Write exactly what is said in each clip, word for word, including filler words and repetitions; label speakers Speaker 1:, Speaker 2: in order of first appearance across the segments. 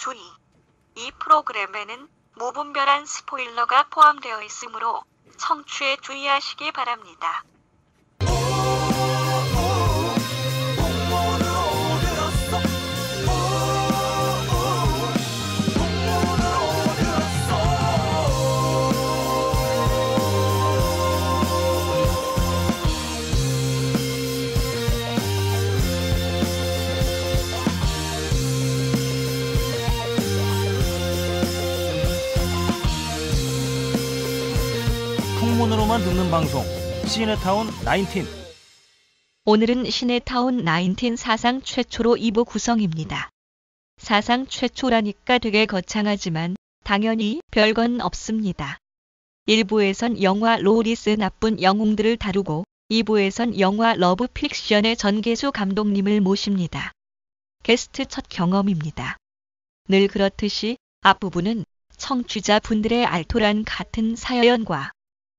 Speaker 1: 주의! 이 프로그램에는 무분별한 스포일러가 포함되어 있으므로 청취에 주의하시기 바랍니다.
Speaker 2: 풍문으로만 듣는 방송 시네타운 나인틴.
Speaker 3: 오늘은 시네타운 나인틴 사상 최초로 이 부 구성입니다. 사상 최초라니까 되게 거창하지만 당연히 별건 없습니다. 일 부에선 영화 로리스 나쁜 영웅들을 다루고 이 부에선 영화 러브 픽션의 전계수 감독님을 모십니다. 게스트 첫 경험입니다. 늘 그렇듯이 앞부분은 청취자분들의 알토란 같은 사연과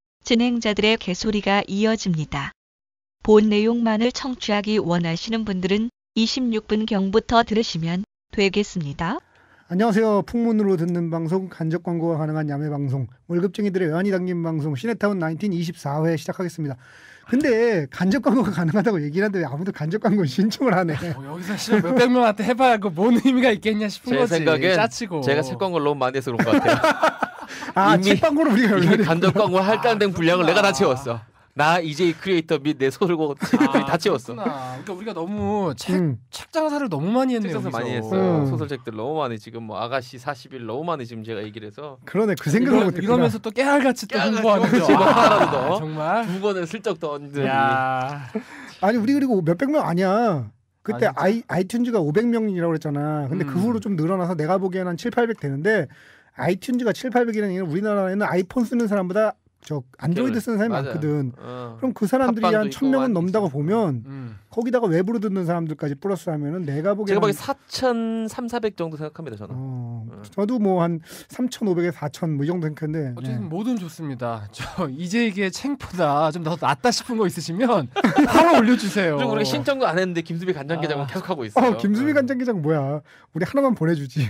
Speaker 3: 진행자들의 개소리가 이어집니다. 본 내용만을 청취하기 원하시는 분들은 이십육 분경부터 들으시면 되겠습니다.
Speaker 4: 안녕하세요. 풍문으로 듣는 방송, 간접 광고가 가능한 야매 방송, 월급쟁이들의 외환이 담긴 방송 시네타운 나인틴 이십사 회 시작하겠습니다. 근데 간접 광고가 가능하다고 얘기를 하는데 왜 아무도 간접 광고 신청을 하네.
Speaker 5: 어, 여기서 진짜 몇백 명한테 해봐야 그 뭔 의미가 있겠냐 싶은
Speaker 6: 제
Speaker 5: 거지.
Speaker 6: 생각엔
Speaker 5: 짜치고.
Speaker 6: 제가 책 광고를 너무 많이 해서 그런 것 같아요.
Speaker 4: 아, 책 광고를 우리가
Speaker 6: 이미
Speaker 4: 연락을
Speaker 6: 간접 광고 할당된
Speaker 5: 아,
Speaker 6: 분량을 내가 다
Speaker 5: 그렇구나.
Speaker 6: 채웠어. 나 이제이 크리에이터 및 내 소설고 책들이
Speaker 5: 아,
Speaker 6: 다 채웠어.
Speaker 5: 그렇구나. 그러니까 우리가 너무 책,
Speaker 4: 음.
Speaker 5: 책 장사를 너무 많이 했네요.
Speaker 6: 책장사 많이
Speaker 5: 여기서.
Speaker 6: 했어요.
Speaker 4: 음.
Speaker 6: 소설책들 너무 많이 지금 뭐 아가씨 사십 일 너무 많이 지금 제가 얘기를 해서
Speaker 4: 그러네. 그 생각을
Speaker 5: 이러,
Speaker 4: 못했구나.
Speaker 5: 이러면서 또 깨알같이 또
Speaker 6: 깨알같이
Speaker 5: 홍보하는 거.
Speaker 6: 제발 하나라도
Speaker 5: 아,
Speaker 6: 더.
Speaker 5: 정말.
Speaker 6: 두 번을 슬쩍 더 얹더니
Speaker 5: 야.
Speaker 4: 아니 우리 그리고 몇백 명 아니야. 그때
Speaker 5: 아,
Speaker 4: 아이, 아이튠즈가 오백 명이라고 그랬잖아. 근데
Speaker 5: 음.
Speaker 4: 그 후로 좀 늘어나서 내가 보기에는 한 칠팔백 되는데 아이튠즈가 칠팔백이라는 얘기는 우리나라에는 아이폰 쓰는 사람보다 저 안드로이드 쓰는 사람이
Speaker 6: 맞아요.
Speaker 4: 많거든.
Speaker 6: 어.
Speaker 4: 그럼 그 사람들이
Speaker 6: 팟빵도
Speaker 4: 한
Speaker 6: 있고
Speaker 4: 천 명은
Speaker 6: 많이
Speaker 4: 넘다고
Speaker 6: 있어서.
Speaker 4: 보면
Speaker 5: 음.
Speaker 4: 거기다가 외부로 듣는 사람들까지 플러스하면은 내가 보기에는
Speaker 6: 제가 보기 사천삼사백 정도 생각합니다 저는.
Speaker 4: 어,
Speaker 6: 음.
Speaker 4: 저도 뭐 한 삼천오백에서 사천 뭐 이 정도 생각했는데
Speaker 5: 어쨌든
Speaker 4: 네.
Speaker 5: 뭐든 좋습니다. 저 이재익의 챙보다 좀 더 낫다 싶은 거 있으시면 바로 올려주세요.
Speaker 6: 그리고 우리 신청도 안 했는데 김수미 간장게장은
Speaker 5: 아.
Speaker 6: 계속 하고 있어요.
Speaker 4: 어, 김수미 간장게장 뭐야? 우리 하나만 보내주지.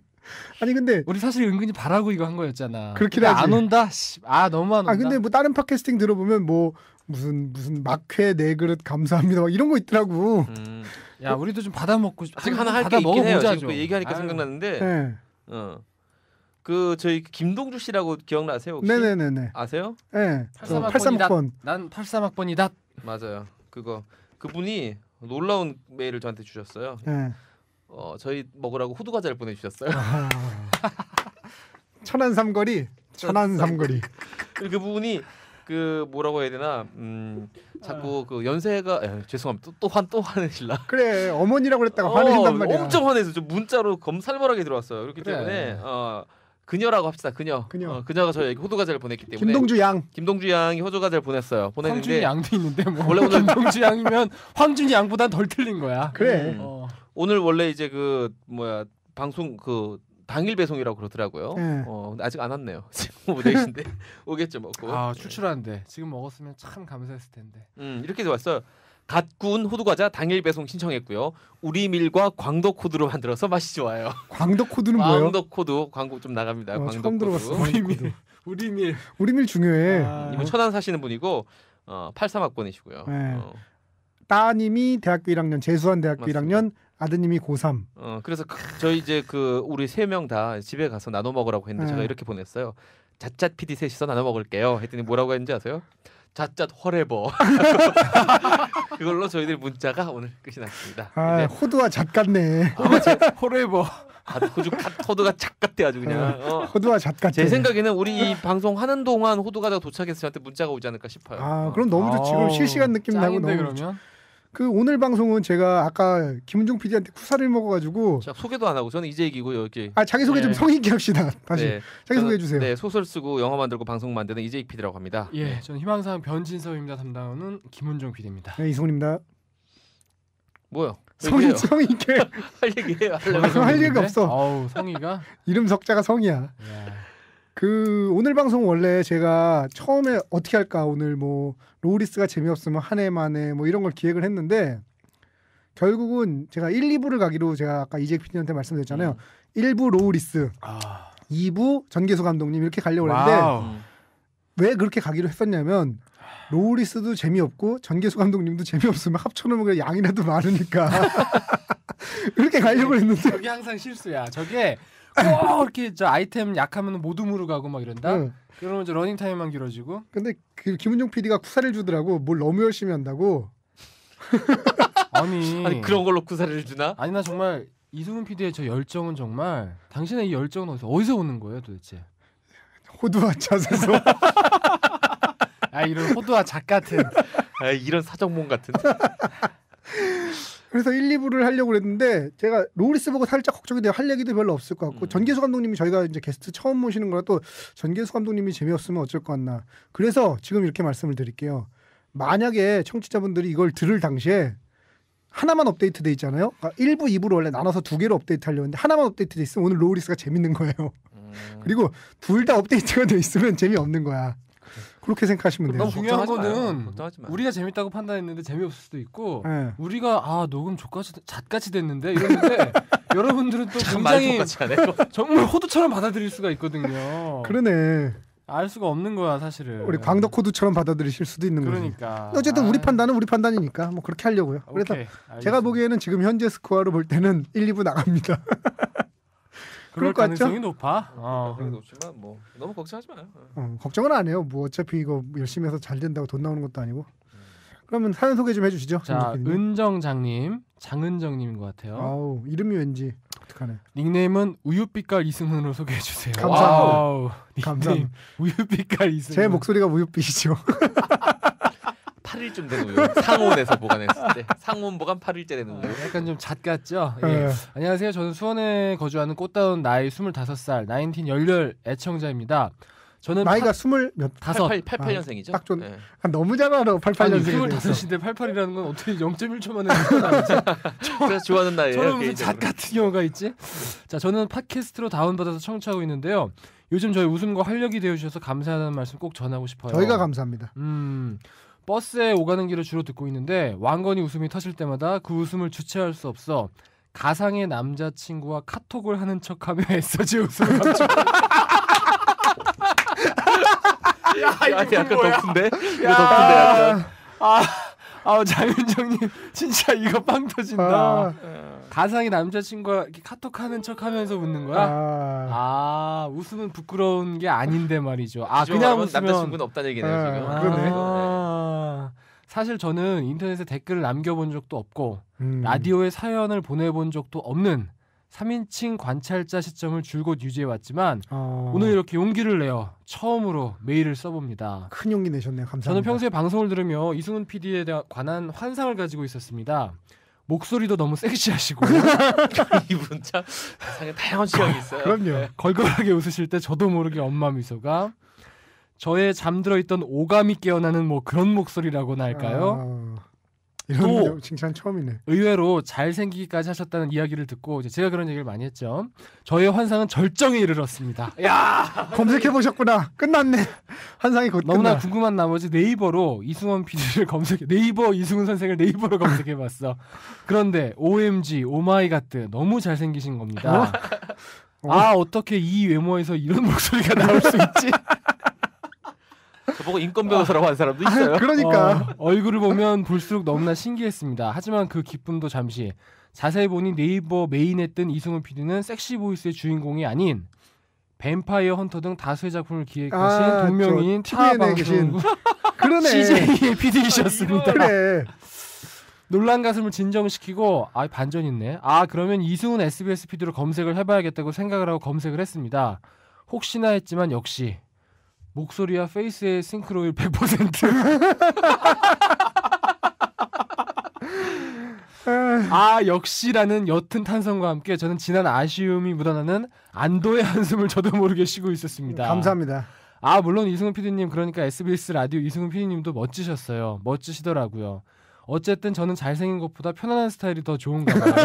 Speaker 4: 아니 근데
Speaker 5: 우리 사실 은근히 바라고 이거 한 거였잖아.
Speaker 4: 그렇긴
Speaker 5: 근데
Speaker 4: 하지.
Speaker 5: 안 온다. 씨. 아 너무 안 온다.
Speaker 4: 아 근데 뭐 다른 팟캐스팅 들어보면 뭐 무슨 무슨 막회 네 그릇 감사합니다 막 이런 거 있더라고.
Speaker 6: 음.
Speaker 5: 야 우리도 좀 받아 먹고 싶.
Speaker 6: 아직 하나 할 게
Speaker 5: 받아
Speaker 6: 있긴 해요.
Speaker 5: 먹어보자,
Speaker 6: 지금 그
Speaker 5: 좀.
Speaker 6: 얘기하니까
Speaker 5: 아유.
Speaker 6: 생각나는데
Speaker 4: 네.
Speaker 6: 어. 그 저희 김동주 씨라고 기억나세요 혹시?
Speaker 4: 네네네네.
Speaker 6: 아세요?
Speaker 4: 네. 저
Speaker 5: 팔십삼
Speaker 4: 팔십삼
Speaker 5: 학번이다.
Speaker 4: 번.
Speaker 5: 난 팔십삼 학번이다.
Speaker 6: 맞아요. 그거 그분이 놀라운 메일을 저한테 주셨어요.
Speaker 4: 네.
Speaker 6: 어 저희 먹으라고 호두 과자를 보내주셨어요.
Speaker 4: 아. 천안 삼거리. 천안 삼거리.
Speaker 6: 그리고 그분이 그 뭐라고 해야 되나 음 자꾸 그 연세가 에, 죄송합니다 또또환또 화내실라.
Speaker 4: 그래 어머니라고 그랬다가
Speaker 6: 어,
Speaker 4: 화내신단 말이야.
Speaker 6: 엄청 화내서 좀 문자로 검살벌하게 들어왔어요. 그렇기
Speaker 5: 그래.
Speaker 6: 때문에 어 그녀라고 합시다. 그녀.
Speaker 4: 그녀.
Speaker 6: 어, 그녀가 저에게 호두 과자를 보냈기 때문에
Speaker 4: 김동주 양.
Speaker 6: 김동주 양이 호두 과자를 보냈어요.
Speaker 5: 황준이
Speaker 6: 보냈는데
Speaker 5: 양도 있는데 뭐
Speaker 6: 원래 오늘-
Speaker 5: 김동주 양이면 황준이 양보단 덜 틀린 거야.
Speaker 4: 그래.
Speaker 6: 음.
Speaker 5: 어.
Speaker 6: 오늘 원래 이제 그 뭐야 방송 그 당일 배송이라고 그러더라고요.
Speaker 4: 네.
Speaker 6: 어 근데 아직 안 왔네요. 지금 오후 네 시인데 오겠죠 먹고.
Speaker 5: 아 출출한데 지금 먹었으면 참 감사했을 텐데.
Speaker 6: 음 이렇게 왔어요. 갓 구운 호두 과자 당일 배송 신청했고요. 우리 밀과 광덕 코드로 만들어서 맛이 좋아요.
Speaker 4: 광덕 코드는 뭐예요?
Speaker 6: 광덕 코드 광고 좀 나갑니다.
Speaker 4: 어,
Speaker 6: 광덕
Speaker 4: 처음
Speaker 6: 코드.
Speaker 4: 들어봤어.
Speaker 5: 우리 밀 우리 밀.
Speaker 4: 우리 밀 중요해.
Speaker 5: 아.
Speaker 6: 이분 천안 사시는 분이고 어, 팔십삼 학번이시고요.
Speaker 4: 네.
Speaker 6: 어,
Speaker 4: 따님이 대학교 일 학년, 재수한 대학교
Speaker 6: 맞습니다.
Speaker 4: 일 학년, 아드님이 고삼.
Speaker 6: 어 그래서 그, 저희 이제 그 우리 세 명 다 집에 가서 나눠 먹으라고 했는데
Speaker 4: 네.
Speaker 6: 제가 이렇게 보냈어요. 잣잣 피디 셋이서 나눠 먹을게요. 했더니 뭐라고 했는지 아세요? 잣잣 허레버. 그걸로 저희들 문자가 오늘 끝이 났습니다.
Speaker 4: 아,
Speaker 6: 이제
Speaker 4: 호두와 잣 같네.
Speaker 5: 포레버.
Speaker 6: 갓 호주 갓 호두가 착 같아 아주 그냥. 어.
Speaker 4: 호두와 잣 같아.
Speaker 6: 제 생각에는 우리 이 방송 하는 동안 호두과자가 도착해서 저한테 문자가 오지 않을까 싶어요.
Speaker 4: 아,
Speaker 6: 어.
Speaker 4: 그럼 너무 좋지. 그럼
Speaker 5: 아우,
Speaker 4: 실시간 느낌 나고
Speaker 5: 짱인데,
Speaker 4: 너무 좋지.
Speaker 5: 그러면
Speaker 4: 그 오늘 방송은 제가 아까 김은종 피디한테 쿠사를 먹어가지고
Speaker 6: 자, 소개도 안 하고 저는 이제 얘기고 여기.
Speaker 4: 아 자기 소개 좀
Speaker 5: 네.
Speaker 4: 성의 있게 합시다. 다시
Speaker 6: 네,
Speaker 4: 자기
Speaker 6: 저는-
Speaker 4: 소개해 주세요.
Speaker 6: 네, 소설 쓰고 영화 만들고 방송 만드는 이재익 피디라고 합니다.
Speaker 5: 예, 저는 희망사항 변진섭입니다. 담당하는 김은종 피디입니다.
Speaker 4: 네, 이송입니다.
Speaker 6: 뭐요?
Speaker 4: 성의
Speaker 6: 얘기해요.
Speaker 4: 성의 있게
Speaker 6: 할 얘기해요. 하려면.
Speaker 4: 방송 할 얘기가 없어.
Speaker 5: 어우 성의가.
Speaker 4: 이름 석자가 성이야.
Speaker 5: 야.
Speaker 4: 그 오늘 방송 원래 제가 처음에 어떻게 할까 오늘 뭐 로리스가 재미없으면 한 해 만에 뭐 이런 걸 기획을 했는데 결국은 제가 일, 이 부를 가기로 제가 아까 이재익 피디한테 말씀드렸잖아요.
Speaker 6: 음.
Speaker 4: 일 부 로우리스,
Speaker 5: 아.
Speaker 4: 이 부 전계수 감독님 이렇게 가려고 했는데
Speaker 5: 와우.
Speaker 6: 음.
Speaker 4: 왜 그렇게 가기로 했었냐면 로우리스도 재미없고 전계수 감독님도 재미없으면 합쳐놓으면 그냥 양이라도 많으니까 그렇게 가려고 했는데
Speaker 5: 저게 항상 실수야. 저게 꼭 이렇게 저 아이템 약하면 모둠으로 가고 막 이런다.
Speaker 4: 응.
Speaker 5: 그러면 저 러닝 타임만 길어지고.
Speaker 4: 근데 그 김은종 피디가 쿠사를 주더라고. 뭘 너무 열심히 한다고.
Speaker 5: 아니,
Speaker 6: 아니 그런 걸로 구사를 주나?
Speaker 5: 아니 나 정말 이승훈 피디의 저 열정은 정말 당신의 이 열정은 어디서 어디서 오는 거예요 도대체?
Speaker 4: 호두와 잣에서.
Speaker 5: 아 이런 호두와 잣 같은.
Speaker 6: 아, 이런 사정몽 같은.
Speaker 4: 그래서 일, 이 부를 하려고 그랬는데 제가 로우리스 보고 살짝 걱정이 돼요. 할 얘기도 별로 없을 것 같고
Speaker 6: 음.
Speaker 4: 전계수 감독님이 저희가 이제 게스트 처음 모시는 거라 또 전계수 감독님이 재미없으면 어쩔 것 같나. 그래서 지금 이렇게 말씀을 드릴게요. 만약에 청취자분들이 이걸 들을 당시에 하나만 업데이트 돼 있잖아요. 그러니까 일 부, 이 부로 원래 나눠서 두 개로 업데이트 하려고 했는데 하나만 업데이트 돼 있으면 오늘 로우리스가 재밌는 거예요.
Speaker 6: 음.
Speaker 4: 그리고 둘 다 업데이트가 돼 있으면 재미없는 거야. 그렇게 생각하시면 돼요.
Speaker 5: 너무 중요한
Speaker 6: 걱정하지 마요.
Speaker 5: 거는
Speaker 6: 걱정하지 마.
Speaker 5: 우리가 재밌다고 판단했는데 재미없을 수도 있고
Speaker 4: 네.
Speaker 5: 우리가 아 녹음 족같이 잣같이 됐는데 이러는데 여러분들은 또
Speaker 6: 참 많이
Speaker 5: 굉장히
Speaker 6: 똑같이 하네.
Speaker 5: 정말 호두처럼 받아들일 수가 있거든요.
Speaker 4: 그러네.
Speaker 5: 알 수가 없는 거야 사실은.
Speaker 4: 우리 광덕 코드처럼 받아들이실 수도 있는 거죠.
Speaker 5: 그러니까.
Speaker 4: 어쨌든 우리
Speaker 5: 아,
Speaker 4: 판단은 우리 판단이니까 뭐 그렇게 하려고요. 그래서
Speaker 5: 오케이,
Speaker 4: 제가
Speaker 5: 알겠습니다.
Speaker 4: 보기에는 지금 현재 스코어로 볼 때는 일, 이 부 나갑니다.
Speaker 5: 그럴
Speaker 4: 그럴 것 같죠?
Speaker 5: 가능성이 높아. 어.
Speaker 6: 그래도 없지만 뭐 너무 걱정하지 마요.
Speaker 4: 어, 걱정은 안 해요. 뭐 어차피 이거 열심히 해서 잘 된다고 돈 나오는 것도 아니고. 그러면 사연 소개 좀 해주시죠.
Speaker 5: 자
Speaker 4: 정국빈님.
Speaker 5: 은정장님, 장은정님인 것 같아요.
Speaker 4: 아우 이름이 왠지 독특하네.
Speaker 5: 닉네임은 우유빛깔 이승훈으로 소개해 주세요.
Speaker 4: 감사합니다.
Speaker 5: 와우, 닉네임
Speaker 4: 감사합니다.
Speaker 5: 우유빛깔 이승훈.
Speaker 4: 제 목소리가 우유빛이죠.
Speaker 6: 팔 일쯤 된 우유. 상온에서 보관했을 때. 상온 보관 팔 일째 된 우유.
Speaker 5: 약간 좀 잣 같죠? 예.
Speaker 4: 예.
Speaker 5: 안녕하세요. 저는 수원에 거주하는 꽃다운 나이 스물다섯 살 나인틴 열렬 애청자입니다. 저는
Speaker 4: 나이가 스물 몇?
Speaker 5: 다섯.
Speaker 6: 팔십팔 년생이죠.
Speaker 4: 딱 좋-
Speaker 6: 네.
Speaker 4: 아, 너무 잘 알아. 팔십팔
Speaker 5: 아니
Speaker 4: 년생이
Speaker 5: 스물다섯인데 팔십팔이라는 건 어떻게 영 점 일 초 만에 나오지?
Speaker 6: 그래서 좋아하는 나이에요.
Speaker 5: 저는 무슨
Speaker 6: 개인적으로.
Speaker 5: 잣 같은 경우가 있지? 자, 저는 팟캐스트로 다운받아서 청취하고 있는데요. 요즘 저희 웃음과 활력이 되어주셔서 감사하다는 말씀 꼭 전하고 싶어요.
Speaker 4: 저희가 감사합니다.
Speaker 5: 음, 버스에 오가는 길을 주로 듣고 있는데 왕건이 웃음이 터질 때마다 그 웃음을 주체할 수 없어 가상의 남자친구와 카톡을 하는 척하며 애써 제 웃음을 감춰.
Speaker 6: 야,
Speaker 5: 이거
Speaker 6: 약간
Speaker 5: 뭐야?
Speaker 6: 덕분데? 이거
Speaker 5: 야.
Speaker 6: 덕분데 약간.
Speaker 5: 아, 아 장윤정님 진짜 이거 빵 터진다.
Speaker 4: 아,
Speaker 5: 가상의 남자친구와 이렇게 카톡하는 척하면서 웃는 거야?
Speaker 4: 아,
Speaker 5: 아, 웃으면 부끄러운 게 아닌데 말이죠. 아,
Speaker 6: 그냥
Speaker 5: 그냥 웃으면
Speaker 6: 남자친구는 없다는 얘기네요
Speaker 4: 아,
Speaker 6: 지금.
Speaker 4: 그러네.
Speaker 5: 아, 사실 저는 인터넷에 댓글을 남겨본 적도 없고
Speaker 4: 음.
Speaker 5: 라디오에 사연을 보내본 적도 없는 삼인칭 관찰자 시점을 줄곧 유지해왔지만
Speaker 4: 어,
Speaker 5: 오늘 이렇게 용기를 내어 처음으로 메일을 써봅니다.
Speaker 4: 큰 용기 내셨네요. 감사합니다.
Speaker 5: 저는 평소에 방송을 들으며 이승훈 피디에 관한 환상을 가지고 있었습니다. 목소리도 너무 섹시하시고
Speaker 6: 이분 참 세상에 다양한 취향이 있어요.
Speaker 4: 그럼요.
Speaker 5: 걸걸하게 웃으실 때 저도 모르게 엄마 미소가 저의 잠들어 있던 오감이 깨어나는 뭐 그런 목소리라고나 할까요?
Speaker 4: 아, 이런
Speaker 5: 또-
Speaker 4: 칭찬 처음이네.
Speaker 5: 의외로 잘생기기까지 하셨다는 이야기를 듣고 이제 제가 그런 얘기를 많이 했죠. 저의 환상은 절정에 이르렀습니다. 야
Speaker 4: 검색해 보셨구나. 끝났네. 환상이 곧
Speaker 5: 너무나
Speaker 4: 끝나.
Speaker 5: 궁금한 나머지 네이버로 이승원 피디를 검색해 네이버 이승훈 선생을 네이버로 검색해봤어. 그런데 오엠지 오마이갓 너무 잘생기신 겁니다.
Speaker 4: 어?
Speaker 5: 아 어떻게 이 외모에서 이런 목소리가 나올 수 있지?
Speaker 6: 저보고 인권 변호사라고 한 사람도 있어요.
Speaker 4: 아, 그러니까
Speaker 5: 어, 얼굴을 보면 볼수록 너무나 신기했습니다. 하지만 그 기쁨도 잠시. 자세히 보니 네이버 메인에 뜬 이승훈 피디는 섹시 보이스의 주인공이 아닌 뱀파이어 헌터 등 다수의 작품을 기획하신
Speaker 4: 아,
Speaker 5: 동명이인
Speaker 4: 저
Speaker 5: 타
Speaker 4: 티비엔에 계신
Speaker 5: 방송
Speaker 4: 그러네.
Speaker 5: 씨제이의 피디이셨습니다.
Speaker 4: 그래.
Speaker 5: 놀란 가슴을 진정시키고 아 반전 있네. 아 그러면 이승훈 에스비에스 피디로 검색을 해봐야겠다고 생각을 하고 검색을 했습니다. 혹시나 했지만 역시 목소리와 페이스의 싱크로율 백 퍼센트. 아 역시라는 옅은 탄성과 함께 저는 지난 아쉬움이 묻어나는 안도의 한숨을 저도 모르게 쉬고 있었습니다.
Speaker 4: 감사합니다.
Speaker 5: 아 물론 이승훈 피디님 그러니까 에스비에스 라디오 이승훈 피디님도 멋지셨어요. 멋지시더라고요. 어쨌든 저는 잘생긴 것보다 편안한 스타일이 더 좋은가 봐요.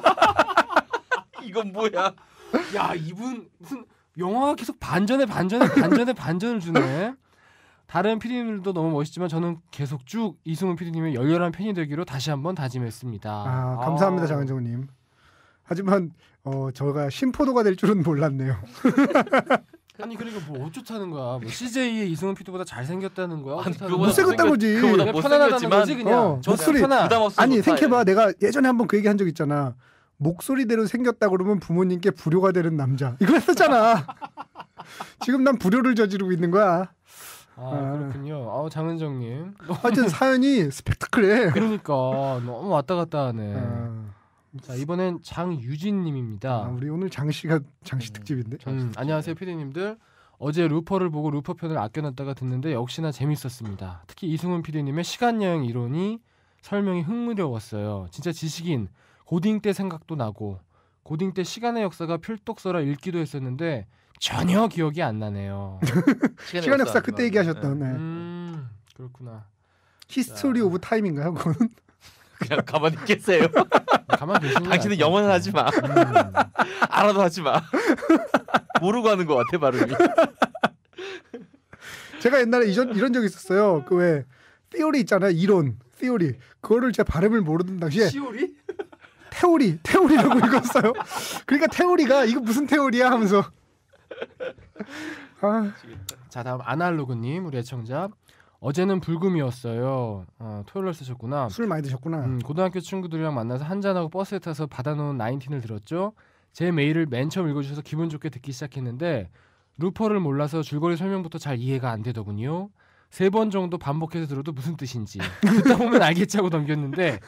Speaker 6: 이건 뭐야?
Speaker 5: 야 이분 무슨 영화가 계속 반전에 반전에 반전에 반전을 주네. 다른 피디님들도 너무 멋있지만 저는 계속 쭉 이승훈 피디님의 열렬한 팬이 되기로 다시 한번 다짐했습니다.
Speaker 4: 아, 감사합니다,
Speaker 5: 아.
Speaker 4: 장은정님. 하지만 어, 저가 심포도가 될 줄은 몰랐네요.
Speaker 5: 아니 그러니까 뭐 어쩌자는 거야. 뭐 씨제이의 이승훈 피디보다 잘생겼다는 거야.
Speaker 6: 아니,
Speaker 5: 어쩌자는
Speaker 6: 그거보다
Speaker 5: 거야.
Speaker 4: 못생겼다는 거지.
Speaker 6: 그거보다
Speaker 5: 그냥 편안하다는 거지
Speaker 6: 못생겼지만
Speaker 5: 그냥.
Speaker 4: 어,
Speaker 5: 저
Speaker 4: 목소리
Speaker 5: 편안.
Speaker 6: 부담 없어.
Speaker 4: 아니 생각해봐. 내가 예전에 한번 그 얘기 한 적 있잖아. 목소리대로 생겼다 그러면 부모님께 불효가 되는 남자. 이거 했었잖아. 지금 난 불효를 저지르고 있는 거야.
Speaker 5: 아
Speaker 4: 아.
Speaker 5: 그렇군요. 아 장은정님.
Speaker 4: 하여튼 사연이 스펙타클해.
Speaker 5: 그러니까 너무 왔다 갔다 하네.
Speaker 4: 아,
Speaker 5: 자 이번엔 장유진님입니다.
Speaker 4: 아, 우리 오늘 장씨가 장씨 특집인데.
Speaker 5: 음, 안녕하세요 피디님들. 어제 루퍼를 보고 루퍼 편을 아껴놨다가 듣는데 역시나 재밌었습니다. 특히 이승훈 피디님의 시간여행 이론이 설명이 흥미로웠어요. 진짜 지식인, 고딩 때 생각도 나고 고딩 때 시간의 역사가 필독서라 읽기도 했었는데 전혀 기억이 안 나네요.
Speaker 4: 시간 역사 그때 얘기하셨던 네.
Speaker 5: 음 그렇구나.
Speaker 4: 히스토리 오브 타임인가요? 그거는?
Speaker 6: 그냥 가만히 계세요.
Speaker 5: 가만 계시는 게
Speaker 6: 당신은
Speaker 5: 나을 것
Speaker 6: 영어는
Speaker 5: 같아요.
Speaker 6: 하지 마.
Speaker 5: 음.
Speaker 6: 알아도 하지 마. 모르고 하는 것 같아 발음이.
Speaker 4: 제가 옛날에 이전, 이런 적 있었어요. 그 왜 theory 있잖아요. 이론, theory. 그거를 제가 발음을 모르던 당시에
Speaker 5: 시오리?
Speaker 4: 태오리, 태오리라고 읽었어요. 그러니까 태오리가 이거 무슨 태오리야 하면서. 아,
Speaker 5: 자 다음 아날로그님 우리 애청자. 어제는 불금이었어요. 어, 토요일날 쓰셨구나.
Speaker 4: 술 많이 드셨구나.
Speaker 5: 음, 고등학교 친구들이랑 만나서 한잔하고 버스에 타서 받아놓은 나인틴을 들었죠. 제 메일을 맨 처음 읽어주셔서 기분 좋게 듣기 시작했는데 루퍼를 몰라서 줄거리 설명부터 잘 이해가 안 되더군요. 세 번 정도 반복해서 들어도 무슨 뜻인지 듣다 보면 알겠지 하고 넘겼는데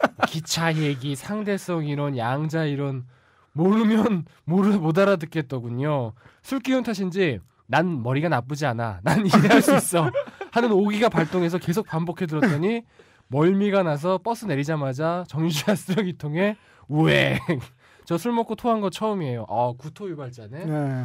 Speaker 5: 기차 얘기, 상대성 이론, 양자 이론 모르면 모르 못 알아듣겠더군요. 술 기운 탓인지 난 머리가 나쁘지 않아. 난 이해할 수 있어. 하는 오기가 발동해서 계속 반복해 들었더니 멀미가 나서 버스 내리자마자 정유주야 쓰레기통에 우행. 저 술 먹고 토한 거 처음이에요. 아 구토 유발자네.
Speaker 4: 네.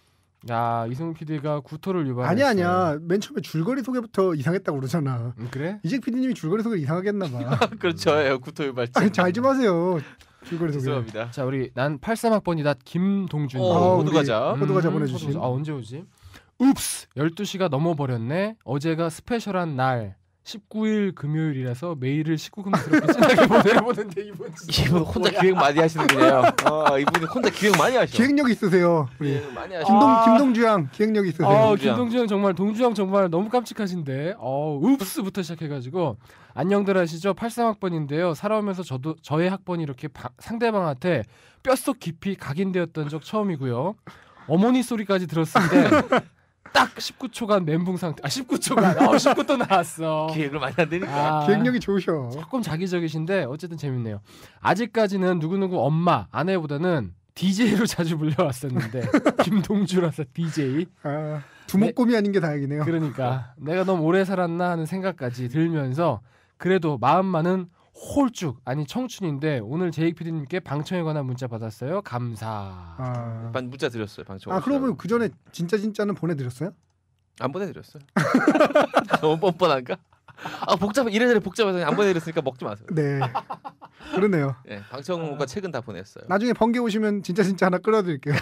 Speaker 5: 야 이승훈 피디가 구토를 유발했어.
Speaker 4: 아니야 아니야. 맨 처음에 줄거리 소개부터 이상했다고 그러잖아.
Speaker 5: 음, 그래?
Speaker 4: 이직 피디님이 줄거리 소개 이상하게 했나 봐.
Speaker 6: 그렇죠. 구토유발자.
Speaker 4: 아니 잘 좀 하세요. 줄거리 소개.
Speaker 6: 죄송합니다.
Speaker 5: 자 우리 난 팔십삼 학번이다 김동준.
Speaker 6: 어,
Speaker 4: 아,
Speaker 6: 호두
Speaker 4: 우리
Speaker 6: 과자.
Speaker 4: 호두 과자 보내주신.
Speaker 5: 호두 과자. 아 언제 오지? 읍스 열두 시가 넘어버렸네. 어제가 스페셜한 날 십구 일 금요일이라서 메일을 십구 금스럽게 진하게 보내보는데 이분 진짜
Speaker 6: 이분 혼자 기획 많이 하시는군요. 어, 이분이 혼자 기획 많이 하셔.
Speaker 4: 기획력 있으세요. 우리
Speaker 6: 기획 많이 하셔.
Speaker 4: 김동
Speaker 5: 아.
Speaker 4: 김동주 양 기획력 있으세요.
Speaker 5: 아
Speaker 6: 동주양.
Speaker 5: 김동주 형 정말 동주 형 정말 너무 깜찍하신데 어 읍스부터 시작해가지고 안녕들 하시죠. 팔십삼 학번인데요. 살아오면서 저도 저의 학번이 이렇게 바, 상대방한테 뼛속 깊이 각인되었던 적 처음이고요. 어머니 소리까지 들었을 때 딱 십구 초간 멘붕 상태. 아 십구 초간. 어 십구 또 나왔어.
Speaker 6: 기획을 많이 안 되니까.
Speaker 5: 아,
Speaker 4: 기획력이 좋으셔.
Speaker 5: 조금 자기적이신데 어쨌든 재밌네요. 아직까지는 누구누구 엄마, 아내보다는 디제이로 자주 불려왔었는데 김동주라서 디제이.
Speaker 4: 아, 두목곰이 아닌 게 다행이네요.
Speaker 5: 그러니까 내가 너무 오래 살았나 하는 생각까지 들면서 그래도 마음만은 홀쭉 아니 청춘인데 오늘 제이 피디님께 방청에 관한 문자 받았어요. 감사.
Speaker 4: 아,
Speaker 6: 반 문자 드렸어요. 방청.
Speaker 4: 아 그러면 그 전에 진짜 진짜는 보내드렸어요?
Speaker 6: 안 보내드렸어요. 너무 뻔뻔한가? 아 복잡 이래저래 복잡해서 안 보내드렸으니까 먹지 마세요.
Speaker 4: 네. 그러네요.
Speaker 6: 예, 방청과 책은 다 보냈어요.
Speaker 4: 나중에 번개 오시면 진짜 진짜 하나 끌어드릴게요.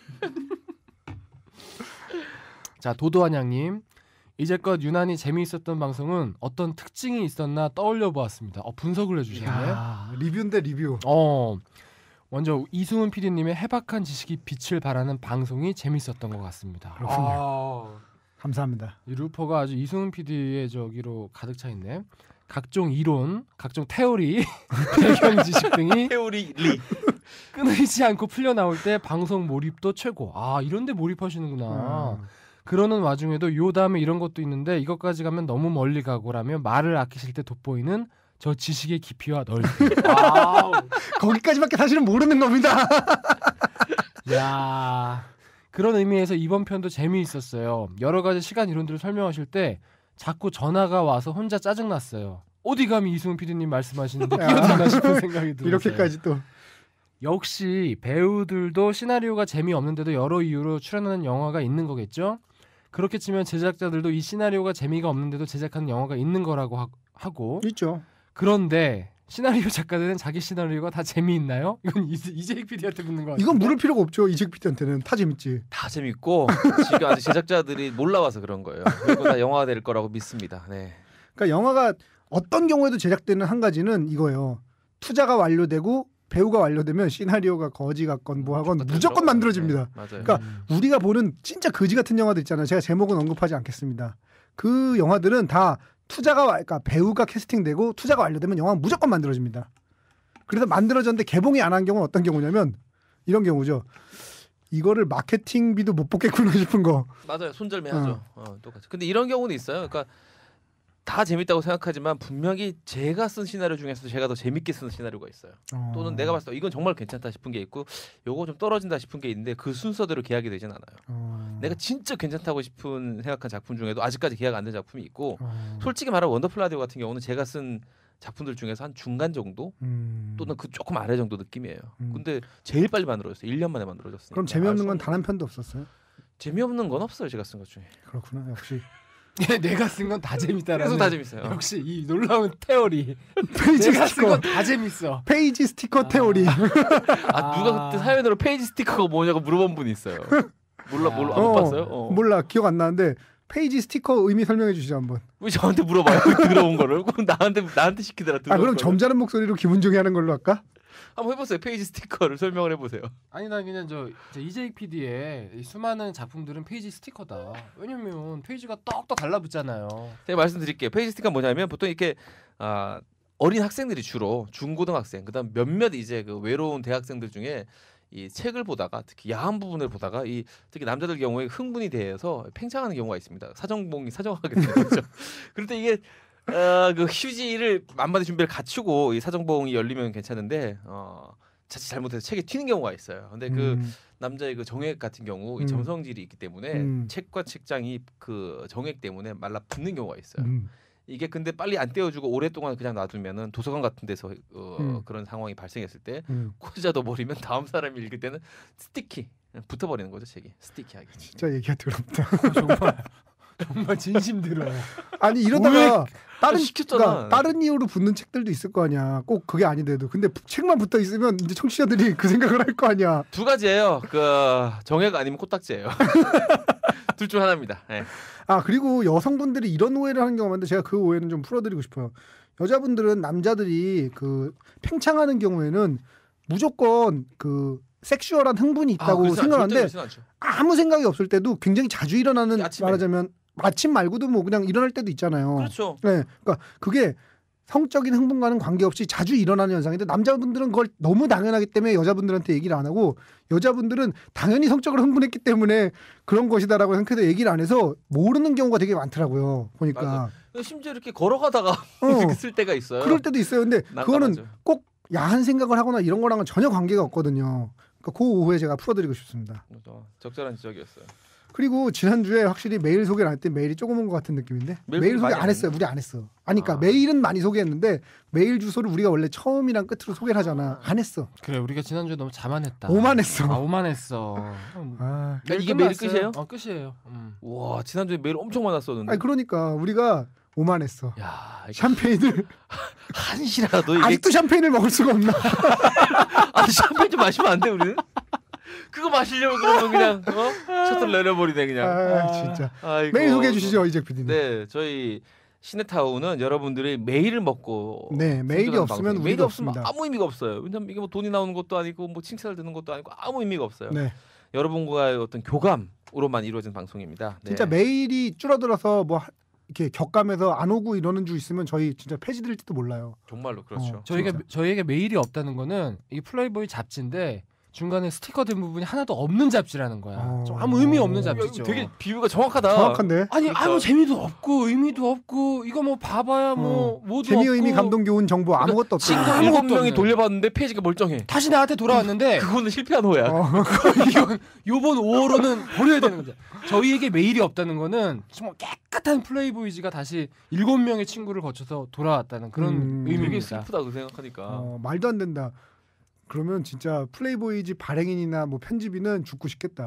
Speaker 5: 자 도도한양님 이제껏 유난히 재미있었던 방송은 어떤 특징이 있었나 떠올려 보았습니다. 어, 분석을 해주셨네.
Speaker 4: 야, 리뷰인데 리뷰.
Speaker 5: 어 먼저 이승훈 피디님의 해박한 지식이 빛을 발하는 방송이 재밌었던 것 같습니다.
Speaker 4: 그렇군요.
Speaker 5: 아,
Speaker 4: 감사합니다.
Speaker 5: 이 루퍼가 아주 이승훈 피디의 저기로 가득 차 있네. 각종 이론, 각종 테오리, 배경 지식 등이
Speaker 6: 태우리 리.
Speaker 5: 끊이지 않고 풀려 나올 때 방송 몰입도 최고. 아 이런데 몰입하시는구나.
Speaker 4: 아,
Speaker 5: 그러는 와중에도 요 다음에 이런 것도 있는데 이것까지 가면 너무 멀리 가고라며 말을 아끼실 때 돋보이는 저 지식의 깊이와 넓이. 와우.
Speaker 4: 거기까지밖에 사실은 모르는 겁니다.
Speaker 5: 야 그런 의미에서 이번 편도 재미있었어요. 여러 가지 시간 이론들을 설명하실 때 자꾸 전화가 와서 혼자 짜증났어요. 어디 감히 이승훈 피디님 말씀하시는데 끼어드나 싶은 생각이 들었어요.
Speaker 4: 이렇게까지 또.
Speaker 5: 역시 배우들도 시나리오가 재미없는데도 여러 이유로 출연하는 영화가 있는 거겠죠? 그렇게 치면 제작자들도 이 시나리오가 재미가 없는데도 제작하는 영화가 있는 거라고 하, 하고
Speaker 4: 있죠.
Speaker 5: 그런데 시나리오 작가들은 자기 시나리오가 다 재미있나요? 이건 이제이 피디한테 묻는 거 같아요.
Speaker 4: 이건 물을 필요가 없죠. 이재익 피디한테는 다 재밌지.
Speaker 6: 다 재밌고 지금 아직 제작자들이 몰라와서 그런 거예요. 그리고 다 영화가 될 거라고 믿습니다. 네.
Speaker 4: 그러니까 영화가 어떤 경우에도 제작되는 한 가지는 이거예요. 투자가 완료되고 배우가 완료되면 시나리오가 거지 같건 뭐 하건 무조건 만들어집니다.
Speaker 6: 네, 맞아요.
Speaker 4: 그러니까
Speaker 5: 음.
Speaker 4: 우리가 보는 진짜 거지 같은 영화들 있잖아요. 제가 제목은 언급하지 않겠습니다. 그 영화들은 다 투자가 와- 그러니까 배우가 캐스팅되고 투자가 완료되면 영화는 무조건 만들어집니다. 그래서 만들어졌는데 개봉이 안 한 경우는 어떤 경우냐면 이런 경우죠. 이거를 마케팅비도 못 뽑겠구나 싶은 거.
Speaker 6: 맞아요. 손절매하죠. 어, 똑같이. 근데 이런 경우는 있어요. 그러니까 다 재밌다고 생각하지만 분명히 제가 쓴 시나리오 중에서도 제가 더 재밌게 쓴 시나리오가 있어요.
Speaker 4: 어.
Speaker 6: 또는 내가 봤을 때 이건 정말 괜찮다 싶은 게 있고 요거 좀 떨어진다 싶은 게 있는데 그 순서대로 계약이 되진 않아요.
Speaker 4: 어.
Speaker 6: 내가 진짜 괜찮다고 싶은 생각한 작품 중에도 아직까지 계약 안 된 작품이 있고
Speaker 4: 어.
Speaker 6: 솔직히 말하면 원더풀 라디오 같은 경우는 제가 쓴 작품들 중에서 한 중간 정도
Speaker 4: 음.
Speaker 6: 또는 그 조금 아래 정도 느낌이에요.
Speaker 4: 음.
Speaker 6: 근데 제일 빨리 만들어졌어요. 일 년 만에 만들어졌어요.
Speaker 4: 그럼 재미없는 건 단 한 편도 없었어요?
Speaker 6: 재미없는 건 없어요. 제가 쓴 것 중에.
Speaker 4: 그렇구나. 역시
Speaker 5: 내가 쓴 건 다 재밌다라는.
Speaker 6: 그래서 다 재밌어요.
Speaker 5: 역시 이 놀라운 테오리.
Speaker 4: 페이지
Speaker 5: 내가 쓴
Speaker 4: 스티커
Speaker 5: 건 다 재밌어.
Speaker 4: 페이지 스티커
Speaker 5: 아.
Speaker 4: 테오리.
Speaker 6: 아 누가 그때 사연으로 페이지 스티커가 뭐냐고 물어본 분이 있어요. 몰라 몰라 안
Speaker 4: 어,
Speaker 6: 봤어요? 어.
Speaker 4: 몰라 기억 안 나는데 페이지 스티커 의미 설명해 주시죠 한번.
Speaker 6: 왜 저한테 물어봐요? 그 들어온 거를. 그럼 나한테 나한테 시키더라.
Speaker 4: 아
Speaker 6: 들어온
Speaker 4: 그럼
Speaker 6: 거를.
Speaker 4: 점잖은 목소리로 기분 좋게 하는 걸로 할까?
Speaker 6: 한번 해보세요. 페이지 스티커를 설명을 해보세요.
Speaker 5: 아니 나 그냥 저, 저 이제이 피디의 이 수많은 작품들은 페이지 스티커다. 왜냐면 페이지가 떡떡 달라붙잖아요.
Speaker 6: 제가 말씀드릴게요. 페이지 스티커가 뭐냐면 보통 이렇게 아, 어린 학생들이 주로 중고등학생, 그다음 몇몇 이제 그 외로운 대학생들 중에 이 책을 보다가 특히 야한 부분을 보다가 이 특히 남자들 경우에 흥분이 돼서 팽창하는 경우가 있습니다. 사정봉이 사정하게 되는 거죠. 그럴 때 이게 어, 그 휴지를 만반의 준비를 갖추고 이 사정봉이 열리면 괜찮은데 어, 자칫 잘못해서 책이 튀는 경우가 있어요. 근데 그
Speaker 4: 음.
Speaker 6: 남자의 그 정액 같은 경우 이
Speaker 4: 음.
Speaker 6: 점성질이 있기 때문에
Speaker 4: 음.
Speaker 6: 책과 책장이 그 정액 때문에 말라 붙는 경우가 있어요.
Speaker 4: 음.
Speaker 6: 이게 근데 빨리 안 떼어주고 오랫동안 그냥 놔두면은 도서관 같은 데서 어,
Speaker 4: 음.
Speaker 6: 그런 상황이 발생했을 때
Speaker 4: 음.
Speaker 6: 꽂아둬 버리면 다음 사람이 읽을 때는 스티키 붙어버리는 거죠 책이 스티키하게.
Speaker 4: 진짜 얘기가 더럽다.
Speaker 5: 정말 정말 진심 들어요.
Speaker 4: 아니 이러다가 다른
Speaker 6: 시켰잖아.
Speaker 4: 그러니까 다른 이유로 붙는 책들도 있을 거 아니야. 꼭 그게 아니더라도 근데 책만 붙어 있으면 이제 청취자들이 그 생각을 할 거 아니야.
Speaker 6: 두 가지예요. 그 정액 아니면 코딱지예요. 둘 중 하나입니다. 네.
Speaker 4: 아 그리고 여성분들이 이런 오해를 하는 경우가 많은데 제가 그 오해는 좀 풀어드리고 싶어요. 여자분들은 남자들이 그 팽창하는 경우에는 무조건 그 섹슈얼한 흥분이 있다고
Speaker 6: 그렇진 않죠.
Speaker 4: 생각하는데
Speaker 6: 절대 그렇진 않죠.
Speaker 4: 아무 생각이 없을 때도 굉장히 자주 일어나는
Speaker 6: 아침에.
Speaker 4: 말하자면 아침 말고도 뭐 그냥 일어날 때도 있잖아요.
Speaker 6: 그렇죠.
Speaker 4: 네, 그러니까 그게 성적인 흥분과는 관계없이 자주 일어나는 현상인데 남자분들은 그걸 너무 당연하기 때문에 여자분들한테 얘기를 안 하고 여자분들은 당연히 성적으로 흥분했기 때문에 그런 것이다라고 생각해서 얘기를 안 해서 모르는 경우가 되게 많더라고요. 보니까
Speaker 6: 맞아요. 심지어 이렇게 걸어가다가
Speaker 4: 어,
Speaker 6: 이렇게 쓸 때가 있어요.
Speaker 4: 그럴 때도 있어요. 근데 그거는
Speaker 6: 난감하죠.
Speaker 4: 꼭 야한 생각을 하거나 이런 거랑은 전혀 관계가 없거든요. 그러니까 그 오해 제가 풀어드리고 싶습니다.
Speaker 6: 어, 적절한 지적이었어요.
Speaker 4: 그리고 지난주에 확실히 메일 소개를 안 했더니 메일이 조금 온 것 같은 느낌인데
Speaker 6: 메일
Speaker 4: 메일
Speaker 6: 소개
Speaker 4: 소개
Speaker 6: 많이
Speaker 4: 안 했어요.
Speaker 6: 안
Speaker 4: 우리 안 했어. 아니 그러니까
Speaker 6: 아.
Speaker 4: 메일은 많이 소개했는데 메일 주소를 우리가 원래 처음이랑 끝으로 소개를 하잖아. 안 했어.
Speaker 5: 그래 우리가 지난주에 너무 자만했다.
Speaker 4: 오만했어.
Speaker 5: 아 오만했어.
Speaker 4: 아,
Speaker 6: 그러니까 이게 메일이
Speaker 5: 끝났어요.
Speaker 6: 끝이에요?
Speaker 5: 어 끝이에요. 음.
Speaker 6: 와 지난주에 메일 엄청 많았었는데.
Speaker 4: 아니 그러니까 우리가 오만했어.
Speaker 6: 야 이게
Speaker 4: 샴페인을
Speaker 6: 한시라도 이게
Speaker 4: 아직도 샴페인을 먹을 수가 없나?
Speaker 6: 아 샴페인 좀 마시면 안 돼 우리는? 그거 마시려면 그러면 그냥 어? 셔틀 내려버리네 그냥.
Speaker 4: 아 진짜.
Speaker 6: 아이고.
Speaker 4: 메일 소개해 주시죠 이재 피디님.
Speaker 6: 네 저희 시네타운은 여러분들이 메일을 먹고
Speaker 4: 네, 메일이
Speaker 6: 생존하는
Speaker 4: 없으면
Speaker 6: 방송이에요. 메일이
Speaker 4: 우리도
Speaker 6: 없으면
Speaker 4: 없습니다.
Speaker 6: 아무 의미가 없어요. 왜냐면 이게 뭐 돈이 나오는 것도 아니고 뭐 칭찬을 듣는 것도 아니고 아무 의미가 없어요.
Speaker 4: 네.
Speaker 6: 여러분과의 어떤 교감으로만 이루어진 방송입니다. 네.
Speaker 4: 진짜 메일이 줄어들어서 뭐 하- 이렇게 격감해서 안 오고 이러는 주 있으면 저희 진짜 폐지될지도 몰라요.
Speaker 6: 정말로 그렇죠.
Speaker 4: 어.
Speaker 5: 저희가
Speaker 4: 진짜.
Speaker 5: 저희에게 메일이 없다는 거는 이 플레이보이 잡지인데 중간에 스티커 된 부분이 하나도 없는 잡지라는 거야.
Speaker 4: 어.
Speaker 5: 좀 아무 의미 없는
Speaker 6: 야,
Speaker 5: 잡지죠.
Speaker 6: 이거 되게 비유가 정확하다.
Speaker 4: 정확한데.
Speaker 5: 아니
Speaker 6: 그러니까.
Speaker 5: 아무 재미도 없고 의미도 없고 이거 뭐 봐봐야 뭐 뭐도
Speaker 4: 재미,
Speaker 5: 없고
Speaker 4: 의미, 감동, 교훈, 정보 아무것도 없어.
Speaker 6: 친구
Speaker 5: 아무것도
Speaker 6: 일곱 명이
Speaker 5: 없네.
Speaker 6: 돌려봤는데 페이지가 멀쩡해.
Speaker 5: 다시 나한테 돌아왔는데
Speaker 6: 그거는 실패한 호야.
Speaker 4: 어.
Speaker 5: 이건 요번 오월호는 버려야 되는 거죠. 저희에게 메일이 없다는 거는 정말 깨끗한 플레이보이즈가 다시 일곱 명의 친구를 거쳐서 돌아왔다는 그런
Speaker 4: 음,
Speaker 6: 되게
Speaker 5: 의미입니다.
Speaker 6: 슬프다 그 생각하니까.
Speaker 4: 어, 말도 안 된다. 그러면 진짜 플레이보이즈 발행인이나 뭐 편집인은 죽고 싶겠다.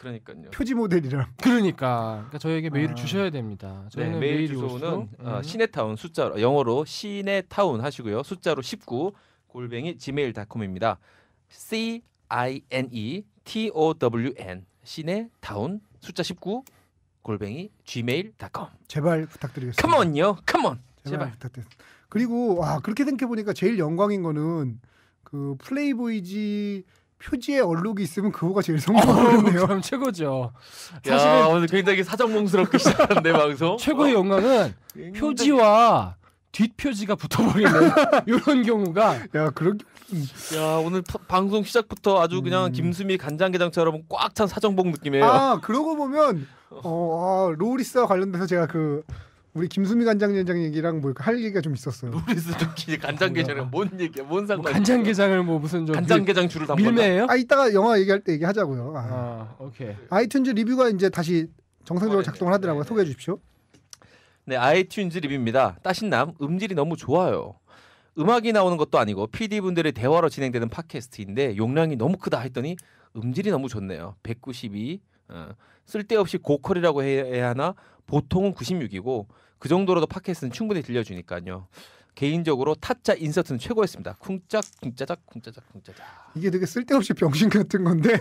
Speaker 6: 그러니까요.
Speaker 4: 표지 모델이랑.
Speaker 5: 그러니까, 그러니까 저희에게 메일을
Speaker 4: 아.
Speaker 5: 주셔야 됩니다.
Speaker 6: 네,
Speaker 5: 저희는
Speaker 6: 메일
Speaker 5: 메일이
Speaker 6: 주소는
Speaker 5: 올수록,
Speaker 6: 어,
Speaker 5: 음.
Speaker 6: 시네타운 숫자로 영어로 시네타운 하시고요. 숫자로 십구 골뱅이 지메일 닷컴입니다. C I N E T O W N 시네타운 숫자 십구 골뱅이 지메일 닷컴.
Speaker 4: 제발 부탁드리겠습니다.
Speaker 6: 컴온요, 컴온.
Speaker 4: 제발,
Speaker 6: 제발.
Speaker 4: 부탁드립니다. 그리고 와 그렇게 생각해 보니까 제일 영광인 거는 그 플레이보이지 표지에 얼룩이 있으면 그거가 제일 성공하겠네요.
Speaker 5: 그럼 최고죠.
Speaker 6: 야,
Speaker 5: 사실은
Speaker 6: 오늘 굉장히 사정몽스럽게 시작한 내 방송.
Speaker 5: 최고의 영광은
Speaker 6: 굉장히-
Speaker 5: 표지와 뒷표지가 붙어버리는 이런 경우가
Speaker 4: 야 그런
Speaker 6: 야, 오늘 파- 방송 시작부터 아주 그냥
Speaker 4: 음.
Speaker 6: 김수미 간장게장처럼 꽉 찬 사정봉 느낌이에요.
Speaker 4: 아 그러고 보면 어 아, 로리스와 관련돼서 제가 그 우리 김수미 간장게장 얘기랑 뭐 할 얘기가 좀 있었어요.
Speaker 6: 로리스 듣기 간장게장이랑 뭔 얘기야? 뭔
Speaker 5: 뭐
Speaker 6: 상관?
Speaker 5: 간장게장을 뭐 무슨 저
Speaker 6: 간장게장 줄을 담고
Speaker 5: 밀매예요?
Speaker 4: 아 이따가 영화 얘기할 때 얘기하자고요. 아.
Speaker 5: 아, 오케이.
Speaker 4: 아이튠즈 리뷰가 이제 다시 정상적으로
Speaker 6: 어,
Speaker 4: 작동을
Speaker 6: 네네.
Speaker 4: 하더라고요.
Speaker 6: 네네.
Speaker 4: 소개해 주십시오.
Speaker 6: 네, 아이튠즈 리뷰입니다. 따신남 음질이 너무 좋아요. 음악이 나오는 것도 아니고 피디분들의 대화로 진행되는 팟캐스트인데 용량이 너무 크다 했더니 음질이 너무 좋네요. 백구십이 어, 쓸데없이 고퀄이라고 해야 하나 보통은 구십육이고 그 정도로도 팟캐스트는 충분히 들려주니까요. 개인적으로 타짜 인서트는 최고였습니다. 쿵짝 쿵짜작 쿵짜작 쿵짜작.
Speaker 4: 이게 되게 쓸데없이 병신 같은 건데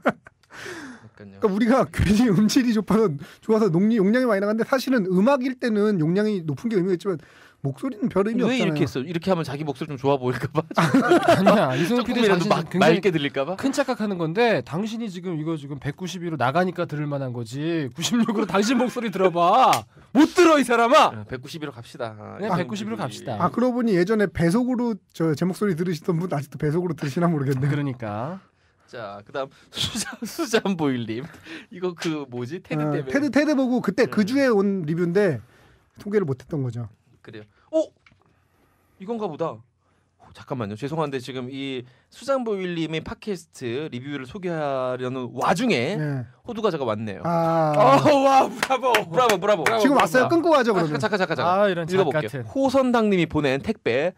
Speaker 6: 그러니까요.
Speaker 4: 그러니까 우리가 괜히 음질이 좋아서 좋아서 용량, 용량이 많이 나가는데 사실은 음악일 때는 용량이 높은 게 의미가 있지만 목소리는 별 의미
Speaker 6: 왜
Speaker 4: 없잖아요.
Speaker 6: 이렇게 했어? 이렇게 하면 자기 목소리 좀 좋아 보일까봐?
Speaker 5: 아니야. 이승훈 피디
Speaker 6: 조금이라도
Speaker 5: 자신
Speaker 6: 막
Speaker 5: 굉장히
Speaker 6: 맑게 들릴까봐?
Speaker 5: 큰 착각하는 건데 당신이 지금 이거 지금 백구십이로 나가니까 들을 만한 거지. 구십육으로 당신 목소리 들어봐. 못 들어 이 사람아.
Speaker 6: 백구십이로 갑시다. 아,
Speaker 5: 그냥
Speaker 6: 아,
Speaker 5: 백구십으로 갑시다.
Speaker 4: 아 그러고 보니 예전에 배속으로 저 제 목소리 들으시던 분 아직도 배속으로 들으시나 모르겠네요.
Speaker 5: 그러니까
Speaker 6: 자, 그다음 수잔 수잔 보일님. 이거 그 뭐지? 테드
Speaker 4: 어,
Speaker 6: 때문에.
Speaker 4: 테드 테드 보고 그때 그
Speaker 6: 음.
Speaker 4: 주에 온 리뷰인데 소개를 못했던 거죠.
Speaker 6: 그래요. 오, 이건가 보다. 오, 잠깐만요. 죄송한데 지금 이 수잔 보일님의 팟캐스트 리뷰를 소개하려는 와중에
Speaker 4: 네.
Speaker 6: 호두가 제가 왔네요.
Speaker 4: 아
Speaker 5: 와 브라보.
Speaker 6: 브라보, 브라보.
Speaker 4: 지금 왔어요. 끊고 가죠
Speaker 6: 아,
Speaker 4: 그러면.
Speaker 6: 잠깐, 잠깐, 잠깐.
Speaker 5: 아 이런 작
Speaker 6: 읽어볼게요.
Speaker 5: 같은.
Speaker 6: 호선당님이 보낸 택배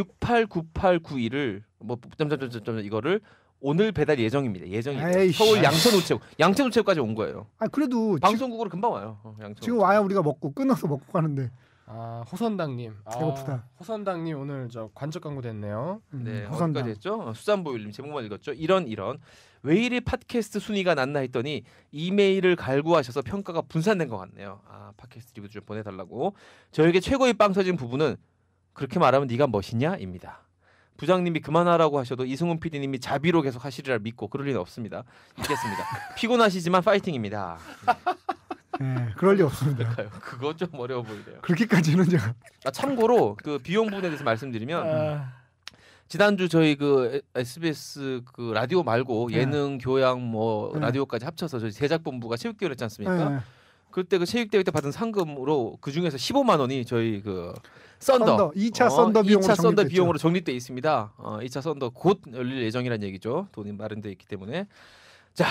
Speaker 6: 육팔구팔구이를 뭐 점점점점 이거를 오늘 배달 예정입니다. 예정이에요.
Speaker 4: 에이씨.
Speaker 6: 서울 양천우체국, 양천우체국까지 온 거예요.
Speaker 4: 아 그래도 지,
Speaker 6: 방송국으로 금방 와요. 어, 양천.
Speaker 4: 지금 와야 우리가 먹고 끊어서 먹고 가는데
Speaker 5: 아 호선당님. 아,
Speaker 4: 배고프다.
Speaker 5: 호선당님 오늘 저 관적 광고 됐네요.
Speaker 4: 음,
Speaker 6: 네,
Speaker 4: 호선당.
Speaker 6: 어디까지 했죠? 어, 수산보일님 제목만 읽었죠. 이런 이런 왜 이리 팟캐스트 순위가 낮나 했더니 이메일을 갈구하셔서 평가가 분산된 것 같네요. 아 팟캐스트 리뷰 좀 보내달라고. 저에게 최고의 빵 터진 부분은 그렇게 말하면 네가 멋있냐?입니다. 부장님이 그만하라고 하셔도 이승훈 피디님이 자비로 계속 하시리라 믿고 그럴 리는 없습니다. 믿겠습니다. 피곤하시지만 파이팅입니다.
Speaker 4: 네, 그럴 리 없습니다.
Speaker 6: 그러니까요. 그거 좀 어려워 보이네요.
Speaker 4: 그렇게까지는 제가
Speaker 6: 아, 참고로 그 비용 부분에 대해서 말씀드리면
Speaker 5: 아,
Speaker 6: 지난주 저희 그 에스비에스 그 라디오 말고
Speaker 4: 네.
Speaker 6: 예능, 교양 뭐
Speaker 4: 네.
Speaker 6: 라디오까지 합쳐서 저희 제작본부가 체육대회를 했지 않습니까?
Speaker 4: 네.
Speaker 6: 그때 그 체육대회 때 받은 상금으로 그 중에서 십오만 원이 저희 그 썬더,
Speaker 4: 썬더, 이 차 썬더 비용으로
Speaker 6: 이 차 썬더
Speaker 4: 적립됐죠.
Speaker 6: 비용으로 적립돼 있습니다. 어, 이 차 썬더 곧 열릴 예정이라는 얘기죠. 돈이 마련돼 있기 때문에. 자,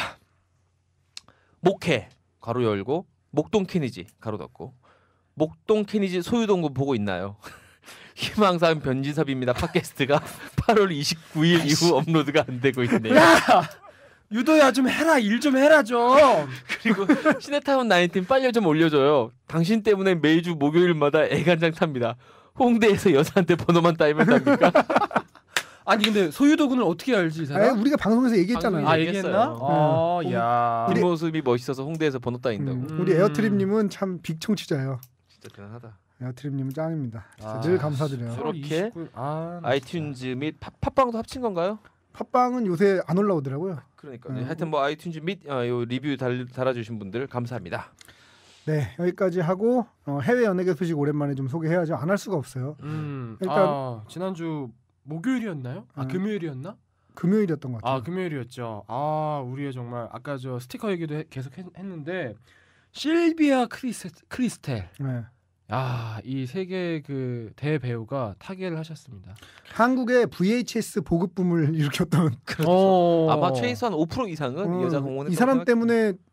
Speaker 6: 목회 가로 열고 목동 케니지 가로 닫고 목동 케니지 소유동구 보고 있나요? 희망사항 변진섭입니다. 팟캐스트가 팔월 이십구일 이후 업로드가 안 되고 있네요.
Speaker 5: 유도야 좀 해라 일 좀 해라 좀.
Speaker 6: 그리고 시네타운 나인틴 빨리 좀 올려줘요. 당신 때문에 매주 목요일마다 애간장 탑니다. 홍대에서 여자한테 번호만 따이면 답니까?
Speaker 5: 아니 근데 소유도군을 어떻게 알지 이
Speaker 4: 아,
Speaker 5: 사람?
Speaker 4: 우리가 방송에서 얘기했잖아요.
Speaker 5: 아
Speaker 6: 얘기했어요.
Speaker 5: 얘기했나? 아,
Speaker 4: 음.
Speaker 5: 야.
Speaker 4: 우리-
Speaker 6: 뒷모습이 멋있어서 홍대에서 번호 따인다고.
Speaker 4: 음,
Speaker 5: 음.
Speaker 4: 우리 에어트립님은 참 빅청취자예요.
Speaker 6: 진짜 대단하다.
Speaker 4: 에어트립님은 짱입니다. 진짜
Speaker 5: 아,
Speaker 4: 늘 감사드려요.
Speaker 6: 저렇게
Speaker 5: 이십구 아, 나
Speaker 6: 아이튠즈 및 팟, 팟빵도 합친 건가요?
Speaker 4: 팟빵은 요새 안 올라오더라고요.
Speaker 6: 그러니까
Speaker 4: 음.
Speaker 6: 하여튼 뭐 아이튠즈 및 어, 요 리뷰 달, 달아주신 분들 감사합니다.
Speaker 4: 네 여기까지 하고 어, 해외 연예계 소식 오랜만에 좀 소개해야죠. 안 할 수가 없어요.
Speaker 5: 음.
Speaker 4: 일단-
Speaker 5: 아, 지난주 목요일이었나요? 아
Speaker 4: 음.
Speaker 5: 금요일이었나?
Speaker 4: 금요일이었던 것 같아요.
Speaker 5: 아 금요일이었죠. 아 우리의 정말 아까 저 스티커 얘기도 해- 계속 했, 했는데 실비아 크리스, 크리스텔.
Speaker 4: 네.
Speaker 5: 아이 세계 그 대배우가 타계를 하셨습니다.
Speaker 4: 한국의 브이에이치에스 보급붐을 일으켰던
Speaker 5: 어.
Speaker 6: 아마 최소한 오 퍼센트 이상은 이 여자
Speaker 4: 어,
Speaker 6: 공헌을
Speaker 4: 이 사람 때문에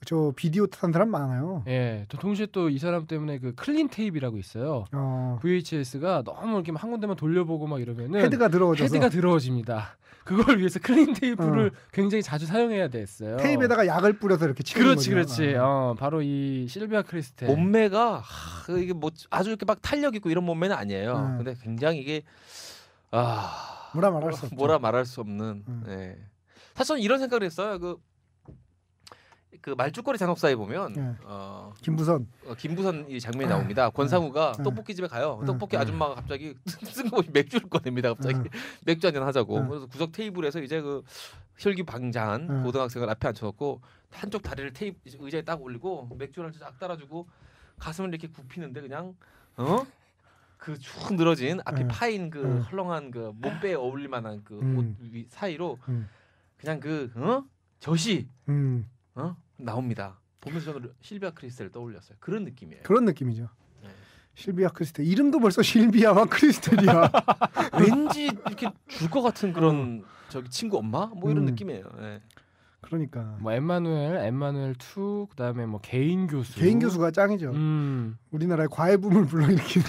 Speaker 4: 저 비디오 탄 사람 많아요.
Speaker 5: 예, 또 동시에 또 이 사람 때문에 그 클린 테이프라고 있어요.
Speaker 4: 어,
Speaker 5: 브이에이치에스가 너무 이렇게 한 군데만 돌려보고 막 이러면은
Speaker 4: 헤드가 들어오져서
Speaker 5: 헤드가 더러워집니다. 그걸 위해서 클린 테이프를
Speaker 4: 어.
Speaker 5: 굉장히 자주 사용해야 됐어요.
Speaker 4: 테이프에다가 약을 뿌려서 이렇게 치는
Speaker 5: 그렇지,
Speaker 4: 거죠.
Speaker 5: 그렇지.
Speaker 4: 아.
Speaker 5: 어, 바로 이 실비아 크리스테.
Speaker 6: 몸매가 하, 이게 뭐 아주 이렇게 막 탄력 있고 이런 몸매는 아니에요.
Speaker 4: 음.
Speaker 6: 근데 굉장히 이게 아
Speaker 4: 뭐라 말할 수 없죠.
Speaker 6: 뭐라 말할 수 없는.
Speaker 4: 음.
Speaker 6: 예. 사실 저는 이런 생각을 했어요. 그, 그 말죽거리 잔혹사에 보면
Speaker 4: 네.
Speaker 6: 어,
Speaker 4: 김부선.
Speaker 6: 어, 김부선 이 장면이 나옵니다. 권상우가
Speaker 4: 네.
Speaker 6: 떡볶이 집에 가요.
Speaker 4: 네.
Speaker 6: 떡볶이
Speaker 4: 네.
Speaker 6: 아줌마가 갑자기 뜬금없이 맥주를 꺼냅니다. 갑자기
Speaker 4: 네.
Speaker 6: 맥주 한잔 하자고.
Speaker 4: 네.
Speaker 6: 그래서 구석 테이블에서 이제 그 혈기방자한
Speaker 4: 네.
Speaker 6: 고등학생을 앞에 앉혀놓고 한쪽 다리를 테이프 의자에 딱 올리고 맥주를 쫙 따라주고 가슴을 이렇게 굽히는데 그냥 어? 그 쭉 늘어진 앞이
Speaker 4: 네.
Speaker 6: 파인 그
Speaker 4: 네.
Speaker 6: 헐렁한 그 몸빼에 어울릴 만한 그 옷
Speaker 4: 음.
Speaker 6: 사이로
Speaker 4: 음.
Speaker 6: 그냥 그 어? 젖이
Speaker 4: 음,
Speaker 6: 어? 나옵니다. 보면서 저는 실비아 크리스텔을 떠올렸어요. 그런 느낌이에요.
Speaker 4: 그런 느낌이죠.
Speaker 6: 네.
Speaker 4: 실비아 크리스텔 이름도 벌써 실비아와 크리스텔이야.
Speaker 6: 왠지 이렇게 줄 것 같은 그런 저기 친구 엄마 뭐 이런
Speaker 4: 음.
Speaker 6: 느낌이에요. 네.
Speaker 4: 그러니까
Speaker 5: 뭐 엠마누엘, 엠마누엘 투, 그다음에 뭐 개인 교수.
Speaker 4: 개인 교수가 짱이죠.
Speaker 5: 음.
Speaker 4: 우리나라의 과외붐을 불러일으키는.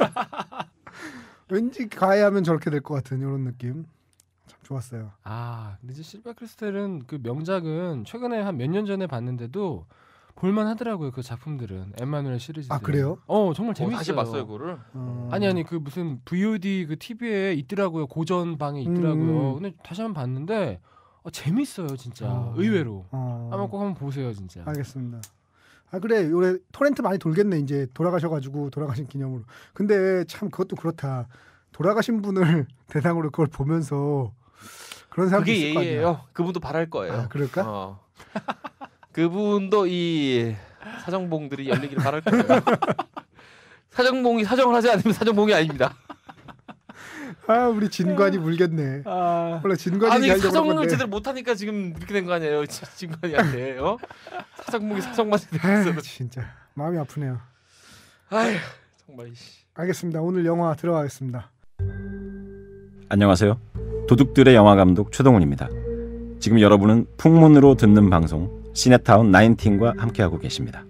Speaker 4: 왠지 과외하면 저렇게 될 것 같은 이런 느낌. 참 좋았어요.
Speaker 5: 아, 근데 이제 실비아 크리스텔은 그 명작은 최근에 한 몇 년 전에 봤는데도 볼만 하더라고요. 그 작품들은 엠마누엘 시리즈들.
Speaker 4: 아, 그래요?
Speaker 5: 어, 정말
Speaker 6: 어,
Speaker 5: 재밌어요.
Speaker 6: 다시 봤어요 그거를.
Speaker 4: 어...
Speaker 5: 아니 아니 그 무슨 브이오디 그 티비에 있더라고요. 고전 방에 있더라고요.
Speaker 4: 음.
Speaker 5: 근데 다시 한번 봤는데 어, 재밌어요, 진짜.
Speaker 4: 어.
Speaker 5: 의외로.
Speaker 4: 어...
Speaker 5: 한번 꼭 한번 보세요, 진짜.
Speaker 4: 알겠습니다. 아 그래 올해 토렌트 많이 돌겠네 이제 돌아가셔가지고 돌아가신 기념으로. 근데 참 그것도 그렇다. 돌아가신 분을 대상으로 그걸 보면서 그런 사람도
Speaker 6: 그게
Speaker 4: 있을 거 아니야.
Speaker 6: 예의예요. 그분도 바랄 거예요.
Speaker 4: 아 그럴까?
Speaker 6: 어. 그분도 이 사정봉들이 열리기를 바랄 거예요. 사정봉이 사정을 하지 않으면 사정봉이 아닙니다.
Speaker 4: 아 우리 진관이 물겠네.
Speaker 5: 아,
Speaker 4: 원래 진관이
Speaker 6: 아니
Speaker 4: 잘 되는
Speaker 6: 사정을
Speaker 4: 건데.
Speaker 6: 제대로 못하니까 지금 이렇게 된 거 아니에요, 지- 진관이한테. 어? 사정봉이 사정만 제대로
Speaker 4: 아유,
Speaker 6: 했어도.
Speaker 4: 진짜 마음이 아프네요.
Speaker 6: 아휴 정말. 씨.
Speaker 4: 알겠습니다. 오늘 영화 들어가겠습니다.
Speaker 7: 안녕하세요. 도둑들의 영화감독 최동훈입니다. 지금 여러분은 풍문으로 듣는 방송 시네타운 나인틴과 함께하고 계십니다.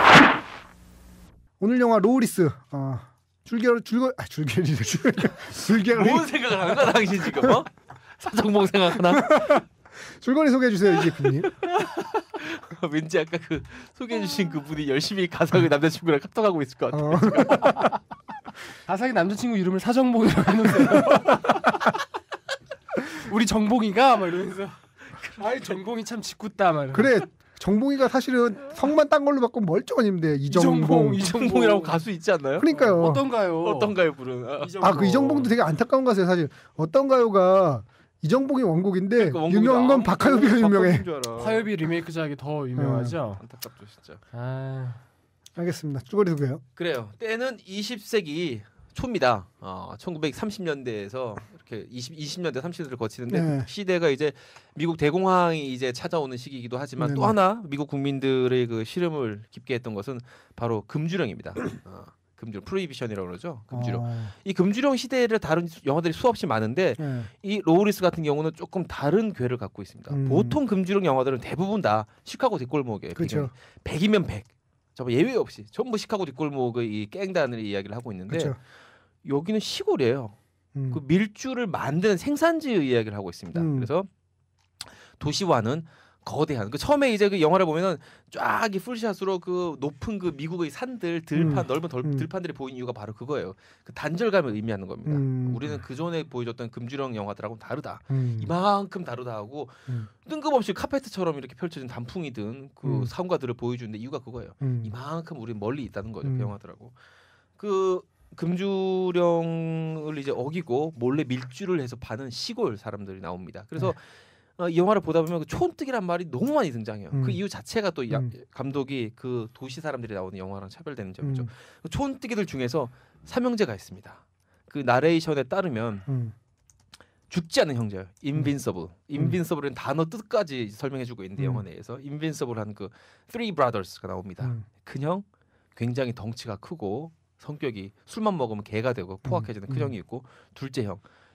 Speaker 4: 오늘 영화 로우리스. 어, 줄겨 줄거 아 줄겨리 줄겨리
Speaker 6: 뭔 생각을 하는 거야 당신 지금? 어? 사정봉 생각하나?
Speaker 4: 줄거리 소개해 주세요 이제 군님.
Speaker 6: 왠지 아까 그 소개해주신 그분이 열심히 가상의 남자친구랑 카톡하고 있을 것 같아.
Speaker 4: 어.
Speaker 5: 가상의 남자친구 이름을 사정봉이라고 해놓으세요. 우리 정봉이가 막 이러면서 아이 정봉이 참 짓궂다 막 이러면서.
Speaker 4: 그래 정봉이가 사실은 성만 딴 걸로 바꾸면 멀쩡한 이름인데 이정봉.
Speaker 6: 이정봉이라고 가수 있지 않나요?
Speaker 4: 그러니까요.
Speaker 5: 어떤가요?
Speaker 6: 어떤가요 부른? 아,
Speaker 4: 아 그 이정봉도 되게 안타까운 가수예요 사실. 어떤 가요가 이정봉이 원곡인데
Speaker 6: 그러니까 원곡이다.
Speaker 4: 유명한 건 박하엽이가 유명해.
Speaker 6: 박하엽인 줄 알아.
Speaker 5: 화요비 리메이크작이 더 유명하죠.
Speaker 6: 안타깝죠 진짜.
Speaker 5: 아,
Speaker 4: 알겠습니다. 줄거리 소개요.
Speaker 6: 그래요. 때는 이십 세기 초입니다. 어, 천구백삼십 년대에서 이렇게 이십, 이십 년대 삼십 년대를 거치는데
Speaker 4: 네.
Speaker 6: 그 시대가 이제 미국 대공황이 이제 찾아오는 시기이기도 하지만
Speaker 4: 네네.
Speaker 6: 또 하나 미국 국민들의 그 시름을 깊게 했던 것은 바로 금주령입니다. 어, 금주령 프로히비션이라고 그러죠. 금주령.
Speaker 4: 어,
Speaker 6: 이 금주령 시대를 다룬 영화들이 수없이 많은데
Speaker 4: 네.
Speaker 6: 이 로우리스 같은 경우는 조금 다른 궤를 갖고 있습니다.
Speaker 4: 음.
Speaker 6: 보통 금주령 영화들은 대부분 다 시카고 뒷골목에
Speaker 4: 그렇죠.
Speaker 6: 백이면 백. 정말 예외 없이 전부 시카고 뒷골목의 이 갱단을 이야기를 하고 있는데
Speaker 4: 그렇죠.
Speaker 6: 여기는 시골이에요.
Speaker 4: 음.
Speaker 6: 그 밀주를 만드는 생산지의 이야기를 하고 있습니다.
Speaker 4: 음.
Speaker 6: 그래서 도시와는 거대한 그 처음에 이제 그 영화를 보면은 쫙이 풀샷으로 그 높은 그 미국의 산들 들판
Speaker 4: 음.
Speaker 6: 넓은 덜,
Speaker 4: 음.
Speaker 6: 들판들이 보이는 이유가 바로 그거예요. 그 단절감을 의미하는 겁니다.
Speaker 4: 음.
Speaker 6: 우리는 그 전에 보여줬던 금주령 영화들하고는 다르다.
Speaker 4: 음.
Speaker 6: 이만큼 다르다 하고
Speaker 4: 음.
Speaker 6: 뜬금없이 카페트처럼 이렇게 펼쳐진 단풍이든 그
Speaker 4: 음.
Speaker 6: 상가들을 보여주는데 이유가 그거예요.
Speaker 4: 음.
Speaker 6: 이만큼 우리 멀리 있다는 거죠.
Speaker 4: 음.
Speaker 6: 그 영화들하고. 그 금주령을 이제 어기고 몰래 밀주를 해서 파는 시골 사람들이 나옵니다. 그래서
Speaker 4: 네.
Speaker 6: 어, 이 영화를 보다 보면 그 촌뜨기란 말이 너무 많이 등장해요.
Speaker 4: 음.
Speaker 6: 그 이유 자체가 또 야,
Speaker 4: 음.
Speaker 6: 감독이 그 도시 사람들이 나오는 영화랑 차별되는 점이죠.
Speaker 4: 음.
Speaker 6: 그 촌뜨기들 중에서 삼형제가 있습니다. 그 나레이션에 따르면
Speaker 4: 음.
Speaker 6: 죽지 않는 형제예요. 인빈서블. 인빈서블은 단어 뜻까지 설명해주고 있는데
Speaker 4: 음.
Speaker 6: 영화 내에서 인빈서블한 그 Three Brothers가 나옵니다.
Speaker 4: 음.
Speaker 6: 큰형 굉장히 덩치가 크고 성격이 술만 먹으면 개가 되고 포악해지는
Speaker 4: 음.
Speaker 6: 큰형이 있고 둘째 형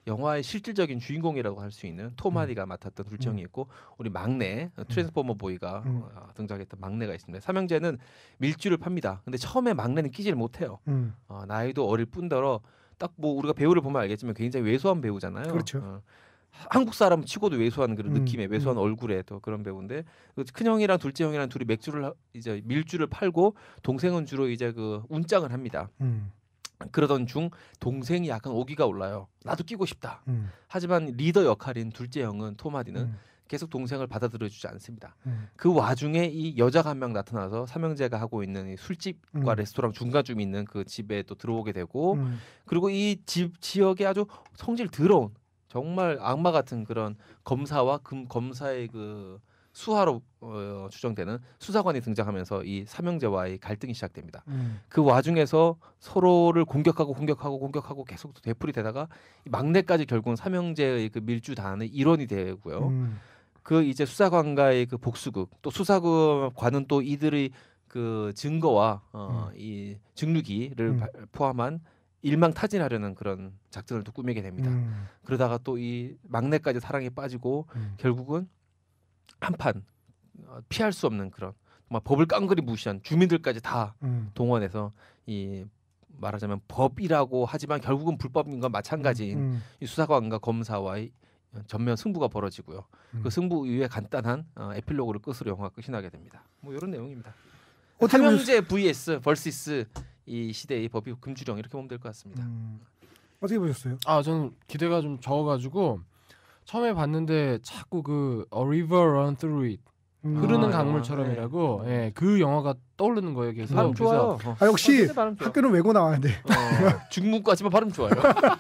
Speaker 6: 영화의 실질적인 주인공이라고 할 수 있는 톰 하디가 맡았던 둘째 형이 있고 우리 막내 트랜스포머 보이가
Speaker 4: 음.
Speaker 6: 어, 등장했던 막내가 있습니다. 삼형제는 밀주를 팝니다. 근데 처음에 막내는 끼지를 못해요.
Speaker 4: 음.
Speaker 6: 어, 나이도 어릴 뿐더러 딱 뭐 우리가 배우를 보면 알겠지만 굉장히 왜소한 배우잖아요.
Speaker 4: 그렇죠.
Speaker 6: 어, 한국 사람 치고도 왜소한 그런
Speaker 4: 음,
Speaker 6: 느낌의 왜소한
Speaker 4: 음.
Speaker 6: 얼굴에 또 그런 배우인데 큰 형이랑 둘째 형이랑 둘이 맥주를 하- 이제 밀주를 팔고 동생은 주로 이제 그 운장을 합니다.
Speaker 4: 음.
Speaker 6: 그러던 중 동생이 약간 오기가 올라요. 나도 끼고 싶다.
Speaker 4: 음.
Speaker 6: 하지만 리더 역할인 둘째 형은 톰 하디는
Speaker 4: 음.
Speaker 6: 계속 동생을 받아들여주지 않습니다.
Speaker 4: 음.
Speaker 6: 그 와중에 이 여자가 한 명 나타나서 삼형제가 하고 있는 이 술집과
Speaker 4: 음.
Speaker 6: 레스토랑 중간쯤 있는 그 집에 또 들어오게 되고
Speaker 4: 음.
Speaker 6: 그리고 이 집 지역에 아주 성질 더러운 정말 악마 같은 그런 검사와 금 검사의 그 수하로 어, 추정되는 수사관이 등장하면서 이 삼형제와의 갈등이 시작됩니다.
Speaker 4: 음.
Speaker 6: 그 와중에서 서로를 공격하고 공격하고 공격하고 계속 또 되풀이 되다가 이 막내까지 결국은 삼형제의 그 밀주단의 일원이 되고요.
Speaker 4: 음.
Speaker 6: 그 이제 수사관과의 그 복수극 또 수사관은 또 이들의 그 증거와 어, 이 증류기를
Speaker 4: 음.
Speaker 6: 바- 포함한 일망타진하려는 그런 작전을 또 꾸미게 됩니다.
Speaker 4: 음.
Speaker 6: 그러다가 또 이 막내까지 사랑에 빠지고
Speaker 4: 음.
Speaker 6: 결국은 한판 어, 피할 수 없는 그런 정말 법을 깡그리 무시한 주민들까지 다
Speaker 4: 음.
Speaker 6: 동원해서 이 말하자면 법이라고 하지만 결국은 불법인 건 마찬가지인
Speaker 4: 음.
Speaker 6: 이 수사관과 검사와의 전면 승부가 벌어지고요.
Speaker 4: 음.
Speaker 6: 그 승부 이후에 간단한 어, 에필로그를 끝으로 영화가 끝이 나게 됩니다. 뭐 이런 내용입니다.
Speaker 4: 어떻게 보면
Speaker 6: 삼형제 vs vs 이 시대의 법이 금주령 이렇게 보면 될 것 같습니다.
Speaker 4: 음. 어떻게 보셨어요?
Speaker 5: 아 저는 기대가 좀 적어가지고 처음에 봤는데 자꾸 그 A River Run Through It
Speaker 4: 음.
Speaker 5: 흐르는
Speaker 6: 아,
Speaker 5: 강물처럼이라고
Speaker 6: 네.
Speaker 5: 예, 그 영화가 떠오르는 거예요. 그래서
Speaker 6: 발음 좋아요.
Speaker 5: 그래서
Speaker 6: 어.
Speaker 4: 아 역시
Speaker 6: 어, 발음 좋아.
Speaker 4: 학교는 외고 나와야 돼.
Speaker 6: 어, 중문까지만 발음 좋아요.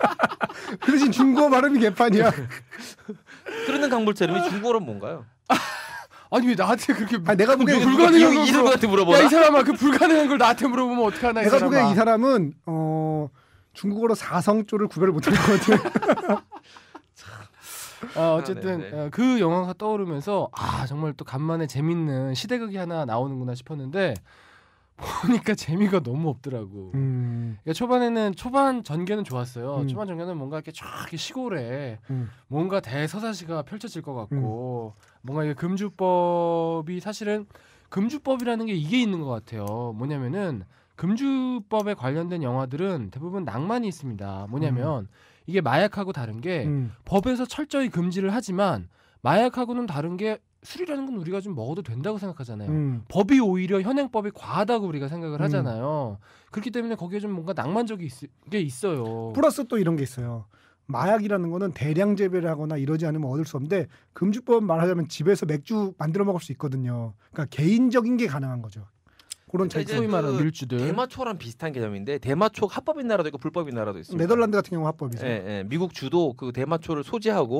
Speaker 4: 그 대신 중국어 발음이 개판이야.
Speaker 6: 흐르는 강물처럼이 중국어로 뭔가요?
Speaker 5: 아니 왜 나한테 그렇게
Speaker 4: 아 내가 보기엔
Speaker 5: 불가능한
Speaker 6: 이-
Speaker 5: 걸
Speaker 6: 이들한테
Speaker 5: 물어-
Speaker 6: 물어보나?
Speaker 5: 야 이 사람아 그 불가능한 걸 나한테 물어보면 어떡하나 이
Speaker 4: 내가
Speaker 5: 사람아.
Speaker 4: 보기엔 이 사람은 어 중국어로 사성조를 구별을 못할 것 같아.
Speaker 5: 아, 어쨌든
Speaker 6: 네, 네.
Speaker 5: 어, 그 영화가 떠오르면서 아 정말 또 간만에 재밌는 시대극이 하나 나오는구나 싶었는데 보니까 재미가 너무 없더라고.
Speaker 4: 음.
Speaker 5: 그러니까 초반에는 초반 전개는 좋았어요.
Speaker 4: 음.
Speaker 5: 초반 전개는 뭔가 이렇게 쫙 이렇게 시골에
Speaker 4: 음.
Speaker 5: 뭔가 대서사시가 펼쳐질 것 같고 뭔가 이게 금주법이 사실은 금주법이라는 게 이게 있는 것 같아요. 뭐냐면은 금주법에 관련된 영화들은 대부분 낭만이 있습니다. 뭐냐면 이게 마약하고 다른 게
Speaker 4: 음.
Speaker 5: 법에서 철저히 금지를 하지만 마약하고는 다른 게 술이라는 건 우리가 좀 먹어도 된다고 생각하잖아요.
Speaker 4: 음.
Speaker 5: 법이 오히려 현행법이 과하다고 우리가 생각을
Speaker 4: 음.
Speaker 5: 하잖아요. 그렇기 때문에 거기에 좀 뭔가 낭만적이 있, 게 있어요.
Speaker 4: 플러스 또 이런 게 있어요. 마약이라는 거는 대량 재배를 하거나 이러지 않으면 얻을 수 없는데 금주법 말하자면 집에서 맥주 만들어 먹을 수 있거든요. 그러니까 개인적인 게 가능한 거죠. 그런
Speaker 6: 그러니까
Speaker 4: 차이.
Speaker 6: 이제
Speaker 5: 소위 말하는
Speaker 6: 그
Speaker 5: 밀주들.
Speaker 6: 대마초랑 비슷한 개념인데 대마초 합법인 나라도 있고 불법인 나라도 있습니다.
Speaker 4: 네덜란드 같은 경우 합법이죠.
Speaker 6: 예, 예. 미국 주도 그 대마초를 소지하고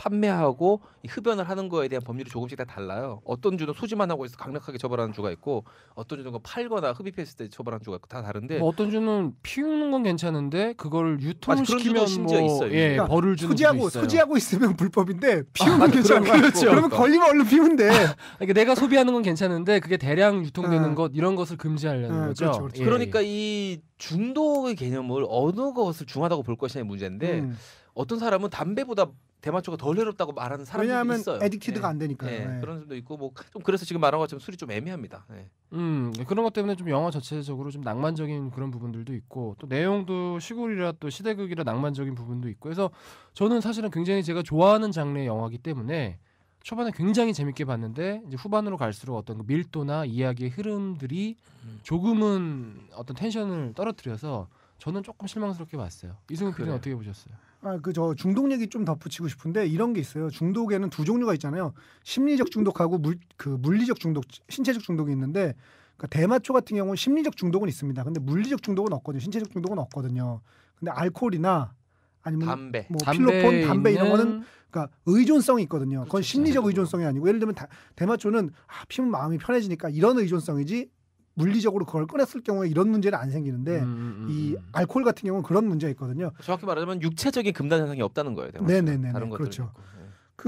Speaker 6: 판매하고 이 흡연을 하는 거에 대한 법률이 조금씩 다 달라요. 어떤 주는 소지만 하고 있어 강력하게 처벌하는 주가 있고 어떤 주는 그 팔거나 흡입했을 때 처벌하는 주가 있고 다 다른데
Speaker 5: 뭐 어떤 주는 피우는 건 괜찮은데 그걸
Speaker 6: 맞아,
Speaker 5: 유통시키면
Speaker 6: 그런 주도 심지어
Speaker 5: 뭐
Speaker 6: 있어요.
Speaker 5: 예,
Speaker 4: 그러니까
Speaker 5: 벌을 주는
Speaker 4: 소지하고
Speaker 5: 주도 있어요.
Speaker 4: 소지하고 있으면 불법인데 피우면
Speaker 6: 맞아,
Speaker 4: 괜찮은
Speaker 6: 그런
Speaker 4: 거야.
Speaker 6: 거 있고.
Speaker 4: 그러면 걸리면 얼른 피우면 돼.
Speaker 5: 그러니까 내가 소비하는 건 괜찮은데 그게 대량 유통되는
Speaker 4: 어.
Speaker 5: 것 이런 것을 금지하려는
Speaker 4: 어,
Speaker 5: 거죠.
Speaker 4: 그렇죠, 그렇죠.
Speaker 5: 예,
Speaker 6: 그러니까
Speaker 5: 예.
Speaker 6: 이 중독의 개념을 어느 것을 중하다고 볼 것이냐의 문제인데
Speaker 4: 음.
Speaker 6: 어떤 사람은 담배보다 대마초가 덜 해롭다고 말하는 사람들이
Speaker 4: 왜냐하면
Speaker 6: 있어요.
Speaker 4: 에딕티드가
Speaker 6: 예.
Speaker 4: 안 되니까요.
Speaker 6: 예,
Speaker 4: 예.
Speaker 6: 그런 사람도 있고 뭐 좀 그래서 지금 말한 것처럼 술이 좀 애매합니다. 예.
Speaker 5: 음 그런 것 때문에 좀 영화 전체적으로 좀 낭만적인 그런 부분들도 있고 또 내용도 시골이라 또 시대극이라 낭만적인 부분도 있고 해서 저는 사실은 굉장히 제가 좋아하는 장르의 영화이기 때문에 초반에 굉장히 재밌게 봤는데 이제 후반으로 갈수록 어떤 그 밀도나 이야기의 흐름들이
Speaker 6: 음.
Speaker 5: 조금은 어떤 텐션을 떨어뜨려서 저는 조금 실망스럽게 봤어요. 이승훈 피디는
Speaker 6: 그래요.
Speaker 5: 어떻게 보셨어요?
Speaker 4: 아, 그 저 중독 얘기 좀 덧붙이고 싶은데 이런 게 있어요. 중독에는 두 종류가 있잖아요. 심리적 중독하고 물, 그 물리적 중독, 신체적 중독이 있는데 그러니까 대마초 같은 경우는 심리적 중독은 있습니다. 근데 물리적 중독은 없거든요. 신체적 중독은 없거든요. 근데 알코올이나 아니면
Speaker 6: 담배.
Speaker 4: 뭐 필로폰, 담배 이런 거는 그러니까 의존성이 있거든요. 그건
Speaker 6: 그렇죠,
Speaker 4: 심리적
Speaker 6: 진짜로.
Speaker 4: 의존성이 아니고 예를 들면 다, 대마초는 아, 피면 마음이 편해지니까 이런 의존성이지 물리적으로 그걸 꺼냈을 경우에 이런 문제는 안 생기는데
Speaker 5: 음, 음,
Speaker 4: 이
Speaker 5: 음.
Speaker 4: 알코올 같은 경우는 그런 문제가 있거든요.
Speaker 6: 정확히 말하자면 육체적인 금단 현상이 없다는 거예요. 대마초는.
Speaker 4: 네네네네,
Speaker 6: 다른 것들
Speaker 4: 그렇죠.
Speaker 6: 있고. 예.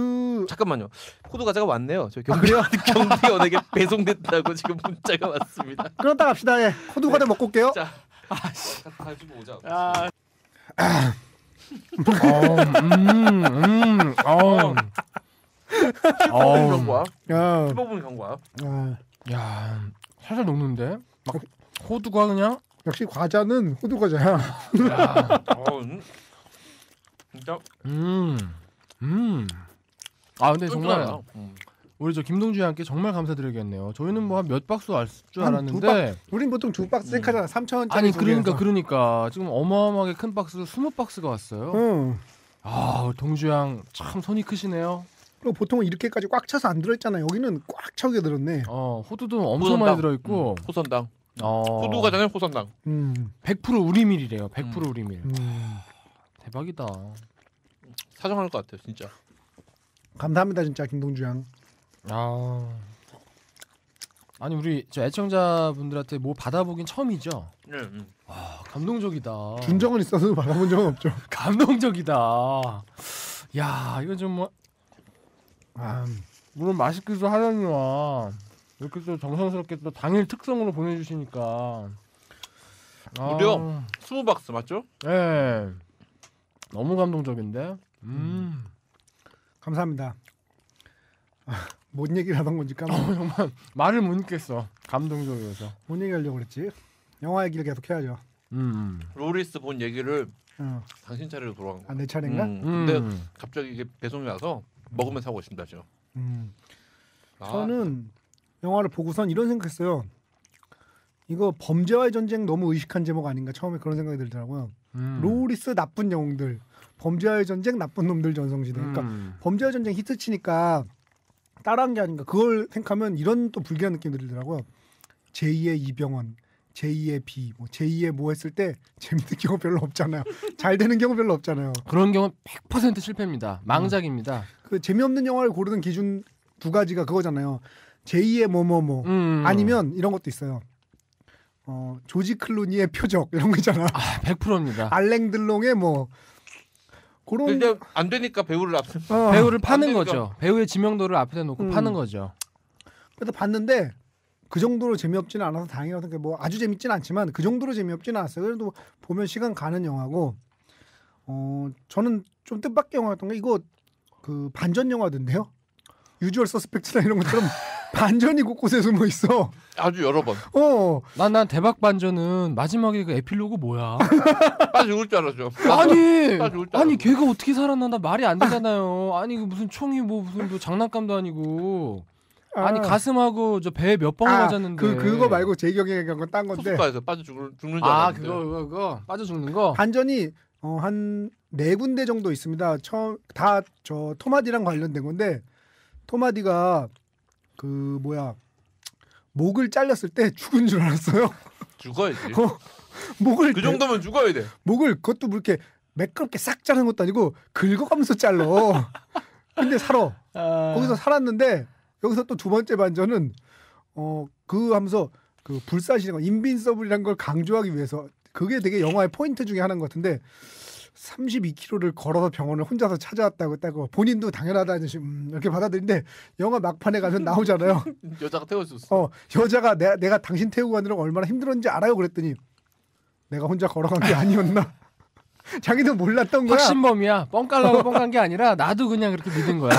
Speaker 4: 그
Speaker 6: 잠깐만요. 호두 과자가 왔네요. 저
Speaker 4: 아, 그래요?
Speaker 6: 경비원에게 배송됐다고 지금 문자가 왔습니다.
Speaker 4: 그렇다 갑시다. 예. 호두 과자 먹고 올게요.
Speaker 6: 자, 아씨, 가지고 오자.
Speaker 5: 아, 어, 음, 음, 어.
Speaker 6: 십오 분 경과.
Speaker 4: 야,
Speaker 6: 십오 분 경과.
Speaker 4: 아,
Speaker 5: 야, 살살 녹는데? 막 호두가 그냥?
Speaker 4: 역시 과자는 호두 과자야.
Speaker 5: 야,
Speaker 6: 어, 음. 진짜
Speaker 5: 음, 음. 아 근데 정말
Speaker 6: 쫀쫀하다. 음.
Speaker 5: 우리 저 김동주의 함께 정말 감사드리겠네요. 저희는 뭐 한 몇 박스 알 줄
Speaker 4: 한두
Speaker 5: 알았는데
Speaker 4: 우린 보통 두 박스 생카잖아. 삼천 원짜리.
Speaker 5: 아니 그러니까 그러니까 지금 어마어마하게 큰 박스로 스무 박스가 왔어요.
Speaker 4: 응.
Speaker 5: 아 동주양 참 손이 크시네요.
Speaker 4: 그리고 보통은 이렇게까지 꽉 차서 안 들어있잖아. 여기는 꽉 차게 들었네.
Speaker 5: 어 호두도 엄청
Speaker 6: 호선당.
Speaker 5: 많이 들어있고
Speaker 6: 음, 호선당.
Speaker 5: 어,
Speaker 6: 호두 과자는 호선당.
Speaker 4: 음.
Speaker 5: 백 퍼센트 우리밀이래요. 백 퍼센트
Speaker 6: 음.
Speaker 5: 우리밀.
Speaker 4: 음.
Speaker 5: 대박이다.
Speaker 6: 사정할 것 같아요, 진짜.
Speaker 4: 감사합니다 진짜 김동주 양.
Speaker 5: 아 아니 우리 저 애청자분들한테 뭐 받아보긴 처음이죠.
Speaker 6: 네, 음.
Speaker 5: 아 감동적이다.
Speaker 4: 준 적은 있어도 받아본 적은 없죠.
Speaker 5: 감동적이다. 야 이거 좀 뭐
Speaker 4: 아,
Speaker 5: 물론 맛있기도 하려니와 이렇게 또 정성스럽게 또 당일 특성으로 보내주시니까
Speaker 6: 무려 스무 박스 맞죠?
Speaker 5: 네 너무 감동적인데. 음.
Speaker 4: 감사합니다. 아, 뭔 얘기를 하던 건지 까먹.
Speaker 5: 어, 정말 말을 못 읽겠어. 감동적이어서.
Speaker 4: 뭔 얘기하려고 그랬지? 영화 얘기를 계속 해야죠.
Speaker 5: 음.
Speaker 6: 로리스 본 얘기를
Speaker 4: 어.
Speaker 6: 당신 차례로 돌아간
Speaker 4: 아,
Speaker 6: 거야.
Speaker 4: 내 차례인가?
Speaker 6: 음,
Speaker 5: 음.
Speaker 6: 근데 갑자기 이게 배송이 와서 먹으면서 하고 있습니다, 지금.
Speaker 4: 음.
Speaker 6: 아,
Speaker 4: 저는 영화를 보고선 이런 생각했어요. 이거 범죄와의 전쟁 너무 의식한 제목 아닌가 처음에 그런 생각이 들더라고요.
Speaker 5: 음.
Speaker 4: 로리스 나쁜 영웅들, 범죄와의 전쟁 나쁜 놈들 전성시대. 그러니까
Speaker 5: 음.
Speaker 4: 범죄와 전쟁 히트치니까 따라한 게 아닌가. 그걸 생각하면 이런 또 불길한 느낌이 들더라고요. 제이의 이병헌, 제이의 비, 뭐 제이의 뭐 했을 때 재밌는 경우 별로 없잖아요. 잘 되는 경우 별로 없잖아요.
Speaker 5: 그런 경우 백 퍼센트 실패입니다. 망작입니다.
Speaker 4: 그 재미없는 영화를 고르는 기준 두 가지가 그거잖아요. 제이의 뭐뭐뭐
Speaker 5: 음.
Speaker 4: 아니면 이런 것도 있어요. 어, 조지 클루니의 표적 이런 거 있잖아.
Speaker 5: 아, 백 퍼센트입니다.
Speaker 4: 알랭 들롱의 뭐 그런
Speaker 6: 근데 안 되니까 배우를 앞.
Speaker 4: 어,
Speaker 5: 배우를 파는
Speaker 6: 안 되니까.
Speaker 5: 거죠. 배우의 지명도를 앞에다 놓고
Speaker 4: 음.
Speaker 5: 파는 거죠.
Speaker 4: 그래서 봤는데 그 정도로 재미없지는 않아서 다행이라서 뭐 아주 재밌지는 않지만 그 정도로 재미없지는 않았어요. 그래도 보면 시간 가는 영화고 어 저는 좀 뜻밖의 영화였던 게 이거 그 반전 영화던데요. 유주얼 서스펙트나 이런 것처럼 반전이 곳곳에 숨어 있어.
Speaker 6: 아주 여러 번.
Speaker 4: 어
Speaker 5: 난 난 대박 반전은 마지막에 그 에필로그 뭐야?
Speaker 6: 빠져 죽을 줄 알았죠.
Speaker 5: 아니
Speaker 6: 나 죽을 줄
Speaker 5: 아니
Speaker 6: 알았어.
Speaker 5: 걔가 어떻게 살았나 말이 안 되잖아요. 아니 그 무슨 총이 뭐 무슨 뭐 장난감도 아니고 아니 가슴하고 저 배에 몇 방울
Speaker 4: 아,
Speaker 5: 맞았는데
Speaker 4: 그 그거 말고 제이경에 간 딴 건데
Speaker 6: 호숫가에서 빠져 죽을 죽는 줄
Speaker 5: 아
Speaker 6: 알았는데.
Speaker 5: 그거 그거 그거 빠져 죽는 거.
Speaker 4: 반전이 어, 한 네 군데 정도 있습니다. 처음 다 저 토마디랑 관련된 건데 토마디가 그 뭐야 목을 잘렸을 때 죽은 줄 알았어요.
Speaker 6: 죽어야지.
Speaker 4: 어, 목을
Speaker 6: 그
Speaker 4: 대-
Speaker 6: 정도면 죽어야 돼.
Speaker 4: 목을 그것도 뭐 이렇게 매끄럽게 싹 자르는 것도 아니고 긁어가면서 잘러. 근데 살아.
Speaker 5: 아,
Speaker 4: 거기서 살았는데 여기서 또 두 번째 반전은 어 그 하면서 그 불사시는 거 인빈서블이라는 걸 강조하기 위해서 그게 되게 영화의 포인트 중에 하나인 것 같은데 삼십이 킬로미터를 걸어서 병원을 혼자서 찾아왔다고 했다고 본인도 당연하다는 식 음, 이렇게 받아들이는데 영화 막판에 가면 나오잖아요.
Speaker 6: 여자가 태워줬어.
Speaker 4: 어 여자가 내가, 내가 당신 태우고 가느라고 얼마나 힘들었는지 알아요 그랬더니 내가 혼자 걸어간 게 아니었나. 자기도 몰랐던 거야.
Speaker 5: 확신범이야. 뻥 깔라고 뻥 깐 게 아니라 나도 그냥 그렇게 믿은 거야.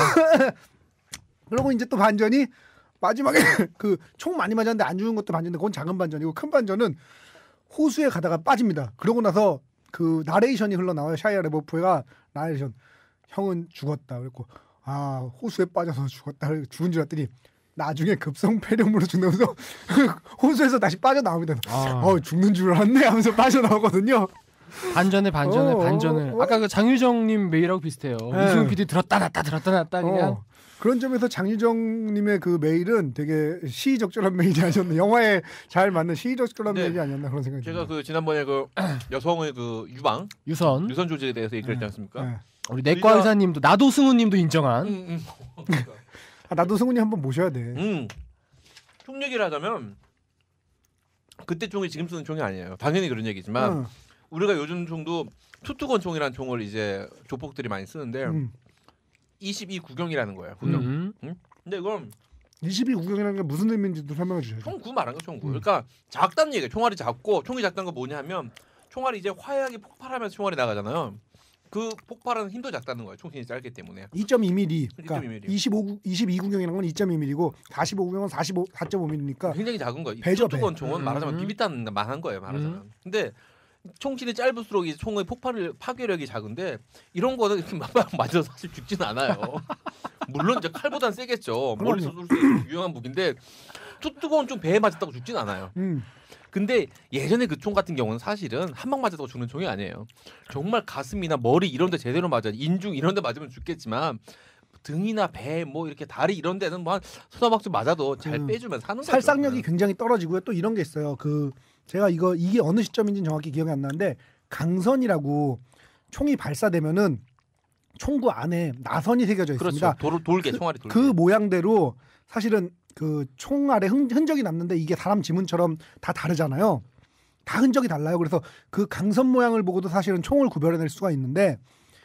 Speaker 4: 그리고 이제 또 반전이 마지막에 그 총 많이 맞았는데 안 죽은 것도 반전인데 그건 작은 반전이고 큰 반전은 호수에 가다가 빠집니다. 그러고 나서 그 나레이션이 흘러나와요. 샤이아 레버프가 나레이션 형은 죽었다. 그랬고 아 호수에 빠져서 죽었다. 죽은 줄 알았더니 나중에 급성 폐렴으로 죽는면서 호수에서 다시 빠져나옵니다.
Speaker 5: 아.
Speaker 4: 어 죽는 줄 알았네 하면서 빠져나오거든요.
Speaker 5: 반전에 반전에
Speaker 4: 어,
Speaker 5: 반전을.
Speaker 4: 어, 어.
Speaker 5: 아까 그 장유정님 메일하고 비슷해요.
Speaker 4: 네.
Speaker 5: 이승훈 피디 들었다 놨다 들었다 놨다 그냥.
Speaker 4: 어, 그런 점에서 장유정님의 그 메일은 되게 시의적절한 메일이 아니었나. 영화에 잘 맞는 시의적절한
Speaker 6: 네.
Speaker 4: 메일이 아니었나 그런 생각이
Speaker 6: 제가
Speaker 4: 듭니다.
Speaker 6: 그 지난번에 그 여성의 그 유방
Speaker 5: 유선.
Speaker 6: 유선 조직에 대해서 얘기를 했지 않습니까?
Speaker 4: 네.
Speaker 5: 우리 내과
Speaker 6: 의사-
Speaker 5: 의사님도 나도 승우님도 인정한.
Speaker 6: 음, 음.
Speaker 4: 아, 나도 승훈이 한번 모셔야 돼.
Speaker 6: 음. 총 얘기를 하자면 그때 총이 지금 쓰는 총이 아니에요. 당연히 그런 얘기지만
Speaker 4: 응,
Speaker 6: 우리가 요즘 총도 투투건 총이라는 총을 이제 조폭들이 많이 쓰는데
Speaker 4: 음.
Speaker 6: 이십이 구경이라는 거예요. 구경.
Speaker 5: 음.
Speaker 6: 근데 이건
Speaker 4: 이십이 구경이라는 게 무슨 의미인지도 설명해 주셔야죠.
Speaker 6: 총구 말한 거 총구.
Speaker 4: 음.
Speaker 6: 그러니까 작다는 얘기예요. 총알이 작고 총이 작다는 건 뭐냐 하면 총알이 이제 화약이 폭발하면서 총알이 나가잖아요. 그 폭발하는 힘도 작다는 거예요. 총신이 짧기 때문에.
Speaker 4: 이 점 이 밀리미터.
Speaker 6: 이 점 이
Speaker 4: 그러니까
Speaker 6: 밀리미터.
Speaker 4: 이십오, 이십이 구경이라는 건 이 점 이 밀리미터고 사십오 구경은 사십오, 사 점 오 밀리미터니까
Speaker 6: 굉장히 작은 거예요.
Speaker 4: 배죠,
Speaker 6: 뚜
Speaker 4: 배.
Speaker 6: 권총은
Speaker 5: 음.
Speaker 6: 말하자면 비비탄만 한 거예요. 말하자면. 음. 근데 총신이 짧을수록 이 총의 폭발을 파괴력이 작은데 이런 거는 이렇게 막 맞아서 사실 죽지는 않아요. 물론 이제 칼보단 세겠죠. 멀리서 쏠 수 있는 유용한 무기인데 투 뜨거운 총 배에 맞았다고 죽지는 않아요.
Speaker 4: 음.
Speaker 6: 근데 예전에 그 총 같은 경우는 사실은 한 방 맞았다고 죽는 총이 아니에요. 정말 가슴이나 머리 이런 데 제대로 맞아 인중 이런 데 맞으면 죽겠지만 등이나 배 뭐 이렇게 다리 이런 데는 뭐 한 서너 박수 맞아도 잘
Speaker 4: 음.
Speaker 6: 빼주면 사는 거죠.
Speaker 4: 살상력이 굉장히 떨어지고요. 또 이런 게 있어요. 그 제가 이거 이게 어느 시점인지 정확히 기억이 안 나는데 강선이라고 총이 발사되면은 총구 안에 나선이 새겨져 있습니다.
Speaker 6: 그렇죠. 돌, 돌게 총알이 돌게.
Speaker 4: 그 모양대로 사실은 그 총 아래 흔, 흔적이 남는데 이게 사람 지문처럼 다 다르잖아요. 다 흔적이 달라요. 그래서 그 강선 모양을 보고도 사실은 총을 구별해낼 수가 있는데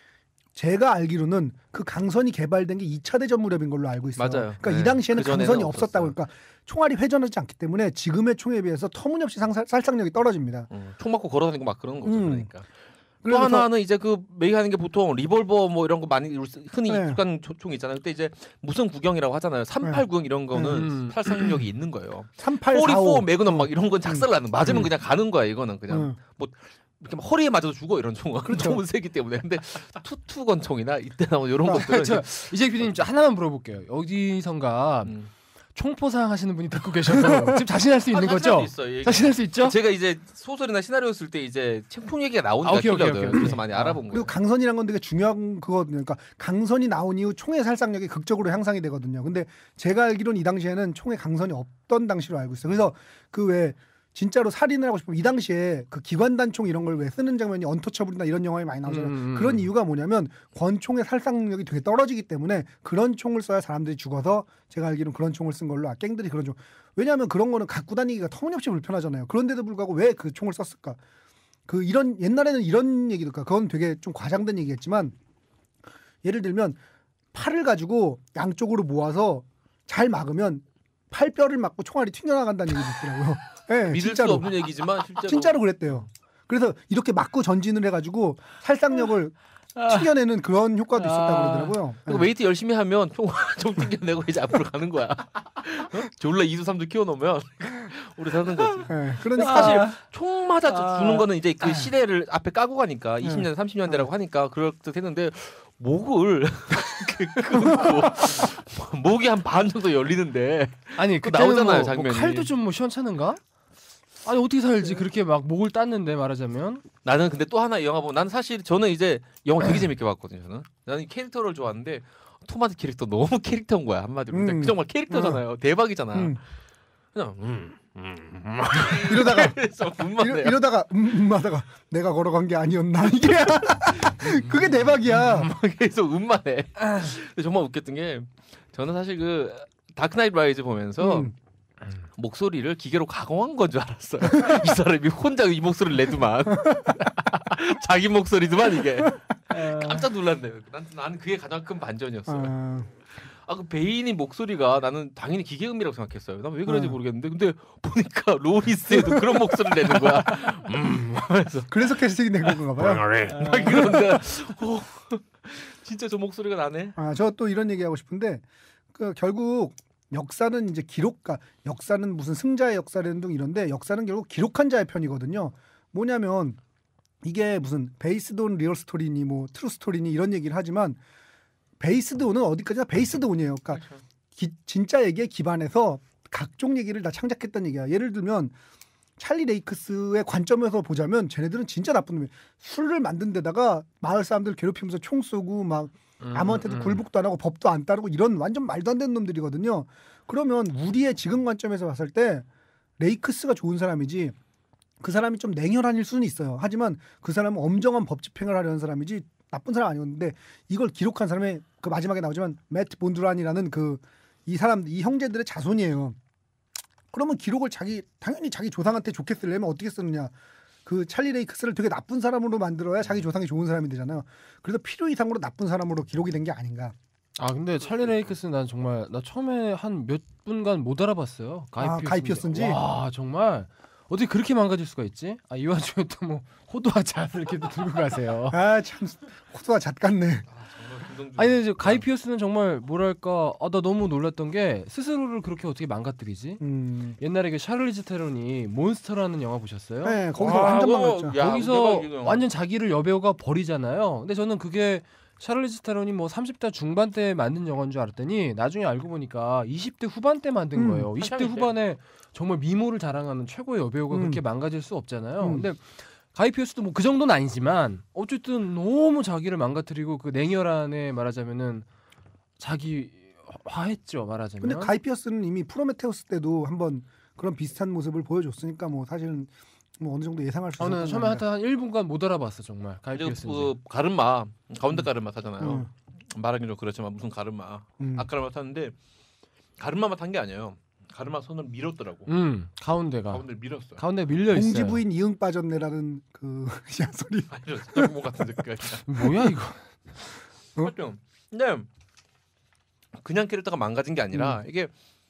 Speaker 4: 제가 알기로는 그 강선이 개발된 게 이 차 대전 무렵인 걸로 알고 있어요.
Speaker 6: 맞아요.
Speaker 4: 그러니까
Speaker 6: 네.
Speaker 4: 이 당시에는
Speaker 6: 그전에는
Speaker 4: 강선이
Speaker 6: 없었어요.
Speaker 4: 없었다고. 그러니까 총알이 회전하지 않기 때문에 지금의 총에 비해서 터무니없이 상살, 살상력이 떨어집니다.
Speaker 6: 음, 총 맞고 걸어다니고 막 그런 거죠.
Speaker 4: 음.
Speaker 6: 그러니까. 또
Speaker 4: 그래서
Speaker 6: 하나는 이제 그 메이하는 게 보통 리볼버 뭐 이런 거 많이 흔히
Speaker 4: 네.
Speaker 6: 익숙한 조- 총이 있잖아요. 그때 이제 무슨 구경이라고 하잖아요. 삼팔구경 이런 거는
Speaker 5: 음.
Speaker 6: 살상력이 있는 거예요.
Speaker 4: 삼팔사오
Speaker 6: 사십사 매그넘 막 이런 건 작살나는 맞으면
Speaker 4: 음.
Speaker 6: 그냥 가는 거야. 이거는 그냥
Speaker 4: 음.
Speaker 6: 뭐 이렇게 막 허리에 맞아도 죽어 이런 총은
Speaker 4: 그렇죠.
Speaker 6: 너무 세기 때문에. 근데 투투 권총이나 이때 나온 이런
Speaker 4: 아,
Speaker 6: 것들은
Speaker 5: 저 이재익 피디님 저 하나만 물어볼게요. 어디선가
Speaker 6: 음.
Speaker 5: 총포상 하시는 분이 듣고 계셔서 지금 자신할 수 있는
Speaker 6: 아,
Speaker 5: 거죠?
Speaker 6: 있어요, 얘기가.
Speaker 5: 자신할 수 있죠?
Speaker 6: 제가 이제 소설이나 시나리오 쓸 때 이제 책통 얘기가 나오니까
Speaker 5: 아, 오케이, 오케이,
Speaker 6: 길거든.
Speaker 5: 오케이, 오케이.
Speaker 6: 그래서 많이
Speaker 5: 아,
Speaker 6: 알아본
Speaker 4: 그리고
Speaker 6: 거예요.
Speaker 4: 강선이란 건 되게 중요한 그거거든요. 그러니까 강선이 나온 이후 총의 살상력이 극적으로 향상이 되거든요. 근데 제가 알기로는 이 당시에는 총에 강선이 없던 당시로 알고 있어요. 그래서 그 왜 진짜로 살인을 하고 싶으면 이 당시에 그 기관단총 이런 걸 왜 쓰는 장면이 언터처블이나 이런 영화에 많이 나오잖아요.
Speaker 5: 음, 음.
Speaker 4: 그런 이유가 뭐냐면 권총의 살상력이 되게 떨어지기 때문에 그런 총을 써야 사람들이 죽어서 제가 알기로는 그런 총을 쓴 걸로 아 갱들이 그런 총. 왜냐하면 그런 거는 갖고 다니기가 터무니없이 불편하잖아요. 그런데도 불구하고 왜 그 총을 썼을까? 그 이런 옛날에는 이런 얘기도 그러니까 그건 되게 좀 과장된 얘기겠지만 예를 들면 팔을 가지고 양쪽으로 모아서 잘 막으면 팔뼈를 맞고 총알이 튕겨나간다는 얘기도 있더라고요. 네,
Speaker 6: 믿을
Speaker 4: 진짜로.
Speaker 6: 수 없는 얘기지만 실제로
Speaker 4: 진짜로 그랬대요. 그래서 이렇게 맞고 전진을 해가지고 살상력을
Speaker 6: 아.
Speaker 4: 튕겨내는 그런 효과도 있었다고
Speaker 5: 아.
Speaker 4: 그러더라고요.
Speaker 6: 그리고
Speaker 4: 네.
Speaker 6: 웨이트 열심히 하면 총, 좀 튕겨내고 이제 앞으로 가는 거야. 어? 졸라 이두 삼두 키워놓으면 우리 사는 거지.
Speaker 4: 네, 그러니까
Speaker 6: 사실 총 맞아
Speaker 5: 아.
Speaker 6: 주는 거는 이제 그 시대를 앞에 까고 가니까 이십 년, 삼십 년대라고 하니까 그럴 듯 했는데 목을 끊고 목이 한 반 정도 열리는데
Speaker 5: 아니
Speaker 6: 그
Speaker 5: 그때는
Speaker 6: 나오잖아요,
Speaker 5: 뭐,
Speaker 6: 장면이.
Speaker 5: 뭐 칼도 좀 뭐 시원찮은가? 아니 어떻게 살지 그렇게 막 목을 땄는데 말하자면
Speaker 6: 나는 근데 또 하나 이 영화 보면 나는 사실 저는 이제 영화 되게 재밌게 봤거든요. 저는 나는 이 캐릭터를 좋아하는데 토마스 캐릭터 너무 캐릭터인 거야 한마디로.
Speaker 4: 음.
Speaker 6: 근데 정말 캐릭터잖아요. 대박이잖아.
Speaker 4: 음.
Speaker 6: 그냥 음, 음, 음.
Speaker 4: 이러다가
Speaker 6: 그래서 음만
Speaker 4: 이러,
Speaker 6: 내요.
Speaker 4: 이러다가 음, 음 하다가 내가 걸어간 게 아니었나 이게 그게 대박이야.
Speaker 6: 계속 음만 해. 근데 정말 웃겼던 게 저는 사실 그 다크나이트 라이즈 보면서
Speaker 4: 음.
Speaker 6: 목소리를 기계로 가공한 건 줄 알았어요. 이 사람이 혼자 이 목소리를 내더만 자기 목소리더만 이게 깜짝 놀랐네요. 난, 나는 그게 가장 큰 반전이었어요.
Speaker 4: 아,
Speaker 6: 아 그 베인이 목소리가 나는 당연히 기계음이라고 생각했어요. 난 왜 그런지
Speaker 4: 어.
Speaker 6: 모르겠는데 근데 보니까 로리스에도 그런 목소리를 내는 거야. 음 하면서
Speaker 4: 그래서 캐스팅이 된 건가 봐요.
Speaker 6: 막 이러는데 어, 진짜 저 목소리가 나네.
Speaker 4: 아, 저 또 이런 얘기하고 싶은데 그 결국 역사는 이제 기록가 역사는 무슨 승자의 역사라는 등 이런데 역사는 결국 기록한 자의 편이거든요. 뭐냐면 이게 무슨 베이스드 온 리얼 스토리니 뭐 트루 스토리니 이런 얘기를 하지만 베이스드 온은 어디까지나 베이스드 온이에요. 그러니까 기, 진짜 얘기에 기반해서 각종 얘기를 다 창작했던 얘기야. 예를 들면 찰리 레이크스의 관점에서 보자면 쟤네들은 진짜 나쁜 놈이에요. 술을 만든 데다가 마을 사람들 괴롭히면서 총 쏘고 막
Speaker 5: 음,
Speaker 4: 아무한테도
Speaker 5: 음.
Speaker 4: 굴복도 안 하고 법도 안 따르고 이런 완전 말도 안 되는 놈들이거든요. 그러면 우리의 지금 관점에서 봤을 때 레이크스가 좋은 사람이지 그 사람이 좀 냉혈한일 수는 있어요. 하지만 그 사람은 엄정한 법 집행을 하려는 사람이지 나쁜 사람 아니었는데 이걸 기록한 사람의 그 마지막에 나오지만 매트 본두란이라는 그 이 사람 이 형제들의 자손이에요. 그러면 기록을 자기 당연히 자기 조상한테 좋게 쓰려면 어떻게 쓰느냐. 그 찰리 레이크스를 되게 나쁜 사람으로 만들어야 자기 조상이 좋은 사람이 되잖아요. 그래서 필요 이상으로 나쁜 사람으로 기록이 된 게 아닌가.
Speaker 5: 아 근데 찰리 레이크스 난 정말 나 처음에 한 몇 분간 못 알아봤어요.
Speaker 4: 아,
Speaker 5: 가이
Speaker 4: 가이
Speaker 5: 피어스인지.
Speaker 4: 피어스인지?
Speaker 5: 와 정말 어떻게 그렇게 망가질 수가 있지? 아, 이 와중에 또 뭐 호두와 잣을 이렇게 또 들고 가세요.
Speaker 4: 아 참 호두와 잣 같네.
Speaker 5: 아니 근데 이제 가이 피어스는 정말 뭐랄까 아, 나 너무 놀랐던 게 스스로를 그렇게 어떻게 망가뜨리지?
Speaker 4: 음.
Speaker 5: 옛날에 그 샤를리즈 테론이 몬스터라는 영화 보셨어요?
Speaker 4: 네, 거기서
Speaker 6: 아,
Speaker 4: 완전
Speaker 6: 그거-
Speaker 4: 망했죠.
Speaker 6: 야,
Speaker 5: 거기서
Speaker 6: 대박이다.
Speaker 5: 완전 자기를 여배우가 버리잖아요. 근데 저는 그게 샤를리즈 테론이 뭐 삼십 대 중반 때 만든 영화인 줄 알았더니 나중에 알고 보니까 이십 대 후반 때 만든
Speaker 4: 음,
Speaker 5: 거예요. 이십 대
Speaker 6: 한창일 때.
Speaker 5: 후반에 정말 미모를 자랑하는 최고의 여배우가
Speaker 4: 음.
Speaker 5: 그렇게 망가질 수 없잖아요.
Speaker 4: 음.
Speaker 5: 근데 가이 피어스도 뭐 그 정도는 아니지만 어쨌든 너무 자기를 망가뜨리고 그 냉혈한에 말하자면은 자기 화했죠 말하자면.
Speaker 4: 근데 가이 피어스는 이미 프로메테우스 때도 한번 그런 비슷한 모습을 보여줬으니까 뭐 사실은 뭐 어느 정도 예상할 수
Speaker 5: 아,
Speaker 4: 있었던
Speaker 5: 네,
Speaker 4: 거
Speaker 5: 처음에
Speaker 4: 아닌가.
Speaker 5: 한 일 분간 못 알아봤어 정말 가이
Speaker 6: 그리고
Speaker 5: 피어스.
Speaker 6: 그 가르마 가운데 가르마 타잖아요.
Speaker 4: 음.
Speaker 6: 말하기 좀 그렇지만 무슨 가르마
Speaker 4: 음.
Speaker 6: 앞가르마 탔는데 가르마만 탄 게 아니에요. 가르마 손을 밀었더라고.
Speaker 5: 음 가운데가
Speaker 6: 가운데 밀었어요.
Speaker 5: 가운데 밀려 있어요.
Speaker 4: 공지 부인 이응 빠졌네라는 그 소리.
Speaker 6: 아니요, 진짜 뭐 같은데 그게.
Speaker 5: 뭐야 이거?
Speaker 4: 어?
Speaker 6: 하여튼 근데 그냥 캐릭터가 망가진 게 아니라 이게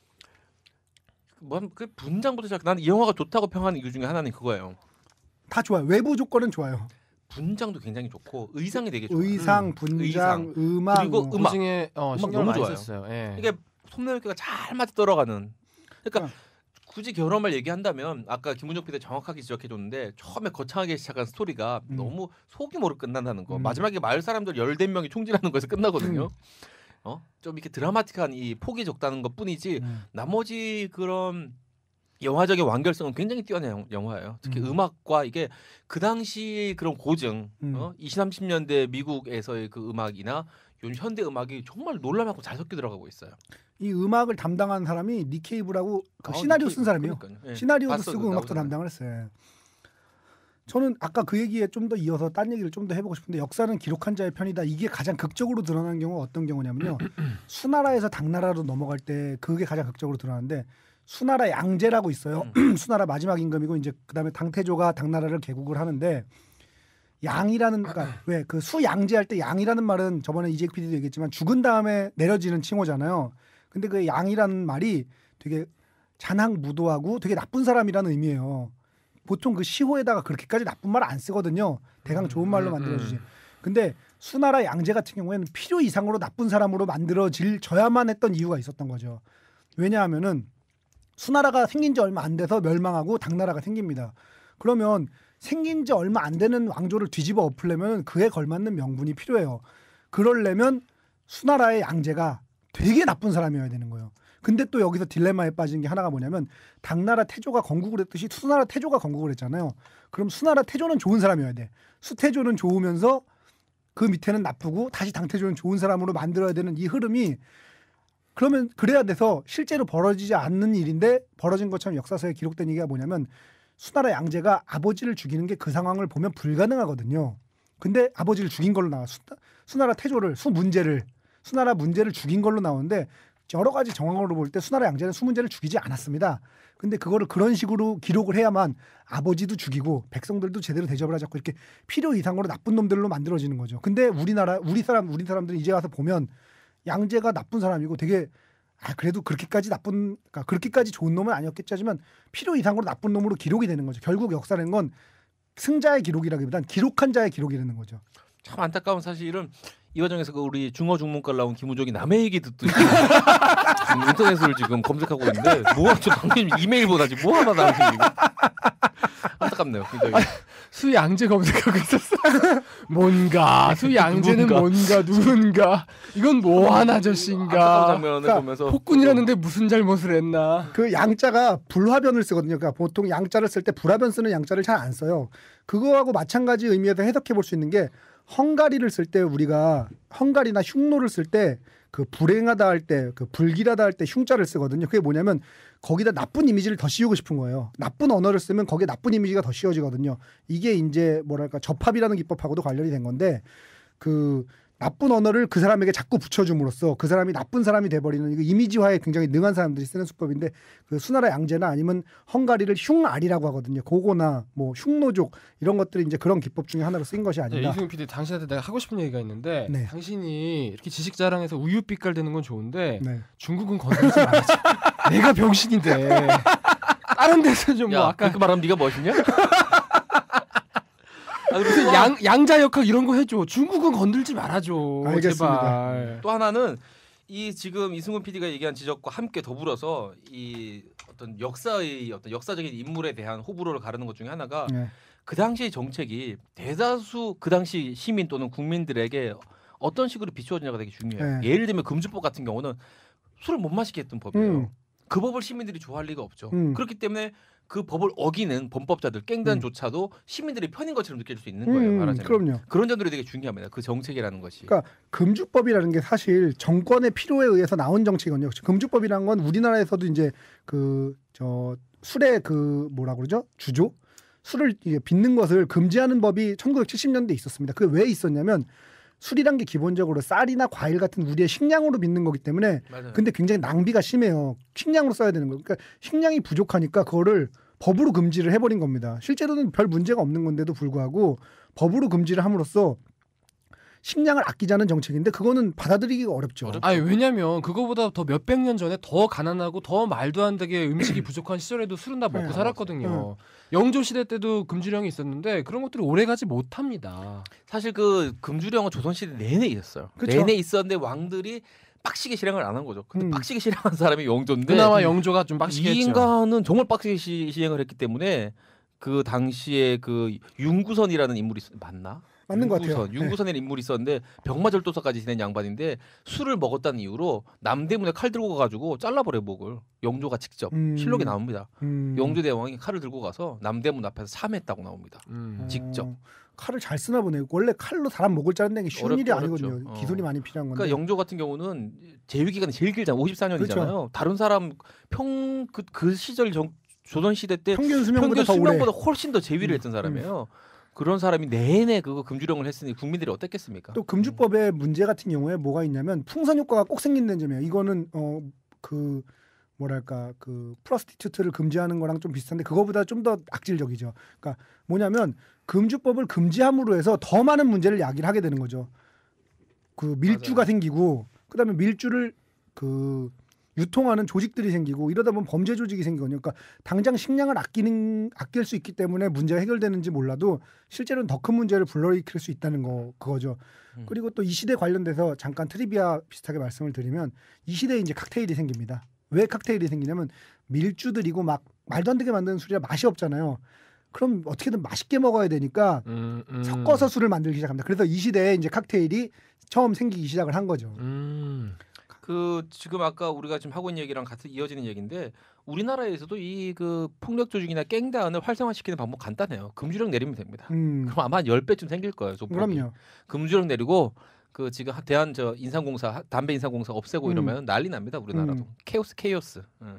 Speaker 6: 뭐그 분장부터 시작. 나는 이 영화가 좋다고 평하는 이유 중에 하나는 그거예요.
Speaker 4: 다 좋아요. 외부 조건은 좋아요.
Speaker 6: 분장도 굉장히 좋고 의상이 되게 좋아요.
Speaker 4: 의상,
Speaker 6: 음,
Speaker 4: 분장,
Speaker 6: 의상.
Speaker 4: 음악,
Speaker 6: 그리고
Speaker 4: 뭐.
Speaker 6: 음악.
Speaker 5: 고증에 어,
Speaker 6: 음악
Speaker 5: 신경
Speaker 6: 너무
Speaker 5: 많이
Speaker 6: 좋아요.
Speaker 5: 썼어요. 예.
Speaker 6: 이게 솜내기가 잘 맞아 떨어가는. 그러니까
Speaker 4: 어.
Speaker 6: 굳이 결혼을 얘기한다면 아까 김은정 피디 정확하게 지적해줬는데 처음에 거창하게 시작한 스토리가
Speaker 4: 음.
Speaker 6: 너무 소규모로 끝난다는 거.
Speaker 4: 음.
Speaker 6: 마지막에 마을 사람들 열댓 명이 총질하는 거에서 끝나거든요.
Speaker 4: 음.
Speaker 6: 어? 좀 이렇게 드라마틱한 이 폭이 적다는 것뿐이지
Speaker 4: 음.
Speaker 6: 나머지 그런 영화적인 완결성은 굉장히 뛰어난 영화예요. 특히
Speaker 4: 음.
Speaker 6: 음. 악과 이게 그 당시 그런 고증,
Speaker 4: 음.
Speaker 6: 어? 이십, 삼십 년대 미국에서의 그 음악이나 요즘 현대 음악이 정말 놀랄만큼 잘 섞여 들어가고 있어요.
Speaker 4: 이 음악을 담당한 사람이 니케이브라고 그
Speaker 6: 아,
Speaker 4: 시나리오
Speaker 6: 니케이브.
Speaker 4: 쓴 사람이에요.
Speaker 6: 그러니까요. 예.
Speaker 4: 시나리오도
Speaker 6: 봤어,
Speaker 4: 쓰고
Speaker 6: 그거
Speaker 4: 음악도
Speaker 6: 나오잖아요.
Speaker 4: 담당을 했어요. 저는 아까 그 얘기에 좀 더 이어서 딴 얘기를 좀 더 해보고 싶은데 역사는 기록한 자의 편이다. 이게 가장 극적으로 드러나는 경우가 어떤 경우냐면요. 수나라에서 당나라로 넘어갈 때 그게 가장 극적으로 드러나는데 수나라 양제라고 있어요. 수나라 마지막 임금이고 이제 그다음에 당태조가 당나라를 개국을 하는데 양이라는 그러니까 왜 그 수양제 할 때 양이라는 말은 저번에 이재익 피디도 얘기했지만 죽은 다음에 내려지는 칭호잖아요. 근데 그 양이라는 말이 되게 잔악무도하고 되게 나쁜 사람이라는 의미예요. 보통 그 시호에다가 그렇게까지 나쁜 말 안 쓰거든요. 대강 좋은 말로
Speaker 5: 음,
Speaker 4: 만들어주지.
Speaker 5: 음.
Speaker 4: 근데 수나라 양제 같은 경우에는 필요 이상으로 나쁜 사람으로 만들어질 져야만 했던 이유가 있었던 거죠. 왜냐하면은 수나라가 생긴 지 얼마 안 돼서 멸망하고 당나라가 생깁니다. 그러면 생긴 지 얼마 안 되는 왕조를 뒤집어 엎으려면 그에 걸맞는 명분이 필요해요. 그러려면 수나라의 양제가 되게 나쁜 사람이어야 되는 거예요. 근데 또 여기서 딜레마에 빠진 게 하나가 뭐냐면 당나라 태조가 건국을 했듯이 수나라 태조가 건국을 했잖아요. 그럼 수나라 태조는 좋은 사람이어야 돼. 수태조는 좋으면서 그 밑에는 나쁘고 다시 당태조는 좋은 사람으로 만들어야 되는 이 흐름이 그러면 그래야 돼서 실제로 벌어지지 않는 일인데 벌어진 것처럼 역사서에 기록된 얘기가 뭐냐면 수나라 양제가 아버지를 죽이는 게 그 상황을 보면 불가능하거든요. 근데 아버지를 죽인 걸로 나와. 수, 수나라 태조를 수문제를 수나라 문제를 죽인 걸로 나오는데 여러 가지 정황으로 볼 때 수나라 양제는 수문제를 죽이지 않았습니다. 근데 그거를 그런 식으로 기록을 해야만 아버지도 죽이고 백성들도 제대로 대접을 하지 않고 이렇게 필요 이상으로 나쁜 놈들로 만들어지는 거죠. 근데 우리나라 우리 사람 우리 사람들이 이제 와서 보면 양제가 나쁜 사람이고 되게 아 그래도 그렇게까지 나쁜 그러니까 그렇게까지 좋은 놈은 아니었겠지 하지만 필요 이상으로 나쁜 놈으로 기록이 되는 거죠. 결국 역사라는 건 승자의 기록이라기보단 기록한 자의 기록이라는 거죠.
Speaker 6: 참 안타까운 사실은 이 과정에서 그 우리 중어 중문과 나온 김우종이 남의 얘기 듣듯이 지금 인터넷을 지금 검색하고 있는데 뭐가 저 방금 이메일 보다지 뭐 하나 나오지 지금 안타깝네요. 굉장히.
Speaker 5: 수양제 검색하고 있었어. 뭔가 수양제는 뭔가 누군가 이건 뭐한
Speaker 6: 안타까운
Speaker 5: 아저씨인가.
Speaker 6: 장면을
Speaker 4: 그러니까
Speaker 6: 보면서
Speaker 5: 폭군이라는데 무슨 잘못을 했나.
Speaker 4: 그 양자가 불화변을 쓰거든요. 그러니까 보통 양자를 쓸 때 불화변 쓰는 양자를 잘 안 써요. 그거하고 마찬가지 의미에서 해석해 볼 수 있는 게 헝가리를 쓸 때 우리가 헝가리나 흉노를 쓸 때 그 불행하다 할 때 그 불길하다 할 때 흉자를 쓰거든요. 그게 뭐냐면 거기다 나쁜 이미지를 더 씌우고 싶은 거예요. 나쁜 언어를 쓰면 거기에 나쁜 이미지가 더 씌워지거든요. 이게 이제 뭐랄까 접합이라는 기법하고도 관련이 된 건데 그 나쁜 언어를 그 사람에게 자꾸 붙여줌으로써 그 사람이 나쁜 사람이 돼버리는 이거 이미지화에 굉장히 능한 사람들이 쓰는 수법인데 그 수나라 양제나 아니면 헝가리를 흉아리라고 하거든요. 고고나 뭐 흉노족 이런 것들이 이제 그런 기법 중에 하나로 쓰인 것이
Speaker 5: 네,
Speaker 4: 아닌가.
Speaker 5: 이승훈 피디 당신한테 내가 하고 싶은 얘기가 있는데
Speaker 4: 네.
Speaker 5: 당신이 이렇게 지식 자랑해서 우유빛깔 되는 건 좋은데
Speaker 4: 네.
Speaker 5: 중국은 건드리지 말아줘. 내가 병신인데 다른 데서 좀 뭐
Speaker 6: 야,
Speaker 5: 아까
Speaker 6: 그렇게 말하면 네가 멋있냐? 아니,
Speaker 5: 무슨
Speaker 6: 또,
Speaker 5: 양 양자 역학 이런 거 해줘. 중국은 건들지 말아줘.
Speaker 4: 알겠습니다.
Speaker 5: 제발.
Speaker 6: 또 하나는 이 지금 이승훈 피디가 얘기한 지적과 함께 더불어서 이 어떤 역사의 어떤 역사적인 인물에 대한 호불호를 가르는 것 중에 하나가
Speaker 4: 네.
Speaker 6: 그 당시의 정책이 대다수 그 당시 시민 또는 국민들에게 어떤 식으로 비추어지냐가 되게 중요해요.
Speaker 4: 네.
Speaker 6: 예를 들면 금주법 같은 경우는 술을 못 마시게 했던 법이에요.
Speaker 4: 음.
Speaker 6: 그 법을 시민들이 좋아할 리가 없죠.
Speaker 4: 음.
Speaker 6: 그렇기 때문에 그 법을 어기는 범법자들 깽단조차도 시민들의 편인 것처럼 느낄 수 있는 거예요.
Speaker 4: 음,
Speaker 6: 말하자면.
Speaker 4: 그럼요.
Speaker 6: 그런 점들이 되게 중요합니다. 그 정책이라는 것이.
Speaker 4: 그러니까 금주법이라는 게 사실 정권의 필요에 의해서 나온 정책이거든요. 금주법이라는 건 우리나라에서도 이제 그 저 술의 그 뭐라 그러죠? 주조? 술을 이제 빚는 것을 금지하는 법이 천구백칠십 년대에 있었습니다. 그게 왜 있었냐면 술이란 게 기본적으로 쌀이나 과일 같은 우리의 식량으로 빚는 거기 때문에
Speaker 6: 맞아요.
Speaker 4: 근데 굉장히 낭비가 심해요. 식량으로 써야 되는 거예요. 그러니까 식량이 부족하니까 그거를 법으로 금지를 해버린 겁니다. 실제로는 별 문제가 없는 건데도 불구하고 법으로 금지를 함으로써 식량을 아끼자는 정책인데 그거는 받아들이기가 어렵죠.
Speaker 6: 어렵-
Speaker 5: 아니 왜냐면 그거보다 더 몇백 년 전에 더 가난하고 더 말도 안 되게 음식이 부족한 시절에도 술은 다 먹고
Speaker 4: 네,
Speaker 5: 살았거든요. 영조 시대 때도 금주령이 있었는데 그런 것들이 오래가지 못합니다.
Speaker 6: 사실 그 금주령은 조선시대 내내 있었어요.
Speaker 4: 그쵸.
Speaker 6: 내내 있었는데 왕들이 빡시게 실행을 안 한 거죠. 근데
Speaker 4: 음.
Speaker 6: 빡시게 실행한 사람이 영조인데
Speaker 5: 그나마 영조가 좀 빡시게
Speaker 6: 이
Speaker 5: 했죠.
Speaker 6: 인간은 정말 빡시게 시, 시행을 했기 때문에 그 당시에 그 윤구선이라는 인물이 있, 맞나?
Speaker 4: 맞는 것 같아요.
Speaker 6: 윤구선, 윤구선이라는 인물이 있었는데 병마절도사까지 지낸 양반인데 술을 먹었다는 이유로 남대문에 칼 들고 가가지고 잘라버려 목을. 영조가 직접
Speaker 4: 음.
Speaker 6: 실록에 나옵니다.
Speaker 4: 음.
Speaker 6: 영조 대왕이 칼을 들고 가서 남대문 앞에서 참했다고 나옵니다.
Speaker 5: 음.
Speaker 6: 직접.
Speaker 4: 어, 칼을 잘 쓰나 보네요. 원래 칼로 사람 목을 자르는 게 쉬운
Speaker 6: 어렵죠,
Speaker 4: 일이 아니거든요.
Speaker 6: 어렵죠. 어.
Speaker 4: 기술이 많이 필요한 건데.
Speaker 6: 그러니까 영조 같은 경우는 재위 기간이 제일 길잖아요. 오십사 년이잖아요.
Speaker 4: 그렇죠.
Speaker 6: 다른 사람 평 그 그 시절 정, 조선 시대 때
Speaker 4: 평균 수명보다
Speaker 6: 평균
Speaker 4: 더 오래.
Speaker 6: 수명보다 훨씬 더 재위를
Speaker 4: 음,
Speaker 6: 했던 사람이에요. 그런 사람이 내내 그거 금주령을 했으니 국민들이 어땠겠습니까?
Speaker 4: 또 금주법의 문제 같은 경우에 뭐가 있냐면 풍선 효과가 꼭 생긴다는 점이에요. 이거는 어 그 뭐랄까 그 프로스티튜트를 금지하는 거랑 좀 비슷한데 그거보다 좀 더 악질적이죠. 그러니까 뭐냐면 금주법을 금지함으로 해서 더 많은 문제를 야기를 하게 되는 거죠. 그 밀주가
Speaker 6: 맞아요.
Speaker 4: 생기고 그다음에 밀주를 그 유통하는 조직들이 생기고 이러다 보면 범죄 조직이 생기거든요. 그러니까 당장 식량을 아끼는 아낄 수 있기 때문에 문제가 해결되는지 몰라도 실제로는 더 큰 문제를 불러일으킬 수 있다는 거 그거죠.
Speaker 6: 음.
Speaker 4: 그리고 또 이 시대 관련돼서 잠깐 트리비아 비슷하게 말씀을 드리면 이 시대에 이제 칵테일이 생깁니다. 왜 칵테일이 생기냐면 밀주들이고 막 말도 안 되게 만드는 술이라 맛이 없잖아요. 그럼 어떻게든 맛있게 먹어야 되니까
Speaker 5: 음, 음.
Speaker 4: 섞어서 술을 만들기 시작합니다. 그래서 이 시대에 이제 칵테일이 처음 생기기 시작을 한 거죠.
Speaker 5: 음.
Speaker 6: 그 지금 아까 우리가 지금 하고 있는 얘기랑 같이 이어지는 얘기인데 우리나라에서도 이 그 폭력 조직이나 깽단을 활성화시키는 방법 간단해요. 금주령 내리면 됩니다.
Speaker 4: 음,
Speaker 6: 그럼 아마 한 열 배쯤 생길 거예요. 조폭이.
Speaker 4: 그럼요.
Speaker 6: 금주령 내리고 그 지금 하- 대한 저 인상공사 담배 인상공사 없애고
Speaker 4: 음.
Speaker 6: 이러면 난리 납니다. 우리나라도.
Speaker 4: 음.
Speaker 6: 케오스 케오스. 응.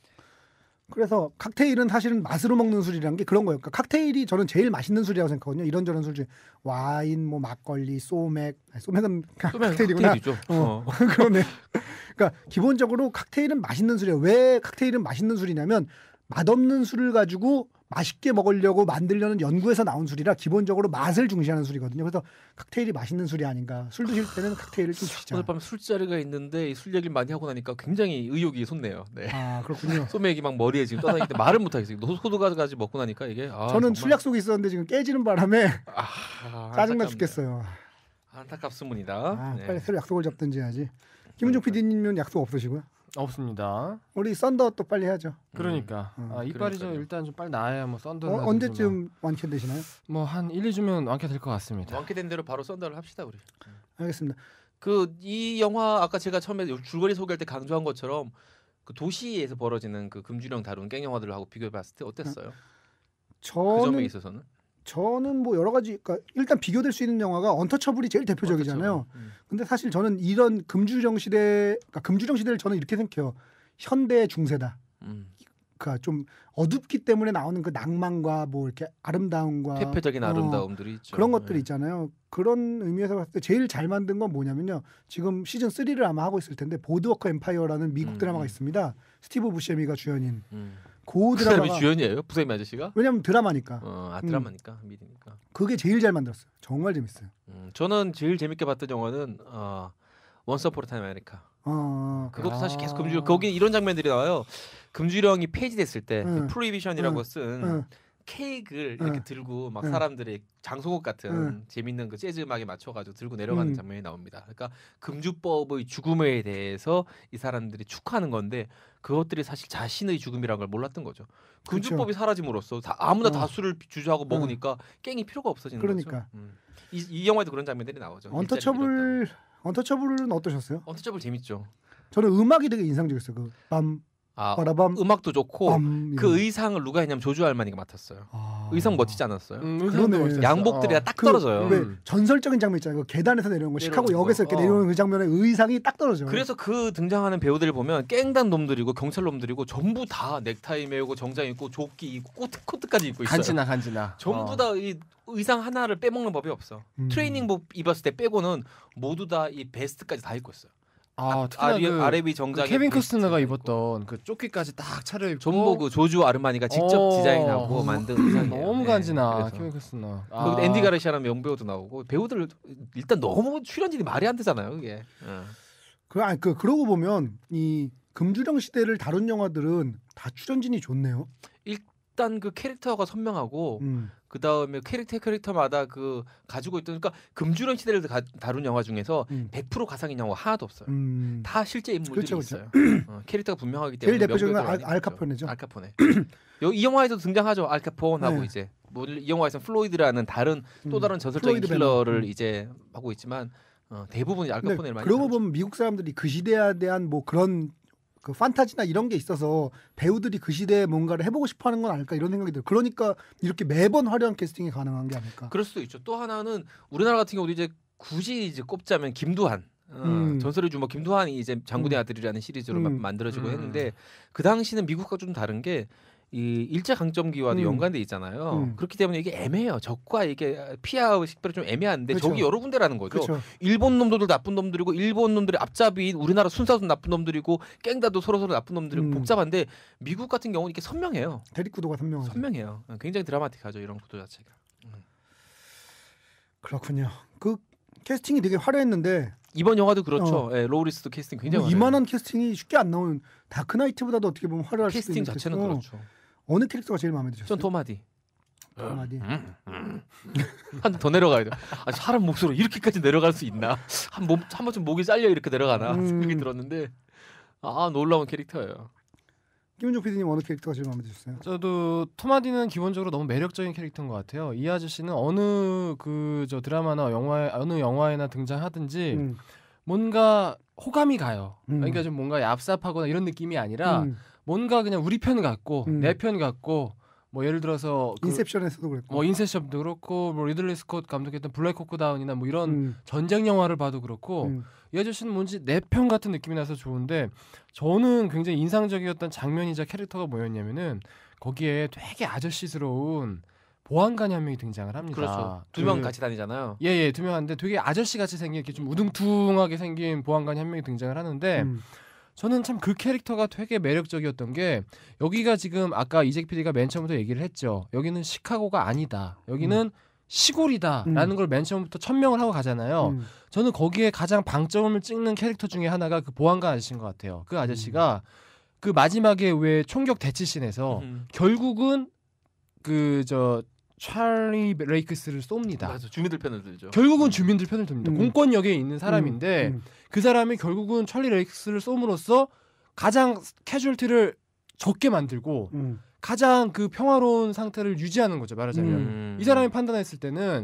Speaker 4: 그래서 칵테일은 사실은 맛으로 먹는 술이라는 게 그런 거예요. 그러니까 칵테일이 저는 제일 맛있는 술이라고 생각하거든요. 이런저런 술 중에 와인, 뭐 막걸리, 소맥, 아니, 소맥은 그냥
Speaker 6: 쏘면
Speaker 4: 칵테일이구나.
Speaker 6: 칵테일이죠.
Speaker 4: 어.
Speaker 6: 어.
Speaker 4: 그러네. 그러니까 기본적으로 칵테일은 맛있는 술이에요. 왜 칵테일은 맛있는 술이냐면 맛없는 술을 가지고 맛있게 먹으려고 만들려는 연구에서 나온 술이라 기본적으로 맛을 중시하는 술이거든요. 그래서 칵테일이 맛있는 술이 아닌가. 술 드실 때는 칵테일을 좀 드시자.
Speaker 6: 오늘 밤 술자리가 있는데 이술 얘기를 많이 하고 나니까 굉장히 의욕이 솟네요. 네.
Speaker 4: 아 그렇군요.
Speaker 6: 소맥이 막 머리에 지금 떠다니는데 말을 못 하겠어요. 호두가지 먹고 나니까 이게 아,
Speaker 4: 저는
Speaker 6: 정말-
Speaker 4: 술 약속이 있었는데 지금 깨지는 바람에
Speaker 6: 아,
Speaker 4: 짜증나
Speaker 6: 안타깝네요.
Speaker 4: 죽겠어요.
Speaker 6: 안타깝습니다.
Speaker 4: 아,
Speaker 6: 네.
Speaker 4: 빨리 술 약속을 잡든지 해야지. 김은종
Speaker 6: 그러니까요.
Speaker 4: 피디님은 약속 없으시고요.
Speaker 5: 없습니다.
Speaker 4: 우리 썬더 또 빨리 해야죠.
Speaker 5: 그러니까
Speaker 4: 음,
Speaker 5: 아, 이빨이 좀
Speaker 6: 그러니까요.
Speaker 5: 일단 좀 빨리 나야 뭐 썬더
Speaker 4: 어, 언제쯤 완쾌되시나요?
Speaker 5: 뭐한 일, 이 주면 완쾌될 것 같습니다.
Speaker 6: 완쾌된 대로 바로 썬더를 합시다 우리.
Speaker 4: 알겠습니다.
Speaker 6: 그 이 영화 아까 제가 처음에 줄거리 소개할 때 강조한 것처럼 그 도시에서 벌어지는 그 금주령 다룬 깽 영화들을 하고 비교해 봤을 때 어땠어요? 그 점에
Speaker 4: 저는
Speaker 6: 있어서는
Speaker 4: 저는 뭐 여러 가지 그러니까 일단 비교될 수 있는 영화가 언터처블이 제일 대표적이잖아요.
Speaker 6: 음.
Speaker 4: 근데 사실 저는 이런 금주령 시대, 그러니까 금주령 시대를 저는 이렇게 생각해요. 현대 중세다.
Speaker 6: 음.
Speaker 4: 그러니까 좀 어둡기 때문에 나오는 그 낭만과 뭐 이렇게 아름다움과
Speaker 6: 퇴폐적인
Speaker 4: 어,
Speaker 6: 아름다움들이 있죠.
Speaker 4: 그런 것들이
Speaker 6: 네.
Speaker 4: 있잖아요. 그런 의미에서 봤을 때 제일 잘 만든 건 뭐냐면요. 지금 시즌 쓰리를 아마 하고 있을 텐데 보드워크 엠파이어라는 미국
Speaker 6: 음,
Speaker 4: 드라마가
Speaker 6: 음.
Speaker 4: 있습니다. 스티브 부셰미가 주연인
Speaker 6: 음.
Speaker 4: 그
Speaker 6: 그 사람이
Speaker 4: 드라마가
Speaker 6: 주연이에요? 부사임 아저씨가?
Speaker 4: 왜냐면 드라마니까
Speaker 6: 어, 아
Speaker 4: 음.
Speaker 6: 드라마니까 미리니까.
Speaker 4: 그게 제일 잘 만들었어요. 정말 재밌어요.
Speaker 6: 음, 저는 제일 재밌게 봤던 영화는 어, 원스 어폰 타임 아메리카.
Speaker 4: 어,
Speaker 6: 그것도 사실 계속
Speaker 5: 아.
Speaker 6: 금주 거기 이런 장면들이 나와요. 금주령이 폐지됐을 때
Speaker 4: 응.
Speaker 6: 그 프로히비션이라고
Speaker 4: 응.
Speaker 6: 쓴
Speaker 4: 응.
Speaker 6: 케이크를
Speaker 4: 응.
Speaker 6: 이렇게 들고 막
Speaker 4: 응.
Speaker 6: 사람들이 장송곡 같은
Speaker 4: 응.
Speaker 6: 재밌는 그 재즈 음악에 맞춰가지고 들고 내려가는
Speaker 4: 응.
Speaker 6: 장면이 나옵니다. 그러니까 금주법의 죽음에 대해서 이 사람들이 축하하는 건데 그것들이 사실 자신의 죽음이라는 걸 몰랐던 거죠. 금주법이 사라짐으로써 다, 아무나
Speaker 4: 어.
Speaker 6: 다 술을 주저하고 먹으니까 깽이 필요가 없어지는
Speaker 4: 그러니까.
Speaker 6: 거죠. 음. 이, 이 영화에도 그런 장면들이 나오죠.
Speaker 4: 언터처블 언터처블은 어떠셨어요?
Speaker 6: 언터처블 재밌죠.
Speaker 4: 저는 음악이 되게 인상적이었어요. 그밤
Speaker 6: 아
Speaker 4: 빠라밤
Speaker 6: 음악도 좋고
Speaker 4: 밤
Speaker 6: 그
Speaker 4: 이런.
Speaker 6: 의상을 누가 했냐면 조조 할머니가 맡았어요.
Speaker 4: 아.
Speaker 6: 의상 멋지지 않았어요?
Speaker 5: 음,
Speaker 4: 그러네.
Speaker 5: 의상도 멋있었어.
Speaker 6: 양복들이
Speaker 5: 어.
Speaker 6: 다 딱
Speaker 4: 그
Speaker 6: 떨어져요.
Speaker 4: 왜
Speaker 5: 음.
Speaker 4: 전설적인 장면 있잖아요. 그 계단에서 내려오는 거, 시카고
Speaker 6: 내려오는
Speaker 4: 역에서
Speaker 6: 거.
Speaker 4: 이렇게
Speaker 6: 어.
Speaker 4: 내려오는 그 장면에 의상이 딱 떨어져.
Speaker 6: 그래서 그 등장하는 배우들을 보면 깽단 놈들이고 경찰 놈들이고 전부 다 넥타이 메우고 정장 입고 조끼 입고 코트, 코트까지 입고 있어요.
Speaker 5: 간지나 간지나.
Speaker 6: 전부
Speaker 5: 어.
Speaker 6: 다 이 의상 하나를 빼먹는 법이 없어.
Speaker 4: 음.
Speaker 6: 트레이닝복 입었을 때 빼고는 모두 다 이 베스트까지 다 입고 있어요.
Speaker 5: 아,
Speaker 6: 아,
Speaker 5: 특히나
Speaker 6: 아리,
Speaker 5: 그,
Speaker 6: 아레비
Speaker 5: 그
Speaker 6: 정장에
Speaker 5: 케빈
Speaker 6: 베스트
Speaker 5: 코스너가
Speaker 6: 입고.
Speaker 5: 입었던 그 조끼까지 딱 차려입고
Speaker 6: 전부 그 조주 아르마니가 직접
Speaker 5: 어.
Speaker 6: 디자인하고 만든 의상이에요.
Speaker 5: 너무
Speaker 6: 네,
Speaker 5: 간지나
Speaker 6: 그래서.
Speaker 5: 케빈 코스너.
Speaker 6: 거기 앤디 가르시아라는 명배우도 나오고 배우들 일단 너무 출연진이 말이 안 되잖아요. 그게. 어.
Speaker 4: 그 아니 그 그러고 보면 이 금주령 시대를 다룬 영화들은 다 출연진이 좋네요.
Speaker 6: 일단 그 캐릭터가 선명하고
Speaker 4: 음.
Speaker 6: 그 다음에 캐릭터 캐릭터마다 그 가지고 있던 그러니까 금주령 시대를 가, 다룬 영화 중에서
Speaker 4: 음.
Speaker 6: 백 퍼센트 가상인 영화 하나도 없어요.
Speaker 4: 음.
Speaker 6: 다 실제 인물들이
Speaker 4: 그렇죠,
Speaker 6: 있어요. 어, 캐릭터가 분명하기
Speaker 4: 제일
Speaker 6: 때문에
Speaker 4: 대표적인 건
Speaker 6: 명배우들
Speaker 4: 알,
Speaker 6: 많이
Speaker 4: 알카포네죠.
Speaker 6: 있죠. 알카포네. 요, 이 영화에도 등장하죠. 알카폰하고
Speaker 4: 네.
Speaker 6: 이제 뭐, 이 영화에서는 플로이드라는 다른 또
Speaker 4: 음.
Speaker 6: 다른 전설적인
Speaker 4: 플로이드
Speaker 6: 킬러를
Speaker 4: 베너. 음.
Speaker 6: 이제 하고 있지만 어, 대부분이
Speaker 4: 근데
Speaker 6: 알카포네를 많이
Speaker 4: 그러고
Speaker 6: 다루죠.
Speaker 4: 보면 미국 사람들이 그 시대에 대한 뭐 그런 그 판타지나 이런 게 있어서 배우들이 그 시대에 뭔가를 해보고 싶어하는 건 아닐까 이런 생각이 들어요. 그러니까 이렇게 매번 화려한 캐스팅이 가능한 게 아닐까.
Speaker 6: 그럴 수도 있죠. 또 하나는 우리나라 같은 경우도 이제 굳이 이제 꼽자면 김두한 어,
Speaker 4: 음.
Speaker 6: 전설의 주먹 김두한이 이제 장군의
Speaker 4: 음.
Speaker 6: 아들이라는 시리즈로
Speaker 4: 음.
Speaker 6: 막 만들어지고
Speaker 5: 음.
Speaker 6: 했는데 그 당시는 미국과 좀 다른 게 이 일제 강점기와도
Speaker 4: 음.
Speaker 6: 연관돼 있잖아요.
Speaker 4: 음.
Speaker 6: 그렇기 때문에 이게 애매해요. 적과 이게 피하고 식별이 좀 애매한데
Speaker 4: 그렇죠.
Speaker 6: 적이 여러 군데라는 거죠.
Speaker 4: 그렇죠.
Speaker 6: 일본 놈들도 나쁜 놈들이고 일본 놈들이 앞잡이인 우리나라 순사도 나쁜 놈들이고 깽다도 서로 서로 나쁜 놈들이고
Speaker 4: 음.
Speaker 6: 복잡한데 미국 같은 경우는 이게 선명해요.
Speaker 4: 대립구도가 선명하죠.
Speaker 6: 선명해요. 굉장히 드라마틱하죠. 이런 구도 자체가.
Speaker 4: 그렇군요. 그 캐스팅이 되게 화려했는데
Speaker 6: 이번 영화도 그렇죠. 예, 로우리스도 캐스팅 굉장히
Speaker 4: 뭐 이만한 캐스팅이 쉽게 안 나오는 다크나이트보다도 어떻게 보면 화려할 수도
Speaker 6: 캐스팅
Speaker 4: 있는
Speaker 6: 자체는
Speaker 4: 캐스팅. 어.
Speaker 6: 그렇죠.
Speaker 4: 어느 캐릭터가 제일 마음에 드셨어요?
Speaker 6: 전 토마디.
Speaker 4: 토마디.
Speaker 6: 한 더 내려가야 돼. 아, 사람 목소리 이렇게까지 내려갈 수 있나? 한, 몸, 한 번쯤 목이 잘려 이렇게 내려가나
Speaker 4: 음.
Speaker 6: 생각이 들었는데 아 놀라운 캐릭터예요.
Speaker 4: 김은종 피디님 어느 캐릭터가 제일 마음에 드셨어요?
Speaker 5: 저도 토마디는 기본적으로 너무 매력적인 캐릭터인 것 같아요. 이 아저씨는 어느 그 저 드라마나 영화에 어느 영화에나 등장하든지
Speaker 4: 음.
Speaker 5: 뭔가 호감이 가요.
Speaker 4: 음.
Speaker 5: 그러니까 좀 뭔가 얍삽하거나 이런 느낌이 아니라
Speaker 4: 음.
Speaker 5: 뭔가 그냥 우리 편 같고
Speaker 4: 음.
Speaker 5: 내 편 같고 뭐 예를 들어서 그
Speaker 4: 인셉션에서도 그랬고.
Speaker 5: 뭐 인셉션도 그렇고 뭐 리들리 스콧 감독했던 블랙 호크 다운이나 뭐 이런
Speaker 4: 음.
Speaker 5: 전쟁 영화를 봐도 그렇고
Speaker 4: 음.
Speaker 5: 이 아저씨는 뭔지 내 편 같은 느낌이 나서 좋은데 저는 굉장히 인상적이었던 장면이자 캐릭터가 뭐였냐면은 거기에 되게 아저씨스러운 보안관이 한 명이 등장을 합니다.
Speaker 6: 그렇죠. 두 명
Speaker 5: 그-
Speaker 6: 같이 다니잖아요.
Speaker 5: 예예 두 명한데 되게 아저씨 같이 생긴 이렇게 좀 우둥퉁하게 생긴 보안관이 한 명이 등장을 하는데
Speaker 4: 음.
Speaker 5: 저는 참 그 캐릭터가 되게 매력적이었던 게 여기가 지금 아까 이재 피디가 맨 처음부터 얘기를 했죠. 여기는 시카고가 아니다. 여기는 시골이다라는
Speaker 4: 음.
Speaker 5: 걸 맨 처음부터 천명을 하고 가잖아요.
Speaker 4: 음.
Speaker 5: 저는 거기에 가장 방점을 찍는 캐릭터 중에 하나가 그 보안관 아저씨인 것 같아요. 그 아저씨가 그 마지막에 왜 총격 대치신에서
Speaker 6: 음.
Speaker 5: 결국은 그 저 찰리 레이크스를 쏩니다.
Speaker 6: 맞아. 주민들 편을 들죠.
Speaker 5: 결국은 주민들 편을 듭니다.
Speaker 4: 음.
Speaker 5: 공권력에 있는 사람인데
Speaker 4: 음.
Speaker 5: 그 사람이 결국은 찰리 레이크스를 쏘므로써 가장 캐주얼티를 적게 만들고
Speaker 4: 음.
Speaker 5: 가장 그 평화로운 상태를 유지하는 거죠. 말하자면
Speaker 6: 음.
Speaker 5: 이 사람이 판단했을 때는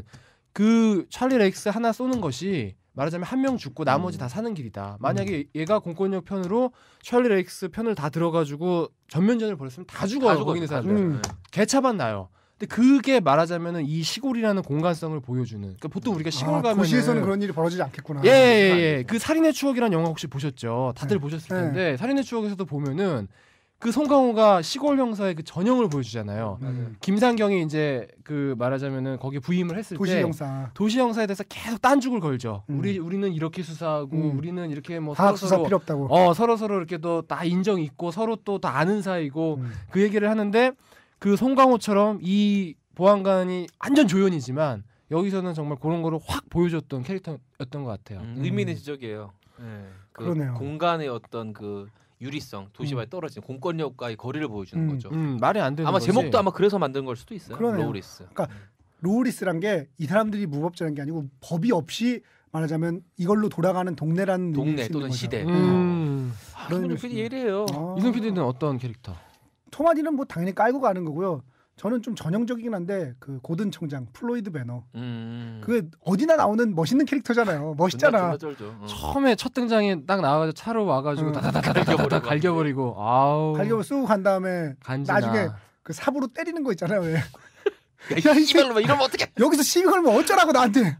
Speaker 5: 그 찰리 레이크스 하나 쏘는 것이 말하자면 한 명 죽고 나머지
Speaker 6: 음.
Speaker 5: 다 사는 길이다. 만약에 얘가 공권력 편으로 찰리 레이크스 편을 다 들어가지고 전면전을 벌였으면 다 죽어요. 거기 있는 사람들.
Speaker 4: 음.
Speaker 5: 개차반 나요. 근데 그게 말하자면은 이 시골이라는 공간성을 보여주는. 그러니까 보통 우리가 시골
Speaker 4: 아,
Speaker 5: 가면
Speaker 4: 도시에서는 그런 일이 벌어지지 않겠구나.
Speaker 5: 예예예. 그 살인의 추억이라는 영화 혹시 보셨죠? 다들
Speaker 4: 네.
Speaker 5: 보셨을
Speaker 4: 네.
Speaker 5: 텐데 살인의 추억에서도 보면은 그 송강호가 시골 형사의 그 전형을 보여주잖아요.
Speaker 4: 음.
Speaker 5: 김상경이 이제 그 말하자면은 거기 부임을 했을
Speaker 4: 도시
Speaker 5: 때
Speaker 4: 형사.
Speaker 5: 도시 형사에 대해서 계속 딴죽을 걸죠.
Speaker 4: 음.
Speaker 5: 우리 우리는 이렇게 수사하고
Speaker 4: 음.
Speaker 5: 우리는 이렇게 뭐
Speaker 4: 과학
Speaker 5: 서로
Speaker 4: 수사
Speaker 5: 서로
Speaker 4: 필요 없다고.
Speaker 5: 어 서로 서로 이렇게 또 다 인정 있고 서로 또 다 아는 사이고
Speaker 4: 음.
Speaker 5: 그 얘기를 하는데 그 송강호처럼 이 보안관이 완전 조연이지만 여기서는 정말 그런 거를 확 보여줬던 캐릭터였던 것 같아요.
Speaker 6: 음, 의미 있는 지적이에요. 네. 그
Speaker 4: 그러네요.
Speaker 6: 공간의 어떤 그 유리성, 도시와의 떨어진 공권력과의 거리를 보여주는
Speaker 4: 음.
Speaker 6: 거죠.
Speaker 5: 음, 말이 안 되는
Speaker 6: 아마
Speaker 5: 거지.
Speaker 6: 제목도 아마 그래서 만든 걸 수도 있어요.
Speaker 4: 그러네요.
Speaker 6: 로우리스.
Speaker 4: 그러니까 로우리스란 게 이 사람들이 무법자라는 게 아니고 법이 없이 말하자면 이걸로 돌아가는 동네라는
Speaker 6: 동네
Speaker 4: 의미일 수 있는
Speaker 6: 또는
Speaker 4: 거죠.
Speaker 6: 시대.
Speaker 5: 음.
Speaker 6: 아,
Speaker 4: 그런
Speaker 6: 김민우 피디 예리해요.
Speaker 4: 아.
Speaker 5: 이승 피디는 어떤 캐릭터?
Speaker 4: 토마디는 뭐 당연히 깔고 가는 거고요. 저는 좀 전형적이긴 한데 그 고든 청장 플로이드 배너
Speaker 6: 음.
Speaker 4: 그게 어디나 나오는 멋있는 캐릭터잖아요. 멋있잖아.
Speaker 6: 존나, 존나 쩔죠. 어.
Speaker 5: 처음에 첫 등장에 딱 나와가지고 차로 와가지고
Speaker 4: 응.
Speaker 5: 다다다다다다 갈겨버리고 아우
Speaker 4: 갈겨 쑥 간 다음에
Speaker 5: 간지나.
Speaker 4: 나중에 그 삽으로 때리는 거 있잖아요. 왜?
Speaker 6: 야, 이 씨발로 이러면 어떡해?
Speaker 4: 여기서 시비 걸면 어쩌라고 나한테.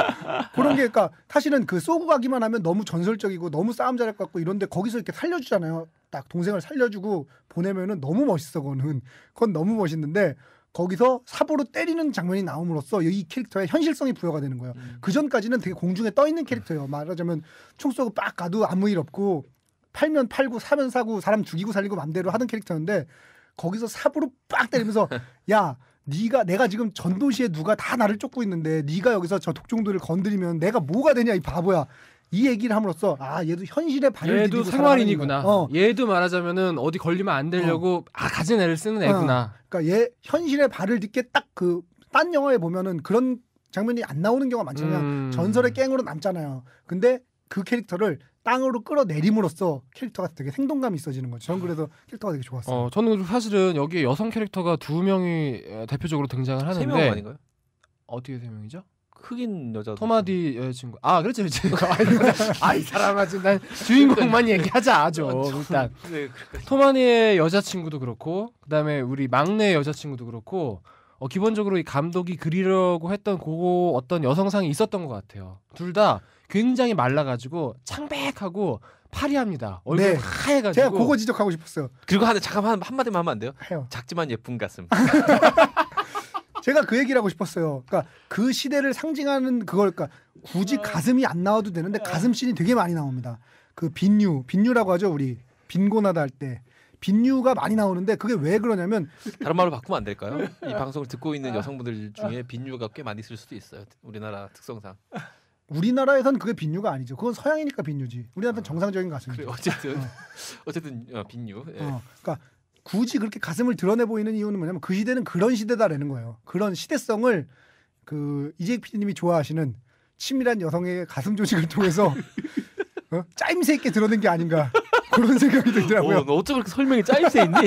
Speaker 4: 그런 게 그러니까 사실은 그 쏘고 가기만 하면 너무 전설적이고 너무 싸움 잘할 것 같고 이런데 거기서 이렇게 살려주잖아요. 딱 동생을 살려주고 보내면은 너무 멋있어. 그거는 그건 너무 멋있는데 거기서 삽으로 때리는 장면이 나옴으로써 이 캐릭터의 현실성이 부여가 되는 거예요.
Speaker 6: 음.
Speaker 4: 그 전까지는 되게 공중에 떠 있는 캐릭터예요. 말하자면 총 쏘고 빡 가도 아무 일 없고 팔면 팔고 사면 사고 사람 죽이고 살리고 맘대로 하던 캐릭터인데 거기서 삽으로 빡 때리면서 야 네가 내가 지금 전도시에 누가 다 나를 쫓고 있는데 네가 여기서 저 독종들을 건드리면 내가 뭐가 되냐 이 바보야. 이 얘기를 함으로써 아 얘도 현실의 발을
Speaker 5: 얘도
Speaker 4: 디디고
Speaker 5: 생활인이구나.
Speaker 4: 살아가는 거야. 어.
Speaker 5: 얘도 말하자면은 어디 걸리면 안 되려고 아 가진 애를 쓰는 애구나.
Speaker 4: 그러니까 얘 현실의 발을 딛게 딱 그 딴 영화에 보면은 그런 장면이 안 나오는 경우가 많잖아요.
Speaker 5: 음.
Speaker 4: 전설의 갱으로 남잖아요. 근데 그 캐릭터를 땅으로 끌어내림으로써 캐릭터가 되게 생동감이 있어지는 거죠. 저는 그래서 캐릭터가 되게 좋았어요.
Speaker 5: 어 저는 사실은 여기에 여성 캐릭터가 두 명이 어, 대표적으로 등장을 하는데
Speaker 6: 세 명 아닌가요?
Speaker 5: 어떻게 세 명이죠?
Speaker 6: 흑인 여자.
Speaker 5: 토마디 여자친구. 아 그렇지 그렇지. 아이 사람아 지금 난 주인공만 얘기하자 좀 일단.
Speaker 6: 네, 그러니까
Speaker 5: 토마니의 여자친구도 그렇고 그다음에 우리 막내 여자친구도 그렇고 어, 기본적으로 이 감독이 그리려고 했던 그 어떤 여성상이 있었던 것 같아요. 둘 다 굉장히 말라가지고 창백하고 파리합니다. 얼굴
Speaker 4: 네.
Speaker 5: 하얘가지고.
Speaker 4: 제가 그거 지적하고 싶었어요.
Speaker 6: 그리고 하나 잠깐만 한 마디만 하면 안 돼요?
Speaker 4: 해요.
Speaker 6: 작지만 예쁜 가슴.
Speaker 4: 제가 그 얘기를 하고 싶었어요. 그러니까 그 시대를 상징하는 그걸 그러니까 굳이 가슴이 안 나와도 되는데 가슴 씬이 되게 많이 나옵니다. 그 빈유, 빈유라고 하죠 우리 빈곤하다 할 때. 빈유가 많이 나오는데 그게 왜 그러냐면
Speaker 6: 다른 말로 바꾸면 안 될까요? 이 방송을 듣고 있는 여성분들 중에 빈유가 꽤 많이 있을 수도 있어요. 우리나라 특성상.
Speaker 4: 우리나라에선 그게 빈유가 아니죠. 그건 서양이니까 빈유지. 우리나라는 정상적인 가슴이죠.
Speaker 6: 그래 어쨌든 어쨌든 어, 빈유. 예.
Speaker 4: 어, 그러니까 굳이 그렇게 가슴을 드러내 보이는 이유는 뭐냐면 그 시대는 그런 시대다라는 거예요. 그런 시대성을 그 이재익 피디님이 좋아하시는 치밀한 여성의 가슴 조직을 통해서 어? 짜임새 있게 드러낸 게 아닌가 그런 생각이 들더라고요.
Speaker 6: 어, 너 어쩜 그렇게 설명이 짜임새 있니?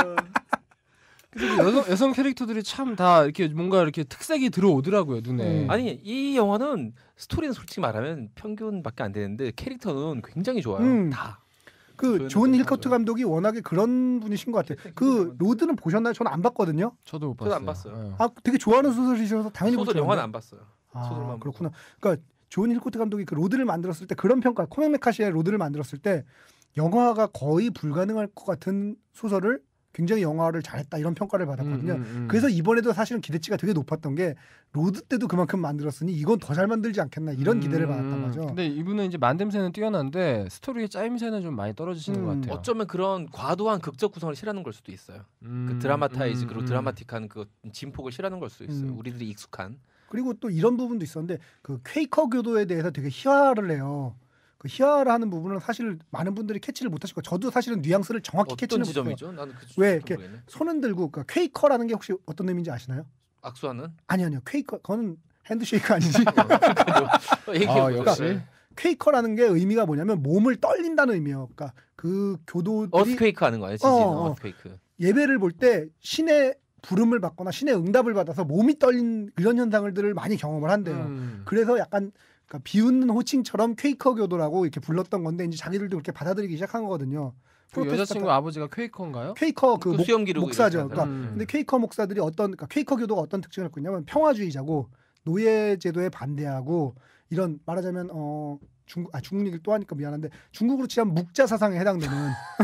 Speaker 5: 그래서 여성, 여성 캐릭터들이 참 다 이렇게 뭔가 이렇게 특색이 들어오더라고요 눈에.
Speaker 4: 음.
Speaker 6: 아니 이 영화는 스토리는 솔직히 말하면 평균밖에 안 되는데 캐릭터는 굉장히 좋아요.
Speaker 4: 음.
Speaker 6: 다.
Speaker 4: 그 존 힐커트 감독이 워낙에 그런 분이신 것 같아요. 그 로드는 보셨나요? 저는 안 봤거든요.
Speaker 5: 저도 못
Speaker 6: 저도
Speaker 5: 봤어요.
Speaker 6: 안 봤어요.
Speaker 4: 아 되게 좋아하는 소설이셔서 당연히
Speaker 6: 소설
Speaker 4: 볼 줄
Speaker 6: 영화는
Speaker 4: 알았는데.
Speaker 6: 안 봤어요.
Speaker 4: 아,
Speaker 6: 소설만
Speaker 4: 그렇구나. 그러니까 존 힐코트 감독이 그 로드를 만들었을 때 그런 평가, 코맹 메카시의 로드를 만들었을 때 영화가 거의 불가능할 것 같은 소설을 굉장히 영화를 잘했다 이런 평가를 받았거든요.
Speaker 5: 음, 음, 음.
Speaker 4: 그래서 이번에도 사실은 기대치가 되게 높았던 게 로드 때도 그만큼 만들었으니 이건 더 잘 만들지 않겠나 이런 기대를
Speaker 5: 음,
Speaker 4: 받았단 거죠.
Speaker 5: 근데 이분은 이제 만듦새는 뛰어난데 스토리의 짜임새는 좀 많이 떨어지시는
Speaker 4: 음.
Speaker 5: 것 같아요.
Speaker 6: 어쩌면 그런 과도한 극적 구성을 싫어하는 걸 수도 있어요.
Speaker 5: 음,
Speaker 6: 그 드라마타이즈
Speaker 5: 음,
Speaker 6: 그리고
Speaker 5: 음.
Speaker 6: 드라마틱한 그 진폭을 싫어하는 걸 수도 있어요.
Speaker 4: 음.
Speaker 6: 우리들이 익숙한.
Speaker 4: 그리고 또 이런 부분도 있었는데 그 퀘이커 교도에 대해서 되게 희화를 해요. 그 희화를 하는 부분은 사실 많은 분들이 캐치를 못하실 거예요. 저도 사실은 뉘앙스를 정확히
Speaker 6: 어떤
Speaker 4: 캐치는 못해요.
Speaker 6: 지점이죠? 나는 그
Speaker 4: 왜
Speaker 6: 왜
Speaker 4: 이렇게
Speaker 6: 모르겠네.
Speaker 4: 손은 들고 그러니까 퀘이커라는 게 혹시 어떤 의미인지 아시나요?
Speaker 6: 악수하는?
Speaker 4: 아니 아니요. 퀘이커 그거는 핸드쉐이크 아니지.
Speaker 6: 어, 얘기해
Speaker 5: 아,
Speaker 6: 보니까.
Speaker 5: 역시.
Speaker 4: 퀘이커라는 게 의미가 뭐냐면 몸을 떨린다는 의미예요. 그러니까 그 교도들이
Speaker 6: 어스퀘이크 하는 거예요. 지진
Speaker 4: 어, 어.
Speaker 6: 어스퀘이크.
Speaker 4: 예배를 볼 때 신의 부름을 받거나 신의 응답을 받아서 몸이 떨린 이런 현상들을 많이 경험을 한대요.
Speaker 5: 음.
Speaker 4: 그래서 약간 그러니까 비웃는 호칭처럼 퀘이커 교도라고 이렇게 불렀던 건데 이제 자기들도 그렇게 받아들이기 시작한 거거든요.
Speaker 5: 그 여자친구 아버지가 퀘이커인가요?
Speaker 4: 퀘이커 그
Speaker 6: 또
Speaker 4: 목,
Speaker 6: 수염 기르고
Speaker 4: 목사죠.
Speaker 6: 이렇게
Speaker 4: 그러니까
Speaker 5: 음.
Speaker 4: 근데 퀘이커 목사들이 어떤 그러니까 퀘이커 교도가 어떤 특징을 갖고 있냐면 평화주의자고 노예 제도에 반대하고 이런 말하자면 어 중국 아 중국 얘기를 또 하니까 미안한데 중국으로 치면 묵자 사상에 해당되는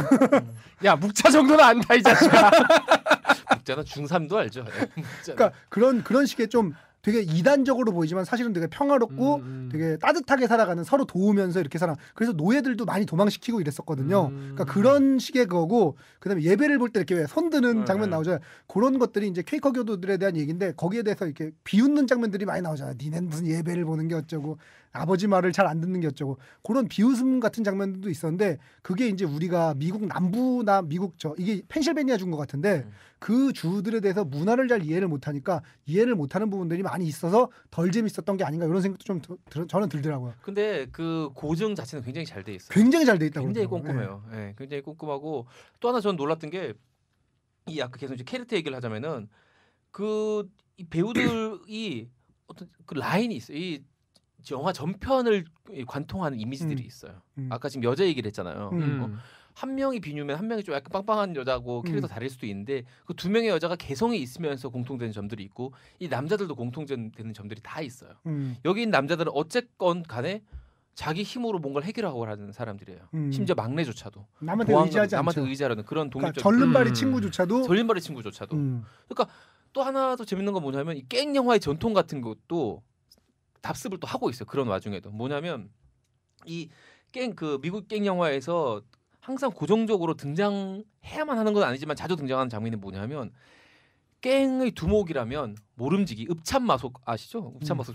Speaker 5: 야 묵자 정도는 안다 이 자식아.
Speaker 6: 묵자는 중삼도 알죠. 예, 묵자는.
Speaker 4: 그러니까 그런 그런 식의 좀 되게 이단적으로 보이지만 사실은 되게 평화롭고
Speaker 5: 음, 음.
Speaker 4: 되게 따뜻하게 살아가는 서로 도우면서 이렇게 살아. 그래서 노예들도 많이 도망시키고 이랬었거든요.
Speaker 5: 음.
Speaker 4: 그러니까 그런 식의 거고 그다음에 예배를 볼 때 이렇게 왜 손 드는
Speaker 6: 네,
Speaker 4: 장면
Speaker 6: 네.
Speaker 4: 나오잖아요. 그런 것들이 이제 퀘이커 교도들에 대한 얘기인데 거기에 대해서 이렇게 비웃는 장면들이 많이 나오잖아요. 니넨 무슨 예배를 보는 게 어쩌고 아버지 말을 잘 안 듣는 게 어쩌고 그런 비웃음 같은 장면들도 있었는데 그게 이제 우리가 미국 남부나 미국 저 이게 펜실베니아 준 것 같은데
Speaker 6: 음.
Speaker 4: 그 주들에 대해서 문화를 잘 이해를 못하니까 이해를 못하는 부분들이 많이 있어서 덜 재밌었던 게 아닌가 이런 생각도 좀 들- 들- 저는 들더라고요.
Speaker 6: 근데 그 고증 자체는 굉장히 잘 돼 있어요.
Speaker 4: 굉장히 잘 돼 있다고.
Speaker 6: 굉장히
Speaker 4: 그러더라고요.
Speaker 6: 꼼꼼해요. 예, 굉장히 꼼꼼하고 또 하나 저는 놀랐던 게 이 아까 계속 이제 캐릭터 얘기를 하자면은 그 이 배우들이 어떤 그 라인이 있어요. 이 영화 전편을 이 관통하는 이미지들이
Speaker 4: 음.
Speaker 6: 있어요.
Speaker 4: 음.
Speaker 6: 아까 지금 여자 얘기를 했잖아요.
Speaker 4: 음.
Speaker 5: 음.
Speaker 6: 어, 한 명이 비뉴면 한 명이 좀 약간 빵빵한 여자고 캐릭터
Speaker 4: 음.
Speaker 6: 다를 수도 있는데 그 두 명의 여자가 개성이 있으면서 공통되는 점들이 있고 이 남자들도 공통되는 점들이 다 있어요.
Speaker 4: 음.
Speaker 6: 여기 있는 남자들은 어쨌건 간에 자기 힘으로 뭔가를 해결하고 하는 사람들이에요.
Speaker 4: 음.
Speaker 6: 심지어 막내조차도
Speaker 4: 남한테
Speaker 6: 보안관-
Speaker 4: 의지하지
Speaker 6: 남한테
Speaker 4: 않죠.
Speaker 6: 의지하려는 그런
Speaker 4: 그러니까
Speaker 6: 독립적
Speaker 4: 절름발이
Speaker 5: 음.
Speaker 4: 친구조차도
Speaker 6: 절림발의 친구조차도.
Speaker 4: 음.
Speaker 6: 또 하나 더 재밌는 건 뭐냐면 이 깽 영화의 전통 같은 것도 답습을 또 하고 있어요. 그런 와중에도 뭐냐면 이 깽 그 미국 깽 영화에서 항상 고정적으로 등장해야만 하는 건 아니지만 자주 등장하는 장면이 뭐냐면 깽의 두목이라면 모름지기 읍참마속 아시죠? 읍참마속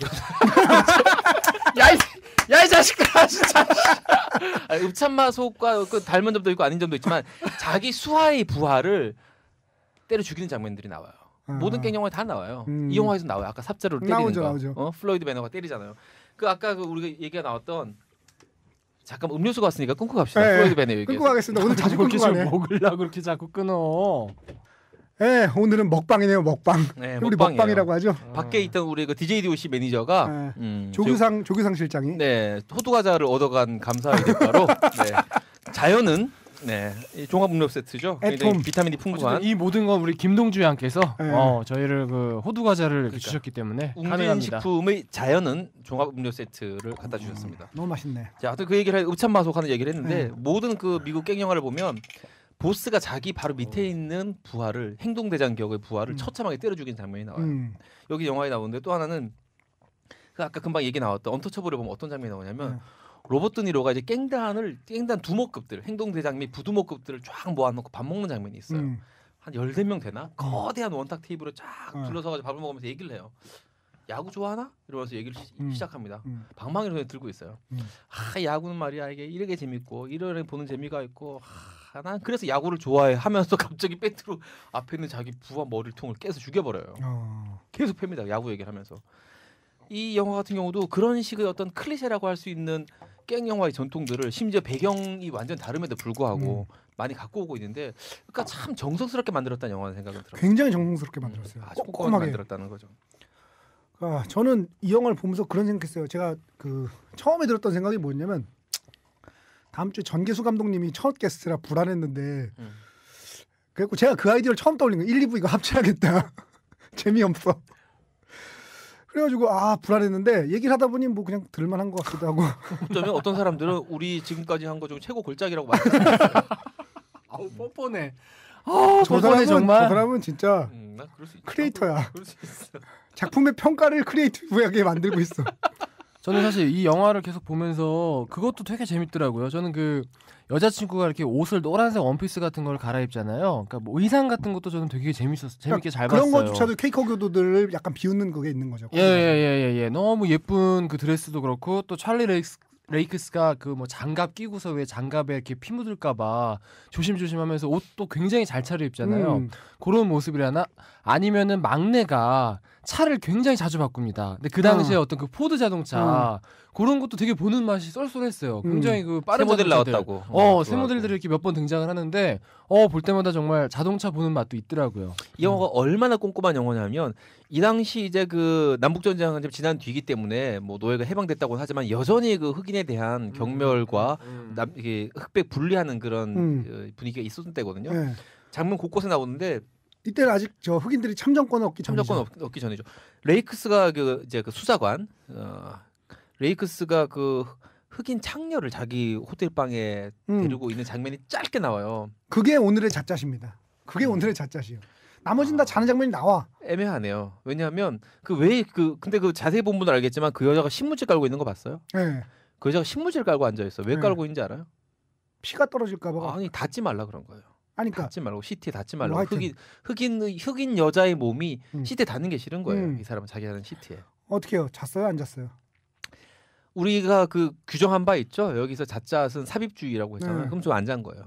Speaker 6: 야이 야이 자식들아 진짜 아니, 읍참마속과 그 닮은 점도 있고 아닌 점도 있지만 자기 수하의 부하를 때려 죽이는 장면들이 나와요.
Speaker 4: 아.
Speaker 6: 모든 깽 영화에 다 나와요.
Speaker 4: 음.
Speaker 6: 이 영화에서 나와요. 아까 삽자루를 때리는
Speaker 4: 나오죠,
Speaker 6: 거.
Speaker 4: 나오죠.
Speaker 6: 어? 플로이드 매너가 때리잖아요. 그 아까 그 우리가 얘기가 나왔던 잠깐 음료수가 왔으니까 끊고 갑시다.
Speaker 4: 네,
Speaker 6: 플로이드 매너 얘기.
Speaker 4: 끊고 가겠습니다. 오늘 자주
Speaker 5: 그렇게
Speaker 4: 끊고
Speaker 5: 좀
Speaker 4: 가네.
Speaker 5: 먹으려고 그렇게 자꾸 끊어.
Speaker 4: 네, 오늘은 먹방이네요. 먹방.
Speaker 6: 네,
Speaker 4: 우리
Speaker 6: 먹방이에요.
Speaker 4: 먹방이라고 하죠.
Speaker 6: 밖에 있던 우리 그 디제이디오씨 매니저가
Speaker 4: 네.
Speaker 6: 음,
Speaker 4: 조규상 조규상 실장이.
Speaker 6: 저- 네 호두과자를 얻어간 감사의 대가로 네, 자연은 네, 이 종합음료 세트죠. 굉장히
Speaker 4: 애톰.
Speaker 6: 비타민이
Speaker 5: 어쨌든
Speaker 6: 풍부한
Speaker 5: 이 모든 건 우리 김동주 양께서
Speaker 4: 네.
Speaker 5: 어, 저희를 그 호두 과자를 이렇게
Speaker 6: 그러니까.
Speaker 5: 주셨기 때문에 가능합니다.
Speaker 6: 웅진식품의 자연은 종합음료 세트를 갖다 주셨습니다.
Speaker 4: 너무 맛있네.
Speaker 6: 자, 하여튼 그 얘기를 읍참마속하는 얘기를 했는데
Speaker 4: 네.
Speaker 6: 모든 그 미국 깽 영화를 보면 보스가 자기 바로 밑에 있는 부하를 행동대장 격의 부하를
Speaker 4: 음.
Speaker 6: 처참하게 때려 죽이는 장면이 나와요.
Speaker 4: 음.
Speaker 6: 여기 영화에 나오는데 또 하나는 그 아까 금방 얘기 나왔던 언터처블에 보면 어떤 장면이 나오냐면
Speaker 4: 네.
Speaker 6: 로버트 니로가 이제 깽단을 깽단 두목급들 행동대장 및 부두목급들을 쫙 모아놓고 밥 먹는 장면이 있어요.
Speaker 4: 음.
Speaker 6: 한 열댓 명 되나? 거대한 원탁 테이블에 쫙
Speaker 4: 음.
Speaker 6: 둘러서가지고 밥을 먹으면서 얘기를 해요. 야구 좋아하나? 이러면서 얘기를 시,
Speaker 4: 음.
Speaker 6: 시작합니다.
Speaker 4: 음.
Speaker 6: 방망이를 손에 들고 있어요.
Speaker 4: 음.
Speaker 6: 아 야구는 말이야 이게 이렇게 재밌고 이러게 보는 재미가 있고 아, 난 그래서 야구를 좋아해 하면서 갑자기 배트로 앞에 있는 자기 부하 머리통을 깨서 죽여버려요.
Speaker 4: 어.
Speaker 6: 계속 팹니다. 야구 얘기를 하면서. 이 영화 같은 경우도 그런 식의 어떤 클리셰라고 할 수 있는 깽 영화의 전통들을 심지어 배경이 완전 다름에도 불구하고 많이 갖고 오고 있는데 그러니까 참 정성스럽게 만들었다는 영화는 생각은 들어요.
Speaker 4: 굉장히 정성스럽게 만들었어요.
Speaker 6: 아주 꼼꼼하게
Speaker 4: 꼼꼼하게.
Speaker 6: 만들었다는 거죠.
Speaker 4: 아, 저는 이 영화를 보면서 그런 생각했어요. 제가 그 처음에 들었던 생각이 뭐였냐면 다음 주에 전계수 감독님이 첫 게스트라 불안했는데
Speaker 6: 음.
Speaker 4: 그래갖고 제가 그 아이디어를 처음 떠올린 거예요. 일, 이 부 이거 합쳐야겠다. 재미없어. 그래가지고 아 불안했는데 얘기를 하다 보니 뭐 그냥 들을만한 것 같기도 하고.
Speaker 6: 어쩌면 어떤 사람들은 우리 지금까지 한 거 중 최고 골짜기라고 말했어요.
Speaker 5: 아우 뻔뻔해. 아,
Speaker 4: 저
Speaker 5: 뻔뻔해
Speaker 4: 사람은
Speaker 5: 정말.
Speaker 4: 저 사람은 진짜
Speaker 6: 음, 나 그럴 수 있죠.
Speaker 4: 크리에이터야.
Speaker 6: 그럴 수 있어.
Speaker 4: 작품의 평가를 크리에이티브하게 만들고 있어.
Speaker 5: 저는 사실 이 영화를 계속 보면서 그것도 되게 재밌더라고요. 저는 그 여자친구가 이렇게 옷을 노란색 원피스 같은 걸 갈아입잖아요. 그러니까 뭐 의상 같은 것도 저는 되게 재밌었어. 재밌게 잘
Speaker 4: 그런
Speaker 5: 봤어요.
Speaker 4: 거조차도 케이커 교도들을 약간 비웃는 그게 있는 거죠.
Speaker 5: 예예예예 예, 예. 너무 예쁜 그 드레스도 그렇고 또 찰리 레이스, 레이크스가 그 뭐 장갑 끼고서 왜 장갑에 이렇게 피 묻을까봐 조심조심하면서 옷도 굉장히 잘 차려입잖아요.
Speaker 4: 음.
Speaker 5: 그런 모습이라나 아니면은 막내가 차를 굉장히 자주 바꿉니다. 근데 그 당시에 어. 어떤 그 포드 자동차 그런 것도 되게 보는 맛이 쏠쏠했어요. 굉장히 그 빠른
Speaker 6: 새 모델
Speaker 5: 자동차들.
Speaker 6: 나왔다고.
Speaker 5: 어, 새
Speaker 6: 좋아하고.
Speaker 5: 모델들이 이렇게 몇 번 등장을 하는데 어, 볼 때마다 정말 자동차 보는 맛도 있더라고요.
Speaker 6: 이 영화가 얼마나 꼼꼼한 영화냐면 이 당시 이제 그 남북 전쟁이 지난 뒤이기 때문에 뭐 노예가 해방됐다고는 하지만 여전히 그 흑인에 대한 경멸과
Speaker 5: 음.
Speaker 6: 남 이게 흑백 분리하는 그런
Speaker 4: 음.
Speaker 6: 어, 분위기가 있었던 때거든요.
Speaker 4: 네.
Speaker 6: 장면 곳곳에 나오는데
Speaker 4: 이때는 아직 저 흑인들이 참정권 얻기 전이죠.
Speaker 6: 참정권 얻, 얻기 전이죠. 레이크스가 그 이제 그 수사관 어, 레이크스가 그 흑인 창녀를 자기 호텔 방에
Speaker 4: 음.
Speaker 6: 데리고 있는 장면이 짧게 나와요.
Speaker 4: 그게 오늘의 자짜십니다. 그게 오늘의 잣잣이에요. 나머지는 다 자는 장면이 나와.
Speaker 6: 애매하네요. 왜냐하면 그 왜 그 근데 그 자세히 본 분은 알겠지만 그 여자가 신문지 깔고 있는 거 봤어요?
Speaker 4: 네.
Speaker 6: 그 여자가 신문지를 깔고 앉아 있어. 왜
Speaker 4: 네.
Speaker 6: 깔고 있는지 알아요?
Speaker 4: 피가 떨어질까봐.
Speaker 6: 아니 닿지 말라 그런 거예요.
Speaker 4: 아니, 그러니까
Speaker 6: 닿지 말고 시트에 닿지
Speaker 4: 뭐
Speaker 6: 말라고.
Speaker 4: 하여튼.
Speaker 6: 흑인 흑인 흑인 여자의 몸이
Speaker 4: 음.
Speaker 6: 시트에 닿는 게 싫은 거예요.
Speaker 4: 음.
Speaker 6: 이 사람은 자기 하는 시트에.
Speaker 4: 어떻게 해요? 잤어요? 안 잤어요?
Speaker 6: 우리가 그 규정한 바 있죠. 여기서 잣잣은 삽입주의라고 했잖아요.
Speaker 4: 네.
Speaker 6: 그럼 좀 안 잔 거예요.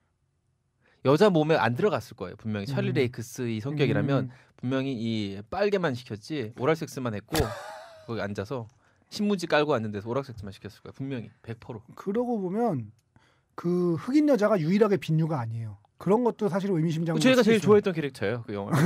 Speaker 6: 여자 몸에 안 들어갔을 거예요. 분명히 찰리
Speaker 4: 음.
Speaker 6: 레이크스 이 성격이라면
Speaker 4: 음.
Speaker 6: 분명히 이 빨개만 시켰지 오랄 섹스만 했고 거기 앉아서 신문지 깔고 앉는 데서 오랄 섹스만 시켰을 거예요. 분명히 백 퍼센트.
Speaker 4: 그러고 보면 그 흑인 여자가 유일하게 빈류가 아니에요. 그런 것도 사실 의미심장한.
Speaker 6: 저희가 제일
Speaker 4: 있어요.
Speaker 6: 좋아했던 캐릭터예요. 그 영화.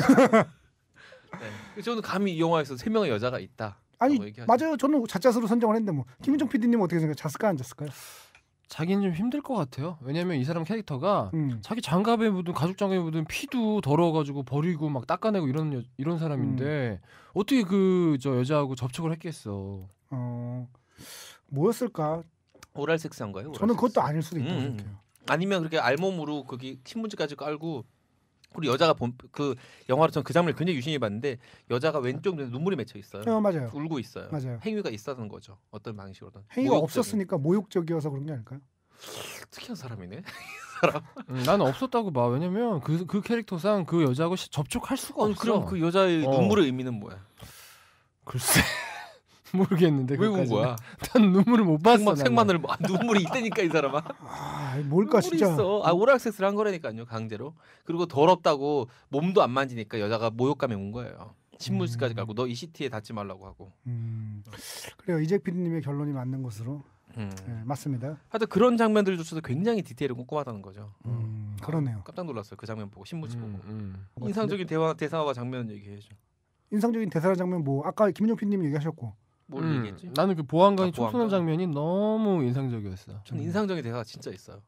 Speaker 6: 네. 저는 감히 이 영화에서 세 명의 여자가 있다.
Speaker 4: 아니
Speaker 6: 얘기하죠.
Speaker 4: 맞아요. 저는 잣잣으로 선정을 했는데 뭐 김민정 피디님 어떻게 생각해요? 잤을까 안 잤을까요?
Speaker 5: 자기는 좀 힘들 것 같아요. 왜냐면 이 사람 캐릭터가
Speaker 4: 음.
Speaker 5: 자기 장갑에 묻은 가죽 장갑에 묻은 피도 더러워가지고 버리고 막 닦아내고 이런 여, 이런 사람인데 어떻게 그 저 여자하고 접촉을 했겠어.
Speaker 4: 어 뭐였을까?
Speaker 6: 오랄 섹스한 거예요. 오랄
Speaker 4: 저는
Speaker 6: 섹스.
Speaker 4: 그것도 아닐 수도 있다고
Speaker 6: 음.
Speaker 4: 생각해요.
Speaker 6: 아니면 그렇게 알몸으로 거기 신문지까지 깔고 우리 여자가 본, 그 영화로 전 그 장면을 굉장히 유심히 봤는데 여자가 왼쪽 눈에 눈물이 맺혀 있어요.
Speaker 4: 어, 맞아요.
Speaker 6: 울고 있어요.
Speaker 4: 맞아요.
Speaker 6: 행위가 있었던 거죠. 어떤 방식으로든.
Speaker 4: 행위가
Speaker 6: 모욕적인.
Speaker 4: 없었으니까 모욕적이어서 그런 게 아닐까요?
Speaker 6: 특이한 사람이네.
Speaker 5: 음, 나는 없었다고 봐. 왜냐면 그 그 캐릭터상 그 여자하고 시- 접촉할 수가
Speaker 6: 아니,
Speaker 5: 없어.
Speaker 6: 그럼 그 여자의
Speaker 5: 어.
Speaker 6: 눈물의 의미는 뭐야?
Speaker 5: 글쎄 모르겠는데.
Speaker 6: 왜 운
Speaker 5: 그것까지는.
Speaker 6: 거야?
Speaker 5: 난 눈물을 못 봤어.
Speaker 6: 생마,
Speaker 5: 나는.
Speaker 6: 생마늘 아, 눈물이 있다니까 이 사람아.
Speaker 4: 아, 뭘까
Speaker 6: 눈물이
Speaker 4: 진짜.
Speaker 6: 있어. 아 오랄 섹스를 한 거라니까요 강제로. 그리고 더럽다고 몸도 안 만지니까 여자가 모욕감에 온 거예요. 신문지까지
Speaker 4: 음.
Speaker 6: 깔고 너 이 시트에 닿지 말라고 하고.
Speaker 4: 음, 그래요. 이재 피디님의 결론이 맞는 것으로
Speaker 6: 음.
Speaker 4: 네, 맞습니다.
Speaker 6: 하여튼 그런 장면들조차도 굉장히 디테일이 꼼꼼하다는 거죠.
Speaker 4: 음, 그러네요.
Speaker 6: 깜짝 놀랐어요. 그 장면 보고 신문지
Speaker 5: 음,
Speaker 6: 보고.
Speaker 5: 음.
Speaker 6: 인상적인 대화 대사와 장면 얘기해줘.
Speaker 4: 인상적인 대사라 장면 뭐 아까 김민정 피디님 얘기하셨고
Speaker 6: 뭘
Speaker 5: 음,
Speaker 6: 얘기했지?
Speaker 5: 나는 그 보안관이
Speaker 6: 아,
Speaker 5: 총 쏘는
Speaker 6: 보안관?
Speaker 5: 장면이 너무 인상적이었어.
Speaker 6: 저는 인상적인 대사가 진짜 있어요.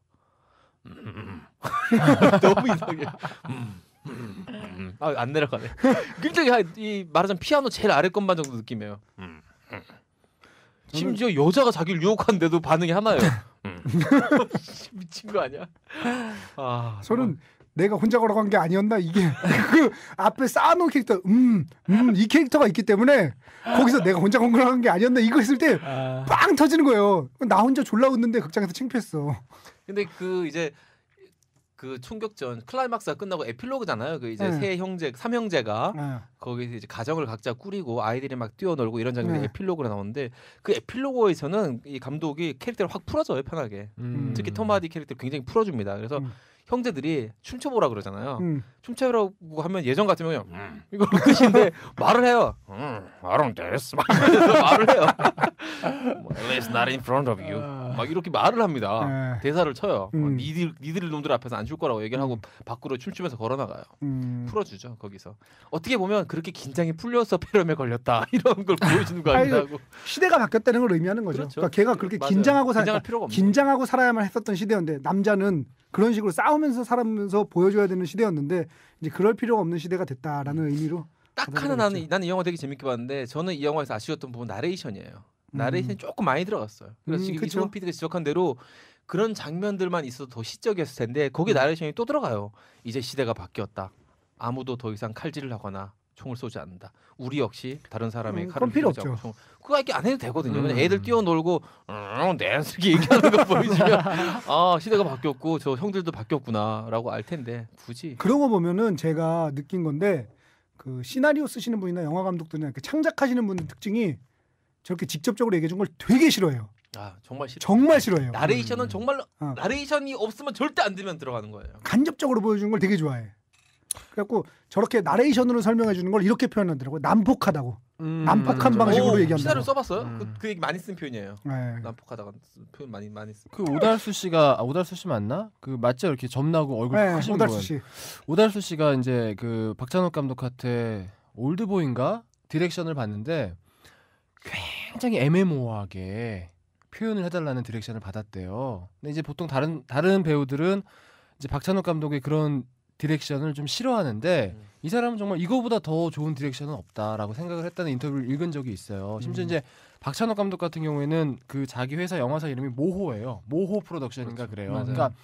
Speaker 6: 너무 이상해. 아, 안 내려가네. 굉장히 한- 이 말하자면 피아노 제일 아래 것만 정도 느낌이에요. 심지어 여자가 자기를 유혹하는데도 반응이 하나예요. 미친 거 아니야? 아,
Speaker 4: 저는 내가 혼자 걸어간 게 아니었나 이게 그 앞에 쌓아놓은 캐릭터 음, 음, 이 캐릭터가 있기 때문에 거기서 내가 혼자 걸어간 게 아니었나 이거 했을 때 빵 터지는 거예요. 나 혼자 졸라 웃는데 극장에서 창피했어.
Speaker 6: 근데 그 이제 그 총격전 클라이막스가 끝나고 에필로그잖아요. 그 이제
Speaker 4: 네.
Speaker 6: 세 형제, 삼 형제가
Speaker 4: 아,
Speaker 6: 거기서 이제 가정을 각자 꾸리고 아이들이 막 뛰어놀고 이런 장면이
Speaker 4: 네.
Speaker 6: 에필로그로 나오는데 그 에필로그에서는 이 감독이 캐릭터를 확 풀어줘요 편하게.
Speaker 5: 음.
Speaker 6: 특히 톰 하디 캐릭터 굉장히 풀어줍니다. 그래서
Speaker 4: 음.
Speaker 6: 형제들이 춤춰보라 그러잖아요.
Speaker 4: 음.
Speaker 6: 춤춰보라고 하면 예전 같으면 그냥 음, 이거 뜻인데 말을 해요. 음, I don't this 막 이러면서 말을 해요. It's not in front of you. 막 이렇게 말을 합니다.
Speaker 4: 네.
Speaker 6: 대사를 쳐요.
Speaker 4: 음.
Speaker 6: 어, 니들 니들 놈들 앞에서 안 출 거라고 얘기를 하고 밖으로 춤추면서 걸어 나가요.
Speaker 4: 음.
Speaker 6: 풀어주죠 거기서. 어떻게 보면 그렇게 긴장이 풀려서 폐렴에 걸렸다 이런 걸 보여주는 거
Speaker 4: 아이고,
Speaker 6: 아니라고.
Speaker 4: 시대가 바뀌었다는 걸 의미하는 거죠.
Speaker 6: 그렇죠.
Speaker 4: 그러니까 걔가 그렇게
Speaker 6: 맞아요.
Speaker 4: 긴장하고 살
Speaker 6: 긴장할 필요가 없는
Speaker 4: 긴장하고 살아야만 했었던 시대였는데 남자는 그런 식으로 싸우면서 살면서 보여줘야 되는 시대였는데 이제 그럴 필요가 없는 시대가 됐다라는 의미로
Speaker 6: 딱
Speaker 4: 받아들여졌죠.
Speaker 6: 하나 나는 나는 이 영화 되게 재밌게 봤는데 저는 이 영화에서 아쉬웠던 부분 나레이션이에요. 나레이션이
Speaker 4: 음.
Speaker 6: 조금 많이 들어갔어요. 그래서
Speaker 4: 음,
Speaker 6: 지금
Speaker 4: 그쵸.
Speaker 6: 이승훈 피디가 지적한 대로 그런 장면들만 있어도 더 시적이었을 텐데 거기
Speaker 4: 음.
Speaker 6: 나레이션이 또 들어가요. 이제 시대가 바뀌었다. 아무도 더 이상 칼질을 하거나 총을 쏘지 않는다. 우리 역시 다른 사람의
Speaker 4: 음,
Speaker 6: 칼을
Speaker 4: 그건 필요
Speaker 6: 휘두르지 않고
Speaker 4: 없죠.
Speaker 6: 총- 그거 이렇게 안 해도 되거든요. 그냥
Speaker 5: 음.
Speaker 6: 애들 뛰어놀고 음, 댄스 이렇게 얘기하는 거 보여주면 아 시대가 바뀌었고 저 형들도 바뀌었구나라고 알 텐데 굳이
Speaker 4: 그런 거 보면은 제가 느낀 건데 그 시나리오 쓰시는 분이나 영화 감독들이나 이렇게 창작하시는 분들 특징이 저렇게 직접적으로 얘기해 준 걸 되게 싫어해요.
Speaker 6: 아 정말 싫어.
Speaker 4: 정말 싫어해요.
Speaker 6: 나레이션은 정말로
Speaker 4: 어.
Speaker 6: 나레이션이 없으면 절대 안 되면 들어가는 거예요.
Speaker 4: 간접적으로 보여주는 걸 되게 좋아해. 그래갖고 저렇게 나레이션으로 설명해 주는 걸 이렇게 표현하더라고요. 난폭하다고.
Speaker 5: 음.
Speaker 4: 난폭한
Speaker 5: 음.
Speaker 4: 방식으로
Speaker 6: 오,
Speaker 4: 얘기한다고.
Speaker 6: 시나리오 써봤어요?
Speaker 5: 음.
Speaker 6: 그, 그 얘기 많이 쓴 표현이에요.
Speaker 4: 네.
Speaker 6: 난폭하다가 쓴 표현 많이 많이 쓴.
Speaker 5: 그 오달수 씨가 아, 오달수 씨 맞나? 그 맞죠? 이렇게 점나고 얼굴
Speaker 4: 네,
Speaker 5: 크신
Speaker 4: 오달수
Speaker 5: 분.
Speaker 4: 씨.
Speaker 5: 오달수 씨가 이제 그 박찬욱 감독한테 올드보이인가 디렉션을 봤는데 굉장히 애매모호하게 표현을 해달라는 디렉션을 받았대요. 근데 이제 보통 다른 다른 배우들은 이제 박찬욱 감독의 그런 디렉션을 좀 싫어하는데
Speaker 6: 음.
Speaker 5: 이 사람은 정말 이거보다 더 좋은 디렉션은 없다라고 생각을 했다는 인터뷰를 읽은 적이 있어요. 심지어
Speaker 4: 음.
Speaker 5: 이제 박찬욱 감독 같은 경우에는 그 자기 회사 영화사 이름이 모호예요. 모호 프로덕션인가 그래요.
Speaker 6: 맞아요.
Speaker 5: 그러니까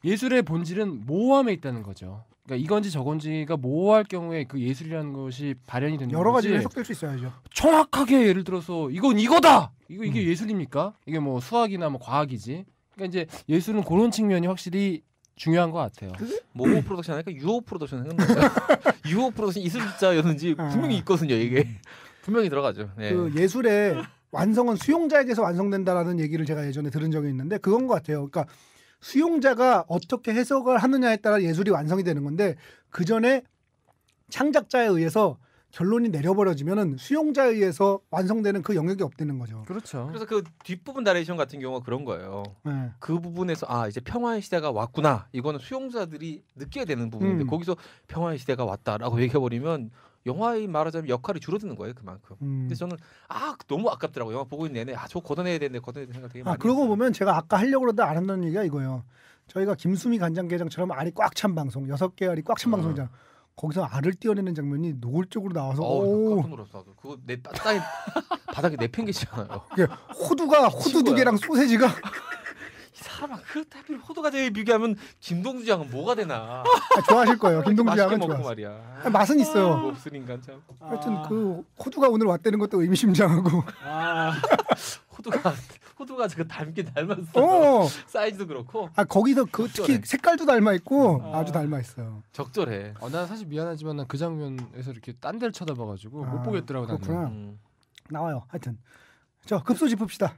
Speaker 5: 예술의 본질은 모호함에 있다는 거죠. 그러니까 이건지 저건지가 모호할 경우에 그 예술이라는 것이 발현이 되는
Speaker 4: 여러 가지
Speaker 5: 거지.
Speaker 4: 해석될 수 있어야죠.
Speaker 5: 정확하게 예를 들어서 이건 이거다. 이거 이게
Speaker 4: 음.
Speaker 5: 예술입니까? 이게 뭐 수학이나 뭐 과학이지. 그러니까 이제 예술은 그런 측면이 확실히 중요한 것 같아요.
Speaker 6: 모모 프로덕션 하니까 유호 프로덕션 생각나요. 유호 프로덕션 있을 자였는지
Speaker 4: 아.
Speaker 6: 분명히 있거든요. 이게 분명히 들어가죠. 네.
Speaker 4: 그 예술의 완성은 수용자에게서 완성된다라는 얘기를 제가 예전에 들은 적이 있는데 그건 것 같아요. 그러니까 수용자가 어떻게 해석을 하느냐에 따라 예술이 완성이 되는 건데 그 전에 창작자에 의해서 결론이 내려버려지면은 수용자에 의해서 완성되는 그 영역이 없다는 거죠.
Speaker 5: 그렇죠.
Speaker 6: 그래서 그 뒷부분 나레이션 같은 경우가 그런 거예요.
Speaker 4: 네.
Speaker 6: 그 부분에서 아 이제 평화의 시대가 왔구나. 이거는 수용자들이 느끼게 되는 부분인데
Speaker 4: 음.
Speaker 6: 거기서 평화의 시대가 왔다라고 얘기해버리면 영화의 말하자면 역할이 줄어드는 거예요. 그만큼.
Speaker 4: 음.
Speaker 6: 근데 저는 아 너무 아깝더라고. 영화 보고 있는 내내 아 저거 걷어내야 되는데 걷어내야 되는 생각 되게 많이
Speaker 4: 아 그러고
Speaker 6: 했어요.
Speaker 4: 보면 제가 아까 하려고 그러다 안 한다는 얘기가 이거예요. 저희가 김수미 간장게장처럼 알이 꽉 찬 방송, 여섯 개 알이 꽉 찬
Speaker 6: 어.
Speaker 4: 방송이잖아. 거기서 알을 띄어내는 장면이 노골적으로 나와서
Speaker 6: 어우
Speaker 4: 오,
Speaker 6: 깜짝 놀랐어. 나도. 그거 내 땅에 바닥에 내팽개치잖아요.
Speaker 4: 이게 호두가 호두 두 개랑 소세지가
Speaker 6: 이 사람아 그 하필 호두과자에 비교하면 김동주 양은 뭐가 되나?
Speaker 4: 아, 좋아하실 거예요. 김동주
Speaker 6: 맛있게
Speaker 4: 양은
Speaker 6: 먹고
Speaker 4: 좋아.
Speaker 6: 말이야.
Speaker 4: 아, 맛은 있어요.
Speaker 6: 뭐 없을 인간 참.
Speaker 4: 하여튼 그 호두가 오늘 왔다는 것도 의미심장하고.
Speaker 5: 아,
Speaker 6: 호두가 호두가 그 닮긴 닮았어.
Speaker 4: 어.
Speaker 6: 사이즈도 그렇고
Speaker 4: 아 거기서 그 특히
Speaker 6: 적절해.
Speaker 4: 색깔도 닮아 있고
Speaker 5: 아.
Speaker 4: 아주 닮아 있어요.
Speaker 6: 적절해.
Speaker 5: 어, 난 사실 미안하지만 난 그 장면에서 이렇게 딴 데를 쳐다봐가지고
Speaker 4: 아,
Speaker 5: 못 보겠더라고 나는.
Speaker 4: 그렇구나.
Speaker 6: 음.
Speaker 4: 나와요. 하여튼 저 급소 짚읍시다.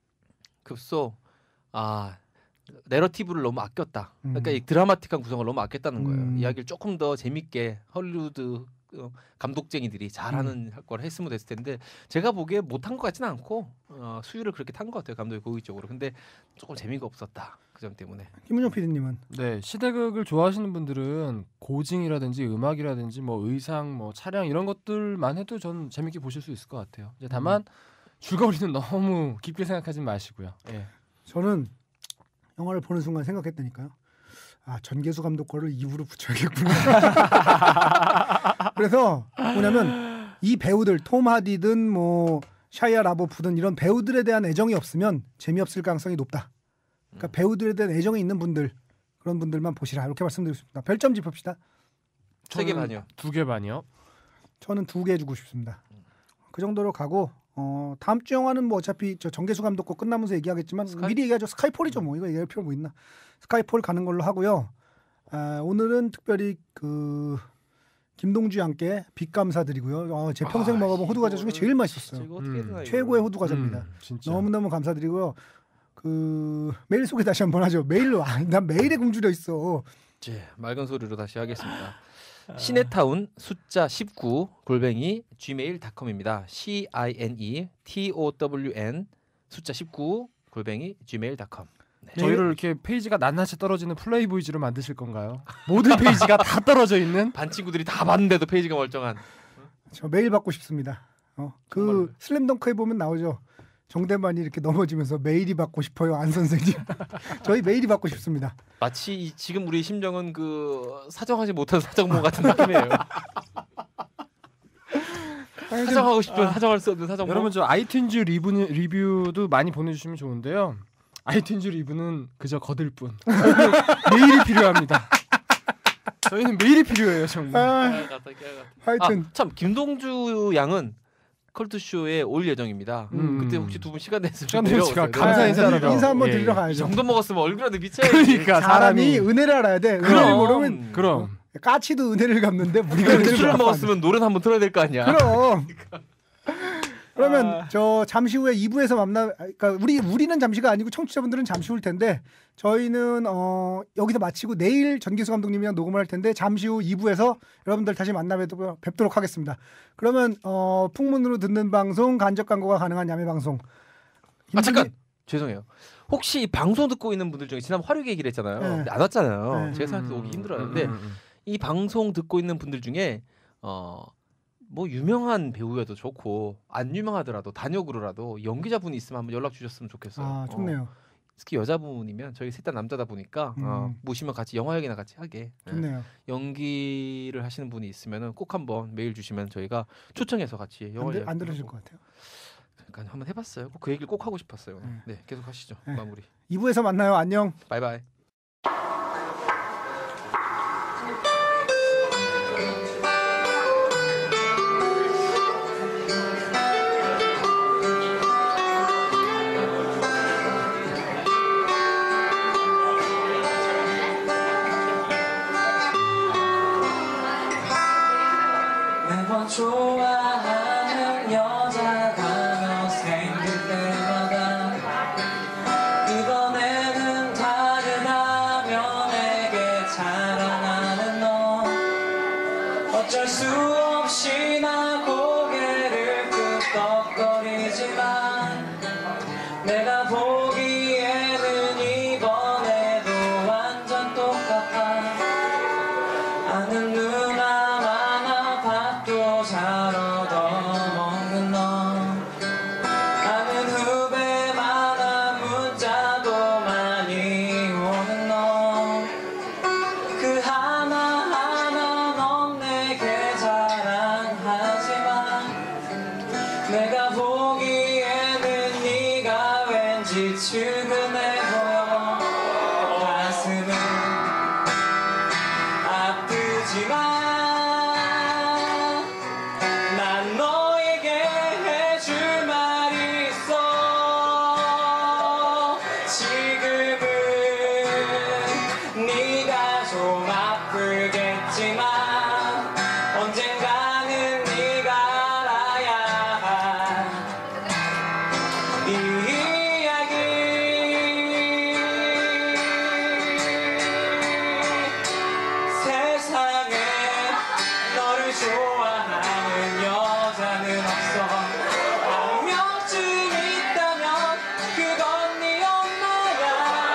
Speaker 6: 급소 아 내러티브를 너무 아꼈다.
Speaker 4: 음.
Speaker 6: 그러니까 이 드라마틱한 구성을 너무 아꼈다는 거예요.
Speaker 4: 음.
Speaker 6: 이야기를 조금 더 재밌게 헐리우드 어, 감독쟁이들이 잘하는
Speaker 4: 음.
Speaker 6: 걸 했으면 됐을 텐데 제가 보기에 못한 것 같지는 않고 어, 수유를 그렇게 탄 것 같아요. 감독이 고의적으로. 근데 조금 재미가 없었다. 그 점 때문에.
Speaker 4: 김은정 피디님은
Speaker 5: 네, 시대극을 좋아하시는 분들은 고증이라든지 음악이라든지 뭐 의상, 뭐 차량 이런 것들만 해도 전 재밌게 보실 수 있을 것 같아요. 이제 다만 줄거리는 너무 깊게 생각하지 마시고요. 예.
Speaker 4: 저는 영화를 보는 순간 생각했다니까요. 아 전계수 감독 거를 이 부로 붙여야겠구나. 그래서 뭐냐면 이 배우들 톰 하디든 뭐 샤이아 라보프든 이런 배우들에 대한 애정이 없으면 재미없을 가능성이 높다. 그러니까 배우들에 대한 애정이 있는 분들 그런 분들만 보시라 이렇게 말씀드리고 싶습니다. 별점 짚읍시다.
Speaker 6: 세 개
Speaker 5: 저는
Speaker 6: 반이요.
Speaker 5: 두 개 반이요.
Speaker 4: 저는 두 개 주고 싶습니다. 그 정도로 가고 어, 다음 주 영화는 뭐 어차피 저 정계수 감독 거 끝나면서 얘기하겠지만
Speaker 6: 스카이?
Speaker 4: 미리 얘기하죠. 스카이폴이죠. 뭐 이거 얘기할 필요 뭐 있나. 스카이폴 가는 걸로 하고요. 아, 오늘은 특별히 그 김동주 양께 빚 감사드리고요. 어, 제 평생
Speaker 6: 아,
Speaker 4: 먹어본 호두 과자 중에
Speaker 6: 이거를
Speaker 4: 제일
Speaker 6: 진짜
Speaker 4: 맛있었어요.
Speaker 6: 이거 어떻게
Speaker 5: 음.
Speaker 6: 해야 되나, 이거.
Speaker 4: 최고의 호두 과자입니다.
Speaker 5: 음, 진짜.
Speaker 4: 너무너무 감사드리고요. 그 메일 소개 다시 한번 하죠. 메일로 아, 난 메일에 굶주려 있어.
Speaker 6: 네, 맑은 소리로 다시 하겠습니다. 시네타운 숫자 십구 골뱅이 지메일 닷컴입니다. C I N E T O W N 숫자 십구 골뱅이 지메일 닷컴. 네.
Speaker 5: 저희를 이렇게 페이지가 낱낱이 떨어지는 플레이보이즈로 만드실 건가요? 모든 페이지가 다 떨어져 있는?
Speaker 6: 반 친구들이 다 봤는데도 페이지가 멀쩡한.
Speaker 4: 저 메일 받고 싶습니다. 어, 그
Speaker 6: 정말로요?
Speaker 4: 슬램덩크에 보면 나오죠. 정대만이 이렇게 넘어지면서 메일이 받고 싶어요, 안 선생님. 저희 메일이 받고 싶습니다.
Speaker 6: 마치 이- 지금 우리 심정은 그 사정하지 못한 사정모 같은 느낌이에요. 사정하고 싶은 사정할 수 없는 사정모.
Speaker 5: 여러분 저 아이튠즈 리뷰, 리뷰도 많이 보내주시면 좋은데요. 아이튠즈 리뷰는 그저 거들 뿐. 저희는 메일이 필요합니다. 저희는 메일이 필요해요 정말.
Speaker 4: 아,
Speaker 6: 깨알 같다, 깨알 같다.
Speaker 4: 하여튼
Speaker 6: 아, 참 김동주 양은 컬투쇼에 올 예정입니다.
Speaker 5: 음.
Speaker 6: 그때 혹시 두 분 시간 내서
Speaker 5: 시간 내서 제가
Speaker 6: 내려오세요.
Speaker 5: 감사
Speaker 4: 네,
Speaker 5: 인사드리러.
Speaker 4: 인사 한번
Speaker 5: 예,
Speaker 4: 드리러
Speaker 5: 예.
Speaker 6: 이
Speaker 4: 가야죠.
Speaker 6: 정도 먹었으면 얼굴이라도 미쳐야지.
Speaker 5: 그러니까
Speaker 4: 사람이
Speaker 5: 사람이
Speaker 4: 은혜를 알아야 돼. 은혜를
Speaker 6: 그럼.
Speaker 4: 모르면
Speaker 5: 그럼
Speaker 4: 까치도 은혜를 갚는데 우리가 은혜를
Speaker 6: 술을
Speaker 4: 갚으면 안 돼.
Speaker 6: 먹었으면 노래 한번 틀어야 될 거 아니야.
Speaker 4: 그럼. 그러면
Speaker 5: 아.
Speaker 4: 저 잠시 후에 이 부에서 만나. 그러니까 우리 우리는 잠시가 아니고 청취자분들은 잠시 후일 텐데 저희는 어, 여기서 마치고 내일 전기수 감독님이랑 녹음을 할 텐데 잠시 후 이 부에서 여러분들 다시 만나 뵙도록, 뵙도록 하겠습니다. 그러면 어, 풍문으로 듣는 방송 간접 광고가 가능한 야매 방송.
Speaker 6: 아 잠깐 죄송해요. 혹시 이 방송 듣고 있는 분들 중에 지난 화류계 얘기를 했잖아요.
Speaker 4: 네.
Speaker 6: 근데 안 왔잖아요.
Speaker 4: 네.
Speaker 6: 제가 생각해도 오기 힘들어요. 근데
Speaker 5: 음, 음, 음.
Speaker 6: 이 방송 듣고 있는 분들 중에 어. 뭐 유명한 배우여도 좋고 안 유명하더라도 단역으로라도 연기자분이 있으면 한번 연락 주셨으면 좋겠어요.
Speaker 4: 아 좋네요.
Speaker 6: 어, 특히 여자분이면 저희 셋 다 남자다 보니까 어,
Speaker 4: 음.
Speaker 6: 모시면 같이 영화 얘기나 같이 하게. 네.
Speaker 4: 좋네요.
Speaker 6: 연기를 하시는 분이 있으면은 꼭 한번 메일 주시면 저희가 초청해서 같이 영화
Speaker 4: 안, 들,
Speaker 6: 얘기
Speaker 4: 안 들으실 것 같아요.
Speaker 6: 그러니까 한번 해봤어요. 꼭 그 얘기를 꼭 하고 싶었어요.
Speaker 4: 네.
Speaker 6: 네, 계속 하시죠.
Speaker 4: 네.
Speaker 6: 마무리.
Speaker 4: 이 부에서 만나요. 안녕.
Speaker 6: 바이바이.
Speaker 8: 번 좋아하는 여자가 생길 때마다 이번에는 다르다며 내게 자랑하는 너 어쩔 수 없이 나 고개를 끄덕거리지만 내가 보기에는 이번에도 완전 똑같아 아는 누나 많아 밥도 잘 얻어먹는 너 아는 후배 많아 문자도 많이 오는 너 그 하나하나 넌 내게 자랑하지만 내가 보기에는 네가 왠지 출근해 보여 가슴은 아프지만 난 너에게 해줄 말이 있어 지금은 네가 좀 아프겠지만 언젠가는 네가 알아야 할 이 이야기 세상에 너를 좋아하는 여자는 없어 한 명쯤 있다면 그건 네 엄마야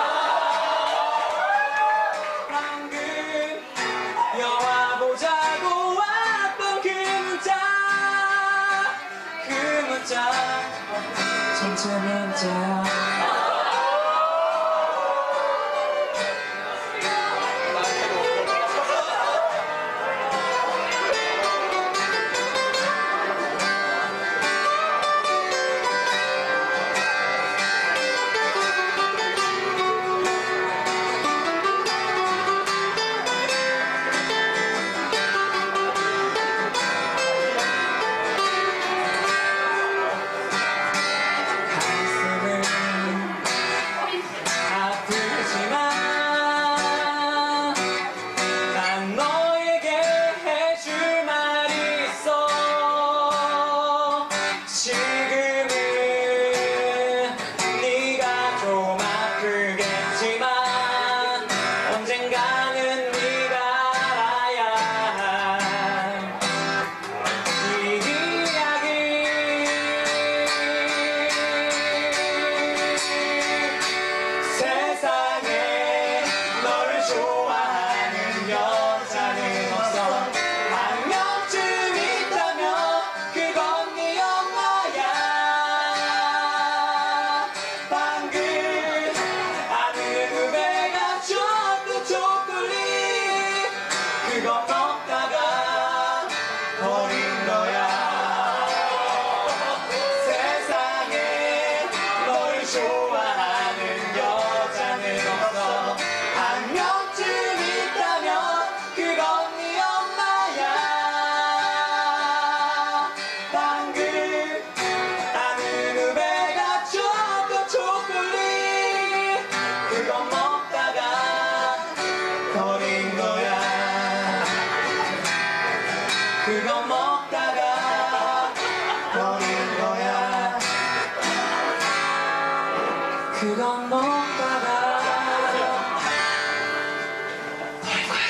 Speaker 8: 방금 영화 보자고 왔던 그 문자 그 문자 전체 문자야 가슴은 아프지만 난 너에게 해줄 말이 있어 지금은 네가 좀 아프겠지만 언젠가는 네가 알아야 할 이 이야기 세상에 너를 좋아하는 여자는 없어 한 명쯤 있다면 그건 네 엄마야 방금 아는 후배가 줬던 초콜릿 그거 먹다가 버린 거야 세상에 너를 좋아하는 여자는 없어 한 명쯤 있다면 그건 네 엄마야 방금 아는 후배가 줬던 초콜릿 그거 먹다가 버린 거야 그거 먹다가 버린 거야 그건 먹다가 버린 거야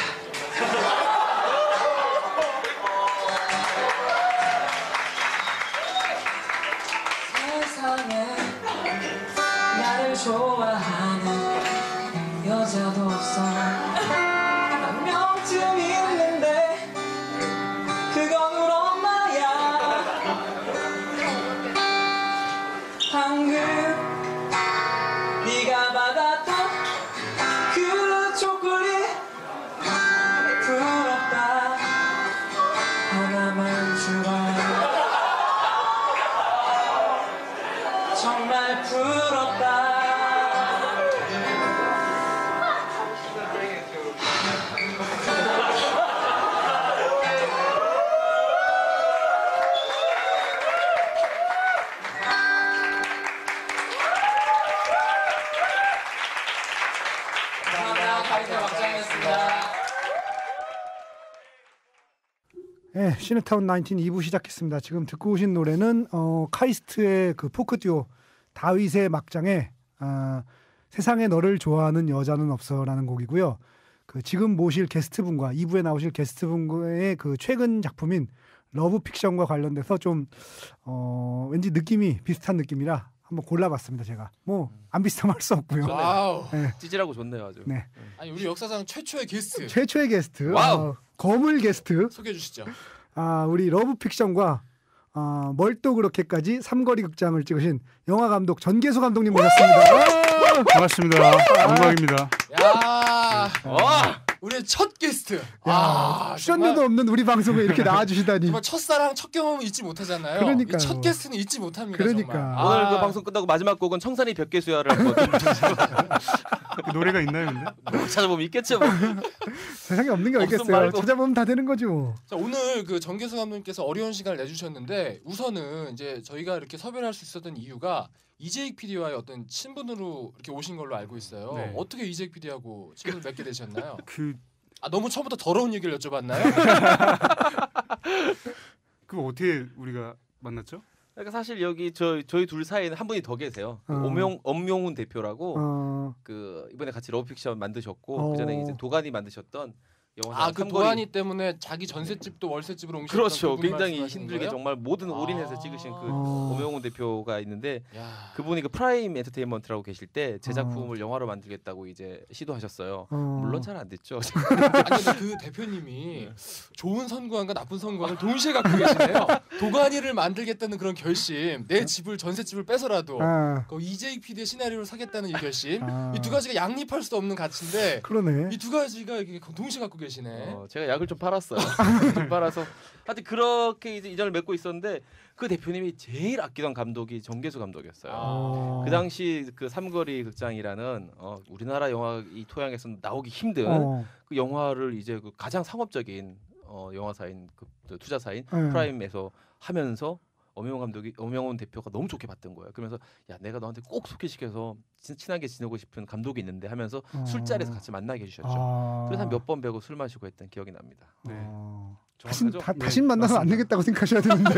Speaker 8: 세상에 나를 좋아하는 여자도 없어 한 명쯤 있는데 그건 우리 엄마야 방금 네가 받았던 그 초콜릿 부럽다 하나만 주라 정말 부럽다
Speaker 4: 네, 시네타운 나인틴 이 부 시작했습니다. 지금 듣고 오신 노래는 어, 카이스트의 그 포크 듀오 다윗의 막장에 아, 세상에 너를 좋아하는 여자는 없어라는 곡이고요. 그 지금 모실 게스트분과 이 부에 나오실 게스트분의 그 최근 작품인 러브 픽션과 관련돼서 좀 어, 왠지 느낌이 비슷한 느낌이라 한번 골라봤습니다. 제가 뭐 안 비슷하면 할 수 없고요.
Speaker 9: 와우.
Speaker 4: 네.
Speaker 6: 찌질하고 좋네요 아주.
Speaker 4: 네.
Speaker 9: 아니 우리 역사상 최초의 게스트
Speaker 4: 최초의 게스트,
Speaker 6: 와우.
Speaker 4: 어, 거물 게스트,
Speaker 9: 소개해 주시죠.
Speaker 4: 아, 우리 러브 픽션과 어, 멀또 그렇게까지 삼거리 극장을 찍으신 영화 감독 전계수 감독님 모셨습니다.
Speaker 10: 반갑습니다. 영광입니다.
Speaker 9: 야,
Speaker 6: 와.
Speaker 9: 우리 첫 게스트.
Speaker 4: 야,
Speaker 9: 아,
Speaker 4: 출연료도
Speaker 9: 정말,
Speaker 4: 없는 우리 방송에 이렇게 나와주시다니.
Speaker 9: 정말 첫사랑 첫 경험은 잊지 못하잖아요.
Speaker 4: 그러니까요.
Speaker 9: 이첫 게스트는 잊지 못합니다.
Speaker 4: 그러니까.
Speaker 9: 정말.
Speaker 6: 오늘
Speaker 9: 아,
Speaker 6: 그 방송 끝나고 마지막 곡은 청산이 벽계수야를 한번
Speaker 10: 그 노래가 있나요, 근데?
Speaker 6: 찾아보면 있겠죠. 뭐.
Speaker 4: 세상에 없는 게
Speaker 6: 없음
Speaker 4: 어딨겠어요.
Speaker 6: 말고.
Speaker 4: 찾아보면 다 되는 거지 뭐.
Speaker 9: 자, 오늘 그 정계수 감독님께서 어려운 시간을 내주셨는데 우선은 이제 저희가 이렇게 섭외를 할 수 있었던 이유가 이재익 피디와의 어떤 친분으로 이렇게 오신 걸로 알고 있어요.
Speaker 10: 네.
Speaker 9: 어떻게 이재익 피디하고 친분을 맺게 되셨나요?
Speaker 10: 그
Speaker 9: 아 너무 처음부터 더러운 얘기를 여쭤봤나요?
Speaker 10: 그거 어떻게 우리가 만났죠?
Speaker 6: 그러니까 사실 여기 저 저희 둘 사이에는 한 분이 더 계세요. 그
Speaker 4: 어.
Speaker 6: 엄용 엄용훈 대표라고
Speaker 4: 어,
Speaker 6: 그 이번에 같이 러브픽션 만드셨고
Speaker 4: 어.
Speaker 6: 그 전에 이제 도가니 만드셨던 영화
Speaker 9: 아 그 도안이 때문에 자기 전셋집도 월셋집으로 옮기셨던
Speaker 6: 그렇죠.
Speaker 9: 그분
Speaker 6: 굉장히
Speaker 9: 말씀하시는
Speaker 6: 힘들게
Speaker 9: 거예요?
Speaker 6: 정말 모든
Speaker 9: 아.
Speaker 6: 올인해서 찍으신 그
Speaker 4: 어.
Speaker 6: 엄용훈 대표가 있는데
Speaker 9: 야.
Speaker 6: 그분이 그 프라임 엔터테인먼트라고 계실 때 제
Speaker 4: 어.
Speaker 6: 작품을 영화로 만들겠다고 이제 시도하셨어요.
Speaker 4: 어.
Speaker 6: 물론 잘 안 됐죠.
Speaker 9: 아니 근데 그 대표님이 좋은 선구안과 나쁜 선구안을 동시에 갖고 계시네요. 도가니를 만들겠다는 그런 결심, 내 집을 전셋집을 빼서라도
Speaker 4: 아,
Speaker 9: 그 이재익 피디의 시나리오를 사겠다는 이 결심,
Speaker 4: 아.
Speaker 9: 이 두 가지가 양립할 수 없는 가치인데
Speaker 4: 그러네.
Speaker 9: 이 두 가지가 이렇게 동시에 갖고 계시네.
Speaker 6: 어, 제가 약을 좀 팔았어요. 좀 팔아서 하여튼 그렇게 이제 인연을 맺고 있었는데 그 대표님이 제일 아끼던 감독이 정계수 감독이었어요.
Speaker 4: 어.
Speaker 6: 그 당시 그 삼거리 극장이라는 어, 우리나라 영화 이 토양에서 나오기 힘든
Speaker 4: 어.
Speaker 6: 그 영화를 이제 그 가장 상업적인 어, 영화사인 그 투자사인
Speaker 4: 네.
Speaker 6: 프라임에서 하면서 엄영훈 감독이 엄영훈 대표가 너무 좋게 봤던 거예요. 그러면서 야 내가 너한테 꼭 소개시켜서 친- 친하게 지내고 싶은 감독이 있는데 하면서
Speaker 4: 어.
Speaker 6: 술자리에서 같이 만나게 해주셨죠.
Speaker 4: 아.
Speaker 6: 그래서 한 몇 번 뵈고 술 마시고 했던 기억이 납니다.
Speaker 10: 네.
Speaker 4: 어. 다신
Speaker 6: 정확하죠?
Speaker 4: 다,
Speaker 10: 네,
Speaker 4: 다신 만나서 안
Speaker 10: 맞습니다.
Speaker 4: 되겠다고 생각하셔야 되는데.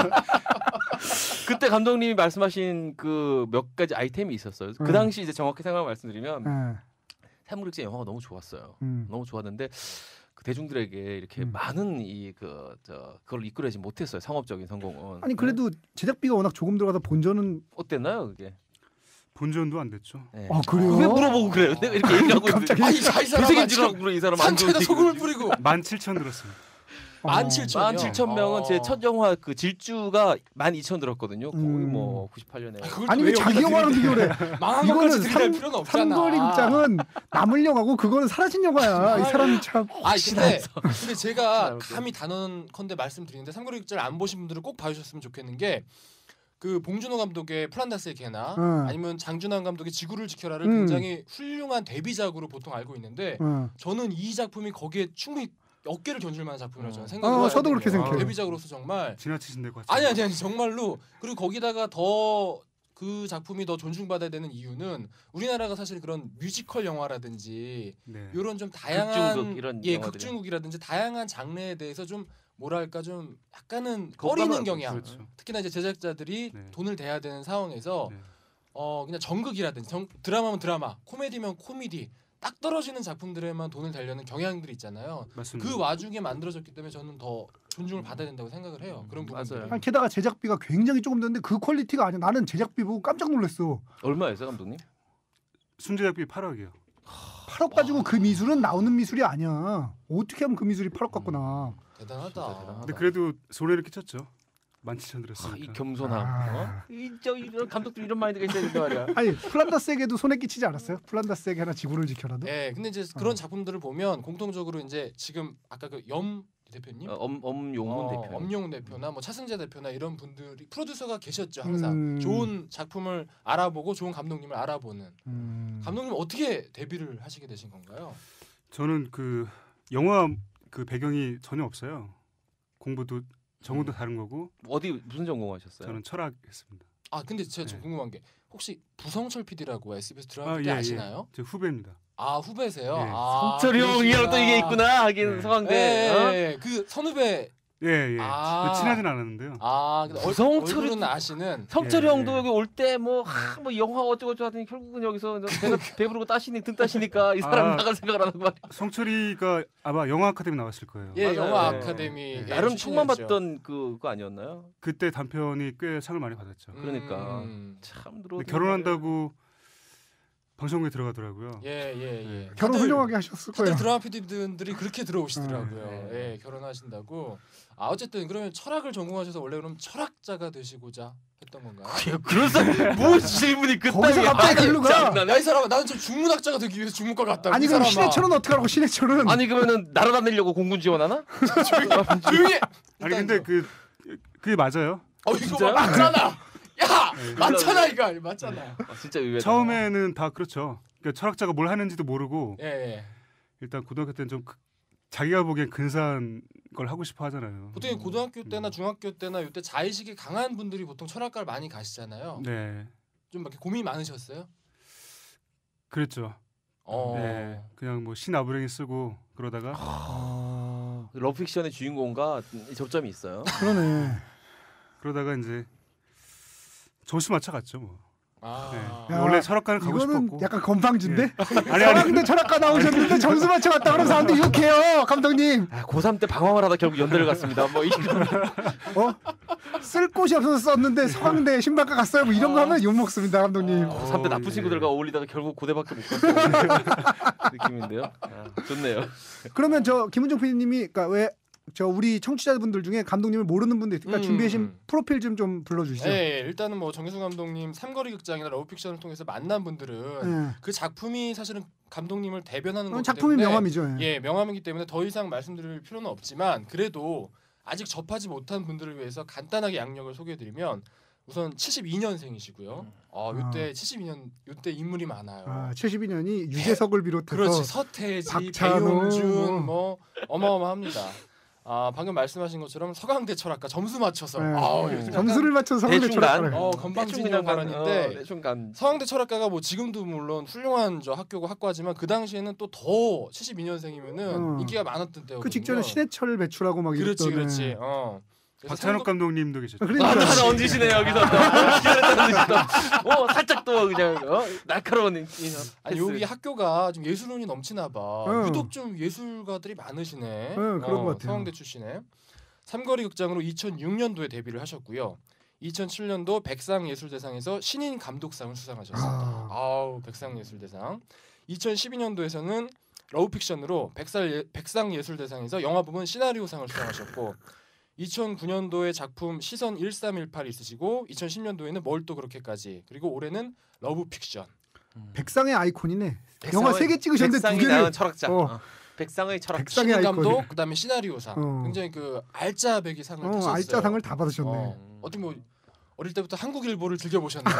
Speaker 6: 그때 감독님이 말씀하신 그 몇 가지 아이템이 있었어요. 그
Speaker 4: 음.
Speaker 6: 당시 이제 정확히 생각 말씀드리면
Speaker 4: 네.
Speaker 6: 삼국지 영화가 너무 좋았어요.
Speaker 4: 음.
Speaker 6: 너무 좋았는데 그 대중들에게 이렇게
Speaker 4: 음.
Speaker 6: 많은 이 그 저 그걸 이끌어내지 못했어요. 상업적인 성공은.
Speaker 4: 아니 그래도 제작비가 워낙 조금 들어가서 본전은
Speaker 6: 어땠나요 그게?
Speaker 10: 본전도 안 됐죠.
Speaker 6: 네.
Speaker 4: 아 그래요?
Speaker 6: 왜 물어보고 그래요? 내가 이렇게 얘기하고
Speaker 4: 갑자기
Speaker 9: 아니 자, 이 사람
Speaker 6: 고생인지라고 그래 이 사람 안
Speaker 9: 상처에다
Speaker 6: 좋은
Speaker 9: 소금을
Speaker 6: 얘기.
Speaker 9: 뿌리고
Speaker 10: 만 칠천 들었습니다.
Speaker 9: 만 칠천이요?
Speaker 6: 만 칠천 명은 제 첫 영화 그 질주가 만 이천 들었거든요. 거의
Speaker 4: 음.
Speaker 6: 뭐 구십팔 년에.
Speaker 4: 아니 왜 자기 영화랑 비교를 해?
Speaker 9: 망한
Speaker 4: 이거는
Speaker 9: 것까지 드릴 필요는 없잖아.
Speaker 4: 삼거리 극장은 남을 영화고 그거는 사라진 영화야. 이 사람이 참.
Speaker 9: 아 근데 근데 제가
Speaker 6: 혹시나
Speaker 9: 감히 단언컨대 말씀드리는데 삼거리 극장을 안 보신 분들은 꼭 봐주셨으면 좋겠는 게 그 봉준호 감독의 플란다스의 개나
Speaker 4: 응.
Speaker 9: 아니면 장준환 감독의 지구를 지켜라를
Speaker 4: 음.
Speaker 9: 굉장히 훌륭한 데뷔작으로 보통 알고 있는데
Speaker 4: 어.
Speaker 9: 저는 이 작품이 거기에 충분히 어깨를 견줄 만한 작품이라고 저는 생각을
Speaker 4: 어,
Speaker 9: 하거든요.
Speaker 4: 저도 그렇게 생각해요.
Speaker 9: 데뷔작으로서 정말
Speaker 10: 지나치신 것 같아요.
Speaker 9: 아니 아니 아니 정말로 그리고 거기다가 더 그 작품이 더 존중받아야 되는 이유는 우리나라가 사실 그런 뮤지컬 영화라든지
Speaker 10: 네.
Speaker 9: 이런 좀 다양한
Speaker 6: 극중극 이런
Speaker 9: 예
Speaker 6: 영화들이.
Speaker 9: 극중극이라든지 다양한 장르에 대해서 좀 뭐랄까 좀 약간은
Speaker 6: 거부감을
Speaker 9: 꺼리는
Speaker 6: 갖고
Speaker 9: 경향
Speaker 10: 그렇죠.
Speaker 9: 특히나 이제 제작자들이
Speaker 10: 네.
Speaker 9: 돈을 대야 되는 상황에서
Speaker 10: 네.
Speaker 9: 어 그냥 정극이라든지 정, 드라마면 드라마 코미디면 코미디 딱 떨어지는 작품들에만 돈을 대려는 경향들이 있잖아요.
Speaker 10: 맞습니다.
Speaker 9: 그 와중에 만들어졌기 때문에 저는 더 존중을 받아야 된다고 생각을 해요. 그런 부분들.
Speaker 6: 맞아요.
Speaker 4: 아니, 게다가 제작비가 굉장히 조금 됐는데 그 퀄리티가 아니야. 나는 제작비 보고 깜짝 놀랐어.
Speaker 6: 얼마였어요 감독님?
Speaker 10: 순제작비 팔억이요.
Speaker 4: 팔억 가지고 그 미술은 나오는 미술이 아니야. 어떻게 하면 그 미술이 팔억 같구나.
Speaker 9: 대단하다.
Speaker 6: 진짜 대단하다.
Speaker 10: 근데 그래도 소리를 끼쳤죠. 만 칠천
Speaker 6: 아, 이
Speaker 10: 들었으니까.
Speaker 6: 겸손함.
Speaker 4: 아.
Speaker 6: 어? 이저 이런 감독들 이런 마인드가 있어야 된단 말이야.
Speaker 4: 아니 플란다스에게도 손에 끼치지 않았어요? 플란다스에게 하나 지구를 지켜라도.
Speaker 9: 예, 근데 이제 그런 작품들을 보면 공통적으로 이제 지금 아까 그 염 대표님,
Speaker 6: 어, 엄 엄용훈
Speaker 9: 어,
Speaker 6: 대표.
Speaker 9: 엄용훈 대표나 뭐 차승재 대표나 이런 분들이 프로듀서가 계셨죠 항상
Speaker 4: 음.
Speaker 9: 좋은 작품을 알아보고 좋은 감독님을 알아보는
Speaker 4: 음.
Speaker 9: 감독님 어떻게 데뷔를 하시게 되신 건가요?
Speaker 10: 저는 그 영화 그 배경이 전혀 없어요. 공부도 전공도 다른 거고
Speaker 6: 어디 무슨 전공하셨어요?
Speaker 10: 저는 철학했습니다.
Speaker 9: 아 근데 제가 좀
Speaker 10: 네.
Speaker 9: 궁금한 게 혹시 부성철 피디라고 에스비에스 드라마
Speaker 10: 아,
Speaker 9: 때
Speaker 10: 예, 예.
Speaker 9: 아시나요?
Speaker 10: 제 후배입니다.
Speaker 9: 아 후배세요?
Speaker 10: 예.
Speaker 9: 아,
Speaker 6: 성철이 형이랑 또 이게 있구나 하긴
Speaker 10: 네.
Speaker 6: 성황대.
Speaker 9: 예,
Speaker 6: 어?
Speaker 9: 예, 예. 그 선후배
Speaker 10: 예, 예.
Speaker 9: 아.
Speaker 10: 친하진 않았는데요.
Speaker 9: 아, 근데 얼-
Speaker 6: 구성철이-
Speaker 9: 얼굴은 아시는.
Speaker 6: 성철이
Speaker 10: 예,
Speaker 6: 형도
Speaker 10: 예.
Speaker 6: 여기 올 때 뭐 뭐 영화 어쩌고저쩌고 하더니 결국은 여기서 배가 배부르고 따시니 등 따시니까 이 사람
Speaker 10: 아.
Speaker 6: 나갈 생각을 안 하는 거 아니야.
Speaker 10: 성철이가 아마 영화 아카데미 나왔을 거예요.
Speaker 9: 예,
Speaker 6: 맞아요.
Speaker 9: 영화
Speaker 6: 예.
Speaker 9: 아카데미.
Speaker 10: 예.
Speaker 9: 예,
Speaker 6: 나름 총만
Speaker 9: 출신이었죠.
Speaker 6: 받던 그, 그거 아니었나요?
Speaker 10: 그때 단편이 꽤 상을 많이 받았죠.
Speaker 6: 그러니까.
Speaker 9: 음.
Speaker 6: 참 들어.
Speaker 10: 근데 결혼한다고 방송국에 들어가더라고요.
Speaker 9: 예, 예, 예.
Speaker 4: 결혼
Speaker 9: 다들-
Speaker 4: 훌륭하게 하셨을
Speaker 9: 다들
Speaker 4: 거예요.
Speaker 9: 드라마 피디분들이 그렇게 들어오시더라고요.
Speaker 6: 네.
Speaker 9: 예, 결혼하신다고. 아, 어쨌든 그러면 철학을 전공하셔서 원래 그럼 철학자가 되시고자 했던 건가요?
Speaker 6: 그런 사람 뭐 질문이 그따위.
Speaker 4: 거기서 갑자기 글로 가.
Speaker 9: 야, 이 사람아, 나는 좀 중문학자가 되기 위해서 중문과 갔다.
Speaker 4: 아니 그럼 신해철은 어떻게 하라고 신해철은?
Speaker 6: 아니 그러면은 날아다니려고 공군 지원하나?
Speaker 9: 조용히. 해!
Speaker 10: 아니
Speaker 9: 일단
Speaker 10: 근데
Speaker 9: 좀-
Speaker 10: 그 그게 맞아요.
Speaker 9: 어 이거
Speaker 6: 진짜요?
Speaker 9: 봐, 맞잖아. 야,
Speaker 10: 네.
Speaker 9: 맞잖아 이거 맞잖아.
Speaker 6: 아, 진짜 의외다.
Speaker 10: 처음에는 다 그렇죠. 그러니까 철학자가 뭘 하는지도 모르고
Speaker 9: 예, 예.
Speaker 10: 일단 고등학교 때는 좀 그- 자기가 보기엔 근사한 걸 하고 싶어 하잖아요.
Speaker 9: 보통 고등학교 때나 중학교 때나 이때 자의식이 강한 분들이 보통 철학과를 많이 가시잖아요.
Speaker 10: 네,
Speaker 9: 좀 이렇게 고민이 많으셨어요?
Speaker 10: 그랬죠.
Speaker 9: 어.
Speaker 10: 네, 그냥 뭐 신아부랭이 쓰고 그러다가
Speaker 6: 아, 러픽션의 주인공과 접점이 있어요.
Speaker 4: 그러네.
Speaker 10: 그러다가 이제 점수 맞춰 갔죠 뭐.
Speaker 9: 아.
Speaker 10: 네.
Speaker 4: 야,
Speaker 10: 원래 철학과는 가고
Speaker 4: 이거는
Speaker 10: 싶었고.
Speaker 4: 약간 건방진데?
Speaker 10: 아니 아니
Speaker 4: 서강대 철학과 나오셨는데 점수 맞춰갔다 그러면 사람들이 욕해요 감독님.
Speaker 6: 아, 고삼 때 방황을 하다 결국 연대를 갔습니다. 뭐 이런.
Speaker 4: 어? 쓸 곳이 없어서 썼는데 서강대 신발과 갔어요. 뭐 이런 거 하면 욕 먹습니다 감독님.
Speaker 9: 어.
Speaker 6: 고삼 때 나쁜
Speaker 10: 예.
Speaker 6: 친구들과 어울리다가 결국 고대밖에 못 갔어. 느낌인데요. 아, 좋네요.
Speaker 4: 그러면 저 김은정 피디님이 그러니까 왜 저 우리 청취자분들 중에 감독님을 모르는 분들 있으니까
Speaker 9: 음.
Speaker 4: 준비하신 프로필 좀 좀 불러주시죠.
Speaker 9: 예, 예, 일단은 뭐 정혜수 감독님 삼거리 극장이나 러브픽션을 통해서 만난 분들은
Speaker 4: 예.
Speaker 9: 그 작품이 사실은 감독님을 대변하는
Speaker 4: 어,
Speaker 9: 거기
Speaker 4: 작품이
Speaker 9: 때문에
Speaker 4: 명함이죠. 예.
Speaker 9: 예, 명함이기 때문에 더 이상 말씀드릴 필요는 없지만 그래도 아직 접하지 못한 분들을 위해서 간단하게 양력을 소개해드리면 우선 칠십이 년생이시고요. 어, 이때 칠십이 년 이때 인물이 많아요.
Speaker 4: 아, 칠십이 년이 유재석을 비롯해서
Speaker 9: 그렇지 서태지,
Speaker 4: 박찬호.
Speaker 9: 배용준 뭐 어마어마합니다. 아 방금 말씀하신 것처럼 서강대 철학과 점수 맞춰서
Speaker 4: 네.
Speaker 9: 아,
Speaker 4: 네.
Speaker 9: 요즘 약간
Speaker 4: 점수를 맞춰서 서울대
Speaker 6: 대충 간.
Speaker 4: 철학과를.
Speaker 9: 어
Speaker 6: 대충
Speaker 9: 건방진
Speaker 6: 그냥 간.
Speaker 9: 발언인데
Speaker 6: 어, 대충 간.
Speaker 9: 서강대 철학과가 뭐 지금도 물론 훌륭한 저 학교고 학과지만 그 당시에는 또 더 칠십이 년생이면은
Speaker 4: 어.
Speaker 9: 인기가 많았던 때거든요.
Speaker 4: 그 직전에 신해철 배출하고 막
Speaker 9: 그렇지
Speaker 4: 이랬던.
Speaker 9: 그렇지. 어. 그래서
Speaker 10: 박찬욱
Speaker 9: 삼거-
Speaker 10: 감독님도 계셨죠.
Speaker 6: 아,
Speaker 4: 그러니까
Speaker 6: 하나 얹으시네 여기서 또. 어 살짝 또 그냥 어? 날카로운 이- 이
Speaker 9: 아니
Speaker 6: 패스.
Speaker 9: 여기 학교가 좀 예술운이 넘치나 봐.
Speaker 4: 어.
Speaker 9: 유독 좀 예술가들이 많으시네.
Speaker 4: 어, 그런 것 같아요.
Speaker 9: 서강대 출신에. 삼거리 극장으로 이천육 년도에 데뷔를 하셨고요. 이천칠 년도 백상예술대상에서 신인 감독상을 수상하셨습니다.
Speaker 4: 아.
Speaker 9: 아우 백상예술대상. 이천십이 년도에서는 러브픽션으로 백살 예, 백상예술대상에서 영화부문 시나리오상을 수상하셨고 이천구 년도에 작품 시선 일삼일팔 있으시고 이천십 년도에는 뭘 또 그렇게까지 그리고 올해는 러브픽션.
Speaker 4: 백상의 아이콘이네.
Speaker 6: 백상의-
Speaker 4: 영화 세 개 찍으셨는데 두
Speaker 6: 백상이
Speaker 4: 개를
Speaker 6: 낳은 철학자.
Speaker 4: 어.
Speaker 6: 어. 백상의 철학.
Speaker 4: 백상의
Speaker 9: 신인
Speaker 4: 아이콘.
Speaker 9: 감독 그다음에 시나리오상
Speaker 4: 어.
Speaker 9: 굉장히 그 알짜배기 상을
Speaker 4: 어,
Speaker 9: 타셨어요.
Speaker 4: 알짜상을 다 받으셨네.
Speaker 9: 어, 어떻게 뭐 어릴 때부터 한국일보를 즐겨 보셨나요?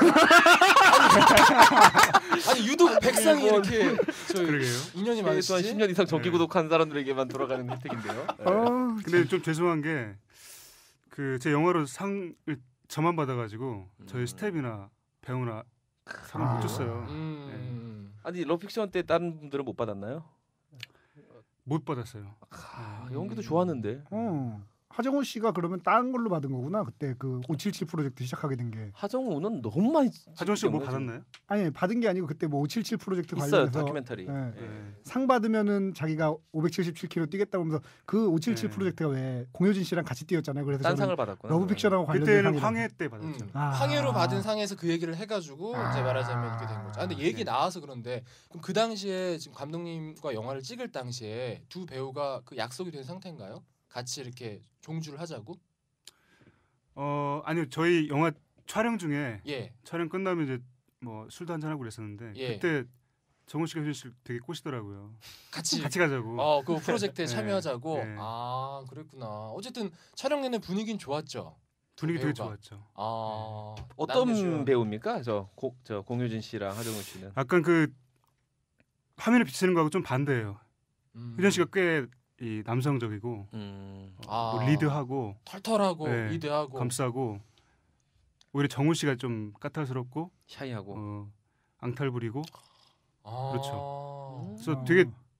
Speaker 9: 아니 유독 백상이 이렇게 저
Speaker 10: 그러게요.
Speaker 9: 인연이
Speaker 6: 최소한
Speaker 9: 많으시지?
Speaker 6: 십 년 이상 정기
Speaker 10: 네.
Speaker 6: 구독한 사람들에게만 돌아가는 혜택인데요.
Speaker 4: 어,
Speaker 10: 근데 좀 죄송한 게 그 제 영화로 상을 저만 받아가지고 저희
Speaker 6: 음.
Speaker 10: 스텝이나 배우나 상을
Speaker 4: 아.
Speaker 10: 못 줬어요.
Speaker 9: 음.
Speaker 6: 아니 러픽션 때 다른 분들은 못 받았나요?
Speaker 10: 못 받았어요.
Speaker 6: 아, 연기도 좋았는데.
Speaker 4: 어. 하정우 씨가 그러면 다른 걸로 받은 거구나. 그때 그 오칠칠 프로젝트 시작하게 된 게.
Speaker 6: 하정우는 너무 많이.
Speaker 10: 하정 씨가 뭐
Speaker 6: 찍었네,
Speaker 10: 받았나요?
Speaker 4: 아니 받은 게 아니고 그때 뭐 오칠칠 프로젝트
Speaker 6: 있어요
Speaker 4: 관련해서
Speaker 6: 다큐멘터리.
Speaker 4: 예.
Speaker 6: 예.
Speaker 10: 네.
Speaker 4: 상 받으면은 자기가 오백칠십칠 킬로미터 뛰겠다고 하면서 그 오칠칠
Speaker 10: 네.
Speaker 4: 프로젝트가 왜 공효진 씨랑 같이 뛰었잖아요. 그래서
Speaker 6: 딴
Speaker 4: 저는
Speaker 6: 상을 받았구나.
Speaker 4: 러브픽션하고 관련된
Speaker 10: 그때는
Speaker 4: 상이라고.
Speaker 10: 황해 때 받았죠.
Speaker 9: 음.
Speaker 4: 아.
Speaker 9: 황해로 받은 상에서 그 얘기를 해가지고
Speaker 4: 아.
Speaker 9: 이제 말하자면 이렇게 된 거죠. 아, 근데 얘기
Speaker 10: 네.
Speaker 9: 나와서 그런데 그럼 그 당시에 지금 감독님과 영화를 찍을 당시에 두 배우가 그 약속이 된 상태인가요? 같이 이렇게 종주를 하자고?
Speaker 10: 어 아니요 저희 영화 촬영 중에
Speaker 9: 예.
Speaker 10: 촬영 끝나면 이제 뭐 술도 한잔 하고 그랬었는데
Speaker 9: 예.
Speaker 10: 그때 정훈 씨가 효진 씨 되게 꼬시더라고요.
Speaker 9: 같이
Speaker 10: 같이 가자고.
Speaker 9: 어, 그 프로젝트에
Speaker 10: 네.
Speaker 9: 참여하자고.
Speaker 10: 네.
Speaker 9: 아, 그랬구나. 어쨌든 촬영 내내 분위기는 좋았죠.
Speaker 10: 분위기 되게
Speaker 9: 배우가.
Speaker 10: 좋았죠.
Speaker 9: 아,
Speaker 6: 어떤
Speaker 9: 남녀주연.
Speaker 6: 배우입니까? 저, 고, 저 공효진 씨랑 하정우 씨는.
Speaker 10: 약간 그 화면에 비치는 거하고 좀 반대예요.
Speaker 9: 음.
Speaker 10: 효진 씨가 꽤 이 남성적이고
Speaker 6: 음.
Speaker 9: 아,
Speaker 10: 뭐 리드하고
Speaker 9: 털털하고
Speaker 10: 네.
Speaker 9: 리드하고.
Speaker 10: 감싸고 오히려 정훈 씨가 좀 까탈스럽고
Speaker 6: 샤이하고.
Speaker 10: 어, 앙탈 부리고
Speaker 9: 아.
Speaker 10: 그렇죠.
Speaker 9: 음.
Speaker 10: 그래서 되게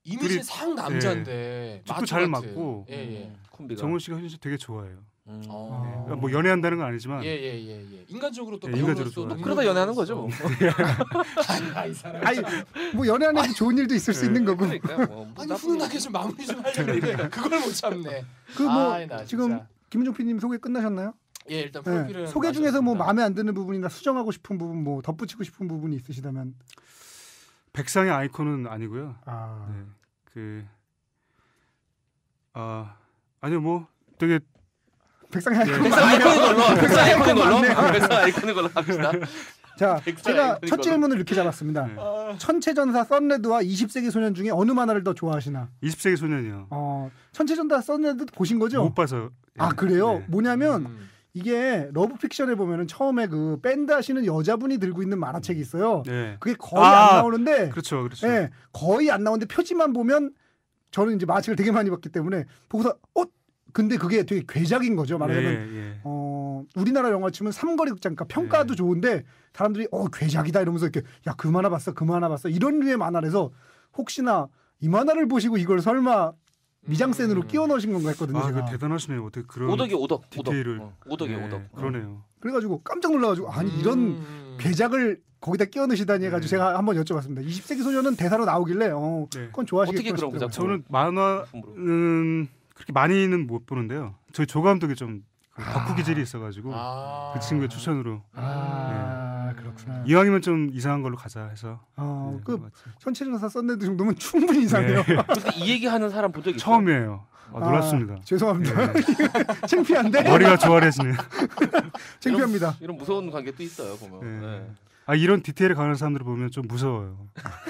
Speaker 9: 이미지
Speaker 10: 둘이-
Speaker 9: 상 남자인데
Speaker 10: tip도
Speaker 9: 마초
Speaker 10: 잘
Speaker 9: 같은.
Speaker 10: 맞고
Speaker 9: 예, 예.
Speaker 6: 콤비가.
Speaker 10: 정훈 씨가 현실 되게 좋아해요.
Speaker 6: 음.
Speaker 9: 어.
Speaker 10: 네. 그러니까 뭐 연애한다는 건 아니지만
Speaker 9: 예, 예, 예, 예. 인간적으로 또
Speaker 10: 예,
Speaker 9: 배우로서
Speaker 10: 인간적으로
Speaker 9: 눈물을
Speaker 6: 그러다 연애하는 거죠, 뭐.
Speaker 9: 아니, 아이 사람.
Speaker 4: 아니 뭐 연애하는 좋은 일도 있을 수 있는 거고.
Speaker 6: 그러니까 뭐, 뭐
Speaker 9: 아니
Speaker 6: 나쁜
Speaker 9: 훈훈하게 좀 마무리 좀 하려는데 그걸 못 참네.
Speaker 4: 그 뭐
Speaker 9: 아이, 나 진짜.
Speaker 4: 지금 김은종 피디님 소개 끝나셨나요?
Speaker 9: 예, 일단
Speaker 4: 네.
Speaker 9: 프로필은
Speaker 4: 소개 중에서 뭐
Speaker 9: 마쳤습니다.
Speaker 4: 마음에 안 드는 부분이나 수정하고 싶은 부분, 뭐 덧붙이고 싶은 부분이 있으시다면.
Speaker 10: 백상의 아이콘은 아니고요.
Speaker 4: 아,
Speaker 10: 네. 그 아, 아니요 뭐 되게
Speaker 4: 백상의 아이콘.
Speaker 6: 백상 아이콘인 걸로. 백상 아이콘인 걸로.
Speaker 4: 맞네요.
Speaker 6: 아, 백상 아이콘인 걸로 합시다.
Speaker 4: 자,
Speaker 6: 백상
Speaker 4: 제가
Speaker 6: 아이콘인
Speaker 4: 첫
Speaker 6: 걸로.
Speaker 4: 질문을 이렇게 잡았습니다.
Speaker 10: 네.
Speaker 4: 천체전사 썬레드와 이십 세기 소년 중에 어느 만화를 더 좋아하시나?
Speaker 10: 이십 세기 소년이요.
Speaker 4: 어, 천체전사 썬레드 보신 거죠?
Speaker 10: 못 봐서.
Speaker 4: 아 그래요?
Speaker 10: 네.
Speaker 4: 뭐냐면
Speaker 9: 음.
Speaker 4: 이게 러브 픽션에 보면은 처음에 그 밴드 하시는 여자분이 들고 있는 만화책이 있어요.
Speaker 10: 네.
Speaker 4: 그게 거의
Speaker 10: 아,
Speaker 4: 안 나오는데,
Speaker 10: 그렇죠, 그렇죠.
Speaker 4: 예, 거의 안 나오는데 표지만 보면 저는 이제 만화책을 되게 많이 봤기 때문에 보고서 어, 근데 그게 되게 괴작인 거죠. 말하자면
Speaker 10: 예, 예.
Speaker 4: 어, 우리나라 영화 치면 삼거리 극장, 그러니까 평가도
Speaker 10: 네.
Speaker 4: 좋은데 사람들이 어 괴작이다 이러면서 이렇게 야 그 만화 봤어, 그 만화 봤어 이런 류의 만화라서 혹시나 이 만화를 보시고 이걸 설마 미장센으로
Speaker 9: 음.
Speaker 4: 끼워 넣으신 건가 했거든요.
Speaker 10: 아,
Speaker 4: 제가.
Speaker 10: 그 대단하시네요. 어떻게 그런
Speaker 6: 오덕이 오덕. 오덕.
Speaker 10: 디테일을.
Speaker 6: 어, 오덕이
Speaker 10: 네,
Speaker 6: 오덕.
Speaker 10: 그러네요.
Speaker 4: 그래가지고 깜짝 놀라가지고 아니 이런
Speaker 9: 음.
Speaker 4: 괴작을 거기다 끼워 넣으시다니 해가지고
Speaker 10: 네.
Speaker 4: 제가 한번 여쭤봤습니다. 이십 세기 소년은 대사로 나오길래 어
Speaker 10: 네.
Speaker 4: 그건 좋아하시겠구나
Speaker 6: 어떻게 그런
Speaker 4: 싶더라고요.
Speaker 6: 거죠?
Speaker 10: 저는 만화는 그렇게 많이는 못 보는데요. 저희 조 감독이 좀 그 덕후 기질이 있어가지고
Speaker 9: 아.
Speaker 10: 그 친구의 추천으로
Speaker 4: 아 그렇구나.
Speaker 10: 이왕이면 좀 이상한 걸로 가자 해서.
Speaker 4: 어,
Speaker 10: 네,
Speaker 4: 그
Speaker 10: 그런 것 같아요.
Speaker 4: 천체전사 썬레드 정도면 충분히 이상해요.
Speaker 10: 네.
Speaker 6: 근데 이 얘기 하는 사람 본 적 있어요?
Speaker 10: 처음이에요. 아, 놀랍습니다.
Speaker 4: 아, 죄송합니다.
Speaker 10: 네.
Speaker 4: 창피한데
Speaker 10: 머리가 조아려지네요.
Speaker 4: 창피합니다.
Speaker 6: 이런 무서운 관계 또 있어요, 보면.
Speaker 10: 네.
Speaker 6: 네.
Speaker 10: 아 이런 디테일에 관한 사람들을 보면 좀 무서워요.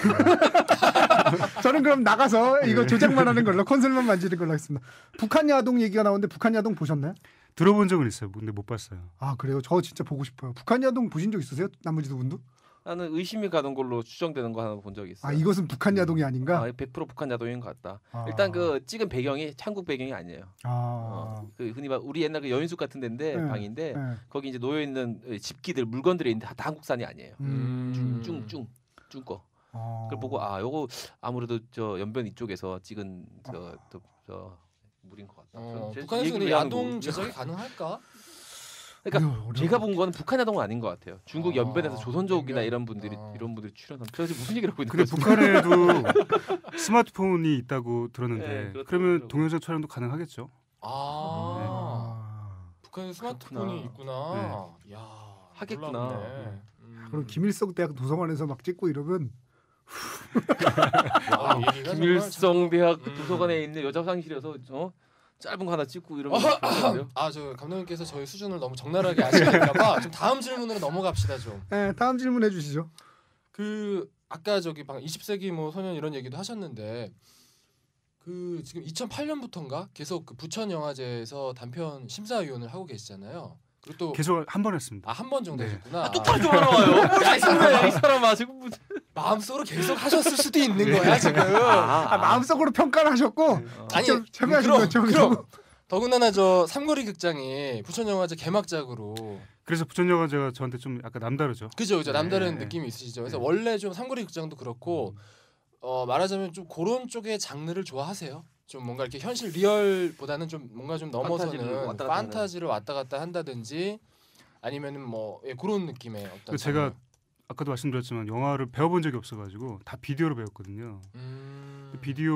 Speaker 4: 저는 그럼 나가서 이거
Speaker 10: 네.
Speaker 4: 조작만 하는 걸로 콘솔만 만지는 걸로 하겠습니다. 북한 야동 얘기가 나오는데 북한 야동 보셨나요?
Speaker 10: 들어본 적은 있어요. 근데 못 봤어요.
Speaker 4: 아 그래요? 저 진짜 보고 싶어요. 북한 야동 보신 적 있으세요? 나머지 두 분도?
Speaker 6: 나는 의심이 가는 걸로 추정되는 거 하나 본 적이 있어요.
Speaker 4: 아 이것은 북한 야동이 아닌가?
Speaker 6: 아, 백 퍼센트 북한 야동인 것 같다.
Speaker 4: 아.
Speaker 6: 일단 그 찍은 배경이 한국 배경이 아니에요.
Speaker 4: 아,
Speaker 6: 어, 그 흔히 말 우리 옛날 그 여인숙 같은 데인데
Speaker 4: 네.
Speaker 6: 방인데
Speaker 4: 네.
Speaker 6: 거기 이제 놓여 있는 집기들 물건들이 있는데 다, 다 한국산이 아니에요.
Speaker 4: 음.
Speaker 6: 쭝쭝쭝 쭝 거.
Speaker 4: 아.
Speaker 6: 그걸 보고 아 요거 아무래도 저 연변 이쪽에서 찍은 저, 저, 저 물인 것 같다.
Speaker 9: 어,
Speaker 6: 제-
Speaker 9: 북한에서
Speaker 6: 얘기를
Speaker 9: 근데
Speaker 6: 왜 하는
Speaker 9: 야동
Speaker 6: 거고.
Speaker 9: 제작이 가능할까?
Speaker 6: 그러니까
Speaker 4: 어려워, 어려워.
Speaker 6: 제가 본 거는 북한 야동은 아닌 것 같아요. 중국
Speaker 9: 아,
Speaker 6: 연변에서 조선족이나
Speaker 9: 연변.
Speaker 6: 이런 분들이
Speaker 9: 아.
Speaker 6: 이런 분들이 출연하면 저 지금 무슨 얘기를 하고 있는
Speaker 10: 근데
Speaker 6: 거지?
Speaker 10: 북한에도 스마트폰이 있다고 들었는데
Speaker 6: 네, 그렇다고
Speaker 10: 그러면
Speaker 6: 하더라고요.
Speaker 10: 동영상 촬영도 가능하겠죠?
Speaker 9: 아,
Speaker 4: 아.
Speaker 9: 북한에 스마트폰이 있구나. 야,
Speaker 6: 하겠구나.
Speaker 9: 놀랍네. 음.
Speaker 4: 그럼 김일성 대학 도서관에서 막 찍고 이러면
Speaker 9: 와, 얘기가 정말
Speaker 6: 김일성 대학
Speaker 9: 음.
Speaker 6: 도서관에 있는 여자 화장실에서 어? 짧은 거 하나 찍고 이러면 괜찮은데요?
Speaker 9: 아, 저 감독님께서 저희 수준을 너무 적나라하게 아시니까 좀 다음 질문으로 넘어갑시다 좀.
Speaker 4: 네, 다음 질문 해주시죠.
Speaker 9: 그 아까 저기 방금 이십 세기 뭐 소년 이런 얘기도 하셨는데 그 지금 이천팔 년부터인가 계속 그 부천 영화제에서 단편 심사위원을 하고 계시잖아요. 그리고 또
Speaker 10: 계속 한 번 했습니다.
Speaker 9: 아, 한 번 정도
Speaker 10: 네.
Speaker 9: 하셨구나.
Speaker 6: 아, 똑바로 좀 하러 와요. 야, 이 사람아, 이 사람아 지금 무슨
Speaker 9: 마음속으로 계속 하셨을 수도 있는 거야 지금.
Speaker 4: 아, 마음속으로 평가를 하셨고
Speaker 6: 어.
Speaker 9: 아니,
Speaker 4: 직접 참여하신
Speaker 9: 그럼,
Speaker 4: 거죠.
Speaker 9: 그럼. 더군다나 저 삼거리 극장이 부천 영화제 개막작으로
Speaker 10: 그래서 부천 영화제가 저한테 좀 약간 남다르죠.
Speaker 9: 그죠 그죠 남다른
Speaker 10: 네.
Speaker 9: 느낌이 있으시죠. 그래서
Speaker 10: 네.
Speaker 9: 원래 좀 삼거리 극장도 그렇고 어, 말하자면 좀 그런 쪽의 장르를 좋아하세요. 좀 뭔가 이렇게 현실 리얼보다는 좀 뭔가 좀 넘어서는
Speaker 6: 판타지를 왔다 갔다 하는.
Speaker 9: 판타지를 왔다 갔다 한다든지 아니면은 뭐 예, 그런 느낌의 어떤
Speaker 10: 제가
Speaker 9: 장르.
Speaker 10: 아까도 말씀드렸지만 영화를 배워본 적이 없어가지고 다 비디오로 배웠거든요.
Speaker 9: 음...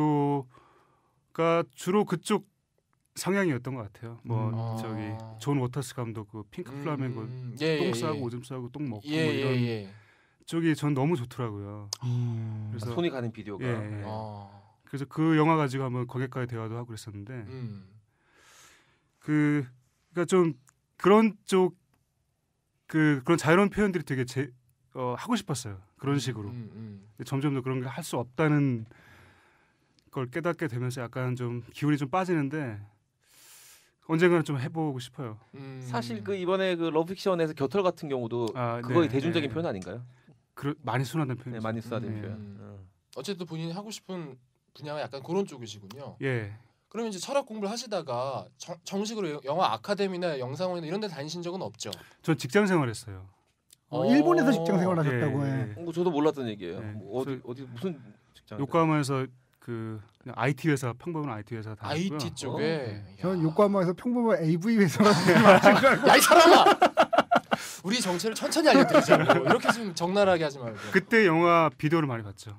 Speaker 10: 비디오가 주로 그쪽 성향이었던 것 같아요. 뭐
Speaker 9: 음.
Speaker 10: 저기
Speaker 9: 아.
Speaker 10: 존 워터스 감독 그 핑크 플라밍고
Speaker 9: 음, 예,
Speaker 10: 똥
Speaker 9: 예,
Speaker 10: 싸고
Speaker 9: 예.
Speaker 10: 오줌 싸고 똥 먹고
Speaker 9: 예,
Speaker 10: 뭐 이런
Speaker 9: 예, 예.
Speaker 10: 쪽이 전 너무 좋더라고요.
Speaker 4: 음.
Speaker 10: 그래서
Speaker 6: 손이 가는 비디오가.
Speaker 10: 예, 예.
Speaker 9: 어.
Speaker 10: 그래서 그 영화 가지고 한번 거기까지 대화도 하고 그랬었는데
Speaker 9: 음.
Speaker 10: 그 그러니까 좀 그런 쪽 그 그런 자유로운 표현들이 되게 제 어, 하고 싶었어요. 그런 식으로.
Speaker 9: 음, 음.
Speaker 10: 근데 점점 더 그런 게 할 수 없다는 걸 깨닫게 되면서 약간 좀 기운이 좀 빠지는데 언젠가는 좀 해보고 싶어요.
Speaker 9: 음.
Speaker 6: 사실 그 이번에 그 러브픽션에서 겨털 같은 경우도
Speaker 10: 아,
Speaker 6: 그거의
Speaker 10: 네,
Speaker 6: 대중적인
Speaker 10: 네.
Speaker 6: 표현 아닌가요?
Speaker 10: 그 많이 순화된
Speaker 6: 네,
Speaker 10: 표현.
Speaker 6: 많이 쓰다된
Speaker 9: 음.
Speaker 6: 표현.
Speaker 9: 음.
Speaker 6: 어.
Speaker 9: 어쨌든 본인이 하고 싶은 분야가 약간 그런 쪽이시군요.
Speaker 10: 예.
Speaker 9: 그러면 이제 철학 공부를 하시다가 정, 정식으로 영화 아카데미나 영상원이나 이런 데 다니신 적은 없죠?
Speaker 10: 전 직장 생활했어요.
Speaker 4: 어, 일본에서 직장 생활하셨다고
Speaker 10: 예,
Speaker 4: 해.
Speaker 10: 예.
Speaker 6: 뭐 저도 몰랐던 얘기예요.
Speaker 10: 네.
Speaker 6: 뭐 어디 어디 무슨 직장?
Speaker 10: 요코하마에서 그 그냥 아이티 회사 평범한 아이티 회사 다녔고요.
Speaker 9: 아이티 쪽에.
Speaker 4: 저는 요코하마에서 평범한 에이브이 회사라는 줄
Speaker 9: 야 이 사람아! 우리 정체를 천천히 알려드리자고. 이렇게 좀 적나라하게 하지 말고.
Speaker 10: 그때 영화 비디오를 많이 봤죠.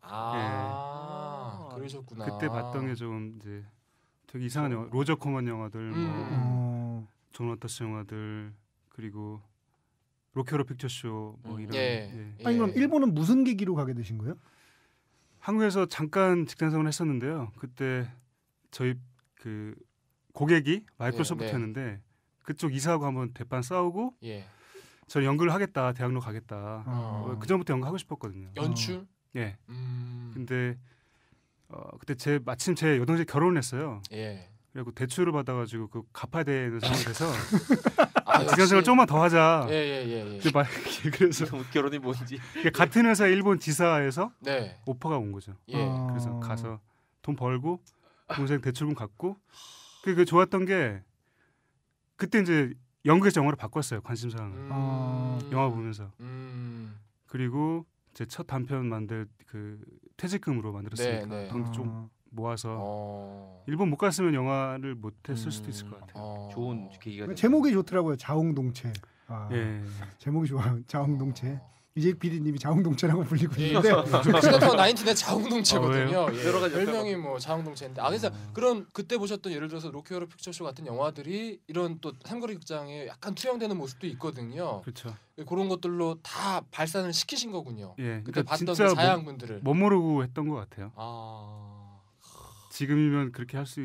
Speaker 9: 아, 그러셨구나.
Speaker 10: 그때 봤던 게 좀 이제 되게 이상한 영화, 로저 코먼 영화들, 뭐
Speaker 9: 음.
Speaker 10: 존 워터스 영화들 그리고 로케로 픽처쇼 뭐
Speaker 9: 음.
Speaker 10: 이런.
Speaker 9: 예.
Speaker 10: 예.
Speaker 4: 아니 그럼 일본은 무슨 계기로 가게 되신 거예요?
Speaker 10: 한국에서 잠깐 직장생활을 했었는데요. 그때 저희 그 고객이 마이크로소프트였는데
Speaker 9: 네, 네.
Speaker 10: 그쪽 이사하고 한번 대판 싸우고
Speaker 9: 예.
Speaker 10: 저는 연구를 하겠다, 대학로 가겠다.
Speaker 4: 어.
Speaker 10: 그 전부터 연구 하고 싶었거든요.
Speaker 9: 연출?
Speaker 10: 예.
Speaker 9: 음.
Speaker 10: 근데 어, 그때 제 마침 제 여동생이 결혼을 했어요.
Speaker 9: 예.
Speaker 10: 그리고 대출을 받아가지고 그 갚아야 되는 상황이 돼서
Speaker 9: 아,
Speaker 10: 직장생활 조금만 더 하자.
Speaker 9: 예예예. 예, 예.
Speaker 10: 그 말- 그래서
Speaker 6: 결혼이 뭔지.
Speaker 10: 같은 회사 일본 지사에서
Speaker 9: 네.
Speaker 10: 오퍼가 온 거죠.
Speaker 9: 예.
Speaker 4: 어.
Speaker 10: 그래서 가서 돈 벌고 동생 대출금 갚고 그, 그 좋았던 게 그때 이제 연극에서 영화로 바꿨어요. 관심사항을.
Speaker 9: 음.
Speaker 4: 어.
Speaker 10: 영화 보면서.
Speaker 9: 음.
Speaker 10: 그리고 제 첫 단편 만들 그 퇴직금으로 만들었으니까
Speaker 9: 네, 네.
Speaker 10: 돈도 좀
Speaker 4: 어.
Speaker 10: 모아서
Speaker 9: 어.
Speaker 10: 일본 못 갔으면 영화를 못 했을 수도
Speaker 6: 음.
Speaker 10: 있을 것 같아요.
Speaker 9: 어.
Speaker 6: 좋은 계기가 됐네요.
Speaker 4: 제목이 좋더라고요. 자웅동체. 아,
Speaker 10: 예.
Speaker 4: 제목이 좋아요. 자웅동체. 이재익 피디님이 자웅동체라고 불리고
Speaker 9: 예.
Speaker 4: 있는데
Speaker 9: 시네타운 나인틴의 자웅동체거든요.
Speaker 10: 어,
Speaker 9: 예.
Speaker 6: 여러 가지
Speaker 9: 별명이 뭐 자웅동체인데. 아 그래서 그런 그때 보셨던 예를 들어서 로키오로 픽처쇼 같은 영화들이 이런 또 삼거리 극장에 약간 투영되는 모습도 있거든요.
Speaker 10: 그렇죠.
Speaker 9: 그런 것들로 다 발산을 시키신 거군요.
Speaker 10: 예.
Speaker 9: 그때
Speaker 10: 그러니까
Speaker 9: 봤던
Speaker 10: 진짜
Speaker 9: 그 자양분들을.
Speaker 10: 못 모르고 했던 것 같아요.
Speaker 9: 아.
Speaker 10: 지금이면 그렇게 할 수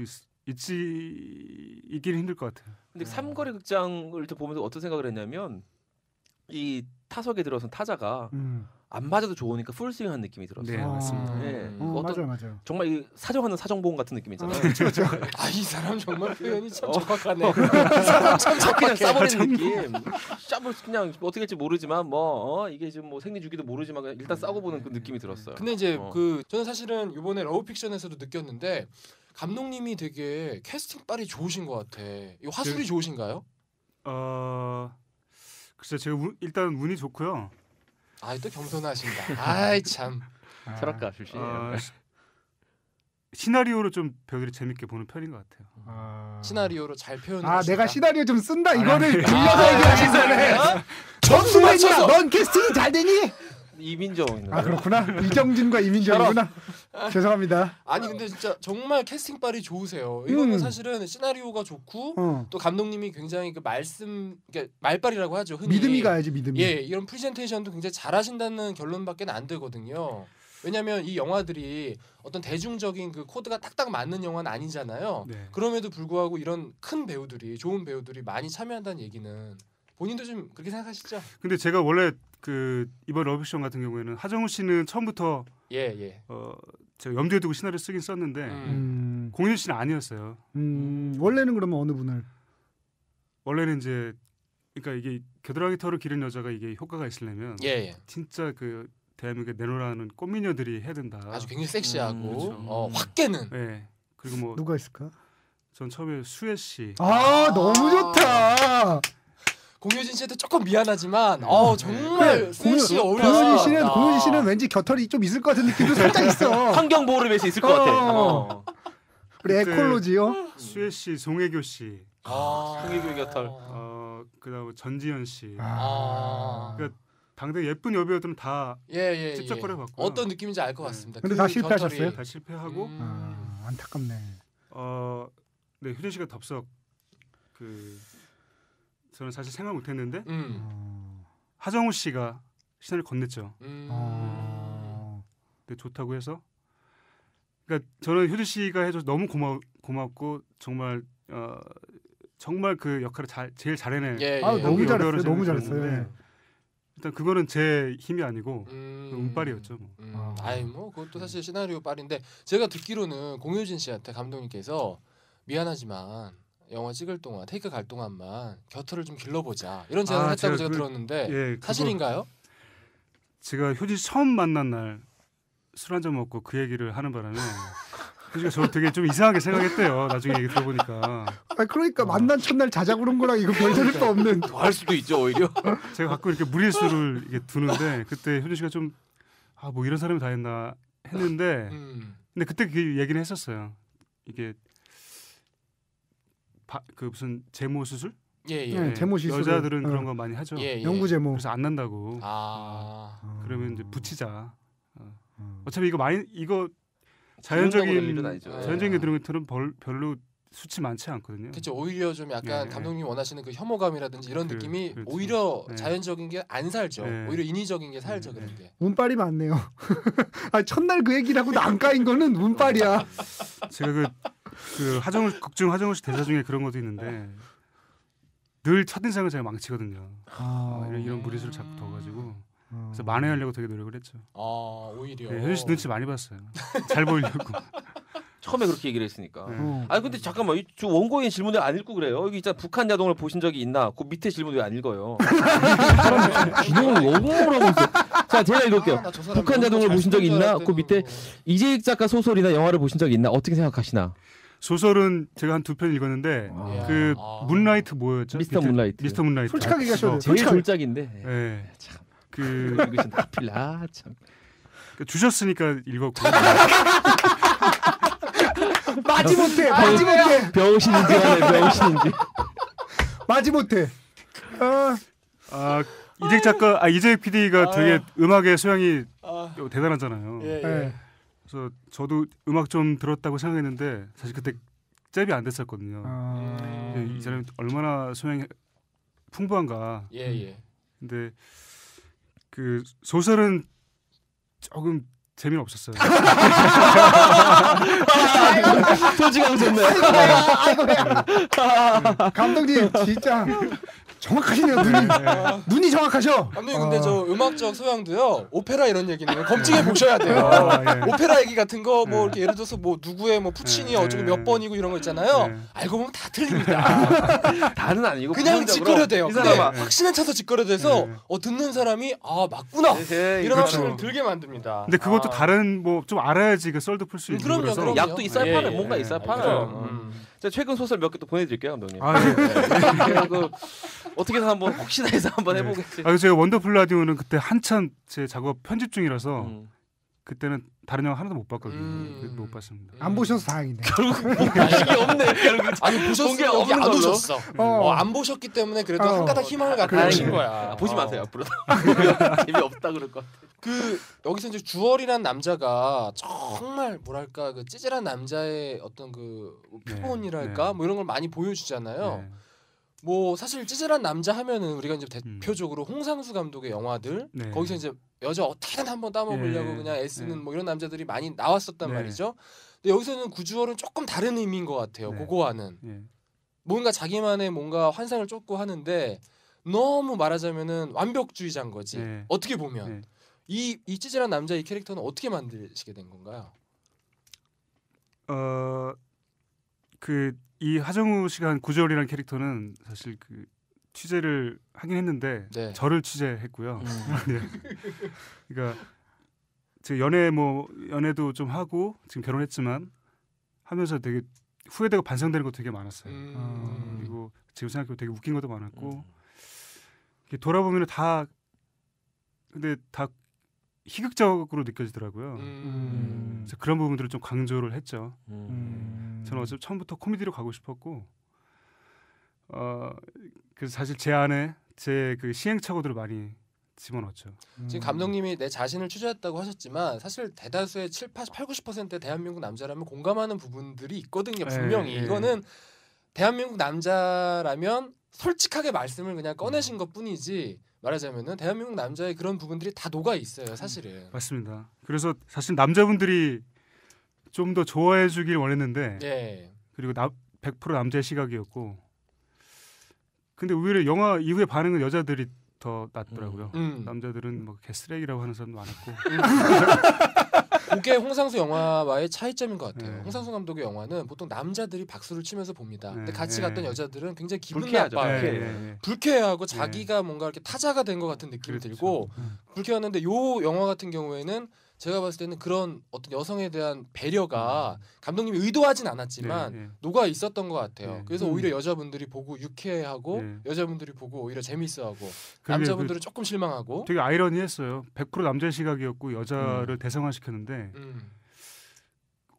Speaker 10: 있지 있기는 힘들 것 같아요.
Speaker 6: 근데 삼거리 극장을 또 보면서 어떤 생각을 했냐면 이 타석에 들어선 타자가
Speaker 4: 음.
Speaker 6: 안 맞아도 좋으니까 풀스윙한 느낌이 들었어요.
Speaker 10: 네, 맞습니다.
Speaker 6: 예.
Speaker 9: 음.
Speaker 4: 어,
Speaker 6: 어떤-
Speaker 4: 맞아요, 맞아요.
Speaker 6: 정말 이 사정하는 사정보험 같은 느낌이잖아요.
Speaker 9: 아 이 사람 정말 표현이 참
Speaker 6: 어.
Speaker 9: 정확하네. 이 사람 참
Speaker 6: 아, 그냥
Speaker 9: 정확해.
Speaker 6: 싸버리는 느낌. 짭을 그냥 어떻게 할지 모르지만 뭐 어, 이게 지금 뭐 생리 주기도 모르지만 그냥 일단 싸고 보는 그 느낌이 들었어요.
Speaker 9: 근데 이제
Speaker 6: 어.
Speaker 9: 그 저는 사실은 이번에 러브 픽션에서도 느꼈는데 감독님이 되게 캐스팅 빨이 좋으신 것 같아. 이 화술이
Speaker 10: 그-
Speaker 9: 좋으신가요?
Speaker 10: 어 글쎄 제가 운- 일단 운이 좋고요.
Speaker 9: 아 또 겸손하신다. 아이 참.
Speaker 6: 철학가 출신이에요.
Speaker 10: 어, 시- 시나리오로 좀 배우들이 재밌게 보는 편인 것 같아요.
Speaker 4: 아,
Speaker 9: 시나리오로 잘 표현을
Speaker 4: 아
Speaker 9: 하신다.
Speaker 4: 내가 시나리오 좀 쓴다 이거를
Speaker 10: 아니,
Speaker 4: 들려서
Speaker 9: 아,
Speaker 4: 얘기하신 거네.
Speaker 9: 점수 맞춰서.
Speaker 4: 넌 캐스팅이 잘 되니?
Speaker 6: 이민정.
Speaker 4: 아 그렇구나. 이정진과 이민정이구나. 죄송합니다.
Speaker 9: 아니 근데 진짜 정말 캐스팅 빨이 좋으세요. 이거는
Speaker 4: 음.
Speaker 9: 사실은 시나리오가 좋고
Speaker 4: 어.
Speaker 9: 또 감독님이 굉장히 그 말씀 그러니까 말빨이라고 하죠. 흔히.
Speaker 4: 믿음이 가야지 믿음이.
Speaker 9: 예, 이런 프레젠테이션도 굉장히 잘하신다는 결론밖에 안 되거든요. 왜냐하면 이 영화들이 어떤 대중적인 그 코드가 딱딱 맞는 영화는 아니잖아요.
Speaker 10: 네.
Speaker 9: 그럼에도 불구하고 이런 큰 배우들이 좋은 배우들이 많이 참여한다는 얘기는 본인도 좀 그렇게 생각하시죠?
Speaker 10: 근데 제가 원래 그 이번 러브픽션 같은 경우에는 하정우 씨는 처음부터
Speaker 9: 예, 예.
Speaker 10: 어 제가 염두에 두고 시나리오 쓰긴 썼는데
Speaker 9: 음.
Speaker 4: 음,
Speaker 10: 공윤 씨는 아니었어요.
Speaker 4: 음, 원래는 그러면 어느 분을?
Speaker 10: 원래는 이제 그러니까 이게 겨드랑이 털을 기른 여자가 이게 효과가 있으려면
Speaker 9: 예, 예.
Speaker 10: 진짜 그 대한민국에 내놓으라는 꽃미녀들이 해야 된다.
Speaker 9: 아주 굉장히 섹시하고
Speaker 6: 음,
Speaker 10: 그렇죠.
Speaker 9: 어, 확 깨는.
Speaker 10: 네. 그리고 뭐
Speaker 4: 누가 있을까?
Speaker 10: 전 처음에 수혜 씨.
Speaker 4: 아 너무 좋다.
Speaker 9: 공효진 씨한테 조금 미안하지만 어 정말 수혜 씨 어울리시다.
Speaker 4: 공효진 씨는 공효진 씨는 왠지 겨털이 좀 있을 것 같은 느낌도 살짝 있어.
Speaker 6: 환경 보호를 위해서 있을 것 같아.
Speaker 4: 어.
Speaker 6: 어.
Speaker 4: 우리
Speaker 10: 그때-
Speaker 4: 에콜로지요.
Speaker 10: 수혜 씨, 송혜교 씨,
Speaker 9: 아,
Speaker 6: 홍익규 곁털.
Speaker 10: 어 그다음 전지현 씨.
Speaker 9: 아.
Speaker 10: 그러니까 당대 예쁜 여배우들은 다
Speaker 9: 예, 예,
Speaker 10: 찝쩍거려
Speaker 9: 예.
Speaker 10: 봤고요.
Speaker 9: 어떤 느낌인지 알 것 같습니다.
Speaker 4: 근데
Speaker 9: 그
Speaker 4: 다 실패하셨어요?
Speaker 9: 곁털이-
Speaker 10: 다 실패하고
Speaker 9: 음.
Speaker 4: 아, 안타깝네.
Speaker 10: 어, 네 효진 씨가 덥석 그 저는 사실 생각 못했는데
Speaker 9: 음.
Speaker 4: 어,
Speaker 10: 하정우 씨가 시나리오 건넸죠.
Speaker 9: 음.
Speaker 4: 어,
Speaker 10: 근데 좋다고 해서 그러니까 저는 효진 씨가 해줘서 너무 고마 고맙고 정말 어 정말 그 역할을 잘 제일 잘해낸
Speaker 9: 예, 예.
Speaker 4: 아 너무
Speaker 10: 여기
Speaker 4: 잘했어요.
Speaker 10: 여배우를
Speaker 4: 너무
Speaker 10: 생각해
Speaker 4: 잘했어요. 예.
Speaker 10: 보는데 일단 그거는 제 힘이 아니고
Speaker 9: 음.
Speaker 10: 그 운빨이었죠. 뭐.
Speaker 9: 음.
Speaker 4: 아.
Speaker 9: 아이 뭐 그것도 사실 시나리오 빨인데 제가 듣기로는 공효진 씨한테 감독님께서 미안하지만 영화 찍을 동안 테이크 갈 동안만 곁털을 좀 길러보자 이런 제안을
Speaker 10: 아,
Speaker 9: 했다고
Speaker 10: 제가
Speaker 9: 제가
Speaker 10: 그-
Speaker 9: 들었는데
Speaker 10: 예, 그거
Speaker 9: 사실인가요?
Speaker 10: 제가 효진 씨 처음 만난 날 술 한잔 먹고 그 얘기를 하는 바람에 효진이가 저 되게 좀 이상하게 생각했대요. 나중에 얘기 들어보니까
Speaker 4: 아 그러니까
Speaker 10: 어.
Speaker 4: 만난 첫날 자자 그런 거랑 이거 별 다를 바 없는.
Speaker 6: 더 할 수도 있죠 오히려.
Speaker 10: 제가 가끔 이렇게 무리수를 이렇게 두는데 그때 효진 씨가 좀 아 뭐 이런 사람이 다 했나 했는데
Speaker 9: 음.
Speaker 10: 근데 그때 그 얘기는 했었어요. 이게 바, 그 무슨 제모 수술?
Speaker 9: 예, 예.
Speaker 4: 네, 제모 시술.
Speaker 10: 여자들은
Speaker 4: 어.
Speaker 10: 그런 거 많이 하죠.
Speaker 9: 예, 예.
Speaker 4: 영구 제모.
Speaker 10: 그래서 안 난다고.
Speaker 9: 아.
Speaker 10: 그러면 이제 붙이자. 어.
Speaker 4: 음.
Speaker 10: 어차피 이거 많이 이거
Speaker 6: 기운적으로 될
Speaker 10: 자연적인
Speaker 6: 일은 아니죠.
Speaker 10: 자연적인 게 들어오는 것들은 벌, 별로 수치 많지 않거든요.
Speaker 9: 그렇죠. 오히려 좀 약간
Speaker 10: 네.
Speaker 9: 감독님이 원하시는 그 혐오감이라든지 이런
Speaker 10: 그,
Speaker 9: 느낌이
Speaker 10: 그렇죠.
Speaker 9: 오히려
Speaker 10: 네.
Speaker 9: 자연적인 게 안 살죠.
Speaker 10: 네.
Speaker 9: 오히려 인위적인 게 살죠.
Speaker 10: 네.
Speaker 9: 그런 게.
Speaker 4: 운빨이 많네요. 아, 첫날 그 얘기를 하고도 안 까인 거는 운빨이야.
Speaker 10: 제가 그, 그 하정우 극중 하정우 씨 대사 중에 그런 것도 있는데 늘 첫인상을 제가 망치거든요. 어, 이런, 이런 무리수를 자꾸 둬가지고 그래서 만회하려고 되게 노력을 했죠.
Speaker 9: 아 오히려.
Speaker 10: 네, 현실 씨 눈치 많이 봤어요. 잘 보이려고.
Speaker 6: 처음에 그렇게 얘기를 했으니까.
Speaker 10: 네.
Speaker 4: 어.
Speaker 6: 아니 근데 잠깐만 이 저 원고인 질문을 안 읽고 그래요. 여기 있잖아 북한 야동을 보신 적이 있나? 그 밑에 질문 왜 안 읽어요? 기능을 원고를 하고 있어. 자 제가 읽을게요.
Speaker 9: 아, 나저 사람
Speaker 6: 북한
Speaker 9: 너무
Speaker 6: 야동을
Speaker 9: 잘
Speaker 6: 보신 적이
Speaker 9: 쓰는 줄
Speaker 6: 있나?
Speaker 9: 알았는데도.
Speaker 6: 그 밑에 이재익 작가 소설이나 영화를 보신 적이 있나? 어떻게 생각하시나?
Speaker 10: 소설은 제가 한 두 편 읽었는데
Speaker 6: 아.
Speaker 10: 그
Speaker 9: 아.
Speaker 10: 문라이트 뭐였죠?
Speaker 6: 미스터
Speaker 10: 밑에-
Speaker 6: 문라이트.
Speaker 10: 미스터 문라이트.
Speaker 4: 솔직하게 얘기하셔도 돼요.
Speaker 6: 제일
Speaker 4: 솔직하게.
Speaker 6: 졸작인데.
Speaker 10: 네.
Speaker 6: 참.
Speaker 10: 그
Speaker 6: 이거 진짜 하필 아 참.
Speaker 10: 그 주셨으니까 읽었고.
Speaker 4: 마지못해. 마지못해.
Speaker 6: 병신인지 하네 병신인지.
Speaker 4: 마지못해. 아,
Speaker 10: 아 이재익 작가, 아 이재익 피디가
Speaker 9: 아.
Speaker 10: 되게 음악의 소양이
Speaker 9: 아,
Speaker 10: 대단하잖아요.
Speaker 9: 예, 예.
Speaker 4: 네.
Speaker 10: 그래서 저도 음악 좀 들었다고 생각했는데 사실 그때 잽이 안 됐었거든요.
Speaker 4: 아.
Speaker 10: 이 사람이 얼마나 소양이 풍부한가.
Speaker 9: 예, 예.
Speaker 10: 근데 그 소설은 조금 재미는 없었어요.
Speaker 6: 소지감 좋네.
Speaker 4: 감독님 진짜 정확하시네요. 눈이 눈이 정확하셔.
Speaker 9: 감독님 근데
Speaker 4: 어.
Speaker 9: 저 음악적 소양도요. 오페라 이런 얘기는 검증해 보셔야 돼요.
Speaker 10: 아, 예.
Speaker 9: 오페라 얘기 같은 거 뭐
Speaker 10: 네.
Speaker 9: 이렇게 예를 들어서 뭐 누구의 뭐 푸치니
Speaker 10: 네.
Speaker 9: 어쩌고 몇 번이고 이런 거 있잖아요.
Speaker 10: 네.
Speaker 9: 알고 보면 다 틀립니다.
Speaker 6: 다는 아니고
Speaker 9: 그냥
Speaker 6: 부분적으로
Speaker 9: 짓거려대요.
Speaker 6: 이
Speaker 9: 근데
Speaker 6: 사람아.
Speaker 9: 확신에 차서 짓거려대서
Speaker 10: 네.
Speaker 9: 어 듣는 사람이 아 맞구나
Speaker 6: 에헤이,
Speaker 9: 이런
Speaker 10: 그렇죠.
Speaker 9: 확신을 들게 만듭니다.
Speaker 10: 근데 그것도
Speaker 9: 아.
Speaker 10: 다른 뭐 좀 알아야지 그 썰도 풀 수 있는
Speaker 9: 그럼요,
Speaker 10: 거라서.
Speaker 9: 그럼요.
Speaker 6: 약도 있어야
Speaker 9: 예,
Speaker 6: 파네.
Speaker 9: 예.
Speaker 6: 뭔가 있어야
Speaker 10: 예.
Speaker 6: 파는.
Speaker 9: 그럼,
Speaker 6: 어.
Speaker 9: 음.
Speaker 6: 제가 최근 소설 몇 개 또 보내드릴게요, 감독님.
Speaker 10: 아, 예.
Speaker 6: 제가 그 어떻게 해서 한번 혹시나 해서 한번
Speaker 10: 네.
Speaker 6: 해보겠지.
Speaker 10: 아, 그래서 제가 원더풀 라디오는 그때 한참 제 작업 편집 중이라서
Speaker 6: 음.
Speaker 10: 그때는 다른 영화 하나도 못 봤거든요.
Speaker 9: 음.
Speaker 10: 그래서 못 봤습니다.
Speaker 4: 안 보셔서 다행이네.
Speaker 6: 이게 없네. 결국
Speaker 9: 아니
Speaker 6: 본게
Speaker 9: 보셨으면 여기
Speaker 6: 없는
Speaker 9: 안
Speaker 6: 걸로?
Speaker 9: 오셨어.
Speaker 4: 어.
Speaker 9: 어, 안 보셨기 때문에 그래도
Speaker 4: 어.
Speaker 9: 한 가닥 희망을 갖고
Speaker 6: 다행이네.
Speaker 9: 오신 거야.
Speaker 6: 아, 보지
Speaker 9: 어.
Speaker 6: 마세요 앞으로. 재미 없다 그럴 것.
Speaker 9: 그 여기서 이제 주얼이란 남자가 정말 뭐랄까 그 찌질한 남자의 어떤 그 표본이랄까
Speaker 10: 네.
Speaker 9: 뭐 이런 걸 많이 보여주잖아요.
Speaker 10: 네.
Speaker 9: 뭐 사실 찌질한 남자 하면은 우리가 이제 대표적으로 홍상수 감독의 영화들
Speaker 10: 네.
Speaker 9: 거기서 이제 여자 어떻게든 한번 따먹으려고
Speaker 10: 네.
Speaker 9: 그냥 애쓰는
Speaker 10: 네.
Speaker 9: 뭐 이런 남자들이 많이 나왔었단
Speaker 10: 네.
Speaker 9: 말이죠. 근데 여기서는 구주얼은 조금 다른 의미인 것 같아요.
Speaker 10: 네.
Speaker 9: 그거와는
Speaker 10: 예.
Speaker 9: 뭔가 자기만의 뭔가 환상을 쫓고 하는데 너무 말하자면은 완벽주의자인 거지.
Speaker 10: 네.
Speaker 9: 어떻게 보면
Speaker 10: 네.
Speaker 9: 이, 이 찌질한 남자 이 캐릭터는 어떻게 만드시게 된 건가요?
Speaker 10: 어, 그 이 하정우 씨가 한 구절이라는 캐릭터는 사실 그 취재를 하긴 했는데
Speaker 9: 네.
Speaker 10: 저를 취재했고요.
Speaker 6: 음.
Speaker 10: 네. 그러니까 제 연애 뭐 연애도 좀 하고 지금 결혼했지만 하면서 되게 후회되고 반성되는 것도 되게 많았어요.
Speaker 9: 음.
Speaker 10: 그리고 지금 생각해보면 되게 웃긴 것도 많았고
Speaker 6: 음.
Speaker 10: 이렇게 돌아보면 다 근데 다 희극적으로 느껴지더라고요.
Speaker 9: 음.
Speaker 10: 그래서 그런 부분들을 좀 강조를 했죠.
Speaker 6: 음.
Speaker 10: 저는 어차피 처음부터 코미디로 가고 싶었고, 어 그래서 사실 제 안에 제 그 시행착오들을 많이 집어넣었죠.
Speaker 9: 지금 감독님이 내 자신을 취재했다고 하셨지만 사실 대다수의 칠, 팔, 구십 퍼센트의 대한민국 남자라면 공감하는 부분들이 있거든요. 분명히
Speaker 10: 예, 예.
Speaker 9: 이거는 대한민국 남자라면 솔직하게 말씀을 그냥 꺼내신 것뿐이지 말하자면은 대한민국 남자의 그런 부분들이 다 녹아 있어요, 사실은.
Speaker 10: 맞습니다. 그래서 사실 남자분들이 좀 더 좋아해 주길 원했는데
Speaker 9: 예.
Speaker 10: 그리고 나, 백 퍼센트 남자의 시각이었고 근데 오히려 영화 이후의 반응은 여자들이 더 낫더라고요.
Speaker 9: 음.
Speaker 10: 남자들은 뭐 개쓰레기라고 하는 사람도 많았고
Speaker 9: 그게 홍상수 영화와의 차이점인 것 같아요.
Speaker 10: 네.
Speaker 9: 홍상수 감독의 영화는 보통 남자들이 박수를 치면서 봅니다. 근데
Speaker 10: 네,
Speaker 9: 같이
Speaker 10: 네.
Speaker 9: 갔던 여자들은 굉장히 기분
Speaker 6: 불쾌하죠.
Speaker 9: 나빠요.
Speaker 6: 불쾌해요.
Speaker 10: 예, 예.
Speaker 9: 불쾌하고 자기가 뭔가 이렇게 타자가 된 것 같은 느낌이
Speaker 10: 그렇죠.
Speaker 9: 들고
Speaker 10: 음.
Speaker 9: 불쾌했는데 요 영화 같은 경우에는 제가 봤을 때는 그런 어떤 여성에 대한 배려가 감독님이 의도하진 않았지만
Speaker 10: 네, 네.
Speaker 9: 녹아 있었던 것 같아요.
Speaker 10: 네.
Speaker 9: 그래서
Speaker 4: 음.
Speaker 9: 오히려 여자분들이 보고 유쾌해하고
Speaker 10: 네.
Speaker 9: 여자분들이 보고 오히려 재밌어하고
Speaker 10: 그게
Speaker 9: 남자분들은 조금 실망하고.
Speaker 10: 되게 아이러니했어요. 백 퍼센트 남자의 시각이었고 여자를
Speaker 9: 음.
Speaker 10: 대성화시켰는데
Speaker 9: 음.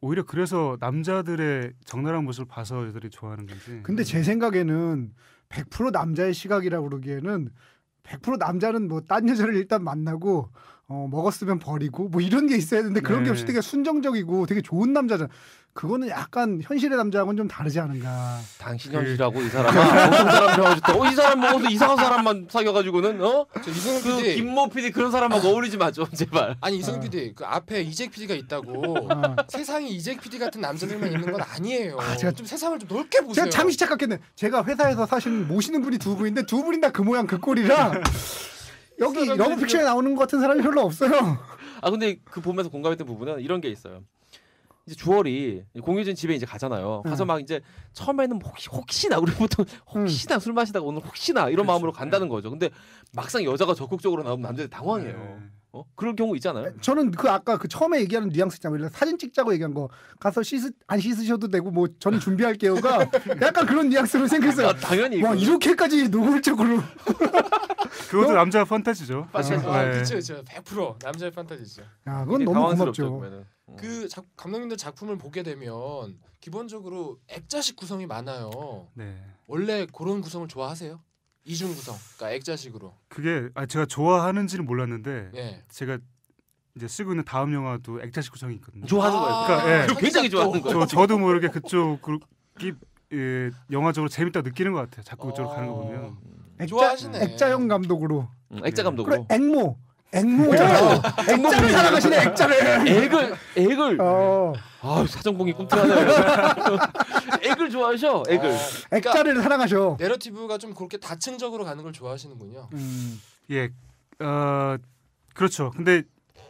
Speaker 10: 오히려 그래서 남자들의 적나라한 모습을 봐서 여자들이 좋아하는 건지.
Speaker 4: 근데 제 생각에는 백 퍼센트 남자의 시각이라고 그러기에는 백 퍼센트 남자는 뭐 딴 여자를 일단 만나고 어, 먹었으면 버리고 뭐 이런 게 있어야 되는데 그런
Speaker 10: 네.
Speaker 4: 게 없이 되게 순정적이고 되게 좋은 남자잖아. 그거는 약간 현실의 남자하고는 좀 다르지 않은가.
Speaker 6: 당신
Speaker 10: 그-
Speaker 6: 현실하고 이 사람아 보통 사람이랑 좋다. 어, 이 사람 먹어서 이상한 사람만 사귀어가지고는 어?
Speaker 9: 저 이승훈
Speaker 6: 그
Speaker 9: 피디
Speaker 6: 김모 피디 그런 사람하고 어울리지 마죠 제발.
Speaker 9: 아니 이승훈
Speaker 4: 어.
Speaker 9: 피디 그 앞에 이재 피디가 있다고
Speaker 4: 어.
Speaker 9: 세상에 이재 피디 같은 남자들만 있는 건 아니에요.
Speaker 4: 아, 제가-
Speaker 9: 좀 세상을 좀 넓게 보세요.
Speaker 4: 제가 잠시 착각했네. 제가 회사에서 사실 모시는 분이 두 분인데 두 분이 다 그 모양 그 꼴이라 여기
Speaker 9: 사람들이
Speaker 4: 영어 픽션에 나오는 것 같은 사람이 별로 없어요.
Speaker 6: 아 근데 그 보면서 공감했던 부분은 이런 게 있어요. 이제 주월이 공효진 집에 이제 가잖아요. 가서
Speaker 4: 응.
Speaker 6: 막 이제 처음에는 뭐 혹시 혹시나 우리 보통 혹시나 술 마시다가 오늘 혹시나 이런
Speaker 10: 그렇죠.
Speaker 6: 마음으로 간다는 거죠. 근데 막상 여자가 적극적으로 나오면 남자들 당황해요.
Speaker 10: 네.
Speaker 6: 어? 그럴 경우 있잖아요.
Speaker 4: 저는 그 아까 그 처음에 얘기하는 뉘앙스 있잖아요. 사진 찍자고 얘기한 거 가서 씻으 안 씻으셔도 되고 뭐 저는 준비할게요가 약간 그런 뉘앙스로 생겼어요.
Speaker 6: 아, 당연히
Speaker 4: 와
Speaker 6: 이거는.
Speaker 4: 이렇게까지 노골적으로.
Speaker 10: 그것도
Speaker 4: 너-
Speaker 10: 남자 판타지죠.
Speaker 6: 판타지.
Speaker 9: 아,
Speaker 10: 네.
Speaker 9: 그렇죠, 그렇죠. 백 퍼센트 남자의 판타지죠.
Speaker 4: 야, 그건
Speaker 6: 굉장히
Speaker 4: 너무
Speaker 6: 당황스럽죠,
Speaker 4: 고맙죠.
Speaker 6: 그러면은. 어.
Speaker 9: 그 작, 감독님들 작품을 보게 되면 기본적으로 액자식 구성이 많아요.
Speaker 10: 네.
Speaker 9: 원래 그런 구성을 좋아하세요? 이중 구성, 그러니까 액자식으로.
Speaker 10: 그게 아, 제가 좋아하는지는 몰랐는데
Speaker 9: 예.
Speaker 10: 제가 이제 쓰고 있는 다음 영화도 액자식 구성이 있거든요.
Speaker 6: 좋아하는 거예요.
Speaker 9: 아,
Speaker 10: 그러니까, 예.
Speaker 6: 그걸 굉장히 좋아하는 거예요.
Speaker 10: 저 저도 모르게 그쪽이 예, 영화적으로 재밌다 느끼는 것 같아요. 자꾸 그쪽으로 가는 거 보면.
Speaker 4: 액자,
Speaker 9: 좋아하시네.
Speaker 4: 액자형 감독으로.
Speaker 6: 음, 액자
Speaker 10: 네.
Speaker 6: 감독으로.
Speaker 4: 그래 액모. 액모잖아. 액자를 사랑하시네 액자를.
Speaker 6: 액을 액을
Speaker 4: 어,
Speaker 6: 아 사정공이 꿈틀하네요. 액을 좋아하셔. 액을.
Speaker 9: 어,
Speaker 4: 액자를 사랑하셔.
Speaker 9: 내러티브가 좀 그렇게 다층적으로 가는 걸 좋아하시는군요.
Speaker 4: 음.
Speaker 10: 예, 어, 그렇죠. 근데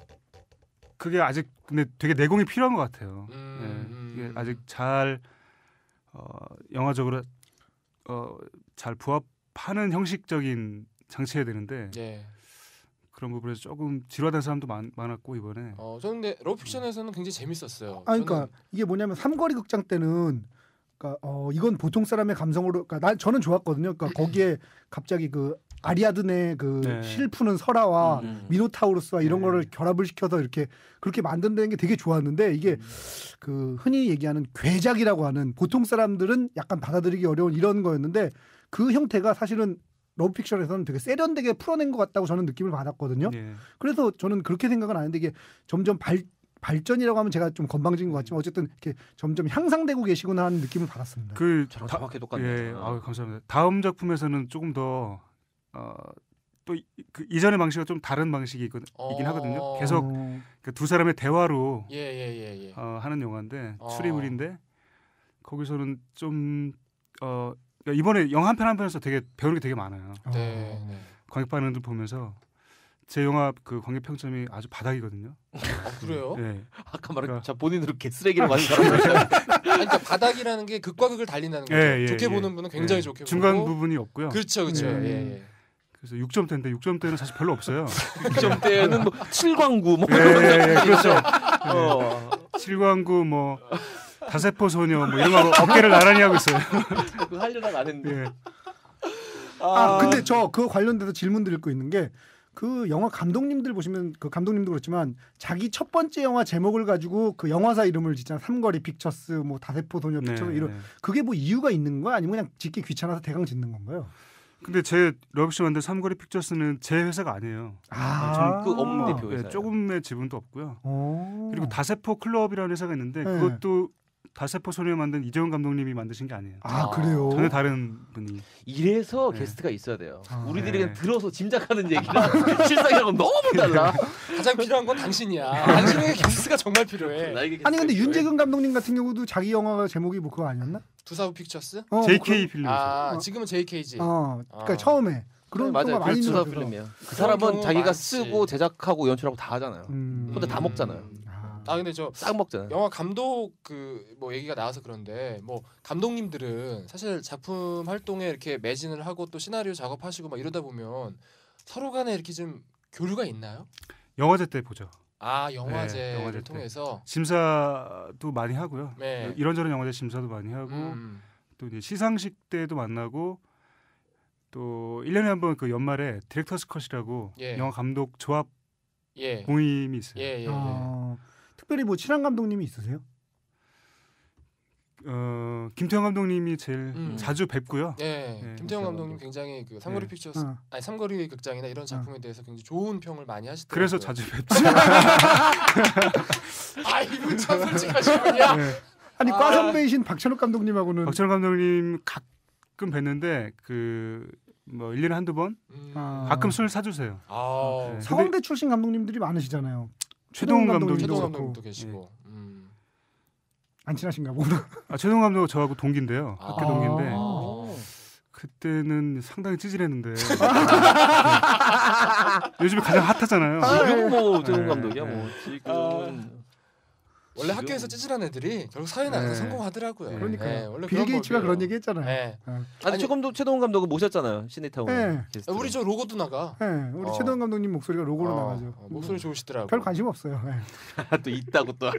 Speaker 10: 그게 아직 근데 되게 내공이 필요한 것 같아요.
Speaker 9: 음,
Speaker 10: 예,
Speaker 9: 음.
Speaker 10: 이게 아직 잘 어, 영화적으로 어, 잘 부합하는 형식적인 장치해야 되는데
Speaker 9: 예.
Speaker 10: 그런 부분에서 조금 지루하다는 사람도 많, 많았고 이번에.
Speaker 9: 어, 저는 근데 러브픽션에서는 굉장히 재밌었어요.
Speaker 4: 아 그러니까
Speaker 9: 저는
Speaker 4: 이게 뭐냐면 삼거리 극장 때는 그러니까 어 이건 보통 사람의 감성으로 그러니까 난 저는 좋았거든요. 그러니까 거기에 갑자기 그 아리아드네 그
Speaker 10: 네.
Speaker 4: 실푸는 설화와
Speaker 6: 음.
Speaker 4: 미노타우루스와 이런
Speaker 10: 네.
Speaker 4: 거를 결합을 시켜서 이렇게 그렇게 만든다는 게 되게 좋았는데 이게 그 흔히 얘기하는 괴작이라고 하는 보통 사람들은 약간 받아들이기 어려운 이런 거였는데 그 형태가 사실은 러브픽션에서는 되게 세련되게 풀어낸 것 같다고 저는 느낌을 받았거든요.
Speaker 10: 예.
Speaker 4: 그래서 저는 그렇게 생각은 안 했는데 이게 점점 발 발전이라고 하면 제가 좀 건방진 것 같지만 어쨌든 이렇게 점점 향상되고 계시구나 하는 느낌을 받았습니다.
Speaker 10: 그
Speaker 6: 저랑
Speaker 10: 다-
Speaker 6: 정확히 똑같네요.
Speaker 10: 예, 아유, 감사합니다. 다음 작품에서는 조금 더 어, 또 그 이전의 방식과 좀 다른 방식이 있거든, 있긴
Speaker 9: 어.
Speaker 10: 하거든요. 계속
Speaker 4: 어,
Speaker 10: 그 두 사람의 대화로
Speaker 9: 예, 예, 예, 예.
Speaker 10: 어, 하는 영화인데
Speaker 9: 어.
Speaker 10: 추리물인데 거기서는 좀 어, 그러니까 이번에 영화 한 편 한 편에서 되게 배우는 게 되게 많아요.
Speaker 9: 네, 네.
Speaker 10: 관객 반응들 보면서 제 영화 그 관객 평점이 아주 바닥이거든요.
Speaker 9: 아, 그래요?
Speaker 10: 예.
Speaker 6: 아까 말한
Speaker 10: 그러니까-
Speaker 6: 자 본인으로 개쓰레기를 많이 사람들.
Speaker 9: 아니, 그러니까 바닥이라는 게 극과 극을 달린다는 거죠.
Speaker 10: 예, 예,
Speaker 9: 좋게
Speaker 10: 예.
Speaker 9: 보는 분은 굉장히
Speaker 10: 예.
Speaker 9: 좋게
Speaker 10: 중간
Speaker 9: 보고
Speaker 10: 부분이 없고요.
Speaker 9: 그렇죠, 그렇죠.
Speaker 4: 음.
Speaker 9: 예, 예.
Speaker 10: 그래서 육 점대인데 육 점대는 사실 별로 없어요.
Speaker 6: 육 점대는 뭐 칠광구 뭐
Speaker 10: 예, 예, 예, 그렇죠.
Speaker 6: 어.
Speaker 10: 칠광구 뭐 다세포 소녀 뭐 이런 거 어깨를 나란히 하고 있어요.
Speaker 6: 그거 하려다가 안 했는데.
Speaker 10: 예.
Speaker 4: 아 근데 저 그 관련돼서 질문 드릴 거 있는 게 그 영화 감독님들 보시면 그 감독님도 그렇지만 자기 첫 번째 영화 제목을 가지고 그 영화사 이름을 짓잖아. 삼거리 픽처스 뭐 다세포 소녀 픽처스
Speaker 10: 네,
Speaker 4: 이런
Speaker 10: 네.
Speaker 4: 그게 뭐 이유가 있는 거야? 아니면 그냥 짓기 귀찮아서 대강 짓는 건가요?
Speaker 10: 근데 제 러브쇼 만든 삼거리 픽처스는 제 회사가 아니에요.
Speaker 4: 아,
Speaker 6: 그 업무 대표
Speaker 10: 예,
Speaker 6: 회사예요.
Speaker 10: 조금의 지분도 없고요.
Speaker 4: 어.
Speaker 10: 그리고 다세포 클럽이라는 회사가 있는데
Speaker 4: 네.
Speaker 10: 그것도 다세포 소녀 만든 이재용 감독님이 만드신 게 아니에요.
Speaker 4: 아 그래요?
Speaker 10: 전혀 다른 분이.
Speaker 6: 이래서
Speaker 10: 네.
Speaker 6: 게스트가 있어야 돼요.
Speaker 4: 아,
Speaker 6: 우리들이
Speaker 10: 네.
Speaker 6: 그냥 들어서 짐작하는 얘기랑 실상이랑은 너무 달라.
Speaker 9: 가장 필요한 건 당신이야. 당신에게 게스트가 정말 필요해.
Speaker 6: 나에게
Speaker 4: 아니 근데
Speaker 6: 게스트가
Speaker 4: 윤재근 감독님 같은 경우도 자기 영화 제목이 뭐 그거 아니었나?
Speaker 9: 두사부 픽처스?
Speaker 4: 어,
Speaker 10: 제이케이 필름.
Speaker 9: 아,
Speaker 4: 어.
Speaker 9: 지금은 제이케이지.
Speaker 4: 그, 어, 그러니까
Speaker 9: 아.
Speaker 4: 처음에 그런
Speaker 6: 맞아요.
Speaker 4: 경우가 많이
Speaker 6: 그 주사
Speaker 4: 있어서.
Speaker 6: 필름이에요. 그
Speaker 9: 그런
Speaker 6: 사람은
Speaker 9: 경우
Speaker 6: 자기가
Speaker 9: 많지.
Speaker 6: 쓰고 제작하고 연출하고 다 하잖아요.
Speaker 4: 음.
Speaker 6: 혼자 다 먹잖아요.
Speaker 4: 아.
Speaker 9: 아 근데 저
Speaker 6: 싹 먹잖아요.
Speaker 9: 영화 감독 그 뭐 얘기가 나와서 그런데 뭐 감독님들은 사실 작품 활동에 이렇게 매진을 하고 또 시나리오 작업하시고 막 이러다 보면 서로 간에 이렇게 좀 교류가 있나요?
Speaker 10: 영화제 때 보죠.
Speaker 9: 아 영화제를
Speaker 10: 네, 영화제 때.
Speaker 9: 통해서
Speaker 10: 심사도 많이 하고요.
Speaker 9: 네.
Speaker 10: 이런저런 영화제 심사도 많이 하고
Speaker 9: 음.
Speaker 10: 또 이제 시상식 때도 만나고 또 일 년에 한 번 그 연말에 디렉터스 컷이라고
Speaker 9: 예.
Speaker 10: 영화 감독 조합
Speaker 9: 예.
Speaker 10: 모임이 있어요.
Speaker 9: 예, 예, 예.
Speaker 4: 어, 특별히 뭐 친한 감독님이 있으세요?
Speaker 10: 어, 김태형 감독님이 제일
Speaker 9: 음.
Speaker 10: 자주 뵙고요.
Speaker 9: 네,
Speaker 10: 네,
Speaker 9: 김태형 감독님 굉장히 그 삼거리
Speaker 10: 네.
Speaker 9: 픽처스
Speaker 4: 어.
Speaker 9: 아니 삼거리 극장이나 이런 작품에 대해서 굉장히 좋은 평을 많이 하시더라고요.
Speaker 10: 그래서 자주 뵙죠.
Speaker 9: 아 이분 참 솔직하시군요.
Speaker 10: 네.
Speaker 4: 아니
Speaker 9: 아.
Speaker 4: 과 선배이신 박찬욱 감독님하고는
Speaker 10: 박찬호 감독님 가끔 뵀는데 그 뭐 일 년에 한두 번
Speaker 9: 음.
Speaker 4: 아.
Speaker 10: 가끔 술 사주세요.
Speaker 9: 아,
Speaker 10: 네.
Speaker 4: 서강대 출신 감독님들이 많으시잖아요.
Speaker 10: 최동훈
Speaker 4: 감독님도
Speaker 10: 감독님도
Speaker 9: 최동훈
Speaker 4: 그렇고.
Speaker 9: 감독님도 계시고. 음.
Speaker 4: 안 친하신가 보다.
Speaker 10: 아, 최동훈 감독 저하고 동기인데요.
Speaker 9: 아.
Speaker 10: 학교 동기인데
Speaker 9: 아.
Speaker 10: 그때는 상당히 찌질했는데 요즘에 가장 핫하잖아요.
Speaker 6: 지금 뭐 최동
Speaker 10: 네,
Speaker 6: 감독이야
Speaker 10: 네.
Speaker 6: 뭐 지금
Speaker 9: 원래
Speaker 6: 지금-
Speaker 9: 학교에서 찌질한 애들이 결국 사회 나가서
Speaker 10: 네.
Speaker 9: 성공하더라고요.
Speaker 10: 네.
Speaker 4: 그러니까요.
Speaker 9: 네, 원래
Speaker 4: 빌
Speaker 9: 그런
Speaker 4: 게이츠가
Speaker 9: 법이에요.
Speaker 4: 그런 얘기 했잖아요.
Speaker 9: 네.
Speaker 4: 어.
Speaker 6: 아니 최동훈 최동훈 감독은 모셨잖아요 시네타운.
Speaker 4: 네.
Speaker 9: 우리 저 로고도 나가.
Speaker 4: 네, 우리
Speaker 9: 어.
Speaker 4: 최동원 감독님 목소리가 로고로
Speaker 9: 어,
Speaker 4: 나가죠.
Speaker 9: 어, 목소리 좋으시더라고.
Speaker 4: 별 관심 없어요. 네.
Speaker 6: 또 있다고 또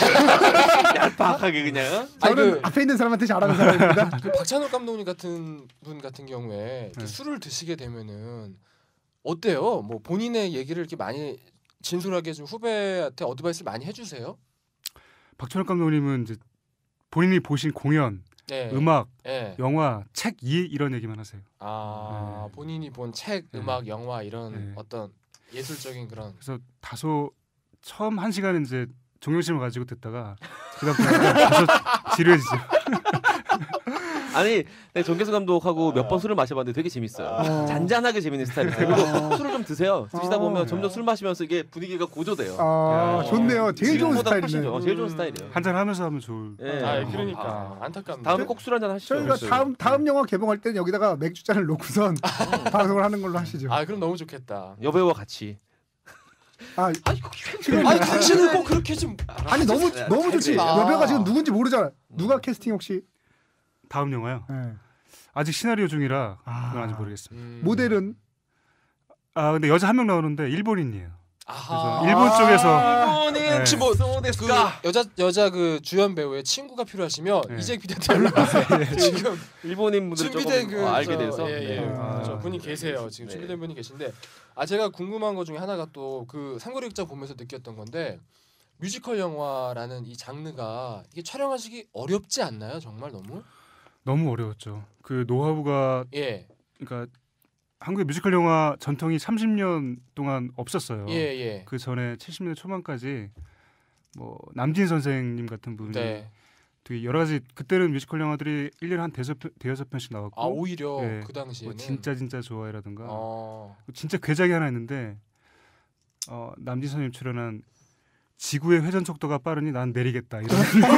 Speaker 6: 얄팍하게 그냥.
Speaker 9: 아니,
Speaker 4: 저는
Speaker 9: 그-
Speaker 4: 앞에 있는 사람한테 잘하는 사람입니다.
Speaker 9: 그 박찬욱 감독님 같은 분 같은 경우에 이렇게
Speaker 10: 네.
Speaker 9: 술을 드시게 되면은 어때요? 뭐 본인의 얘기를 이렇게 많이 진솔하게 좀 후배한테 어드바이스를 많이 해주세요?
Speaker 10: 박찬호 감독님은 이제 본인이 보신 공연,
Speaker 9: 네.
Speaker 10: 음악,
Speaker 9: 네.
Speaker 10: 영화, 책 이 이런 얘기만 하세요.
Speaker 9: 아
Speaker 10: 네.
Speaker 9: 본인이 본 책,
Speaker 10: 네.
Speaker 9: 음악, 영화 이런
Speaker 10: 네.
Speaker 9: 어떤 예술적인 그런.
Speaker 10: 그래서 다소 처음 한 시간은 이제 종료심을 가지고 듣다가 그다음부터 다소 지루해지죠.
Speaker 6: 아니 네, 정계수 감독하고 몇 번 술을 마셔봤는데 되게 재밌어요.
Speaker 4: 어.
Speaker 6: 잔잔하게 재밌는 스타일이에요. 그리고 술을 좀 드세요. 드시다
Speaker 4: 어.
Speaker 6: 보면 점점 술 마시면서 이게 분위기가 고조돼요.
Speaker 4: 아,
Speaker 10: 야.
Speaker 4: 좋네요. 제일 좋은
Speaker 6: 지금보다 훨씬
Speaker 4: 스타일이네.
Speaker 6: 좋아. 제일 좋은 스타일이에요.
Speaker 10: 한잔 하면서 하면 좋을.
Speaker 6: 예.
Speaker 9: 아 그러니까
Speaker 6: 아.
Speaker 9: 안타깝네.
Speaker 6: 다음에 꼭 술 한잔 하시죠.
Speaker 4: 저희가
Speaker 6: 그래서.
Speaker 4: 다음 다음 영화 개봉할 때는 여기다가 맥주잔을 놓고선 방송을 하는 걸로 하시죠.
Speaker 9: 아 그럼 너무 좋겠다.
Speaker 6: 여배우와 같이.
Speaker 4: 아,
Speaker 6: 아니
Speaker 4: 지금
Speaker 9: 아니 당신은 꼭 그렇게 좀.
Speaker 4: 아니 너무 너무 좋지.
Speaker 9: 아.
Speaker 4: 여배우가 지금 누군지 모르잖아. 누가 캐스팅 혹시?
Speaker 10: 다음 영화요.
Speaker 4: 네.
Speaker 10: 아직 시나리오 중이라
Speaker 4: 아.
Speaker 10: 그건 아직 모르겠습니다.
Speaker 9: 음.
Speaker 4: 모델은
Speaker 10: 아 근데 여자 한 명 나오는데 일본인이에요.
Speaker 9: 아하.
Speaker 10: 그래서 일본 쪽에서
Speaker 6: 일본인
Speaker 10: 네.
Speaker 9: 혹시 뭐 그
Speaker 6: 소데스까?
Speaker 9: 여자 여자 그 주연 배우의 친구가 필요하시면
Speaker 10: 네.
Speaker 9: 이재 피디한테 연락하세요. 지금
Speaker 6: 일본인 분들
Speaker 9: 준비된
Speaker 6: 조금
Speaker 9: 그
Speaker 6: 어, 알게
Speaker 9: 저,
Speaker 6: 돼서.
Speaker 9: 예, 예.
Speaker 6: 네.
Speaker 10: 아.
Speaker 9: 저 분이 계세요. 지금
Speaker 6: 네.
Speaker 9: 준비된 분이 계신데 아 제가 궁금한 것 중에 하나가 또 그 삼거리 극장 보면서 느꼈던 건데 뮤지컬 영화라는 이 장르가 이게 촬영하시기 어렵지 않나요? 정말 너무?
Speaker 10: 너무 어려웠죠. 그 노하우가
Speaker 9: 예.
Speaker 10: 그러니까 한국의 뮤지컬 영화 전통이 삼십 년 동안 없었어요.
Speaker 9: 예, 예.
Speaker 10: 그 전에 칠십 년대 초반까지 뭐 남진 선생님 같은 분이
Speaker 9: 네.
Speaker 10: 되게 여러 가지 그때는 뮤지컬 영화들이 일 년에 한 대여섯, 편, 대여섯 편씩 나왔고
Speaker 9: 아 오히려
Speaker 10: 예.
Speaker 9: 그 당시에는
Speaker 10: 뭐 진짜 진짜 좋아해라든가
Speaker 9: 어.
Speaker 10: 진짜 괴작이 하나 있는데 어, 남진 선생님 출연한 지구의 회전 속도가 빠르니 난 내리겠다 이런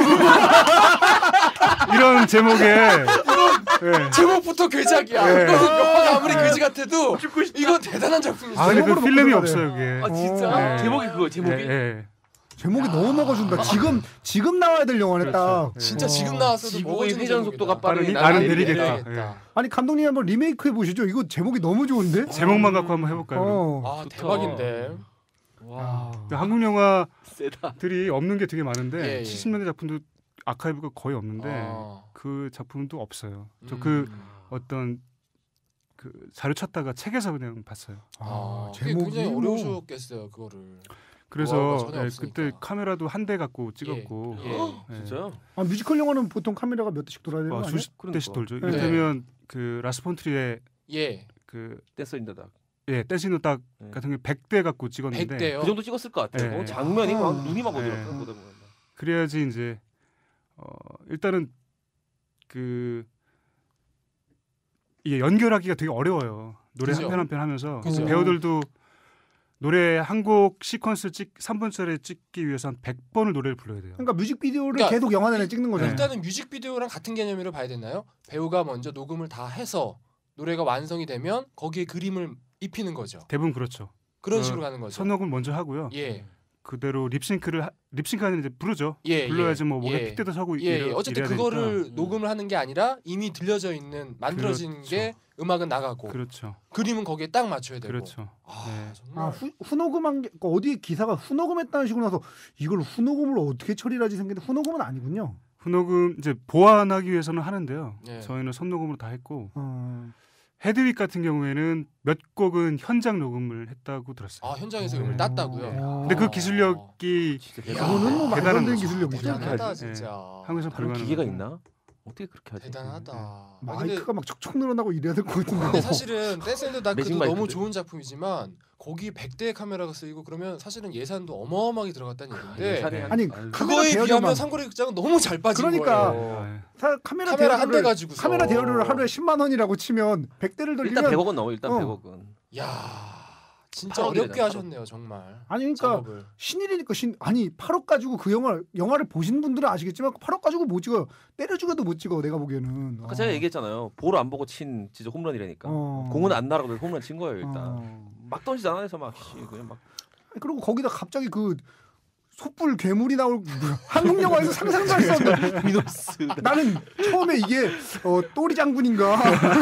Speaker 10: 이런 제목의 예.
Speaker 9: 제목부터 괴작이야.
Speaker 10: 예.
Speaker 9: 이거는 영화가 아무리 괴지 같아도 이건 대단한 작품이죠.
Speaker 10: 아 근데 그
Speaker 4: 제목으로
Speaker 10: 필름이
Speaker 4: 먹고
Speaker 10: 없어요 그게.
Speaker 6: 아 진짜?
Speaker 10: 예.
Speaker 6: 제목이 그거 제목이?
Speaker 10: 예, 예.
Speaker 4: 제목이 너무 먹어준다. 지금 지금 나와야 될 영화네
Speaker 10: 그렇죠.
Speaker 4: 딱.
Speaker 10: 예.
Speaker 9: 진짜
Speaker 4: 어.
Speaker 9: 지금 나왔어도
Speaker 6: 지구의
Speaker 9: 먹어주는
Speaker 6: 회전
Speaker 9: 제목이다.
Speaker 6: 속도가 빠르니
Speaker 10: 나는
Speaker 6: 나는
Speaker 10: 내리겠다.
Speaker 9: 내리겠다.
Speaker 4: 아니 감독님 한번 리메이크 해보시죠. 이거 제목이 너무 좋은데.
Speaker 10: 제목만 갖고 한번 해볼까요? 그럼?
Speaker 4: 어.
Speaker 9: 아
Speaker 6: 좋다.
Speaker 9: 대박인데.
Speaker 6: 와
Speaker 10: 그러니까 한국 영화들이
Speaker 6: 세다.
Speaker 10: 없는 게 되게 많은데
Speaker 9: 예, 예.
Speaker 10: 칠십 년대 작품도 아카이브가 거의 없는데
Speaker 9: 아.
Speaker 10: 그 작품도 없어요. 저
Speaker 9: 음.
Speaker 10: 그 어떤 그 자료 찾다가 책에서 그냥 봤어요.
Speaker 9: 아,
Speaker 4: 아,
Speaker 9: 그게
Speaker 4: 제목이
Speaker 9: 굉장히
Speaker 4: 뭐.
Speaker 9: 어려우셨겠어요 그거를.
Speaker 10: 그래서
Speaker 9: 노하우가 전혀
Speaker 10: 예,
Speaker 9: 없으니까.
Speaker 10: 그때 카메라도 한 대 갖고 찍었고
Speaker 9: 예.
Speaker 10: 예.
Speaker 6: 진짜요?
Speaker 4: 아, 뮤지컬 영화는 보통 카메라가 몇 대씩 돌아야 되는
Speaker 10: 어,
Speaker 4: 거 아니에요?
Speaker 10: 수십 대씩 돌죠.
Speaker 4: 네.
Speaker 10: 이를테면 그 라스폰트리의
Speaker 9: 예.
Speaker 10: 그
Speaker 6: 댄서 인더닥.
Speaker 10: 예, 댄싱 딱
Speaker 6: 네.
Speaker 10: 같은 게 백 대 갖고 찍었는데
Speaker 9: 백 대요.
Speaker 6: 그 정도 찍었을 것 같아요.
Speaker 10: 예.
Speaker 6: 어, 장면이 막
Speaker 4: 아.
Speaker 6: 눈이 막
Speaker 10: 예.
Speaker 6: 어디로 보다 보면.
Speaker 10: 그래야지 이제 어 일단은 그 이게 연결하기가 되게 어려워요. 노래
Speaker 9: 그죠.
Speaker 10: 한 편 한 편 하면서
Speaker 9: 그죠.
Speaker 10: 배우들도 노래 한 곡 시퀀스 찍 삼 분짜리 찍기 위해서 한 백 번을 노래를 불러야 돼요.
Speaker 4: 그러니까 뮤직비디오를
Speaker 9: 그러니까
Speaker 4: 계속 영화 내내 찍는 거잖아요.
Speaker 9: 일단은 뮤직비디오랑 같은 개념으로 봐야 되나요? 배우가 먼저 녹음을 다 해서 노래가 완성이 되면 거기에 그림을 입히는 거죠.
Speaker 10: 대부분 그렇죠.
Speaker 9: 그런
Speaker 10: 어,
Speaker 9: 식으로 가는 거죠.
Speaker 10: 선곡을 먼저 하고요.
Speaker 9: 예.
Speaker 10: 그대로 립싱크를 하, 립싱크하는 이제 부르죠.
Speaker 9: 예.
Speaker 10: 불러야지
Speaker 9: 예.
Speaker 10: 뭐 목에
Speaker 9: 예.
Speaker 10: 핏대도 서고
Speaker 9: 예,
Speaker 10: 이래,
Speaker 9: 예. 어쨌든
Speaker 10: 이래야
Speaker 9: 그거를
Speaker 10: 되니까.
Speaker 9: 녹음을 하는 게 아니라 이미 들려져 있는 만들어진
Speaker 10: 그렇죠.
Speaker 9: 게 음악은 나가고
Speaker 10: 그렇죠.
Speaker 9: 그림은 거기에 딱 맞춰야 되고.
Speaker 10: 그렇죠.
Speaker 9: 아,
Speaker 10: 네.
Speaker 9: 정말.
Speaker 4: 아, 후, 후녹음한 게 그러니까 어디 기사가 후녹음했다는 식으로 나서 이걸 후녹음을 어떻게 처리를 하지 생각했는데 후녹음은 아니군요.
Speaker 10: 후녹음 이제 보완하기 위해서는 하는데요.
Speaker 9: 예.
Speaker 10: 저희는 선녹음으로 다 했고
Speaker 4: 어.
Speaker 10: 헤드윅 같은 경우에는 몇 곡은 현장 녹음을 했다고 들었어요.
Speaker 9: 아 현장에서 음을 땄다고요?
Speaker 10: 근데 그 기술력이
Speaker 4: 그거는 뭐 말도 안 되는 기술력이죠.
Speaker 9: 대단하다
Speaker 10: 네.
Speaker 9: 진짜.
Speaker 10: 한국에서
Speaker 6: 그런
Speaker 10: 불가능한
Speaker 6: 기계가
Speaker 10: 거고.
Speaker 6: 있나? 어떻게 그렇게 하지?
Speaker 9: 대단하다. 아, 근데,
Speaker 4: 마이크가 막 척척 늘어나고 이래야 될 것 같은데.
Speaker 9: 근데 사실은 댄스 앤드 다크도
Speaker 6: 매직
Speaker 9: 너무
Speaker 6: 마이크인데?
Speaker 9: 좋은 작품이지만 거기 백 대의 카메라가 쓰이고 그러면 사실은 예산도 어마어마하게 들어갔다는 얘기인데
Speaker 6: 예산이
Speaker 4: 아니
Speaker 6: 아유.
Speaker 9: 그거에
Speaker 4: 카메라
Speaker 9: 비하면
Speaker 4: 대여료만-
Speaker 9: 상고리 극장은 너무 잘 빠진
Speaker 4: 그러니까
Speaker 9: 거예요.
Speaker 10: 아, 예.
Speaker 4: 사- 카메라,
Speaker 9: 카메라 한 대
Speaker 4: 대여료를
Speaker 9: 가지고서
Speaker 4: 카메라 대여료를 하루에 십만 원이라고 치면 백 대를 돌리면
Speaker 6: 일단 백억은 넘어. 일단
Speaker 4: 어.
Speaker 6: 백억은.
Speaker 9: 야 진짜
Speaker 6: 팔억이래요,
Speaker 9: 어렵게
Speaker 6: 팔억.
Speaker 9: 하셨네요 정말.
Speaker 4: 아니 그러니까
Speaker 9: 작업을.
Speaker 4: 신일이니까 신 아니 팔억 가지고 그 영화 영화를 보신 분들은 아시겠지만 팔억 가지고 못 찍어 때려 죽여도 못 찍어 내가 보기에는.
Speaker 6: 아까 제가 얘기했잖아요. 볼 안 보고 친 진짜 홈런이라니까.
Speaker 4: 어.
Speaker 6: 공은 안 날아가도 홈런 친 거예요 일단.
Speaker 4: 어.
Speaker 6: 막 던지잖아요. 그래서 막 씨, 그냥 막.
Speaker 4: 그리고 거기다 갑자기 그 촛불 괴물이 나올 한국 영화에서 상상도 할 수 없는
Speaker 6: 미노스.
Speaker 4: 나는 처음에 이게 어, 또리 장군인가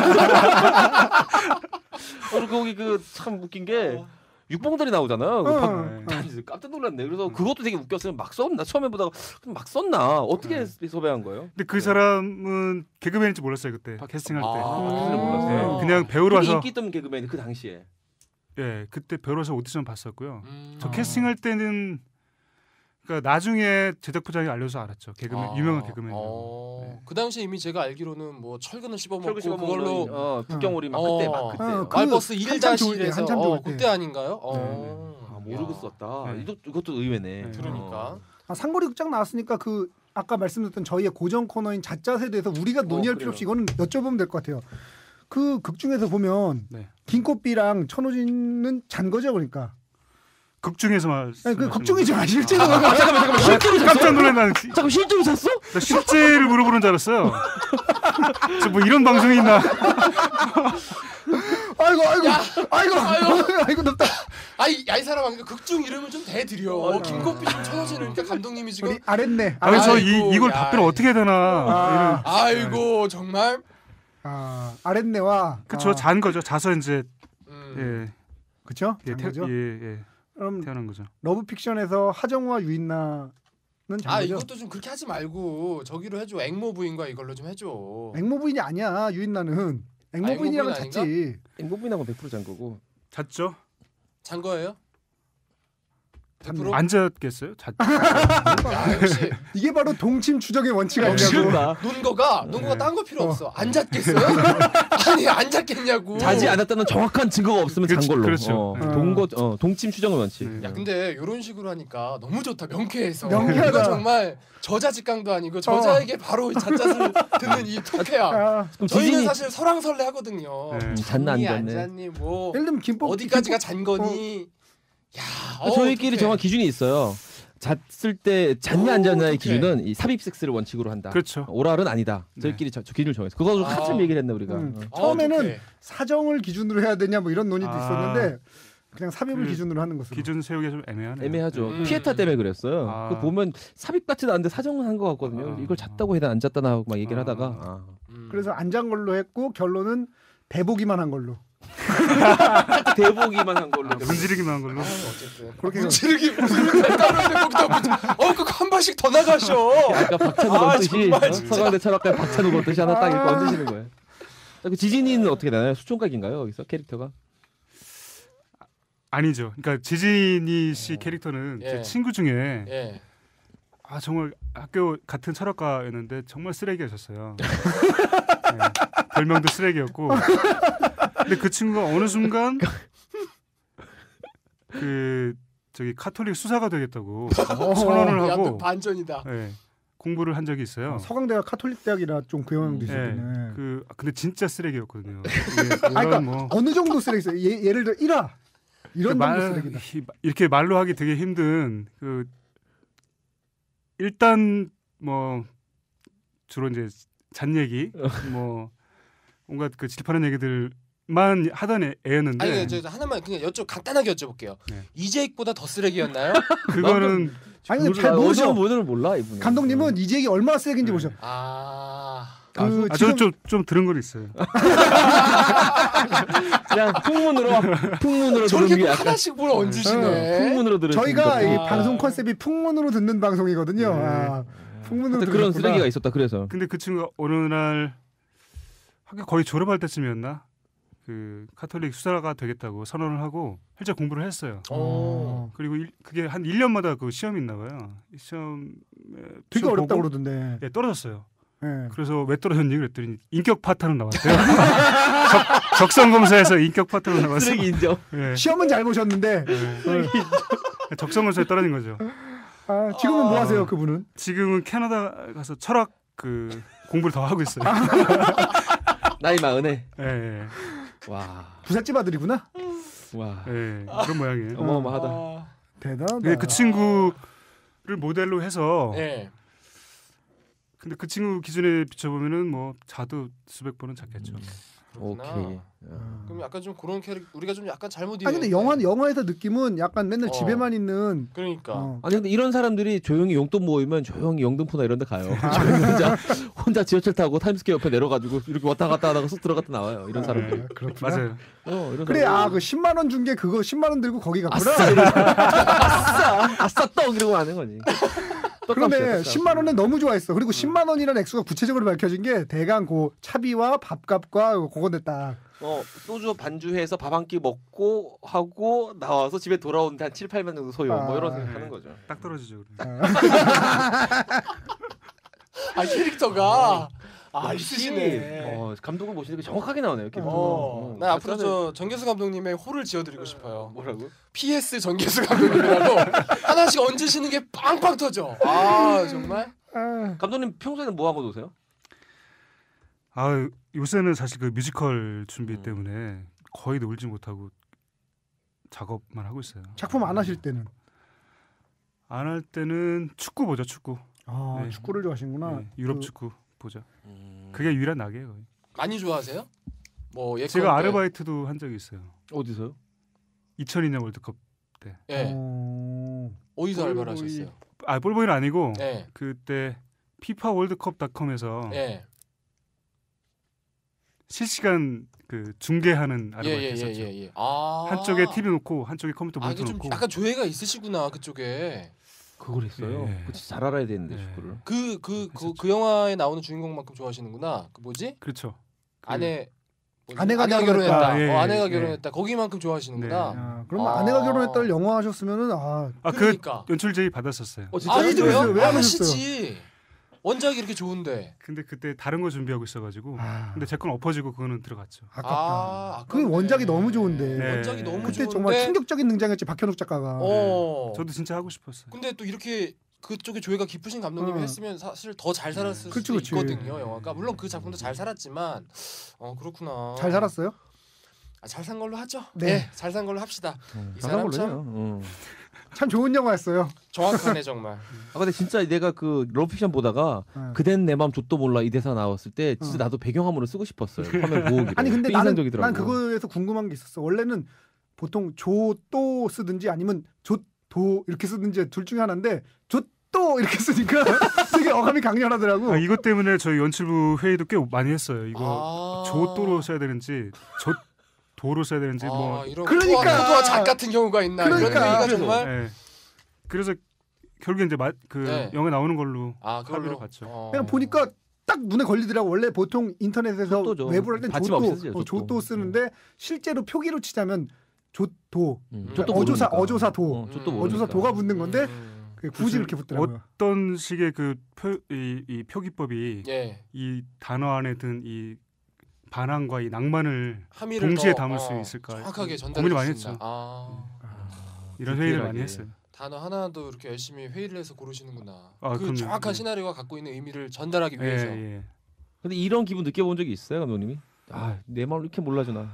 Speaker 6: 그리고 거기 그 참 웃긴 게 육봉들이 나오잖아요. 그
Speaker 4: 어.
Speaker 6: 박- 난 진짜 깜짝 놀랐네. 그래서 그것도 되게 웃겼어요. 막 썼나 처음에 보다가 그럼 막 썼나 어떻게 섭외한 거예요?
Speaker 10: 근데 그 사람은 개그맨인지 몰랐어요 그때 캐스팅할 때.
Speaker 9: 아,
Speaker 6: 그때는 몰랐어요.
Speaker 10: 네, 그냥 배우로
Speaker 6: 되게
Speaker 10: 와서
Speaker 6: 인기 있던 개그맨 그 당시에.
Speaker 10: 예 그때 배우로 와서 오디션 봤었고요.
Speaker 9: 음.
Speaker 10: 저 캐스팅할 때는 그러니까 나중에 제작부장이 알려서 알았죠. 개그맨
Speaker 9: 아,
Speaker 10: 유명한 개그맨.
Speaker 9: 어,
Speaker 10: 네.
Speaker 9: 그 당시에 이미 제가 알기로는 뭐 철근을 씹어먹고
Speaker 6: 철구 씨가
Speaker 9: 그걸로
Speaker 6: 어 북경오리 막
Speaker 9: 어.
Speaker 6: 그때 막 그때.
Speaker 4: 어,
Speaker 6: 요
Speaker 4: 그-
Speaker 9: 말버스
Speaker 4: 한참 좋을 때,
Speaker 9: 일-일에서
Speaker 4: 한참
Speaker 9: 어,
Speaker 4: 좋을 때.
Speaker 9: 그때 아닌가요? 어.
Speaker 6: 아, 모르고
Speaker 9: 야.
Speaker 6: 썼다.
Speaker 10: 네.
Speaker 6: 이것도, 이것도 의외네.
Speaker 10: 네.
Speaker 9: 그러니까.
Speaker 4: 아, 상거리 극장 나왔으니까 그 아까 말씀드렸던 저희의 고정 코너인 자짜세 대해서 우리가 논의할 필요
Speaker 6: 그래요.
Speaker 4: 없이 이거는 여쭤보면 될 것 같아요. 그 극 중에서 보면
Speaker 10: 네.
Speaker 4: 김꽃비랑 천호진은 잔 거죠, 그러니까.
Speaker 10: 극 중에서만.
Speaker 4: 아니, 그 극 중이죠, 실제로.
Speaker 6: 아, 잠깐만 잠깐만. 실제로 샀어?
Speaker 10: 깜짝 놀란 난
Speaker 6: 잠깐 실제로 샀어?
Speaker 10: 나 실제를 물어보는 줄 알았어요. 저 뭐 이런 방송이 있나?
Speaker 4: 아이고, 아이고, 아이고, 아이고, 아이고, 덥다.
Speaker 9: 아이, 야이 사람아, 그러니까 극중 이름을 좀 대드려.
Speaker 6: 어,
Speaker 9: 김고삐 좀 쳐놓으시는 그러니까 감독님이 지금.
Speaker 4: 우리 아랫네.
Speaker 10: 아, 그래서 이
Speaker 9: 아이고,
Speaker 10: 이걸
Speaker 9: 야.
Speaker 10: 답변을 어떻게 해야 되나?
Speaker 4: 아.
Speaker 9: 아이고 정말.
Speaker 4: 아, 아랫네와.
Speaker 10: 그쵸
Speaker 4: 아,
Speaker 10: 잔 거죠. 자서 이제
Speaker 9: 음.
Speaker 10: 예,
Speaker 4: 그쵸?
Speaker 10: 예,
Speaker 4: 잔
Speaker 10: 태,
Speaker 4: 거죠.
Speaker 10: 예, 예,
Speaker 4: 그럼
Speaker 10: 태어난 거죠.
Speaker 4: 러브픽션에서 하정우와 유인나는 잔
Speaker 9: 아
Speaker 4: 거죠?
Speaker 9: 이것도 좀 그렇게 하지 말고 저기로 해줘. 앵모 부인과 이걸로 좀 해줘.
Speaker 4: 앵모 부인이 아니야, 유인나는. 앵모
Speaker 9: 앵모
Speaker 4: 부인이랑은
Speaker 9: 부인
Speaker 4: 잤지.
Speaker 6: 행복빈하고 백 퍼센트 잔 거고.
Speaker 10: 잤죠?
Speaker 9: 잔 거예요? 백 퍼센트?
Speaker 10: 안 잤겠어요? 잤.
Speaker 9: 야 역시
Speaker 4: 이게 바로 동침 추정의 원칙
Speaker 9: 아,
Speaker 4: 아니냐고.
Speaker 6: 그러니까
Speaker 9: 논거가 논거가
Speaker 10: 네.
Speaker 9: 딴 거 필요
Speaker 4: 어.
Speaker 9: 없어. 안 잤겠어요? 아니 안 잤겠냐고.
Speaker 6: 자지 않았다는 정확한 증거가 없으면 잔
Speaker 10: 그렇지,
Speaker 6: 걸로.
Speaker 10: 그렇죠.
Speaker 6: 어,
Speaker 4: 네.
Speaker 6: 동거 어, 동침 추정의 원칙.
Speaker 10: 네.
Speaker 9: 야 근데 이런 식으로 하니까 너무 좋다. 명쾌해서.
Speaker 4: 명쾌하다.
Speaker 9: 이거 정말 저자 직강도 아니고 저자에게 바로 자짜를 듣는 이 토크야.
Speaker 4: 아,
Speaker 6: 그럼
Speaker 9: 저희는
Speaker 6: 지진이-
Speaker 9: 사실 설왕설래 하거든요.
Speaker 10: 네.
Speaker 6: 음, 잤나 안
Speaker 9: 잤니, 안
Speaker 6: 잤네.
Speaker 9: 잤니 뭐
Speaker 4: 예를 들면 김밥
Speaker 9: 어디까지가 잔 거니? 야,
Speaker 6: 아, 저희끼리
Speaker 9: 어떡해.
Speaker 6: 정한 기준이 있어요. 잤을 때 잤냐 안
Speaker 9: 오,
Speaker 6: 잤냐의
Speaker 9: 어떡해.
Speaker 6: 기준은 이 삽입 섹스를 원칙으로 한다.
Speaker 10: 그렇죠.
Speaker 6: 오랄은 아니다.
Speaker 10: 네.
Speaker 6: 저희끼리 저, 저 기준을 정했어. 그거
Speaker 9: 아.
Speaker 6: 한참 얘기를 했네 우리가.
Speaker 4: 음.
Speaker 6: 어.
Speaker 4: 처음에는
Speaker 9: 어떡해.
Speaker 4: 사정을 기준으로 해야 되냐 뭐 이런 논의도
Speaker 10: 아.
Speaker 4: 있었는데 그냥 삽입을
Speaker 10: 그
Speaker 4: 기준으로 하는 것으로.
Speaker 10: 기준 세우기 좀 애매하네요.
Speaker 6: 애매하죠.
Speaker 9: 음.
Speaker 6: 피에타 때문에 그랬어요.
Speaker 10: 아.
Speaker 6: 그 보면 삽입 같지도 않은데 사정은 한 것 같거든요.
Speaker 10: 아.
Speaker 6: 이걸 잤다고 해야 되나 안 잤다나 하고 막 얘기를
Speaker 10: 아.
Speaker 6: 하다가 아.
Speaker 9: 음.
Speaker 4: 그래서 안 잔 걸로 했고 결론은 대보기만 한 걸로.
Speaker 6: 대보기만 한 걸로.
Speaker 10: 문지르기만 한 걸로.
Speaker 9: 어쨌든
Speaker 4: 그렇게
Speaker 9: 문지르기 무슨 따로인데 거기다 문지- 어 그거 한 발씩 더 나가셔.
Speaker 6: 아까 박찬욱
Speaker 9: 아,
Speaker 6: 얹듯이
Speaker 9: 정말
Speaker 6: 어?
Speaker 9: 진짜.
Speaker 6: 서강대 철학과 박찬욱 얹듯이 하나 딱 이렇게
Speaker 4: 아.
Speaker 6: 얹으시는 거예요. 그 지진이는 어떻게 되나요? 수총각인가요? 여기서 캐릭터가?
Speaker 10: 아니죠. 그러니까 지진이 씨 캐릭터는
Speaker 9: 예.
Speaker 10: 제 친구 중에
Speaker 9: 예.
Speaker 10: 아 정말 학교 같은 철학과였는데 정말 쓰레기였었어요. 네. 별명도 쓰레기였고. 근데 그 친구가 어느 순간 그 저기 카톨릭 수사가 되겠다고 선언을
Speaker 9: 야, 또
Speaker 10: 하고
Speaker 9: 반전이다.
Speaker 10: 네, 공부를 한 적이 있어요.
Speaker 4: 서강대가 카톨릭 대학이라 좀 그 영향도
Speaker 10: 네,
Speaker 4: 있었네.
Speaker 10: 그 근데 진짜 쓰레기였거든요. 이게
Speaker 4: 아, 그러니까
Speaker 10: 이런 뭐
Speaker 4: 어느 정도 쓰레기죠? 예, 예를 들어 일화 이런
Speaker 10: 그
Speaker 4: 정도
Speaker 10: 말-
Speaker 4: 쓰레기다.
Speaker 10: 이- 이렇게 말로 하기 되게 힘든 그 일단 뭐 주로 이제 잔 얘기 뭐 온갖 그 질파는 얘기들만 하던 애- 애였는데
Speaker 9: 아니 저 하나만 그냥 여쭤 간단하게 여쭤볼게요.
Speaker 10: 네.
Speaker 9: 이제익보다 더 쓰레기였나요?
Speaker 10: 그거는
Speaker 4: 아니 잘 모르죠.
Speaker 6: 오늘 몰라 이분.
Speaker 4: 감독님은 이재익이 얼마나 쓰레기인지
Speaker 10: 네.
Speaker 4: 모르죠.
Speaker 9: 아.
Speaker 4: 그
Speaker 10: 아,
Speaker 4: 지금
Speaker 10: 저좀 좀 들은 건 있어요.
Speaker 6: 그냥 풍문으로 풍문으로
Speaker 9: 저렇게
Speaker 6: 들은 게
Speaker 9: 꼭
Speaker 6: 약간
Speaker 9: 하나씩 뭘 얹으시네.
Speaker 6: 풍문으로 들은
Speaker 4: 저희가 이
Speaker 9: 아.
Speaker 4: 방송 컨셉이 풍문으로 듣는 방송이거든요.
Speaker 10: 네.
Speaker 4: 아, 풍문으로
Speaker 6: 하여튼 그런
Speaker 4: 들었구나.
Speaker 6: 쓰레기가 있었다. 그래서
Speaker 10: 근데 그 친구가 어느 날 학교 거의 졸업할 때쯤이었나? 그 카톨릭 수사가 되겠다고 선언을 하고 실제 공부를 했어요.
Speaker 9: 오.
Speaker 10: 그리고 일, 그게 한 일 년마다 그 시험이 있나 봐요. 이 시험
Speaker 4: 되게 어렵다고 그러던데.
Speaker 10: 예, 떨어졌어요.
Speaker 4: 예.
Speaker 10: 그래서 왜 떨어졌니 그랬더니 인격 파탄은 나왔대요. 적, 적성 검사에서 인격 파탄은 나왔어요.
Speaker 6: 쓰레기 인정.
Speaker 10: 예.
Speaker 4: 시험은 잘 보셨는데
Speaker 10: 예. 적성 검사에 떨어진 거죠.
Speaker 4: 아, 지금은 뭐 하세요 그분은?
Speaker 10: 지금은 캐나다 가서 철학 그 공부를 더 하고 있어요.
Speaker 6: 나이 마흔에.
Speaker 10: 예, 예.
Speaker 6: 와.
Speaker 4: 부잣집 아들이구나.
Speaker 6: 와.
Speaker 10: 예, 그런 모양이에요.
Speaker 6: 어마어마하다.
Speaker 9: 아,
Speaker 4: 대단하다.
Speaker 10: 네, 그 친구를 모델로 해서
Speaker 9: 네.
Speaker 10: 근데 그 친구 기준에 비춰보면은 뭐 자도 수백 번은 잤겠죠.
Speaker 9: 그렇구나.
Speaker 6: 오케이.
Speaker 9: 그럼 약간 좀 그런 캐릭 우리가 좀 약간 잘못 이해.
Speaker 4: 아니 근데 영화 영화에서 느낌은 약간 맨날
Speaker 9: 어.
Speaker 4: 집에만 있는.
Speaker 9: 그러니까.
Speaker 4: 어.
Speaker 6: 아니 근데 이런 사람들이 조용히 용돈 모이면 조용히 영등포나 이런 데 가요. 조용히 혼자 혼자 지하철 타고 타임스퀘어 옆에 내려가지고 이렇게 왔다 갔다 하다가 쑥 들어갔다 나와요. 이런 사람들이.
Speaker 4: 아, 그렇구나.
Speaker 10: 맞아요.
Speaker 6: 어, 이런
Speaker 4: 그래
Speaker 6: 사람들이.
Speaker 4: 아그 십만 원 준 게 그거 십만 원 들고 거기 갔구나.
Speaker 6: 아싸 이러고 아싸 아싸 떡 이러고 하는 거지.
Speaker 4: 그러면 십만 원은 너무 좋아했어. 그리고 십만 원이라는 액수가 구체적으로 밝혀진 게 대강 그 차비와 밥값과 그거네 딱.
Speaker 6: 어 소주 반주해서 밥 한 끼 먹고 하고 나와서 집에 돌아오는데 한 칠, 팔만 정도 소요. 뭐 이런
Speaker 4: 아,
Speaker 6: 생각 하는 거죠.
Speaker 10: 딱 떨어지죠. 그래.
Speaker 9: 아 캐릭터가 아 있으시네.
Speaker 6: 어, 감독을 보시니까 정확하게 나오네요. 캐릭터가.
Speaker 9: 어,
Speaker 6: 어,
Speaker 9: 난 앞으로
Speaker 6: 약간은-
Speaker 9: 저 정계수 감독님의 호를 지어드리고 싶어요.
Speaker 6: 뭐라고?
Speaker 9: 피에스 정계수 감독님이라고 하나씩 얹으시는 게 빵빵 터져. 아 정말.
Speaker 4: 아,
Speaker 6: 감독님 평소에는 뭐 하고 노세요?
Speaker 10: 아 요새는 사실 그 뮤지컬 준비
Speaker 6: 음.
Speaker 10: 때문에 거의 놀지 못하고 작업만 하고 있어요.
Speaker 4: 작품 안 하실 때는.
Speaker 10: 안 할 때는 축구 보죠. 축구.
Speaker 4: 아
Speaker 10: 네.
Speaker 4: 축구를 좋아하시는구나.
Speaker 10: 네, 유럽
Speaker 4: 그,
Speaker 10: 축구 보죠.
Speaker 6: 음...
Speaker 10: 그게 유일한 낙이에요. 거의.
Speaker 9: 많이 좋아하세요? 뭐 예컨대
Speaker 10: 제가 아르바이트도 한 적이 있어요.
Speaker 6: 어디서요?
Speaker 10: 이천이 년 월드컵.
Speaker 9: 예.
Speaker 4: 어...
Speaker 9: 어디서 알바를
Speaker 10: 볼보이.
Speaker 9: 하셨어요?
Speaker 10: 아 볼보이는 아니고
Speaker 9: 예.
Speaker 10: 그때 피파 월드컵닷컴에서
Speaker 9: 예.
Speaker 10: 실시간 그 중계하는
Speaker 9: 예,
Speaker 10: 아르바이트
Speaker 9: 예, 예,
Speaker 10: 했었죠.
Speaker 9: 예, 예. 아.
Speaker 10: 한쪽에 티비 놓고 한쪽에 컴퓨터
Speaker 9: 아,
Speaker 10: 모니터
Speaker 9: 이게 좀
Speaker 10: 놓고.
Speaker 9: 약간 조예가 있으시구나 그쪽에.
Speaker 6: 그걸 했어요.
Speaker 10: 예.
Speaker 6: 그거 진짜 잘 알아야 되는데
Speaker 10: 예.
Speaker 6: 축구를.
Speaker 9: 그 그 그 그
Speaker 10: 했었죠.
Speaker 9: 영화에 나오는 주인공만큼 좋아하시는구나. 그 뭐지?
Speaker 10: 그렇죠. 그-
Speaker 9: 아내 뭐지?
Speaker 4: 아내가
Speaker 9: 아내가
Speaker 4: 결혼했다.
Speaker 9: 결혼했다.
Speaker 10: 아, 예,
Speaker 9: 어, 아내가
Speaker 10: 예.
Speaker 9: 결혼했다. 거기만큼 좋아하시는구나.
Speaker 4: 아, 그럼
Speaker 9: 아.
Speaker 4: 아내가 결혼했다를 영화 하셨으면은 아
Speaker 10: 아, 그
Speaker 9: 그러니까.
Speaker 10: 연출 제의 받았었어요.
Speaker 6: 어,
Speaker 9: 아,
Speaker 4: 진짜요?
Speaker 9: 이도요?
Speaker 4: 왜 안
Speaker 9: 아,
Speaker 4: 하셨어요?
Speaker 9: 하시지. 원작이 이렇게 좋은데.
Speaker 10: 근데 그때 다른 거 준비하고 있어가지고.
Speaker 4: 아,
Speaker 10: 근데 제 건 엎어지고 그거는 들어갔죠.
Speaker 4: 아깝다.
Speaker 9: 아,
Speaker 4: 그
Speaker 9: 아깝네.
Speaker 4: 원작이 너무 좋은데.
Speaker 10: 네.
Speaker 9: 원작이 너무
Speaker 4: 그때
Speaker 9: 좋은데.
Speaker 4: 정말 충격적인 등장이었지 박현욱 작가가.
Speaker 9: 어.
Speaker 10: 저도 진짜 하고 싶었어요.
Speaker 9: 근데 또 이렇게 그쪽에 조예가 깊으신 감독님이
Speaker 4: 어.
Speaker 9: 했으면 사실 더 잘 살았을
Speaker 4: 그치,
Speaker 9: 수도
Speaker 4: 그치.
Speaker 9: 있거든요. 영화가 물론 그 작품도 잘 살았지만 어 그렇구나.
Speaker 4: 잘 살았어요?
Speaker 9: 아, 잘 산 걸로 하죠.
Speaker 4: 네.
Speaker 9: 네, 잘 산 걸로 합시다. 이 사람 참
Speaker 6: 어.
Speaker 4: 참 좋은 영화였어요.
Speaker 9: 정확하네 정말.
Speaker 6: 아 근데 진짜 내가 그 러브픽션 보다가
Speaker 4: 어.
Speaker 6: 그댄 내 맘 좆도 몰라 이 대사 나왔을 때 진짜
Speaker 4: 어.
Speaker 6: 나도 배경화면을 쓰고 싶었어요. 화면 보호기로.
Speaker 4: 아니 근데 나는
Speaker 6: 인상적이더라고.
Speaker 4: 난 그거에서 궁금한 게 있었어. 원래는 보통 조또 쓰든지 아니면 조도 이렇게 쓰든지 둘 중에 하나인데 조또 이렇게 쓰니까 되게 어감이 강렬하더라고.
Speaker 10: 아, 이것 때문에 저희 연출부 회의도 꽤 많이 했어요. 이거
Speaker 9: 아.
Speaker 10: 조또로 써야 되는지 조 도로 써야 되는지 뭐.
Speaker 9: 아, 이런
Speaker 4: 그러니까.
Speaker 9: 그러니까 작 같은 경우가 있나
Speaker 4: 그러니까.
Speaker 9: 이런 얘기가
Speaker 6: 그래서.
Speaker 9: 정말.
Speaker 10: 네. 그래서 결국에 이제 마, 그
Speaker 9: 네.
Speaker 10: 영화 나오는 걸로
Speaker 9: 아
Speaker 10: 합의로
Speaker 9: 그걸로
Speaker 10: 갔죠.
Speaker 9: 어.
Speaker 4: 그냥 보니까 딱 눈에 걸리더라고. 원래 보통 인터넷에서
Speaker 6: 조또죠.
Speaker 4: 외부를 할땐
Speaker 6: 받침 없이 쓰죠,
Speaker 4: 조또, 어,
Speaker 6: 조또.
Speaker 4: 조또 쓰는데 실제로 표기로 치자면 조도,
Speaker 6: 음,
Speaker 9: 음.
Speaker 6: 좆도
Speaker 4: 어조사,
Speaker 6: 모르니까.
Speaker 4: 어조사 도.
Speaker 6: 어, 좆도
Speaker 9: 음.
Speaker 6: 모르니까.
Speaker 4: 어조사 도가 붙는 건데
Speaker 9: 음.
Speaker 4: 그 굳이 이렇게 붙더라고요.
Speaker 10: 어떤 식의 그 표, 이, 이 표기법이
Speaker 9: 예.
Speaker 10: 이 단어 안에 든 이 반항과 이 낭만을
Speaker 9: 함의를
Speaker 10: 동시에
Speaker 9: 더,
Speaker 10: 담을
Speaker 9: 어,
Speaker 10: 수 있을까?
Speaker 9: 정확하게 전달해
Speaker 10: 고민을 많이
Speaker 9: 주신다.
Speaker 10: 했죠.
Speaker 9: 아.
Speaker 10: 이런 회의를
Speaker 6: 디테일하게.
Speaker 10: 많이 했어요.
Speaker 9: 단어 하나도 이렇게 열심히 회의를 해서 고르시는구나.
Speaker 10: 아,
Speaker 9: 그
Speaker 10: 그럼요.
Speaker 9: 정확한
Speaker 10: 네.
Speaker 9: 시나리오가 갖고 있는 의미를 전달하기
Speaker 10: 예,
Speaker 9: 위해서.
Speaker 10: 예.
Speaker 6: 근데 이런 기분 느껴본 적이 있어요, 감독님이? 아, 내 마음을 이렇게 몰라주나.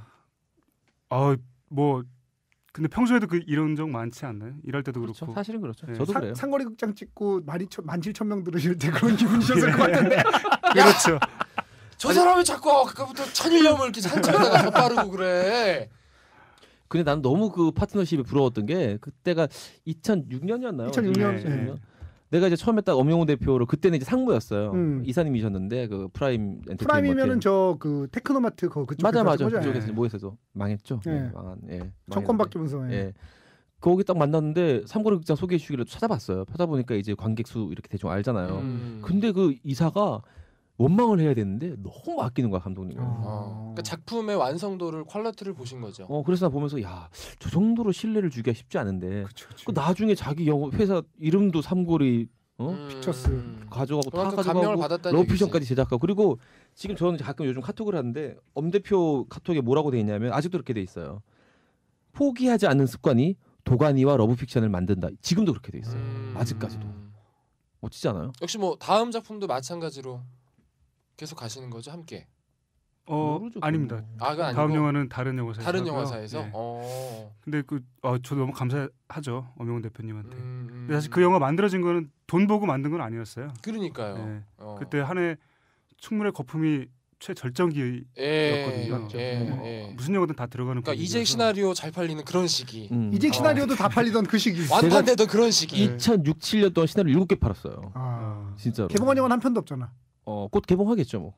Speaker 10: 아, 뭐 근데 평소에도 그 이런 적 많지 않나요? 일할 때도
Speaker 6: 그렇죠.
Speaker 10: 그렇고.
Speaker 6: 사실은 그렇죠.
Speaker 10: 네.
Speaker 6: 저도
Speaker 4: 사-
Speaker 6: 그래요.
Speaker 4: 상거리 극장 찍고 만 칠천 명 들으실 때 그런 기분이셨을 것 같은데.
Speaker 10: 그렇죠.
Speaker 9: 저 사람이 자꾸 아까부터 천일염을 이렇게 산책에다가 덧바르고 그래.
Speaker 6: 근데 나는 너무 그 파트너십이 부러웠던 게 그때가 이천육 년이었나요?
Speaker 4: 이천육 년,
Speaker 10: 네.
Speaker 6: 내가 이제 처음에 딱 엄영호 대표로 그때는 이제 상무였어요.
Speaker 4: 음.
Speaker 6: 이사님이셨는데 그 프라임 엔터테인먼트.
Speaker 4: 프라임이면은 저 그 테크노마트 그 그쪽
Speaker 6: 맞아 맞아
Speaker 4: 거죠?
Speaker 6: 그쪽에서
Speaker 4: 예.
Speaker 6: 모였어도 망했죠.
Speaker 4: 예.
Speaker 6: 예, 망한. 예.
Speaker 4: 정권
Speaker 6: 망했는데.
Speaker 4: 바뀌면서. 예.
Speaker 6: 예. 거기 딱 만났는데 삼거리 극장 소개해 주시길래 찾아봤어요. 찾아보니까 이제 관객 수 이렇게 대충 알잖아요.
Speaker 9: 음.
Speaker 6: 근데 그 이사가 원망을 해야 되는데 너무 아끼는 거야 감독님이.
Speaker 9: 어. 그러니까 작품의 완성도를 퀄리티를 보신 거죠.
Speaker 6: 어 그래서 나 보면서 야 저 정도로 신뢰를 주기가 쉽지 않은데
Speaker 4: 그쵸, 그쵸.
Speaker 6: 그 나중에 자기 영화 회사 이름도 삼고리 어?
Speaker 9: 음.
Speaker 4: 피처스.
Speaker 6: 가져가고 다
Speaker 9: 그만큼
Speaker 6: 가져가고
Speaker 9: 감명을 받았다는
Speaker 6: 러브피션까지 제작하고 그리고 지금 저는 가끔 요즘 카톡을 하는데 엄 대표 카톡에 뭐라고 돼 있냐면 아직도 그렇게 돼 있어요. 포기하지 않는 습관이 도가니와 러브픽션을 만든다. 지금도 그렇게 돼 있어요.
Speaker 9: 음.
Speaker 6: 아직까지도. 멋지지 않아요?
Speaker 9: 역시 뭐 다음 작품도 마찬가지로 계속 가시는 거죠 함께.
Speaker 10: 어
Speaker 6: 모르죠,
Speaker 10: 아닙니다.
Speaker 6: 그건.
Speaker 9: 아, 그건 아니고
Speaker 10: 다음 영화는 다른 영화사에서
Speaker 9: 다른
Speaker 10: 하고요.
Speaker 9: 영화사에서.
Speaker 10: 네.
Speaker 9: 어.
Speaker 10: 근데 그 어, 저도 너무 감사하죠 엄영훈 대표님한테.
Speaker 9: 음, 음.
Speaker 10: 근데 사실 그 영화 만들어진 거는 돈 보고 만든 건 아니었어요.
Speaker 9: 그러니까요.
Speaker 10: 네.
Speaker 9: 어.
Speaker 10: 그때 한 해 충무의 거품이 최절정기였거든요.
Speaker 9: 예, 예,
Speaker 10: 뭐
Speaker 9: 예.
Speaker 10: 무슨 영화든 다 들어가는.
Speaker 9: 그러니까 이제
Speaker 10: 분위기여서.
Speaker 9: 시나리오 잘 팔리는 그런 시기.
Speaker 6: 음.
Speaker 4: 이제 시나리오도 다 팔리던 그 시기.
Speaker 9: 완판되던 그런 시기.
Speaker 6: 이천육, 칠 년 동안 시나리오 일곱 개 팔았어요.
Speaker 4: 아.
Speaker 6: 진짜로.
Speaker 4: 개봉한 영화는 한 편도 없잖아.
Speaker 6: 어, 곧 개봉하겠죠 뭐.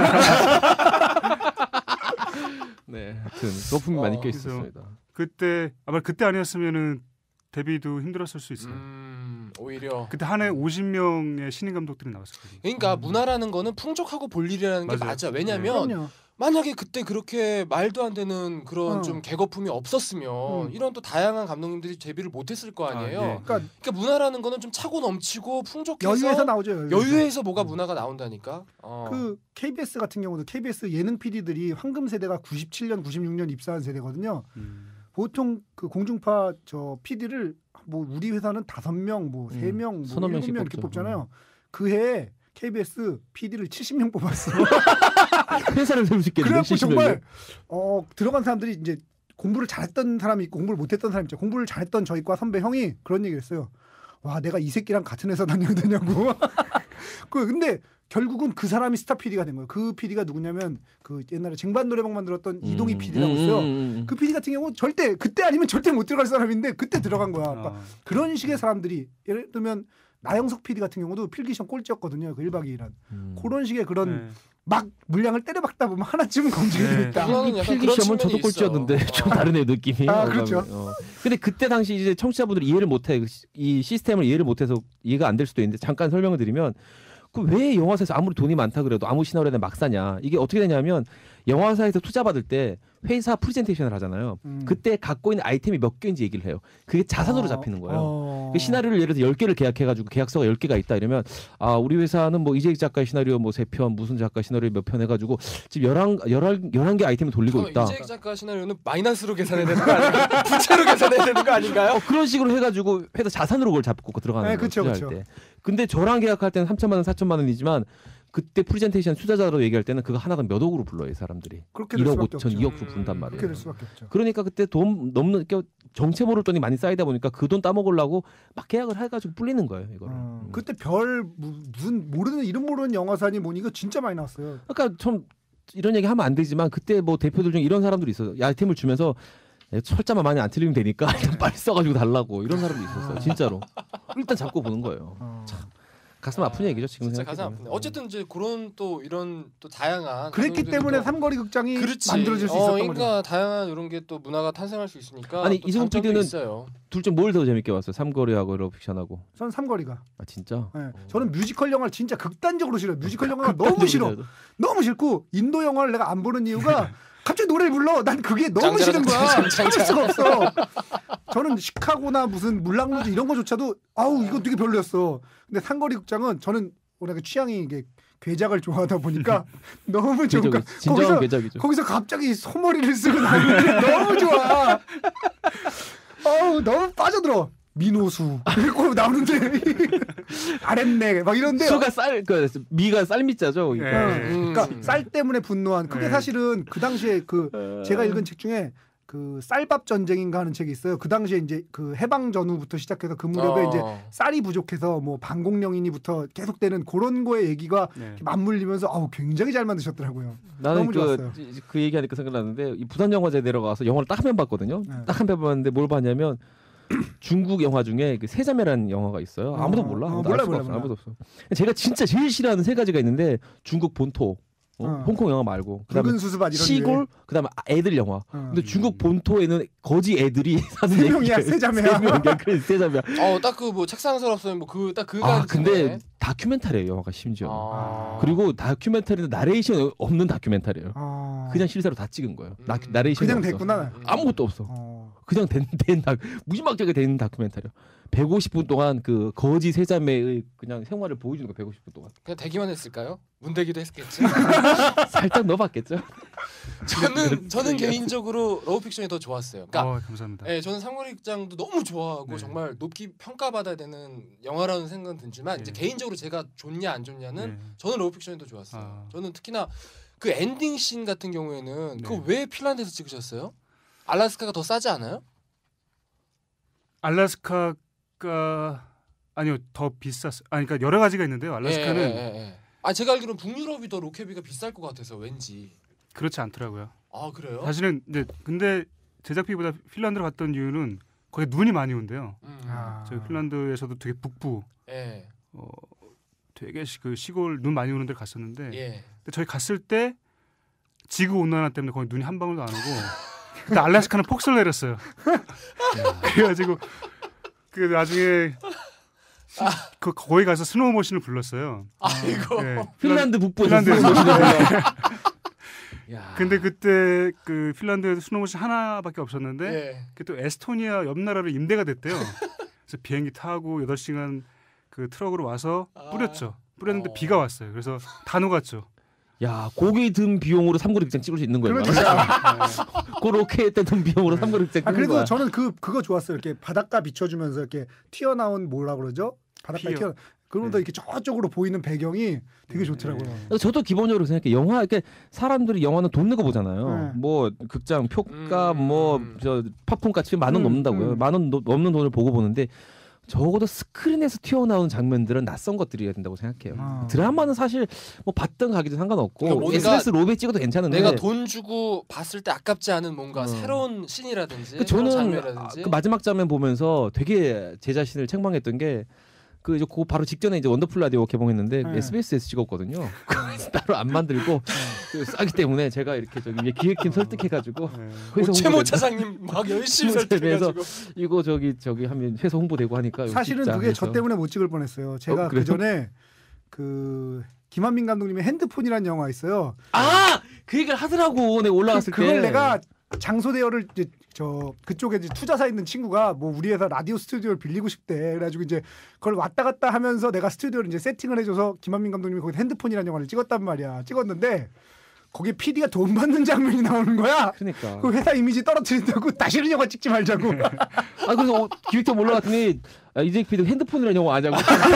Speaker 6: 네, 하여튼 거품이
Speaker 9: 어,
Speaker 6: 많이 껴
Speaker 10: 그래서
Speaker 6: 있었습니다.
Speaker 10: 그때 아마 그때 아니었으면은 데뷔도 힘들었을 수 있어요.
Speaker 9: 음, 오히려.
Speaker 10: 그때 한 해 오십 명의 신인 감독들이 나왔었거든요.
Speaker 9: 그러니까 문화라는 거는 풍족하고 볼 일이라는 게
Speaker 10: 맞아요.
Speaker 9: 맞아. 왜냐면
Speaker 4: 그럼요.
Speaker 9: 만약에 그때 그렇게 말도 안 되는 그런
Speaker 4: 어.
Speaker 9: 좀 개거품이 없었으면
Speaker 4: 음.
Speaker 9: 이런 또 다양한 감독님들이 데뷔를 못했을 거 아니에요.
Speaker 10: 아, 예.
Speaker 4: 그러니까
Speaker 9: 그러니까 문화라는 거는 좀 차고 넘치고 풍족해서
Speaker 4: 여유에서 나오죠. 여유에서.
Speaker 9: 여유에서 뭐가 문화가 나온다니까. 어.
Speaker 4: 그 케이비에스 같은 경우도 케이비에스 예능 피디들이 황금 세대가 구십칠 년, 구십육 년 입사한 세대거든요.
Speaker 10: 음.
Speaker 4: 보통 그 공중파 저 피디를 뭐 우리 회사는 다섯 명, 뭐 세 명, 뭐
Speaker 6: 서너 명씩
Speaker 4: 일곱 명 이렇게
Speaker 6: 뽑죠.
Speaker 4: 뽑잖아요. 그 해에 케이비에스 피디를 칠십 명 뽑았어.
Speaker 6: 회사를 세울 수 있겠는데.
Speaker 4: 그래갖고
Speaker 6: 칠십 명이요?
Speaker 4: 정말 어 들어간 사람들이 이제 공부를 잘했던 사람이 있고 공부를 못했던 사람이 있죠. 공부를 잘했던 저희 과 선배 형이 그런 얘기를 했어요. 와 내가 이 새끼랑 같은 회사 다녀야 되냐고. 그 근데 결국은 그 사람이 스타 피디가 된 거예요. 그 피디가 누구냐면 그 옛날에 쟁반 노래방 만들었던 이동희
Speaker 6: 음,
Speaker 4: 피디라고
Speaker 6: 음,
Speaker 4: 있어요.
Speaker 6: 음, 음, 음.
Speaker 4: 그 피디 같은 경우 절대 그때 아니면 절대 못 들어갈 사람인데 그때 들어간 거야. 그러니까
Speaker 10: 아.
Speaker 4: 그런 식의 사람들이 예를 들면 나영석 피디 같은 경우도 필기시험 꼴찌였거든요. 그 일 박 이 일한.
Speaker 6: 음.
Speaker 4: 그런 식의 그런
Speaker 10: 네.
Speaker 4: 막 물량을 때려박다 보면 하나쯤은 검증이
Speaker 10: 네.
Speaker 4: 되겠다.
Speaker 9: 그거는 약간
Speaker 6: 필기
Speaker 9: 그런
Speaker 6: 시험은
Speaker 9: 측면이
Speaker 6: 저도 꼴찌였는데
Speaker 9: 있어.
Speaker 6: 좀
Speaker 9: 어.
Speaker 6: 다르네요 느낌이.
Speaker 4: 아,
Speaker 6: 어감이.
Speaker 4: 그렇죠.
Speaker 6: 어. 근데 그때 당시 이제 청취자분들이 이해를 못해 이 시스템을 이해를 못해서 이해가 안 될 수도 있는데 잠깐 설명을 드리면 그 왜 영화사에서 아무리 돈이 많다 그래도 아무 시나리오에 막 사냐 이게 어떻게 되냐면 영화사에서 투자 받을 때 회사 프레젠테이션을 하잖아요.
Speaker 4: 음.
Speaker 6: 그때 갖고 있는 아이템이 몇 개인지 얘기를 해요. 그게 자산으로
Speaker 4: 어,
Speaker 6: 잡히는 거예요.
Speaker 4: 어.
Speaker 6: 그 시나리오를 예를 들어 열 개를 계약해가지고 계약서가 열 개가 있다 이러면 아 우리 회사는 뭐 이재익 작가의 시나리오 뭐 세 편 무슨 작가 시나리오 몇 편 해가지고 지금 열한 열한 열한 개 아이템을 돌리고
Speaker 9: 어,
Speaker 6: 있다.
Speaker 9: 이재익 작가 시나리오는 마이너스로 계산해야 되는 거 아닌가요? 부채로 계산해야 되는 거 아닌가요?
Speaker 6: 어, 그런 식으로 해가지고 회사 자산으로 그걸 잡고 들어가는
Speaker 4: 네,
Speaker 6: 거예요.
Speaker 4: 그쵸,
Speaker 6: 투자할
Speaker 4: 그쵸.
Speaker 6: 때. 근데 저랑 계약할 때는 삼천만 원, 사천만 원이지만 그때 프레젠테이션 투자자로 얘기할 때는 그거 하나가 몇 억으로 불러요 이 사람들이.
Speaker 4: 그렇게 될
Speaker 6: 일억
Speaker 4: 수밖에
Speaker 6: 오천,
Speaker 4: 없죠.
Speaker 6: 이억으로 부른단 말이에요.
Speaker 4: 그렇게 될 수밖에 없죠.
Speaker 6: 그러니까 그때 돈 넘는 게 정체 모를 돈이 많이 쌓이다 보니까 그 돈 따먹으려고 막 계약을 해가지고 불리는 거예요 이거를.
Speaker 4: 어,
Speaker 6: 음.
Speaker 4: 그때 별 무- 무슨 모르는 이름 모르는 영화사니 뭐니 이거 진짜 많이 나왔어요.
Speaker 6: 그러니까 좀 이런 얘기 하면 안 되지만 그때 뭐 대표들 중에 이런 사람들이 있어요. 이 아이템을 주면서 철자만 많이 안 틀리면 되니까 일단 빨리 써가지고 달라고 이런 사람도 있었어요. 진짜로. 일단 잡고 보는 거예요.
Speaker 4: 어.
Speaker 6: 가슴 아픈 얘기죠 지금
Speaker 9: 진짜 가슴
Speaker 6: 생각해보면.
Speaker 9: 아프네. 어쨌든 이제 그런 또 이런 또 다양한
Speaker 4: 그랬기
Speaker 9: 감독들이
Speaker 4: 때문에
Speaker 9: 또-
Speaker 4: 삼거리 극장이
Speaker 9: 그렇지.
Speaker 4: 만들어질 수
Speaker 9: 어,
Speaker 4: 있었던
Speaker 9: 그러니까
Speaker 4: 거죠.
Speaker 9: 다양한 이런 게 또 문화가 탄생할 수 있으니까
Speaker 6: 아니,
Speaker 9: 또
Speaker 6: 이승훈
Speaker 9: 장점도
Speaker 6: 피디는
Speaker 9: 있어요.
Speaker 6: 둘 중 뭘 더 재밌게 봤어요? 삼거리하고 러브픽션하고.
Speaker 4: 전 삼거리가.
Speaker 6: 아 진짜?
Speaker 4: 네. 저는 뮤지컬 영화를 진짜 극단적으로 싫어요. 뮤지컬 영화가 너무 싫어. 너무 싫고 인도 영화를 내가 안 보는 이유가 갑자기 노래를 불러. 난 그게 너무 싫은 거야. 참을 수가 없어. 저는 시카고나 무슨 물랑루즈 이런 거조차도 아우 이거 되게 별로였어. 근데 상거리 극장은 저는 워낙에 취향이 이게 괴작을 좋아하다 보니까 너무 좋은 거.
Speaker 6: 진정한
Speaker 4: 거기서
Speaker 6: 괴작이죠.
Speaker 4: 거기서 갑자기 소머리를 쓰고 나오는데 너무 좋아. 어우 너무 빠져들어. 민호수 그리고 나오는데 아랫내 막 이런데
Speaker 6: 수가 쌀, 그 미가 쌀미자죠.
Speaker 10: 예.
Speaker 4: 어,
Speaker 9: 음.
Speaker 4: 그러니까 쌀 때문에 분노한 그게
Speaker 10: 네.
Speaker 4: 사실은 그 당시에 그 제가 읽은 책 중에 그 쌀밥 전쟁인가 하는 책이 있어요. 그 당시에 이제 그 해방 전후부터 시작해서 그 무렵에
Speaker 9: 어.
Speaker 4: 이제 쌀이 부족해서 뭐 반공령이니부터 계속되는 그런 거의 얘기가
Speaker 10: 네.
Speaker 4: 맞물리면서 아우 굉장히 잘 만드셨더라고요.
Speaker 6: 나는
Speaker 4: 너무
Speaker 6: 그,
Speaker 4: 좋았어요.
Speaker 6: 그 얘기하니까 생각나는데 이 부산영화제 내려가서 영화를 딱 한 편 봤거든요.
Speaker 4: 네.
Speaker 6: 딱 한 편 봤는데 뭘 봤냐면 중국 영화 중에 그 세자매라는 영화가 있어요. 아무도
Speaker 4: 어,
Speaker 6: 몰라.
Speaker 4: 어,
Speaker 6: 아무도
Speaker 4: 몰라,
Speaker 6: 알 수가
Speaker 4: 몰라,
Speaker 6: 없어.
Speaker 4: 몰라.
Speaker 6: 아무도 없어. 제가 진짜 제일 싫어하는 세 가지가 있는데 중국 본토, 어?
Speaker 4: 어.
Speaker 6: 홍콩 영화 말고 그다음에
Speaker 4: 붉은 수수밭 이런
Speaker 6: 시골 그다음에 애들 영화.
Speaker 4: 어.
Speaker 6: 근데 중국 본토에는 거지 애들이 사는
Speaker 4: 세 명이야,
Speaker 6: 얘기예요.
Speaker 4: 세 자매야.
Speaker 6: 세 명이야. 그래 세 자매야.
Speaker 9: 어, 딱 그 뭐 책상설 없으면 뭐 그 딱 그가
Speaker 6: 아 근데 다큐멘터리예요 영화가 심지어.
Speaker 9: 아.
Speaker 6: 그리고 다큐멘터리는 나레이션 없는 다큐멘터리예요.
Speaker 4: 아.
Speaker 6: 그냥 실사로 다 찍은 거예요. 나,
Speaker 9: 음.
Speaker 6: 나레이션이
Speaker 4: 그냥
Speaker 6: 없어.
Speaker 4: 됐구나.
Speaker 6: 아무것도 없어.
Speaker 4: 어.
Speaker 6: 그냥 된, 된 다, 무지막지하게 된 다큐멘터리야. 백오십 분 동안 그 거지 세자매의 그냥 생활을 보여주는 거 백오십 분 동안.
Speaker 9: 그냥 대기만 했을까요? 문대기도 했겠지.
Speaker 6: 살짝 넣어봤겠죠.
Speaker 9: 저는 저는 개인적으로 러브픽션이 더 좋았어요. 그러니까
Speaker 10: 어, 감사합니다.
Speaker 9: 예, 저는 상무리장도 너무 좋아하고
Speaker 10: 네.
Speaker 9: 정말 높이 평가받아야 되는 영화라는 생각은 들지만
Speaker 10: 네.
Speaker 9: 이제 개인적으로 제가 좋냐 안 좋냐는
Speaker 10: 네.
Speaker 9: 저는 러브픽션이 더 좋았어요.
Speaker 10: 아.
Speaker 9: 저는 특히나 그 엔딩 씬 같은 경우에는
Speaker 10: 네.
Speaker 9: 그거 왜 핀란드에서 찍으셨어요? 알라스카가 더 싸지 않아요?
Speaker 10: 알라스카가 아니요 더 비쌌어. 아 그러니까 여러 가지가 있는데요. 알라스카는
Speaker 9: 예, 예, 예, 예. 아 제가 알기로는 북유럽이 더 로케비가 비쌀 것 같아서 왠지.
Speaker 10: 그렇지 않더라고요.
Speaker 9: 아 그래요?
Speaker 10: 사실은 이제 근데 제작비보다 핀란드로 갔던 이유는 거기 눈이 많이 온대요.
Speaker 9: 음.
Speaker 4: 아.
Speaker 10: 저희 핀란드에서도 되게 북부
Speaker 9: 예.
Speaker 10: 어, 되게 시, 그 시골 눈 많이 오는 데를 갔었는데
Speaker 9: 예.
Speaker 10: 근데 저희 갔을 때 지구 온난화 때문에 거기 눈이 한 방울도 안 오고 근데 알래스카는 폭설 내렸어요. 그래가지고 그 나중에 시, 그 거기 가서 스노우머신을 불렀어요.
Speaker 9: 아이고.
Speaker 10: 네,
Speaker 6: 핀란드 북부에서
Speaker 10: 핀란드에서.
Speaker 6: 스노우머신을 야.
Speaker 10: 근데 그때 그 핀란드에서 스노우머신 하나밖에 없었는데
Speaker 9: 예.
Speaker 10: 그게 또 에스토니아 옆 나라로 임대가 됐대요. 그래서 비행기 타고 여덟 시간 그 트럭으로 와서 뿌렸죠. 뿌렸는데
Speaker 9: 어.
Speaker 10: 비가 왔어요. 그래서 다 녹았죠.
Speaker 6: 야 고기 든 비용으로 삼거리극장 찍을 수 있는 거예요.
Speaker 4: 그러니까.
Speaker 6: 그렇게 든 비용으로 삼거리극장
Speaker 4: 아
Speaker 6: 찍는
Speaker 4: 그래도
Speaker 6: 거야.
Speaker 4: 저는 그 그거 좋았어요. 이렇게 바닷가 비춰주면서 이렇게 튀어나온 뭐라 그러죠? 바닷가
Speaker 10: 피어.
Speaker 4: 튀어. 그러면서
Speaker 10: 네.
Speaker 4: 이렇게 저쪽으로 보이는 배경이 되게 좋더라고요.
Speaker 6: 그래서 저도 기본적으로 생각해 영화 이렇게 사람들이 영화는 돈 내고 보잖아요.
Speaker 4: 네.
Speaker 6: 뭐 극장 표가
Speaker 9: 음.
Speaker 6: 뭐 저 팝콘 값이 만 원
Speaker 4: 음,
Speaker 6: 넘는다고요.
Speaker 4: 음.
Speaker 6: 만 원 넘는 돈을 보고 보는데 적어도 스크린에서 튀어나오는 장면들은 낯선 것들이어야 된다고 생각해요.
Speaker 4: 아.
Speaker 6: 드라마는 사실 뭐 봤던 가기도 상관없고
Speaker 9: 그러니까 뭔가
Speaker 6: 에스비에스 로비에 찍어도 괜찮은데
Speaker 9: 내가 돈 주고 봤을 때 아깝지 않은 뭔가
Speaker 6: 어.
Speaker 9: 새로운 씬이라든지
Speaker 6: 그
Speaker 9: 새로운
Speaker 6: 저는
Speaker 9: 장면이라든지
Speaker 6: 아, 그 마지막 장면 보면서 되게 제 자신을 책망했던 게 그 이제 그 바로 직전에 이제 원더풀 라디오 개봉했는데
Speaker 4: 네.
Speaker 6: 에스비에스에서 찍었거든요. 그래서 따로 안 만들고 그 싸기 때문에 제가 이렇게 저기 위에 기획팀 설득해가지고
Speaker 10: 네.
Speaker 6: 회사
Speaker 9: 최모
Speaker 6: 홍보되고
Speaker 9: 차장님 막 열심히
Speaker 6: 홍보대회에서
Speaker 9: 설득해가지고
Speaker 6: 이거 저기 저기 하면 회사 홍보되고 하니까 이거
Speaker 4: 사실은
Speaker 6: 찍자
Speaker 4: 그게 저
Speaker 6: 해서.
Speaker 4: 때문에 못 찍을 뻔했어요. 제가
Speaker 6: 어,
Speaker 4: 그
Speaker 6: 그래요?
Speaker 4: 전에 그 김한민 감독님의 핸드폰이라는 영화 있어요.
Speaker 6: 아! 그 얘기를 하더라고 내가 올라갔을
Speaker 4: 그,
Speaker 6: 때
Speaker 4: 그걸 내가 장소 대여를 이제 저 그쪽에 이제 투자사 있는 친구가 뭐 우리 회사 라디오 스튜디오를 빌리고 싶대. 그래가지고 이제 그걸 왔다 갔다 하면서 내가 스튜디오를 이제 세팅을 해줘서 김한민 감독님이 거기 핸드폰이라는 영화를 찍었단 말이야. 찍었는데 거기에 피디가 돈 받는 장면이 나오는 거야.
Speaker 6: 그러니까
Speaker 4: 그 회사 이미지 떨어뜨린다고 다시는 영화 찍지 말자고.
Speaker 6: 아 그래서 어, 기획팀 올라갔더니 아, 이재익 피디 핸드폰이라는 영화 아냐고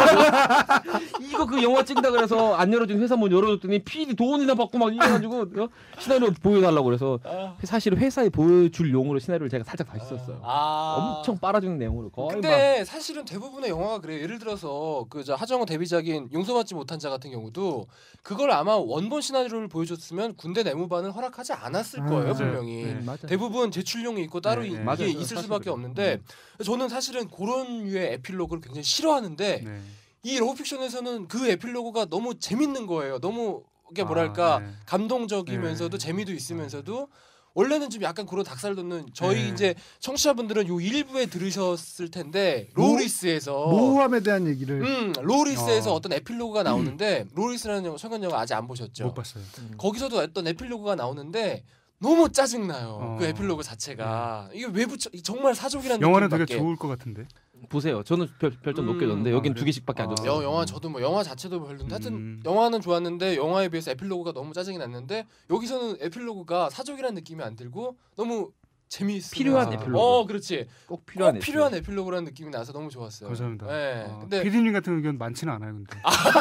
Speaker 6: 이거 그 영화 찍는다 그래서 안 열어준 회사 문 열어줬더니 피디 돈이나 받고 막 이래가지고 어? 시나리오 보여달라고 그래서 사실 회사에 보여줄 용으로 시나리오를 제가 살짝 다시 썼어요.
Speaker 9: 아.
Speaker 6: 엄청 빨아주는 내용으로 거의 막
Speaker 9: 근데 사실은 대부분의 영화가 그래요. 예를 들어서 그 저 하정우 데뷔작인 용서받지 못한 자 같은 경우도 그걸 아마 원본 시나리오를 보여줬으면 군대 내무반을 허락하지 않았을
Speaker 4: 아,
Speaker 9: 거예요
Speaker 10: 맞아요.
Speaker 9: 분명히.
Speaker 10: 네.
Speaker 6: 맞아.
Speaker 9: 대부분 제출용이 있고 따로
Speaker 10: 네,
Speaker 9: 이-
Speaker 10: 네.
Speaker 9: 이게
Speaker 6: 맞아요.
Speaker 9: 있을
Speaker 6: 사실
Speaker 9: 수밖에
Speaker 6: 그래요.
Speaker 9: 없는데 저는 사실은 그런 류의 에필로그를 굉장히 싫어하는데
Speaker 10: 네.
Speaker 9: 이 러브픽션에서는 그 에필로그가 너무 재밌는 거예요. 너무 이게 뭐랄까
Speaker 10: 아, 네.
Speaker 9: 감동적이면서도
Speaker 10: 네.
Speaker 9: 재미도 있으면서도 원래는 좀 약간 그런 닭살 돋는 저희
Speaker 10: 네.
Speaker 9: 이제 청취자분들은 요 일부에 들으셨을 텐데
Speaker 4: 모-
Speaker 9: 로리스에서
Speaker 4: 모함에 대한 얘기를.
Speaker 9: 음 로리스에서
Speaker 10: 어.
Speaker 9: 어. 떤 에필로그가 나오는데 로리스라는 영화 최근 영화 아직 안 보셨죠?
Speaker 10: 못 봤어요.
Speaker 9: 거기서도 어떤 에필로그가 나오는데 너무 짜증 나요.
Speaker 10: 어.
Speaker 9: 그 에필로그 자체가 이게 왜 붙여 정말 사족이라는
Speaker 10: 영화는 되게
Speaker 9: 느낌밖에.
Speaker 10: 좋을 것 같은데.
Speaker 6: 보세요. 저는 별, 별점
Speaker 9: 음,
Speaker 6: 높게 줬는데
Speaker 10: 아,
Speaker 6: 여긴
Speaker 10: 그래요?
Speaker 6: 두 개씩밖에 안
Speaker 10: 아.
Speaker 6: 줬어요.
Speaker 9: 여, 영화 저도 뭐 영화 자체도 별론데 하여튼
Speaker 10: 음.
Speaker 9: 영화는 좋았는데 영화에 비해서 에필로그가 너무 짜증이 났는데 여기서는 에필로그가 사족이라는 느낌이 안 들고 너무 재미있어.
Speaker 6: 필요한 에필로그.
Speaker 9: 어, 그렇지.
Speaker 6: 꼭
Speaker 9: 필요한
Speaker 6: 필요한
Speaker 9: 꼭 필요한 에필로그라는 느낌이 나서 너무 좋았어요.
Speaker 10: 감사합니다.
Speaker 9: 네.
Speaker 10: 어,
Speaker 9: 근데
Speaker 10: 피디님 같은 의견 많지는 않아요, 근데.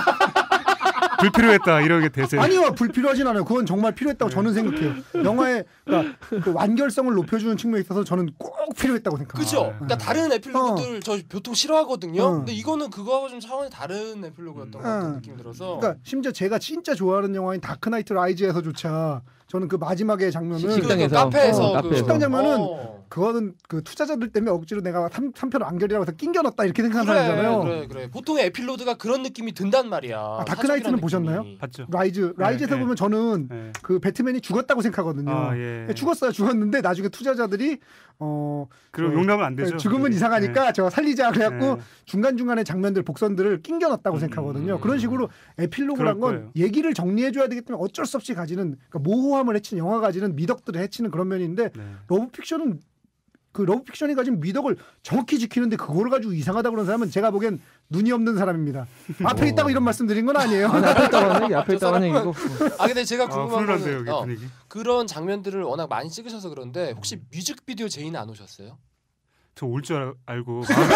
Speaker 10: 불필요했다 이런 게 대세.
Speaker 4: 아니요, 불필요하진 않아요. 그건 정말 필요했다고 저는 생각해요. 영화의 그러니까 그 완결성을 높여주는 측면에 있어서 저는 꼭 필요했다고 생각합니다.
Speaker 9: 그죠?
Speaker 10: 아,
Speaker 9: 그러니까 다른 에필로그들 저 보통 싫어하거든요.
Speaker 4: 어.
Speaker 9: 근데 이거는 그거하고 좀 차원이 다른 에필로그였던 것 같은
Speaker 4: 어.
Speaker 9: 느낌이 들어서.
Speaker 4: 그러니까 심지어 제가 진짜 좋아하는 영화인 다크나이트 라이즈에서조차 저는 그 마지막의 장면을
Speaker 6: 식당에서.
Speaker 9: 그 카페에서
Speaker 6: 어,
Speaker 9: 그
Speaker 6: 카페에서.
Speaker 4: 식당 장면은
Speaker 9: 어.
Speaker 4: 그거는 그 투자자들 때문에 억지로 내가 삼 편 완결이라고 해서 낑겨 넣었다 이렇게 생각하는
Speaker 9: 그래,
Speaker 4: 사람이잖아요.
Speaker 9: 그래 그래. 보통 에필로드가 그런 느낌이 든단 말이야.
Speaker 4: 아, 다크나이트는 보셨나요?
Speaker 10: 봤죠.
Speaker 4: 라이즈 라이즈에서
Speaker 10: 네,
Speaker 4: 보면 저는
Speaker 10: 네.
Speaker 4: 그 배트맨이 죽었다고 생각하거든요.
Speaker 10: 아, 예.
Speaker 4: 죽었어요, 죽었는데 나중에 투자자들이 어
Speaker 10: 그럼
Speaker 4: 저-
Speaker 10: 용납은 안 되죠.
Speaker 4: 죽으면
Speaker 10: 그게.
Speaker 4: 이상하니까 저 살리자 그래갖고
Speaker 10: 네.
Speaker 4: 중간 중간에 장면들 복선들을 낑겨 넣었다고
Speaker 10: 음,
Speaker 4: 생각하거든요.
Speaker 9: 음.
Speaker 4: 그런 식으로 에필로그란
Speaker 10: 그럴
Speaker 4: 건
Speaker 10: 거예요.
Speaker 4: 얘기를 정리해줘야 되기 때문에 어쩔 수 없이 가지는 그러니까 모호함을 해치는 영화 가지는 미덕들을 해치는 그런 면인데
Speaker 10: 네.
Speaker 4: 러브픽션은 그 러브픽션이 가진 미덕을 정확히 지키는데 그거를 가지고 이상하다 그런 사람은 제가 보기엔 눈이 없는 사람입니다. 앞에 있다고 이런 말씀드린 건 아니에요.
Speaker 6: 아니, 앞에 있다고 하는 얘기, 앞에
Speaker 9: 저
Speaker 6: 있다고 하는
Speaker 9: 사람은-
Speaker 6: 얘기고.
Speaker 9: 아 근데 제가
Speaker 10: 아,
Speaker 9: 궁금한
Speaker 10: 훈훈한데요,
Speaker 9: 거는
Speaker 10: 여기
Speaker 9: 어,
Speaker 10: 분위기.
Speaker 9: 그런 장면들을 워낙 많이 찍으셔서 그런데 혹시 뮤직비디오 제의는 안 오셨어요?
Speaker 10: 저 올 줄 알고 마음에,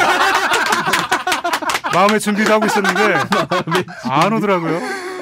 Speaker 10: 마음의 준비도 하고 있었는데 안 오더라고요.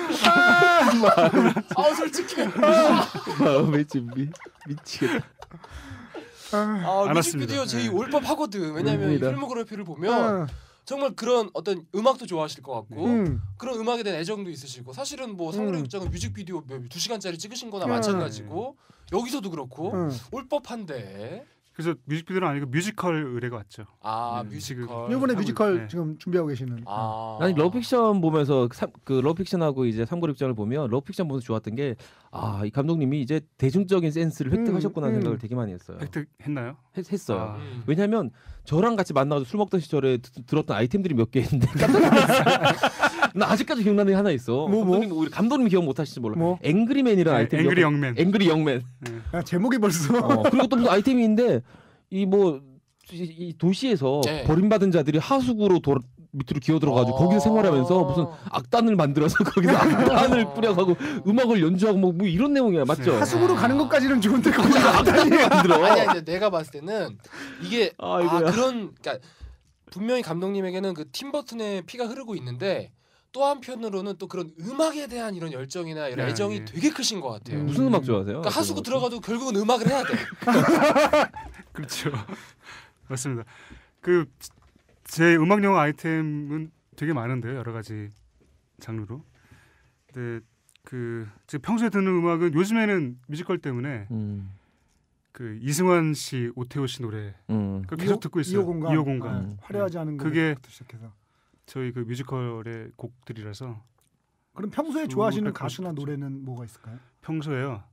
Speaker 9: 아 솔직히
Speaker 6: 마음의 준비 미치겠다.
Speaker 9: 아,
Speaker 10: 안
Speaker 9: 뮤직비디오
Speaker 10: 왔습니다.
Speaker 9: 제의
Speaker 10: 네.
Speaker 9: 올 법하거든. 왜냐면 이
Speaker 6: 옵니다.
Speaker 9: 필모그래피를 보면
Speaker 4: 어,
Speaker 9: 정말 그런 어떤 음악도 좋아하실 것 같고
Speaker 4: 음.
Speaker 9: 그런 음악에 대한 애정도 있으시고 사실은 뭐 상그레
Speaker 4: 음.
Speaker 9: 극장은 뮤직비디오 두 시간짜리 찍으신 거나
Speaker 4: 음.
Speaker 9: 마찬가지고 여기서도 그렇고
Speaker 4: 음.
Speaker 9: 올 법한데
Speaker 10: 그래서 뮤직비디오는 아니고 뮤지컬 의뢰가 왔죠.
Speaker 9: 아
Speaker 10: 네,
Speaker 9: 뮤지컬
Speaker 4: 이번에
Speaker 10: 하고
Speaker 4: 뮤지컬
Speaker 10: 있- 네.
Speaker 4: 지금 준비하고 계시는.
Speaker 9: 아
Speaker 6: 아니 러브픽션 보면서 삼, 그 러브픽션하고 이제 삼고립장을 보면 러브픽션 보면서 좋았던 게 아 이 감독님이 이제 대중적인 센스를 획득하셨구나
Speaker 4: 음, 음.
Speaker 6: 생각을 되게 많이 했어요.
Speaker 10: 획득했나요?
Speaker 6: 했, 했어요.
Speaker 10: 아.
Speaker 9: 음.
Speaker 6: 왜냐하면 저랑 같이 만나서 술 먹던 시절에 드- 들었던 아이템들이 몇 개 있는데 나 아직까지 기억나는 게 하나 있어.
Speaker 4: 뭐, 뭐?
Speaker 6: 감독님 우리 감독님 기억 못 하실지 몰라.
Speaker 4: 뭐?
Speaker 6: 앵그리맨이라는 아이템.
Speaker 10: 앵그리 영맨.
Speaker 6: 앵그리 영맨.
Speaker 4: 아, 제목이 벌써.
Speaker 6: 어, 그리고 또 무슨 아이템이 있는데 이 뭐 이 도시에서
Speaker 9: 네.
Speaker 6: 버림받은 자들이 하수구로 도, 밑으로 기어 들어가지고
Speaker 9: 아.
Speaker 6: 거기서 생활하면서 무슨 악단을 만들어서 거기서 악단을
Speaker 9: 아.
Speaker 6: 뿌려가고 음악을 연주하고 뭐, 뭐 이런 내용이야, 맞죠?
Speaker 4: 하수구로 가는 것까지는 좋은데 거기 악단이
Speaker 6: 만들어.
Speaker 9: 아니 아니 내가 봤을 때는 이게 아
Speaker 6: 아이고야.
Speaker 9: 그런 그러니까 분명히 감독님에게는 그 팀버튼의 피가 흐르고 있는데 또 한편으로는 또 그런 음악에 대한 이런 열정이나 이런
Speaker 10: 네,
Speaker 9: 애정이
Speaker 10: 네.
Speaker 9: 되게 크신 것 같아요.
Speaker 4: 음.
Speaker 6: 무슨 음악 좋아하세요?
Speaker 9: 그러니까 하수구
Speaker 6: 어떤
Speaker 9: 들어가도 결국은 음악을 해야 돼.
Speaker 10: 그렇죠. 맞습니다. 그 제 음악 영화 아이템은 되게 많은데요, 여러 가지 장르로. 근데 그 제가 평소에 듣는 음악은 요즘에는 뮤지컬 때문에
Speaker 6: 음,
Speaker 10: 그 이승환 씨, 오태호 씨 노래
Speaker 6: 음.
Speaker 10: 그걸 계속 듣고 있어요.
Speaker 4: 이호 공간.
Speaker 10: 이호 공간.
Speaker 6: 음.
Speaker 4: 화려하지 않은
Speaker 10: 그게
Speaker 4: 곡부터 시작해서.
Speaker 10: 저희 그 뮤지컬의 곡들이라서
Speaker 4: 그럼 평소에
Speaker 10: 쭉
Speaker 4: 좋아하시는
Speaker 10: 할
Speaker 4: 가수나
Speaker 10: 것이죠.
Speaker 4: 노래는 뭐가 있을까요?
Speaker 10: 평소에요.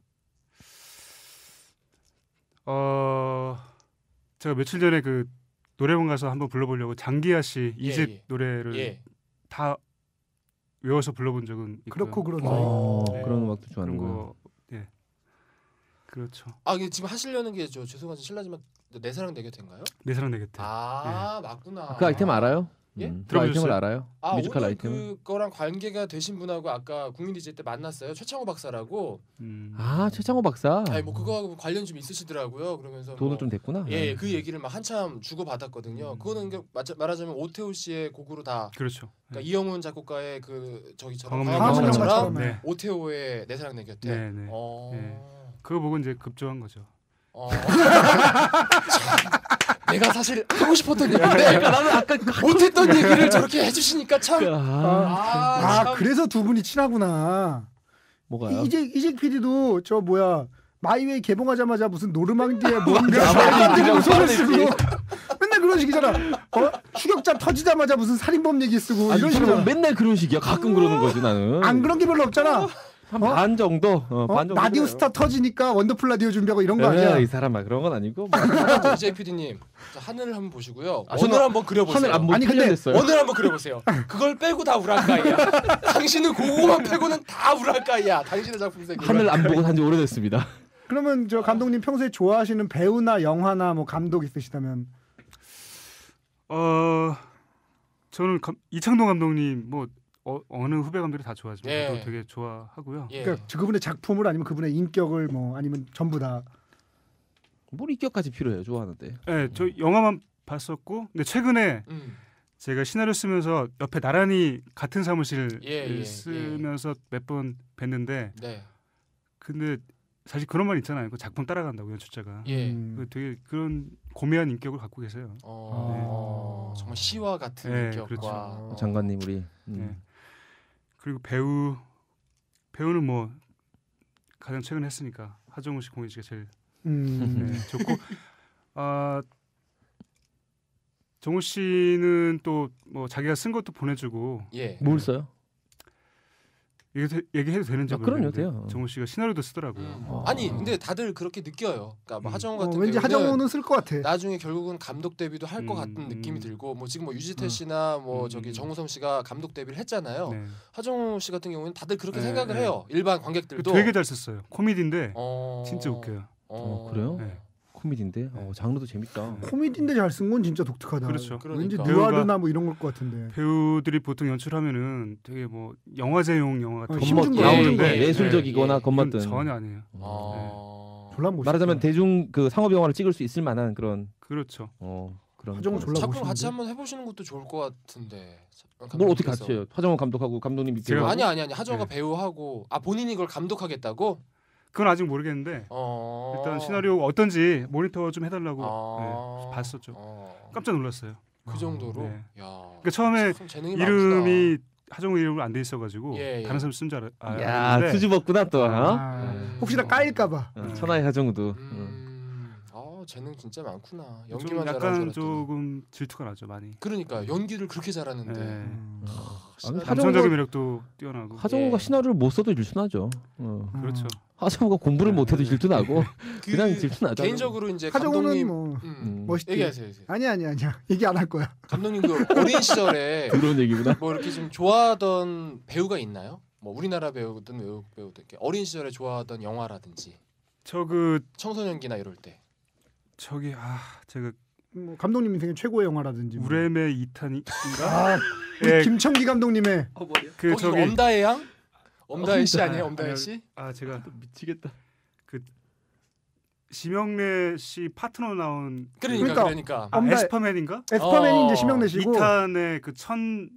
Speaker 10: 어 제가 며칠 전에 그 노래방 가서 한번 불러보려고 장기하 씨
Speaker 9: 예,
Speaker 10: 이집
Speaker 9: 예.
Speaker 10: 노래를
Speaker 9: 예.
Speaker 10: 다 외워서 불러본 적은 있고요.
Speaker 4: 그렇고 그런 사이.
Speaker 6: 어,
Speaker 10: 네.
Speaker 6: 그런 음악도
Speaker 10: 그런
Speaker 6: 좋아하는구나.
Speaker 10: 거 예. 그렇죠.
Speaker 9: 아 이게 지금 하시려는 게 저 죄송하지 실례지만 내 사랑 내 곁인가요?
Speaker 10: 내 사랑 내 곁에.
Speaker 9: 아 맞구나.
Speaker 6: 그 아이템 알아요?
Speaker 9: 예?
Speaker 6: 음, 그
Speaker 10: 들어보셨어요?
Speaker 6: 아이템을 알아요?
Speaker 9: 아
Speaker 6: 뮤지컬
Speaker 9: 오늘
Speaker 6: 아이템.
Speaker 9: 그거랑 관계가 되신 분하고 아까 국민 디제이 때 만났어요. 최창호 박사라고.
Speaker 10: 음.
Speaker 6: 아 최창호 박사.
Speaker 9: 아니 뭐 그거하고 관련 좀 있으시더라고요. 그러면서
Speaker 6: 돈을
Speaker 9: 뭐,
Speaker 6: 좀 댔구나.
Speaker 9: 예, 그 얘기를 막 한참 주고 받았거든요.
Speaker 10: 음.
Speaker 9: 그거는 그 마자- 말하자면 오태호 씨의 곡으로 다
Speaker 10: 그렇죠.
Speaker 9: 그러니까 이영훈 작곡가의 그 저기처럼
Speaker 10: 광화문
Speaker 9: 광화문
Speaker 4: 영화처럼.
Speaker 9: 영화처럼
Speaker 10: 네.
Speaker 9: 오태호의 내 사랑 내 곁에.
Speaker 10: 네, 네.
Speaker 9: 어.
Speaker 10: 네. 그거 보고 이제 급조한 거죠.
Speaker 9: 어. 참, 내가 사실 하고 싶었던 얘기인데
Speaker 6: 나는 아까
Speaker 9: 못했던 얘기를 저렇게 해주시니까 참.
Speaker 6: 아,
Speaker 9: 아,
Speaker 4: 아,
Speaker 9: 참.
Speaker 4: 그래서 두 분이 친하구나.
Speaker 6: 뭐가요?
Speaker 4: 이제 이직 피디도 저 뭐야 마이웨이 개봉하자마자 무슨 노르망디에 뭔가
Speaker 6: 맞아, 맞아,
Speaker 4: 는
Speaker 6: 맞아,
Speaker 4: 소를
Speaker 6: 맞아.
Speaker 4: 쓰고 맨날 그런 식이잖아. 어? 추격자 터지자마자 무슨 살인범 얘기 쓰고
Speaker 6: 아니,
Speaker 4: 이런
Speaker 6: 저는
Speaker 4: 식으로.
Speaker 6: 맨날 그런 식이야. 가끔 그러는 거지 나는.
Speaker 4: 안 그런 게 별로 없잖아.
Speaker 6: 한
Speaker 4: 어?
Speaker 6: 반 정도. 어,
Speaker 4: 어?
Speaker 6: 반 정도.
Speaker 4: 라디오
Speaker 6: 그래요.
Speaker 4: 스타 터지니까 원더풀 라디오 준비하고 이런 거
Speaker 6: 에이,
Speaker 4: 아니야?
Speaker 6: 이 사람아 그런 건 아니고. 뭐.
Speaker 9: 디제이 피디님 자, 하늘을 한번 보시고요.
Speaker 6: 아,
Speaker 9: 오늘
Speaker 6: 저는
Speaker 9: 한번 그려보세요.
Speaker 6: 하늘 안 보고
Speaker 4: 아니, 근데
Speaker 6: 편집됐어요.
Speaker 9: 오늘 한번 그려보세요. 그걸 빼고 다 우라카이야. 당신은 그거만 빼고는 다 우라카이야. 당신의 작품 세계.
Speaker 6: 하늘 안 보고 산지 오래됐습니다.
Speaker 4: 그러면 저 감독님 평소에 좋아하시는 배우나 영화나 뭐 감독 있으시다면
Speaker 10: 어 저는 감, 이창동 감독님 뭐 어, 어느 후배 감독이 다 좋아하지만
Speaker 9: 예.
Speaker 10: 저도 되게 좋아하고요.
Speaker 9: 예.
Speaker 4: 그러니까 그분의 작품을 아니면 그분의 인격을 뭐 아니면 전부 다.
Speaker 6: 뭘 입격까지 필요해요. 좋아하는데.
Speaker 10: 네, 저 영화만 봤었고, 근데 최근에
Speaker 9: 음.
Speaker 10: 제가 시나리오 쓰면서 옆에 나란히 같은 사무실
Speaker 9: 예, 예,
Speaker 10: 쓰면서 몇 번 뵀는데,
Speaker 9: 네.
Speaker 10: 근데 사실 그런 말 있잖아요. 그 작품 따라간다고 연출자가.
Speaker 9: 예.
Speaker 4: 음.
Speaker 10: 그 되게 그런 고매한 인격을 갖고 계세요.
Speaker 9: 어, 정말 시와 같은
Speaker 10: 네,
Speaker 9: 인격과
Speaker 10: 그렇죠.
Speaker 9: 어.
Speaker 6: 장관님 우리. 음.
Speaker 10: 네. 그리고 배우 배우는 뭐 가장 최근 에 했으니까 하정우 씨, 공희 씨가 제일
Speaker 4: 음.
Speaker 10: 네, 좋고 아 정우 씨는 또 뭐 자기가 쓴 것도 보내주고
Speaker 9: 예.
Speaker 6: 뭘 써요?
Speaker 10: 얘기, 얘기해도 되는지
Speaker 6: 아, 그럼요,
Speaker 10: 모르겠는데
Speaker 6: 돼요.
Speaker 10: 정우 씨가 시나리오도 쓰더라고요.
Speaker 9: 음.
Speaker 6: 어.
Speaker 9: 아니 근데 다들 그렇게 느껴요. 그러니까 뭐
Speaker 10: 음.
Speaker 9: 하정우
Speaker 4: 어,
Speaker 9: 같은
Speaker 4: 왠지
Speaker 9: 경우는
Speaker 4: 하정우는 쓸 것 같아.
Speaker 9: 나중에 결국은 감독 데뷔도 할 것
Speaker 10: 음.
Speaker 9: 같은 느낌이 들고 뭐 지금 뭐 유지태
Speaker 4: 음.
Speaker 9: 씨나 뭐
Speaker 10: 음.
Speaker 9: 저기 정우성 씨가 감독 데뷔를 했잖아요.
Speaker 10: 네.
Speaker 9: 하정우 씨 같은 경우는 다들 그렇게
Speaker 10: 네,
Speaker 9: 생각을
Speaker 10: 네.
Speaker 9: 해요. 일반 관객들도.
Speaker 10: 되게 잘 썼어요. 코미디인데
Speaker 9: 어...
Speaker 10: 진짜 웃겨요.
Speaker 9: 어...
Speaker 6: 어, 그래요?
Speaker 10: 네.
Speaker 6: 코미디인데 어, 장르도 재밌다.
Speaker 4: 코미디인데 잘 쓴 건 진짜 독특하다.
Speaker 10: 그렇죠.
Speaker 4: 왠지
Speaker 9: 그러니까.
Speaker 4: 느와르나 뭐 이런 걸 것 같은데.
Speaker 10: 배우들이 보통 연출하면은 되게 뭐 영화제용 영화 같은
Speaker 4: 어,
Speaker 10: 거
Speaker 4: 힘준 거
Speaker 10: 나오는데
Speaker 6: 예, 예술적이거나
Speaker 9: 예.
Speaker 6: 겉멋든
Speaker 10: 이건 전혀 아니에요.
Speaker 9: 어...
Speaker 4: 졸라 멋있다.
Speaker 6: 말하자면 대중 그 상업 영화를 찍을 수 있을 만한 그런
Speaker 10: 그렇죠.
Speaker 6: 어 그런
Speaker 4: 하정우
Speaker 6: 거.
Speaker 4: 졸라
Speaker 9: 작품
Speaker 4: 멋있는데.
Speaker 9: 같이 한번 해보시는 것도 좋을 것 같은데.
Speaker 6: 뭘 어떻게
Speaker 9: 감독님께서.
Speaker 6: 같이 해요? 하정우 감독하고 감독님이
Speaker 10: 제가-
Speaker 9: 아니 아니 아니 하정우가
Speaker 10: 네.
Speaker 9: 배우하고 아 본인이 이걸 감독하겠다고?
Speaker 10: 그건 아직 모르겠는데
Speaker 9: 어...
Speaker 10: 일단 시나리오가 어떤지 모니터 좀 해달라고
Speaker 9: 아...
Speaker 10: 네, 봤었죠.
Speaker 9: 어...
Speaker 10: 깜짝 놀랐어요.
Speaker 9: 그 정도로.
Speaker 10: 네.
Speaker 9: 야.
Speaker 10: 그러니까 처음에
Speaker 9: 참 재능이
Speaker 10: 이름이 하정우 이름으로 안 돼 있어가지고
Speaker 9: 예, 예.
Speaker 10: 다른 사람 쓴 줄 알았. 아,
Speaker 6: 야
Speaker 10: 알았는데
Speaker 6: 수줍었구나 또. 어?
Speaker 4: 아,
Speaker 9: 음.
Speaker 4: 혹시나 까일까봐.
Speaker 6: 어, 천하의 하정우도. 어.
Speaker 9: 음... 아 재능 진짜 많구나.
Speaker 10: 좀
Speaker 9: 연기만 잘하는 줄
Speaker 10: 약간
Speaker 9: 알았더니.
Speaker 10: 조금 질투가 나죠 많이.
Speaker 9: 그러니까 연기를 그렇게 잘하는데.
Speaker 10: 네.
Speaker 4: 음.
Speaker 6: 아니,
Speaker 10: 남성적인
Speaker 6: 하정우가,
Speaker 10: 매력도 뛰어나고.
Speaker 6: 하정우가
Speaker 9: 예.
Speaker 6: 시나리오를 못 써도 질투나죠. 어.
Speaker 10: 그렇죠.
Speaker 6: 하정우가 공부를 못해도
Speaker 10: 네.
Speaker 6: 질투나고
Speaker 9: 그
Speaker 6: 그냥 질투나죠.
Speaker 9: 개인적으로 이제
Speaker 4: 하정우는
Speaker 9: 감독님
Speaker 4: 뭐
Speaker 9: 음.
Speaker 6: 음.
Speaker 4: 멋있지.
Speaker 9: 얘기하세요. 얘기하세요.
Speaker 4: 아니 아니 아니야. 얘기 안 할 거야.
Speaker 9: 감독님도 어린 시절에
Speaker 6: 그런 얘기구나.
Speaker 9: 뭐 이렇게 좀 좋아하던 배우가 있나요? 뭐 우리나라 배우든 외국 배우든 이렇게 어린 시절에 좋아하던 영화라든지
Speaker 10: 저 그
Speaker 9: 청소년기나 이럴 때.
Speaker 10: 저기 아 제가
Speaker 4: 뭐 감독님 인생의 최고의 영화라든지. 뭐.
Speaker 10: 우렘의 이탄인가?
Speaker 4: 아, 우리
Speaker 10: 예,
Speaker 4: 김청기 감독님의
Speaker 10: 그
Speaker 9: 거기
Speaker 10: 저기
Speaker 9: 엄다의 양? 엄다혜 씨
Speaker 6: 엄다-
Speaker 9: 아니에요? 엄다혜
Speaker 10: 아니요.
Speaker 9: 씨?
Speaker 10: 아 제가
Speaker 6: 미치겠다.
Speaker 10: 심영래 씨 파트너 나온
Speaker 9: 그러니까
Speaker 4: 그러니까
Speaker 9: 그러니까.
Speaker 10: 아,
Speaker 4: 엄다-
Speaker 10: 에스파맨인가?
Speaker 4: 에스파맨이
Speaker 9: 어,
Speaker 4: 이제 심형래시고
Speaker 10: 이탄의 그천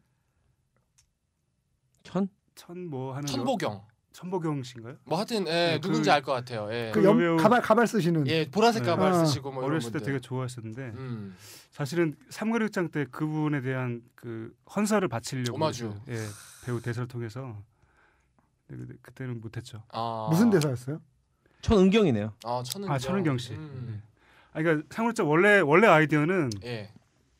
Speaker 6: 천?
Speaker 10: 천 뭐 하는
Speaker 9: 천보경.
Speaker 10: 천보경 씨인가요?
Speaker 9: 뭐 하여튼 예,
Speaker 10: 네,
Speaker 9: 누군지
Speaker 10: 그-
Speaker 9: 알 것 같아요. 예.
Speaker 4: 그 염,
Speaker 10: 여배우-
Speaker 4: 가발 가발 쓰시는.
Speaker 9: 예, 보라색
Speaker 10: 네.
Speaker 9: 가발
Speaker 4: 아,
Speaker 9: 쓰시고 뭐 이런
Speaker 10: 어렸을 때
Speaker 9: 분들.
Speaker 10: 되게 좋아했었는데
Speaker 9: 음.
Speaker 10: 사실은 삼거리극장 때 그분에 대한 그 헌사를 바치려고
Speaker 9: 오마주.
Speaker 10: 했어요. 예, 배우 대사를 통해서 근데 그- 그때는 못했죠.
Speaker 9: 아.
Speaker 4: 무슨 대사였어요?
Speaker 6: 천은경이네요.
Speaker 9: 아, 천은경.
Speaker 10: 아 천은경 씨.
Speaker 9: 음.
Speaker 10: 네. 아 그러니까 삼거리극장 원래 원래 아이디어는
Speaker 9: 예.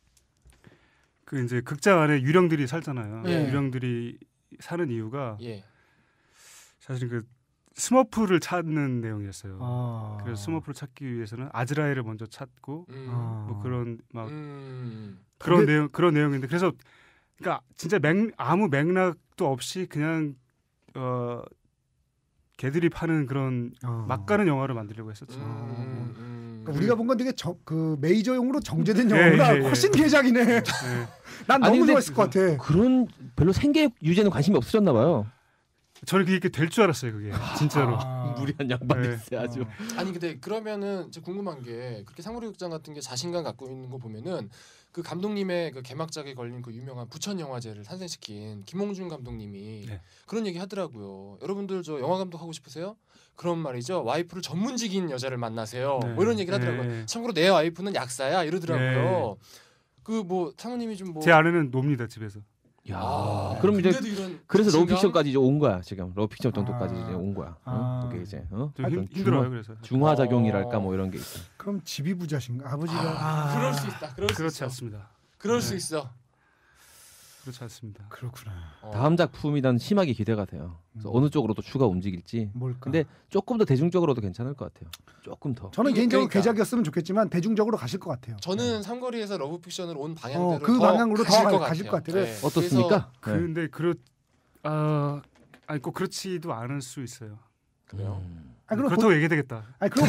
Speaker 10: 그 이제 극장 안에 유령들이 살잖아요.
Speaker 9: 예.
Speaker 10: 유령들이 사는 이유가
Speaker 9: 예.
Speaker 10: 사실 그 스머프를 찾는 내용이었어요.
Speaker 4: 아.
Speaker 10: 그래서 스머프를 찾기 위해서는 아즈라엘을 먼저 찾고
Speaker 9: 음.
Speaker 4: 아.
Speaker 10: 뭐 그런 막
Speaker 9: 음.
Speaker 10: 그런
Speaker 4: 그게-
Speaker 10: 내용 그런 내용인데 그래서 그러니까 진짜 맥 아무 맥락도 없이 그냥 어 개들이 파는 그런
Speaker 4: 어.
Speaker 10: 막 가는 영화를 만들려고 했었죠.
Speaker 9: 음. 음.
Speaker 4: 그러니까 우리가 본 건 되게 정, 그 메이저용으로 정제된
Speaker 10: 예,
Speaker 4: 영화보다
Speaker 10: 예, 예.
Speaker 4: 훨씬 개작이네.
Speaker 10: 네.
Speaker 4: 난
Speaker 6: 아니,
Speaker 4: 너무
Speaker 6: 근데
Speaker 4: 좋아했을 것 같아.
Speaker 6: 그런 별로 생계 유지에는 관심이 없으셨나 봐요.
Speaker 10: 저는 그게 될 줄 알았어요, 그게 진짜로.
Speaker 4: 아.
Speaker 6: 무리한 양반이
Speaker 10: 네.
Speaker 6: 있어요, 아주.
Speaker 9: 아니 근데 그러면은 저 궁금한 게 그렇게 상무리극장 같은 게 자신감 갖고 있는 거 보면은 그 감독님의 그 개막작에 걸린 그 유명한 부천 영화제를 탄생시킨 김홍준 감독님이
Speaker 10: 네.
Speaker 9: 그런 얘기 하더라고요. 여러분들 저 영화 감독 하고 싶으세요? 그런 말이죠. 와이프를 전문직인 여자를 만나세요.
Speaker 10: 네.
Speaker 9: 뭐 이런 얘기를 하더라고요.
Speaker 10: 네.
Speaker 9: 참고로 내 와이프는 약사야 이러더라고요. 그 뭐 사모님이 좀 뭐
Speaker 10: 제 아내는 놉니다 집에서.
Speaker 6: 야,
Speaker 9: 아,
Speaker 6: 그럼 이제
Speaker 9: 근데도 이런
Speaker 6: 그래서
Speaker 9: 자신감?
Speaker 6: 러브픽션까지 이제 온 거야 지금. 러브픽션 정도까지
Speaker 4: 아.
Speaker 6: 이제 온 거야. 어?
Speaker 4: 아.
Speaker 6: 그게 이제 어?
Speaker 10: 좀 힘,
Speaker 6: 어떤
Speaker 10: 힘들어요,
Speaker 6: 중화,
Speaker 10: 그래서.
Speaker 6: 중화 작용이랄까
Speaker 9: 어.
Speaker 6: 뭐 이런 게 있어.
Speaker 4: 그럼 집이 부자신가? 아버지가
Speaker 9: 아, 그럴 수 있다. 그럴 수
Speaker 10: 그렇지
Speaker 9: 있어.
Speaker 10: 않습니다.
Speaker 9: 그럴 수
Speaker 10: 네.
Speaker 9: 있어.
Speaker 10: 그렇지 않습니다.
Speaker 4: 그렇구나.
Speaker 9: 어.
Speaker 6: 다음 작품이 난 심하게 기대가 돼요. 그래서
Speaker 4: 음.
Speaker 6: 어느 쪽으로 또 추가 움직일지.
Speaker 4: 뭘까?
Speaker 6: 근데 조금 더 대중적으로도 괜찮을 것 같아요. 조금 더.
Speaker 4: 저는
Speaker 9: 이게
Speaker 4: 개인적으로
Speaker 9: 그러니까.
Speaker 4: 괴작이었으면 좋겠지만 대중적으로 가실 것 같아요.
Speaker 9: 저는 삼거리에서 러브픽션을 온 방향대로
Speaker 4: 어, 그
Speaker 9: 더
Speaker 4: 방향으로
Speaker 9: 가실
Speaker 4: 더
Speaker 9: 것
Speaker 4: 가실
Speaker 9: 같아요.
Speaker 4: 것 같아요.
Speaker 9: 네.
Speaker 6: 어떻습니까?
Speaker 9: 그래서
Speaker 6: 네.
Speaker 10: 근데 그렇 아 아니 꼭 그렇지도 않을 수 있어요.
Speaker 9: 그래요?
Speaker 6: 음.
Speaker 4: 아, 그럼
Speaker 10: 그렇다고 얘기해야 되겠다.
Speaker 4: 아니 그리고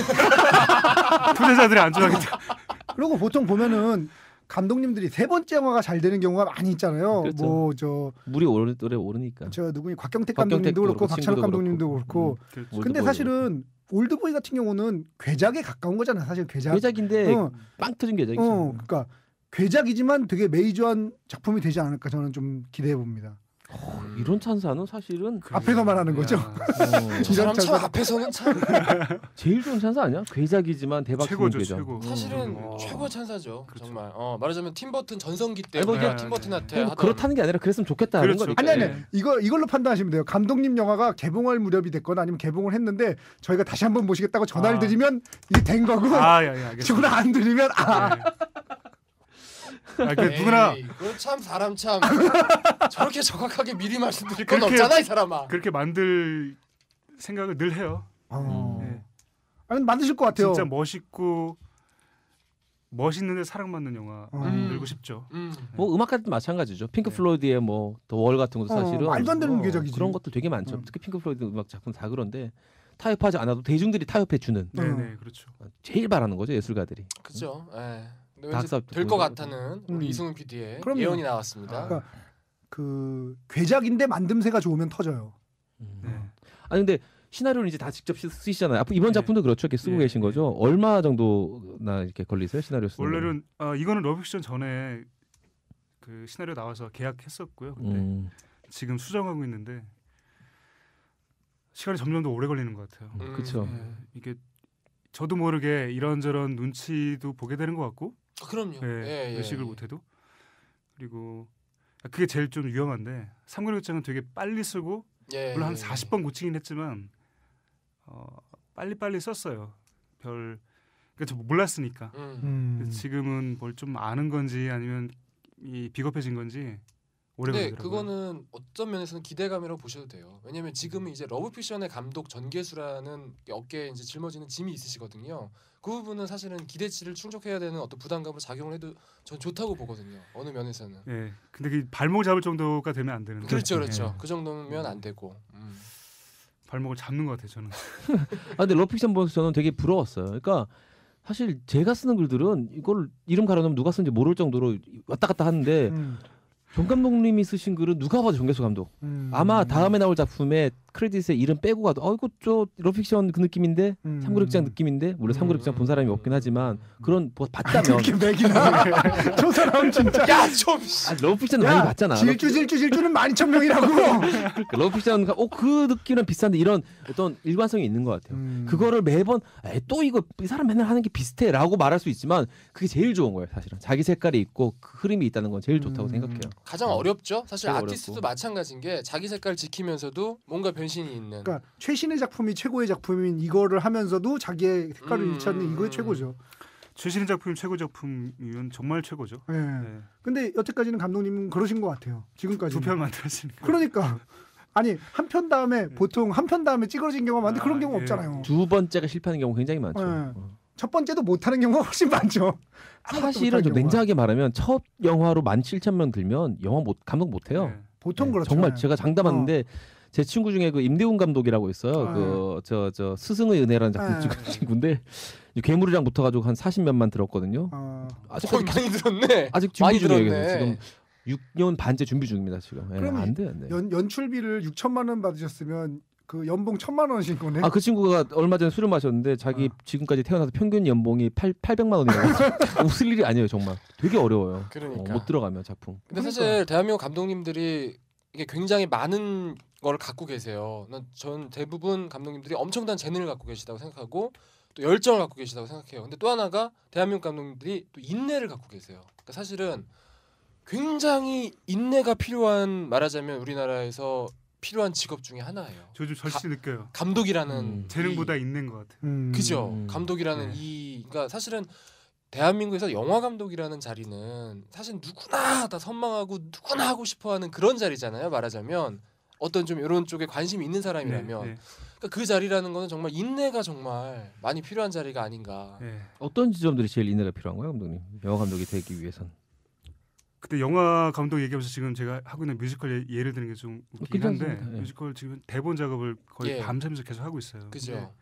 Speaker 10: 투자자들이 안 좋아하겠다.
Speaker 4: 그리고 보통 보면은 감독님들이 세 번째 영화가 잘 되는 경우가 많이 있잖아요.
Speaker 6: 그렇죠.
Speaker 4: 뭐 저 저
Speaker 6: 물이 오르 노래 오르니까.
Speaker 4: 누구니 곽경택
Speaker 6: 곽경택도
Speaker 4: 감독님도 그렇고
Speaker 6: 그렇고,
Speaker 4: 박찬욱
Speaker 6: 친구도
Speaker 4: 감독님도
Speaker 6: 그렇고.
Speaker 4: 그렇고.
Speaker 10: 그렇죠.
Speaker 6: 올드보이
Speaker 4: 근데 사실은 올드보이 같은 경우는 괴작에 가까운 거잖아요. 사실 괴작.
Speaker 6: 괴작인데
Speaker 4: 어,
Speaker 6: 빵 터진 괴작이죠.
Speaker 4: 어, 그러니까 괴작이지만 되게 메이저한 작품이 되지 않을까 저는 좀 기대해 봅니다.
Speaker 6: 어, 이런 찬사는 사실은
Speaker 4: 앞에서 말하는 거죠.
Speaker 6: 어,
Speaker 9: 저 사람 참 앞에서는 참
Speaker 6: 제일 좋은 찬사 아니야? 괴작이지만 대박
Speaker 10: 최고죠,
Speaker 6: 괴작.
Speaker 10: 최고.
Speaker 9: 사실은
Speaker 10: 어.
Speaker 9: 최고 찬사죠.
Speaker 10: 그렇죠.
Speaker 9: 정말. 어, 말하자면 팀버튼 전성기 때
Speaker 6: 아니, 뭐
Speaker 9: 우리가
Speaker 10: 이제-
Speaker 9: 팀버튼한테
Speaker 6: 뭐
Speaker 9: 하던
Speaker 6: 그렇다는 게 아니라 그랬으면 좋겠다는
Speaker 10: 그렇죠.
Speaker 6: 거니까.
Speaker 4: 아니 아니
Speaker 10: 네.
Speaker 4: 이거 이걸로 판단하시면 돼요. 감독님 영화가 개봉할 무렵이 됐거나 아니면 개봉을 했는데 저희가 다시 한번 모시겠다고 전화를
Speaker 10: 아.
Speaker 4: 드리면 이게 된 거고
Speaker 10: 아, 예, 예, 알겠습니다.
Speaker 4: 전화 안 드리면 아
Speaker 10: 네. 아, 그 누구나
Speaker 9: 그참 사람 참 저렇게 정확하게 미리 말씀드릴 건
Speaker 10: 그렇게-
Speaker 9: 없잖아 이 사람아.
Speaker 10: 그렇게 만들 생각을 늘 해요.
Speaker 4: 어.
Speaker 10: 네.
Speaker 4: 아니 만드실 것 같아요.
Speaker 10: 진짜 멋있고 멋있는데 사랑받는 영화
Speaker 4: 음.
Speaker 10: 만들고 싶죠.
Speaker 9: 음.
Speaker 6: 뭐 음악까지도 마찬가지죠. 핑크
Speaker 10: 네.
Speaker 6: 플로이드의 뭐 더 월 같은 것도
Speaker 4: 어,
Speaker 6: 사실은
Speaker 4: 말도 안 되는
Speaker 6: 어,
Speaker 4: 궤적이지.
Speaker 6: 그런 것들 되게 많죠.
Speaker 4: 음.
Speaker 6: 특히 핑크 플로이드 음악 작품 다 그런데 타협하지 않아도 대중들이 타협해 주는
Speaker 10: 네,
Speaker 4: 어.
Speaker 10: 네, 그렇죠.
Speaker 6: 제일 바라는 거죠 예술가들이.
Speaker 9: 그죠. 예. 근데
Speaker 6: 닥스아웃
Speaker 9: 왠지 될것
Speaker 6: 보여주고.
Speaker 9: 같다는
Speaker 4: 음.
Speaker 9: 우리 이승훈 피디의
Speaker 4: 그럼요.
Speaker 9: 예언이 나왔습니다.
Speaker 4: 그러니까 그 괴작인데 만듦새가 좋으면 터져요.
Speaker 6: 음.
Speaker 10: 네.
Speaker 6: 아니 근데 시나리오는 이제 다 직접 쓰- 쓰시잖아요. 앞으로 이번
Speaker 10: 네.
Speaker 6: 작품도 그렇죠. 이렇게 쓰고
Speaker 10: 네.
Speaker 6: 계신 거죠. 얼마 정도나 이렇게 걸리세요 시나리오 쓰는 거는?
Speaker 10: 원래는 아, 이거는 러브픽션 전에 그 시나리오 나와서 계약했었고요. 근데
Speaker 6: 음.
Speaker 10: 지금 수정하고 있는데 시간이 점점 더 오래 걸리는 것 같아요.
Speaker 9: 음.
Speaker 6: 그렇죠.
Speaker 10: 네, 이게 저도 모르게 이런저런 눈치도 보게 되는 것 같고
Speaker 9: 아, 그럼요.
Speaker 10: 네,
Speaker 9: 예, 예,
Speaker 10: 의식을
Speaker 9: 예.
Speaker 10: 못해도 그리고 그게 제일 좀 위험한데 삼거리극장은 되게 빨리 쓰고
Speaker 9: 예,
Speaker 10: 물론 한
Speaker 9: 예,
Speaker 10: 사십 번 고치긴 했지만 어, 빨리 빨리 썼어요. 별 그러니까 저 몰랐으니까.
Speaker 9: 음.
Speaker 4: 음.
Speaker 10: 지금은 뭘 좀 아는 건지 아니면 이 비겁해진 건지 오래
Speaker 9: 근데
Speaker 10: 걸리더라고요.
Speaker 9: 그거는 어떤 면에서는 기대감이라고 보셔도 돼요. 왜냐면 지금은 이제 러브픽션의 감독 전개수라는 어깨에 이제 짊어지는 짐이 있으시거든요. 그 부분은 사실은 기대치를 충족해야 되는 어떤 부담감을 작용을 해도 전 좋다고 보거든요. 어느 면에서는.
Speaker 10: 예. 근데 그 발목 잡을 정도가 되면 안 되는데.
Speaker 9: 그렇죠, 그렇죠.
Speaker 10: 예.
Speaker 9: 그 정도면 안 되고. 음.
Speaker 10: 발목을 잡는 것 같아요, 저는.
Speaker 6: 아 근데 러픽션 보면서 저는 되게 부러웠어요. 그러니까 사실 제가 쓰는 글들은 이걸 이름 가려놓으면 누가 쓴지 모를 정도로 왔다 갔다 하는데
Speaker 4: 음.
Speaker 6: 정 감독님이 쓰신 글은 누가 봐도 정계수 감독.
Speaker 4: 음.
Speaker 6: 아마 다음에 나올 작품에 크레딧에 이름 빼고 가도 어 이거 저 러픽션 그 느낌인데
Speaker 4: 음.
Speaker 6: 삼구력장 느낌인데 물론 삼구력장 본 사람이 없긴 하지만 그런 뭐 봤다면
Speaker 4: 그렇게 맥이나 저 사람 진짜
Speaker 9: 야좀
Speaker 6: 아, 러브픽션 많이 봤잖아.
Speaker 4: 질주 질주 질주는 만 이천 명이라고.
Speaker 6: 러브픽션 어그 느낌은 비싼데 이런 어떤 일관성이 있는 것 같아요.
Speaker 4: 음.
Speaker 6: 그거를 매번 에이, 또 이거 이 사람 맨날 하는 게 비슷해라고 말할 수 있지만 그게 제일 좋은 거예요. 사실은 자기 색깔이 있고 그 흐름이 있다는 건 제일 좋다고
Speaker 4: 음.
Speaker 6: 생각해요.
Speaker 9: 가장 어렵죠. 사실
Speaker 6: 제일
Speaker 9: 아티스트도
Speaker 6: 어렵고.
Speaker 9: 마찬가지인 게 자기 색깔 지키면서도 뭔가 변신이 있는.
Speaker 4: 그러니까 최신의 작품이 최고의 작품인 이거를 하면서도 자기의 색깔을
Speaker 9: 음.
Speaker 4: 잃지 않는 이거의 최고죠.
Speaker 10: 최신의 작품 최고 작품이면 정말 최고죠.
Speaker 4: 예.
Speaker 10: 네.
Speaker 4: 근데 여태까지는 감독님은 그러신 것 같아요. 지금까지.
Speaker 10: 두 편 만들었으니까.
Speaker 4: 그러니까 아니 한 편 다음에 보통 한 편 다음에 찌그러진 경우가 많은데
Speaker 10: 아,
Speaker 4: 그런 경우
Speaker 10: 예.
Speaker 4: 없잖아요.
Speaker 6: 두 번째가 실패하는 경우 굉장히 많죠.
Speaker 4: 네.
Speaker 6: 어.
Speaker 4: 첫 번째도 못하는 경우가 훨씬 많죠. 아무것도
Speaker 6: 사실은
Speaker 4: 못하는
Speaker 6: 좀
Speaker 4: 경우가.
Speaker 6: 냉정하게 말하면 첫 영화로 만 칠천 명 들면 영화 못 감독 못 해요.
Speaker 10: 네.
Speaker 4: 보통
Speaker 6: 네,
Speaker 4: 그렇죠.
Speaker 6: 정말 제가 장담하는데 제 친구 중에 그 임대훈 감독이라고 있어요.
Speaker 4: 네.
Speaker 6: 그 저 저 스승의 은혜라는 작품
Speaker 4: 네.
Speaker 6: 찍은 친구인데 괴물이랑 붙어가지고 한 사십 몇만 들었거든요.
Speaker 4: 어,
Speaker 6: 아직까지
Speaker 9: 거의 많이 들었네.
Speaker 6: 아직
Speaker 9: 많이
Speaker 6: 준비 중이에요.
Speaker 9: 들었네.
Speaker 6: 지금 육 년 반째 준비 중입니다. 지금. 예,
Speaker 4: 그러면
Speaker 6: 안 돼, 안 돼.
Speaker 4: 연, 연출비를 육천만 원 받으셨으면 그 연봉 천만 원이신 거네.
Speaker 6: 아 그 친구가 얼마 전에 술을 마셨는데 자기
Speaker 4: 어.
Speaker 6: 지금까지 태어나서 평균 연봉이 팔 팔백만 원이라고. 웃을 일이 아니에요 정말. 되게 어려워요.
Speaker 9: 그러니까.
Speaker 6: 어, 못 들어가면 작품.
Speaker 9: 근데
Speaker 4: 그러니까.
Speaker 9: 사실 대한민국 감독님들이 이게 굉장히 많은 걸 갖고 계세요. 난 전 대부분 감독님들이 엄청난 재능을 갖고 계시다고 생각하고 또 열정을 갖고 계시다고 생각해요. 근데 또 하나가 대한민국 감독님들이 또 인내를 갖고 계세요. 그러니까 사실은 굉장히 인내가 필요한 말하자면 우리나라에서 필요한 직업 중에 하나예요.
Speaker 10: 저 좀 절실히 느껴요.
Speaker 9: 감독이라는
Speaker 6: 음.
Speaker 10: 재능보다
Speaker 9: 이,
Speaker 10: 있는 것 같아요.
Speaker 4: 음.
Speaker 9: 그죠.
Speaker 6: 음.
Speaker 9: 감독이라는
Speaker 10: 네.
Speaker 9: 이 그러니까 사실은 대한민국에서 영화 감독이라는 자리는 사실 누구나 다 선망하고 누구나 하고 싶어하는 그런 자리잖아요. 말하자면 어떤 좀 이런 쪽에 관심이 있는 사람이라면
Speaker 10: 네, 네,
Speaker 9: 그러니까 그 자리라는 거는 정말 인내가 정말 많이 필요한 자리가 아닌가.
Speaker 10: 네.
Speaker 6: 어떤 지점들이 제일 인내가 필요한 거예요, 감독님? 영화 감독이 되기 위해선.
Speaker 10: 그때 영화 감독 얘기하면서 지금 제가 하고 있는 뮤지컬 예, 예를 드는 게 좀 웃기긴 한데
Speaker 6: 괜찮습니다. 예.
Speaker 10: 뮤지컬 지금 대본 작업을 거의
Speaker 9: 예.
Speaker 10: 밤새면서 계속 하고 있어요. 근데
Speaker 9: 그죠.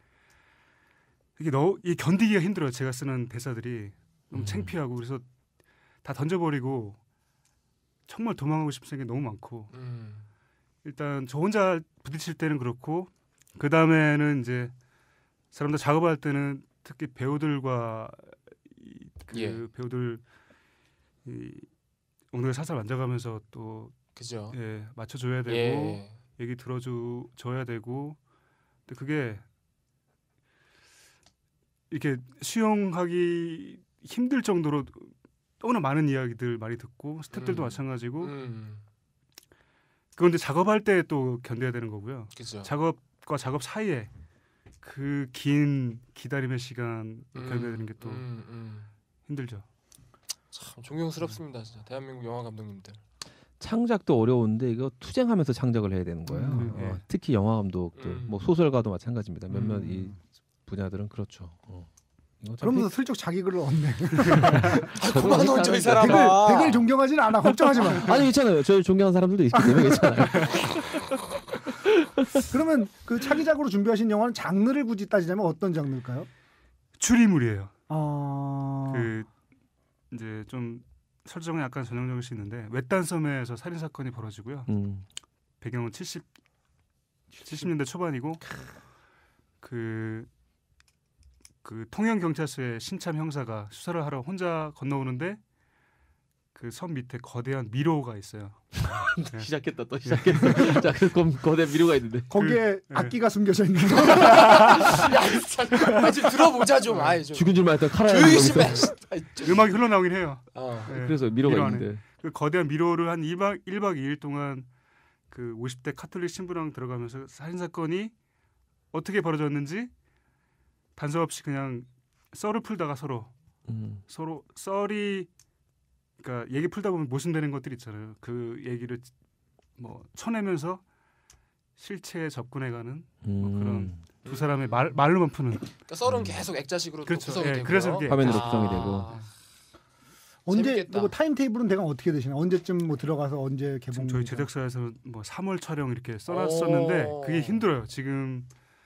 Speaker 10: 이게 너 이 견디기가 힘들어요. 제가 쓰는 대사들이 너무
Speaker 6: 음.
Speaker 10: 창피하고 그래서 다 던져버리고 정말 도망가고 싶은 생각이 너무 많고
Speaker 9: 음.
Speaker 10: 일단 저 혼자 부딪힐 때는 그렇고 그 다음에는 이제 사람들 작업할 때는 특히 배우들과 이, 그
Speaker 9: 예.
Speaker 10: 배우들 이 엉덩이 살살 만져가면서 또
Speaker 9: 그죠.
Speaker 10: 예, 맞춰줘야 되고
Speaker 9: 예.
Speaker 10: 얘기 들어줘 줘야 되고 근데 그게 이렇게 수용하기 힘들 정도로 너무나 많은 이야기들 많이 듣고 스태프들도
Speaker 9: 음.
Speaker 10: 마찬가지고
Speaker 9: 음.
Speaker 10: 그런데 작업할 때 또 견뎌야 되는 거고요.
Speaker 9: 그죠.
Speaker 10: 작업과 작업 사이에 그 긴 기다림의 시간
Speaker 9: 음,
Speaker 10: 견뎌야 되는 게 또
Speaker 9: 음, 음.
Speaker 10: 힘들죠.
Speaker 9: 참 존경스럽습니다, 진짜 대한민국 영화 감독님들.
Speaker 6: 창작도 어려운데 이거 투쟁하면서 창작을 해야 되는 거예요.
Speaker 10: 음,
Speaker 6: 어,
Speaker 10: 네.
Speaker 6: 특히 영화 감독들,
Speaker 9: 음.
Speaker 6: 뭐 소설가도 마찬가지입니다. 몇몇
Speaker 4: 음.
Speaker 6: 이 분야들은 그렇죠. 어. 이거 참
Speaker 4: 그러면서 슬쩍 자기 글을 얻네.
Speaker 9: 아, 그만 얹어 이
Speaker 4: 백을
Speaker 9: 사람아.
Speaker 4: 백을 존경하지는 않아. 걱정하지 마.
Speaker 6: 아니 괜찮아요. 저 존경하는 사람들도 있기 때문에 괜찮아요.
Speaker 4: 그러면 그 차기작으로 준비하신 영화는 장르를 굳이 따지자면 어떤 장르일까요?
Speaker 10: 추리물이에요.
Speaker 4: 아,
Speaker 10: 그 이제 좀 설정은 약간 전형적일 수 있는데 외딴 섬에서 살인 사건이 벌어지고요.
Speaker 6: 음.
Speaker 10: 배경은 칠십 칠십 년대 초반이고 그, 그 통영 경찰서의 신참 형사가 수사를 하러 혼자 건너오는데 그 섬 밑에 거대한 미로가 있어요. 네.
Speaker 6: 시작했다 또 시작했어. 자, 그럼 거대 미로가 있는데
Speaker 4: 거기에
Speaker 10: 그,
Speaker 4: 악기가 숨겨져 있는 거.
Speaker 9: 야, 아, 좀 들어보자 좀. 아이 좀.
Speaker 6: 죽은 줄만 알던 카라야.
Speaker 9: 조용히 좀 해. 아이, 좀.
Speaker 10: 음악이 흘러나오긴 해요.
Speaker 9: 어.
Speaker 10: 네.
Speaker 6: 그래서 미로가
Speaker 10: 미로 안에.
Speaker 6: 있는데.
Speaker 10: 그 거대한 미로를 한 일 박 일 박 이 일 동안 그 오십 대 카톨릭 신부랑 들어가면서 살인 사건이 어떻게 벌어졌는지 단서 없이 그냥 썰을 풀다가 서로
Speaker 6: 음.
Speaker 10: 서로 썰이 그러니까 얘기 풀다 보면 모순되는 것들 있잖아요. 그 얘기를 뭐 쳐내면서 실체에 접근해가는 뭐 그런 두 사람의 말 말로만 푸는.
Speaker 9: 그러니까 썰은 계속 액자식으로
Speaker 10: 그렇죠.
Speaker 9: 또 구성이
Speaker 10: 예,
Speaker 9: 되고요.
Speaker 10: 그래서 이게
Speaker 6: 화면으로
Speaker 9: 아.
Speaker 6: 구성이 되고.
Speaker 4: 언제
Speaker 9: 재밌겠다.
Speaker 4: 뭐 타임 테이블은 대강 어떻게 되시나요? 언제쯤 뭐 들어가서 언제 개봉?
Speaker 10: 지금 저희 제작사에서 뭐 삼월 촬영 이렇게 써놨었는데
Speaker 9: 오.
Speaker 10: 그게 힘들어요. 지금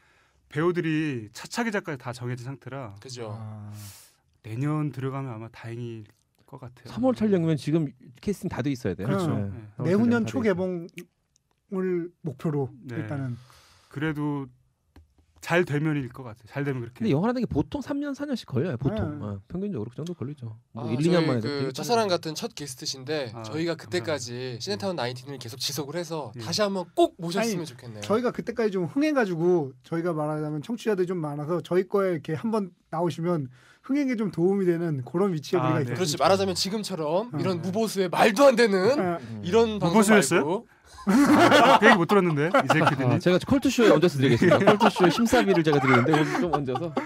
Speaker 10: 배우들이 차차기 작까지 다 정해진 상태라
Speaker 9: 그죠.
Speaker 4: 아,
Speaker 10: 내년 들어가면 아마 다행일 것 같아요.
Speaker 6: 삼월 촬영이면 지금 캐스팅 다 돼 있어야 돼요.
Speaker 4: 그렇죠.
Speaker 6: 네.
Speaker 10: 네.
Speaker 6: 삼월
Speaker 4: 내후년
Speaker 6: 촬영 다
Speaker 4: 초
Speaker 6: 돼 있어요.
Speaker 4: 개봉을 목표로
Speaker 10: 네.
Speaker 4: 일단은.
Speaker 10: 그래도 잘 되면일 것 같아요. 잘 되면 그렇게.
Speaker 6: 근데 영화라는 게 보통 삼 년 사 년씩 걸려요. 보통
Speaker 4: 네.
Speaker 6: 어, 평균적으로 그 정도 걸리죠. 뭐
Speaker 9: 아,
Speaker 6: 일, 이 년 만에
Speaker 9: 저희 그 첫사랑 같은 첫 게스트신데
Speaker 10: 아,
Speaker 9: 저희가 그때까지 시네타운 나인틴을 계속 지속을 해서
Speaker 10: 예.
Speaker 9: 다시 한번 꼭 모셨으면
Speaker 4: 아니,
Speaker 9: 좋겠네요.
Speaker 4: 저희가 그때까지 좀 흥해가지고 저희가 말하자면 청취자들이 좀 많아서 저희 거에 이렇게 한번 나오시면 흥행에 좀 도움이 되는 그런 위치에
Speaker 10: 아,
Speaker 4: 우리가
Speaker 10: 네.
Speaker 4: 있었으면
Speaker 9: 그렇지 말하자면 지금처럼
Speaker 4: 어.
Speaker 9: 이런 무보수의 말도 안 되는
Speaker 4: 아,
Speaker 6: 음.
Speaker 9: 이런 방송
Speaker 10: 무보수였어요?
Speaker 9: 말고
Speaker 10: 그 얘기 못 들었는데 이제 피디님.
Speaker 6: 아, 제가 컬투쇼에 얹어서 드리겠습니다. 컬투쇼 심사비를 제가 드리는데 오늘 좀 얹어서.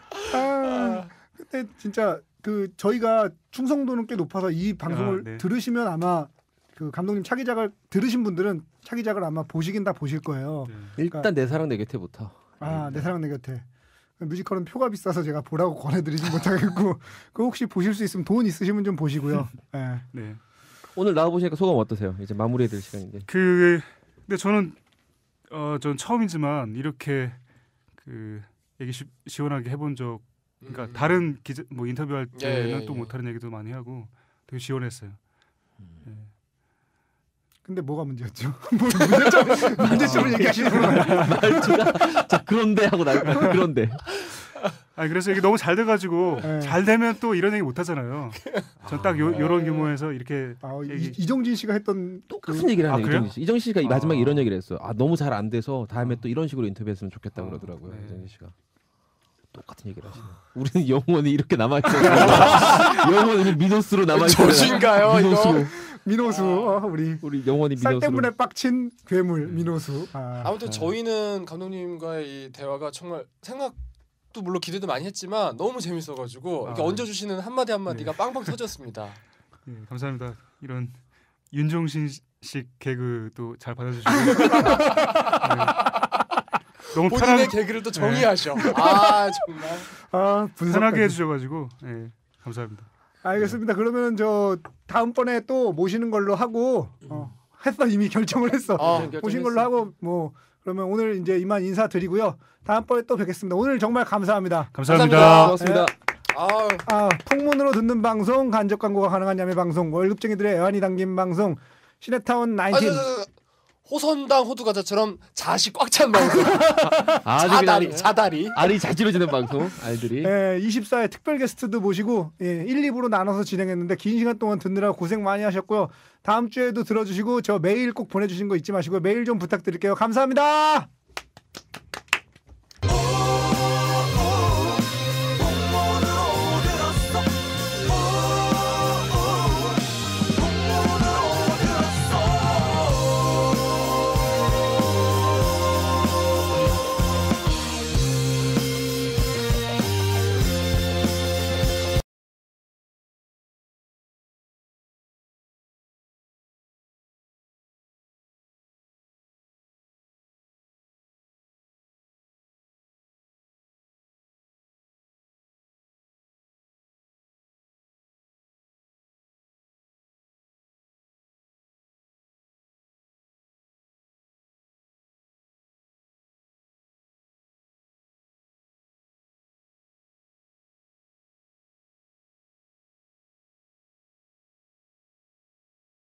Speaker 4: 아, 근데 진짜 그 저희가 충성도는 꽤 높아서 이 방송을
Speaker 10: 아, 네.
Speaker 4: 들으시면 아마 그 감독님 차기작을 들으신 분들은 차기작을 아마 보시긴 다 보실 거예요.
Speaker 10: 네.
Speaker 6: 일단 내 사랑 내 곁에부터.
Speaker 4: 아, 내 사랑 내 곁에. 뮤지컬은 표가 비싸서 제가 보라고 권해드리진 못하겠고 그 혹시 보실 수 있으면 돈 있으시면 좀 보시고요. 네.
Speaker 10: 네.
Speaker 6: 오늘 나와 보시니까 소감 어떠세요? 이제 마무리해야 될 시간인데.
Speaker 10: 그 근데 저는 어 전 처음이지만 이렇게 그 얘기 시, 시원하게 해본 적 그러니까
Speaker 9: 음.
Speaker 10: 다른 기자 뭐 인터뷰할
Speaker 9: 예,
Speaker 10: 때는
Speaker 9: 예,
Speaker 10: 또
Speaker 9: 예.
Speaker 10: 못하는 얘기도 많이 하고 되게 시원했어요. 네.
Speaker 4: 근데 뭐가 문제였죠? 뭐 문제점, 문제점을 얘기하시는 거예요.
Speaker 6: 말투가 자 그런데 하고 나 그런데.
Speaker 10: 아니 그래서 이게 너무 잘 돼가지고
Speaker 4: 네.
Speaker 10: 잘 되면 또 이런 얘기 못 하잖아요. 전 딱
Speaker 9: 아.
Speaker 10: 요런 규모에서 이렇게
Speaker 4: 아, 이,
Speaker 10: 얘기-
Speaker 4: 이정진 씨가 했던
Speaker 6: 똑같은 얘기를
Speaker 10: 아,
Speaker 6: 하네요.
Speaker 10: 그래요?
Speaker 6: 이정진 씨. 이정진 씨가 이 마지막에
Speaker 10: 아.
Speaker 6: 이런 얘기를 했어요. 아 너무 잘 안 돼서 다음에
Speaker 10: 아.
Speaker 6: 또 이런 식으로 인터뷰했으면 좋겠다 고
Speaker 10: 아,
Speaker 6: 그러더라고요.
Speaker 10: 네.
Speaker 6: 이정진 씨가. 똑같은 얘기를 하시네요. 우리는 영원히 이렇게 남아 있어요. 영원히 미노스로 남아 있어요.
Speaker 9: 조신가요, 이거?
Speaker 6: 미노스로.
Speaker 4: 민호수 어, 우리
Speaker 6: 우리 영원히
Speaker 4: 쌀
Speaker 6: 미노스로.
Speaker 4: 때문에 빡친 괴물 민호수. 아,
Speaker 9: 아무튼 저희는 감독님과의 이 대화가 정말 생각도 물론 기대도 많이 했지만 너무 재밌어가지고 이렇게
Speaker 10: 아.
Speaker 9: 얹어주시는 한마디 한마디가
Speaker 10: 네.
Speaker 9: 빵빵 터졌습니다.
Speaker 10: 예, 감사합니다. 이런 윤종신식 개그도 잘 받아주시고 네. 너무
Speaker 9: 본인의
Speaker 10: 편하게
Speaker 9: 개그를 또 정의하셔. 아 정말.
Speaker 4: 아 분석까지.
Speaker 10: 편하게 해주셔가지고 예, 감사합니다.
Speaker 4: 알겠습니다. 그러면 저 다음번에 또 모시는 걸로 하고 어, 했어 이미 결정을 했어.
Speaker 9: 아,
Speaker 4: 모신 걸로 하고 뭐 그러면 오늘 이제 이만 인사드리고요. 다음번에 또 뵙겠습니다. 오늘 정말 감사합니다.
Speaker 10: 감사합니다.
Speaker 6: 고맙습니다.
Speaker 9: 아
Speaker 4: 아, 풍문으로 듣는 방송, 간접 광고가 가능한 야매 방송, 월급쟁이들의 애환이 담긴 방송, 시네타운
Speaker 9: 아,
Speaker 4: 나인틴.
Speaker 9: 저, 저, 저, 호선당 호두과자처럼 자시 꽉 찬 방송.
Speaker 6: 아주
Speaker 9: 자다리
Speaker 6: 그냥
Speaker 9: 자다리.
Speaker 6: 알이 자지러지는 방송 알들이.
Speaker 4: 예, 이십사 회 특별 게스트도 모시고 예, 일, 이 부로 나눠서 진행했는데 긴 시간 동안 듣느라 고생 많이 하셨고요. 다음 주에도 들어주시고 저 메일 꼭 보내주신 거 잊지 마시고요. 메일 좀 부탁드릴게요. 감사합니다.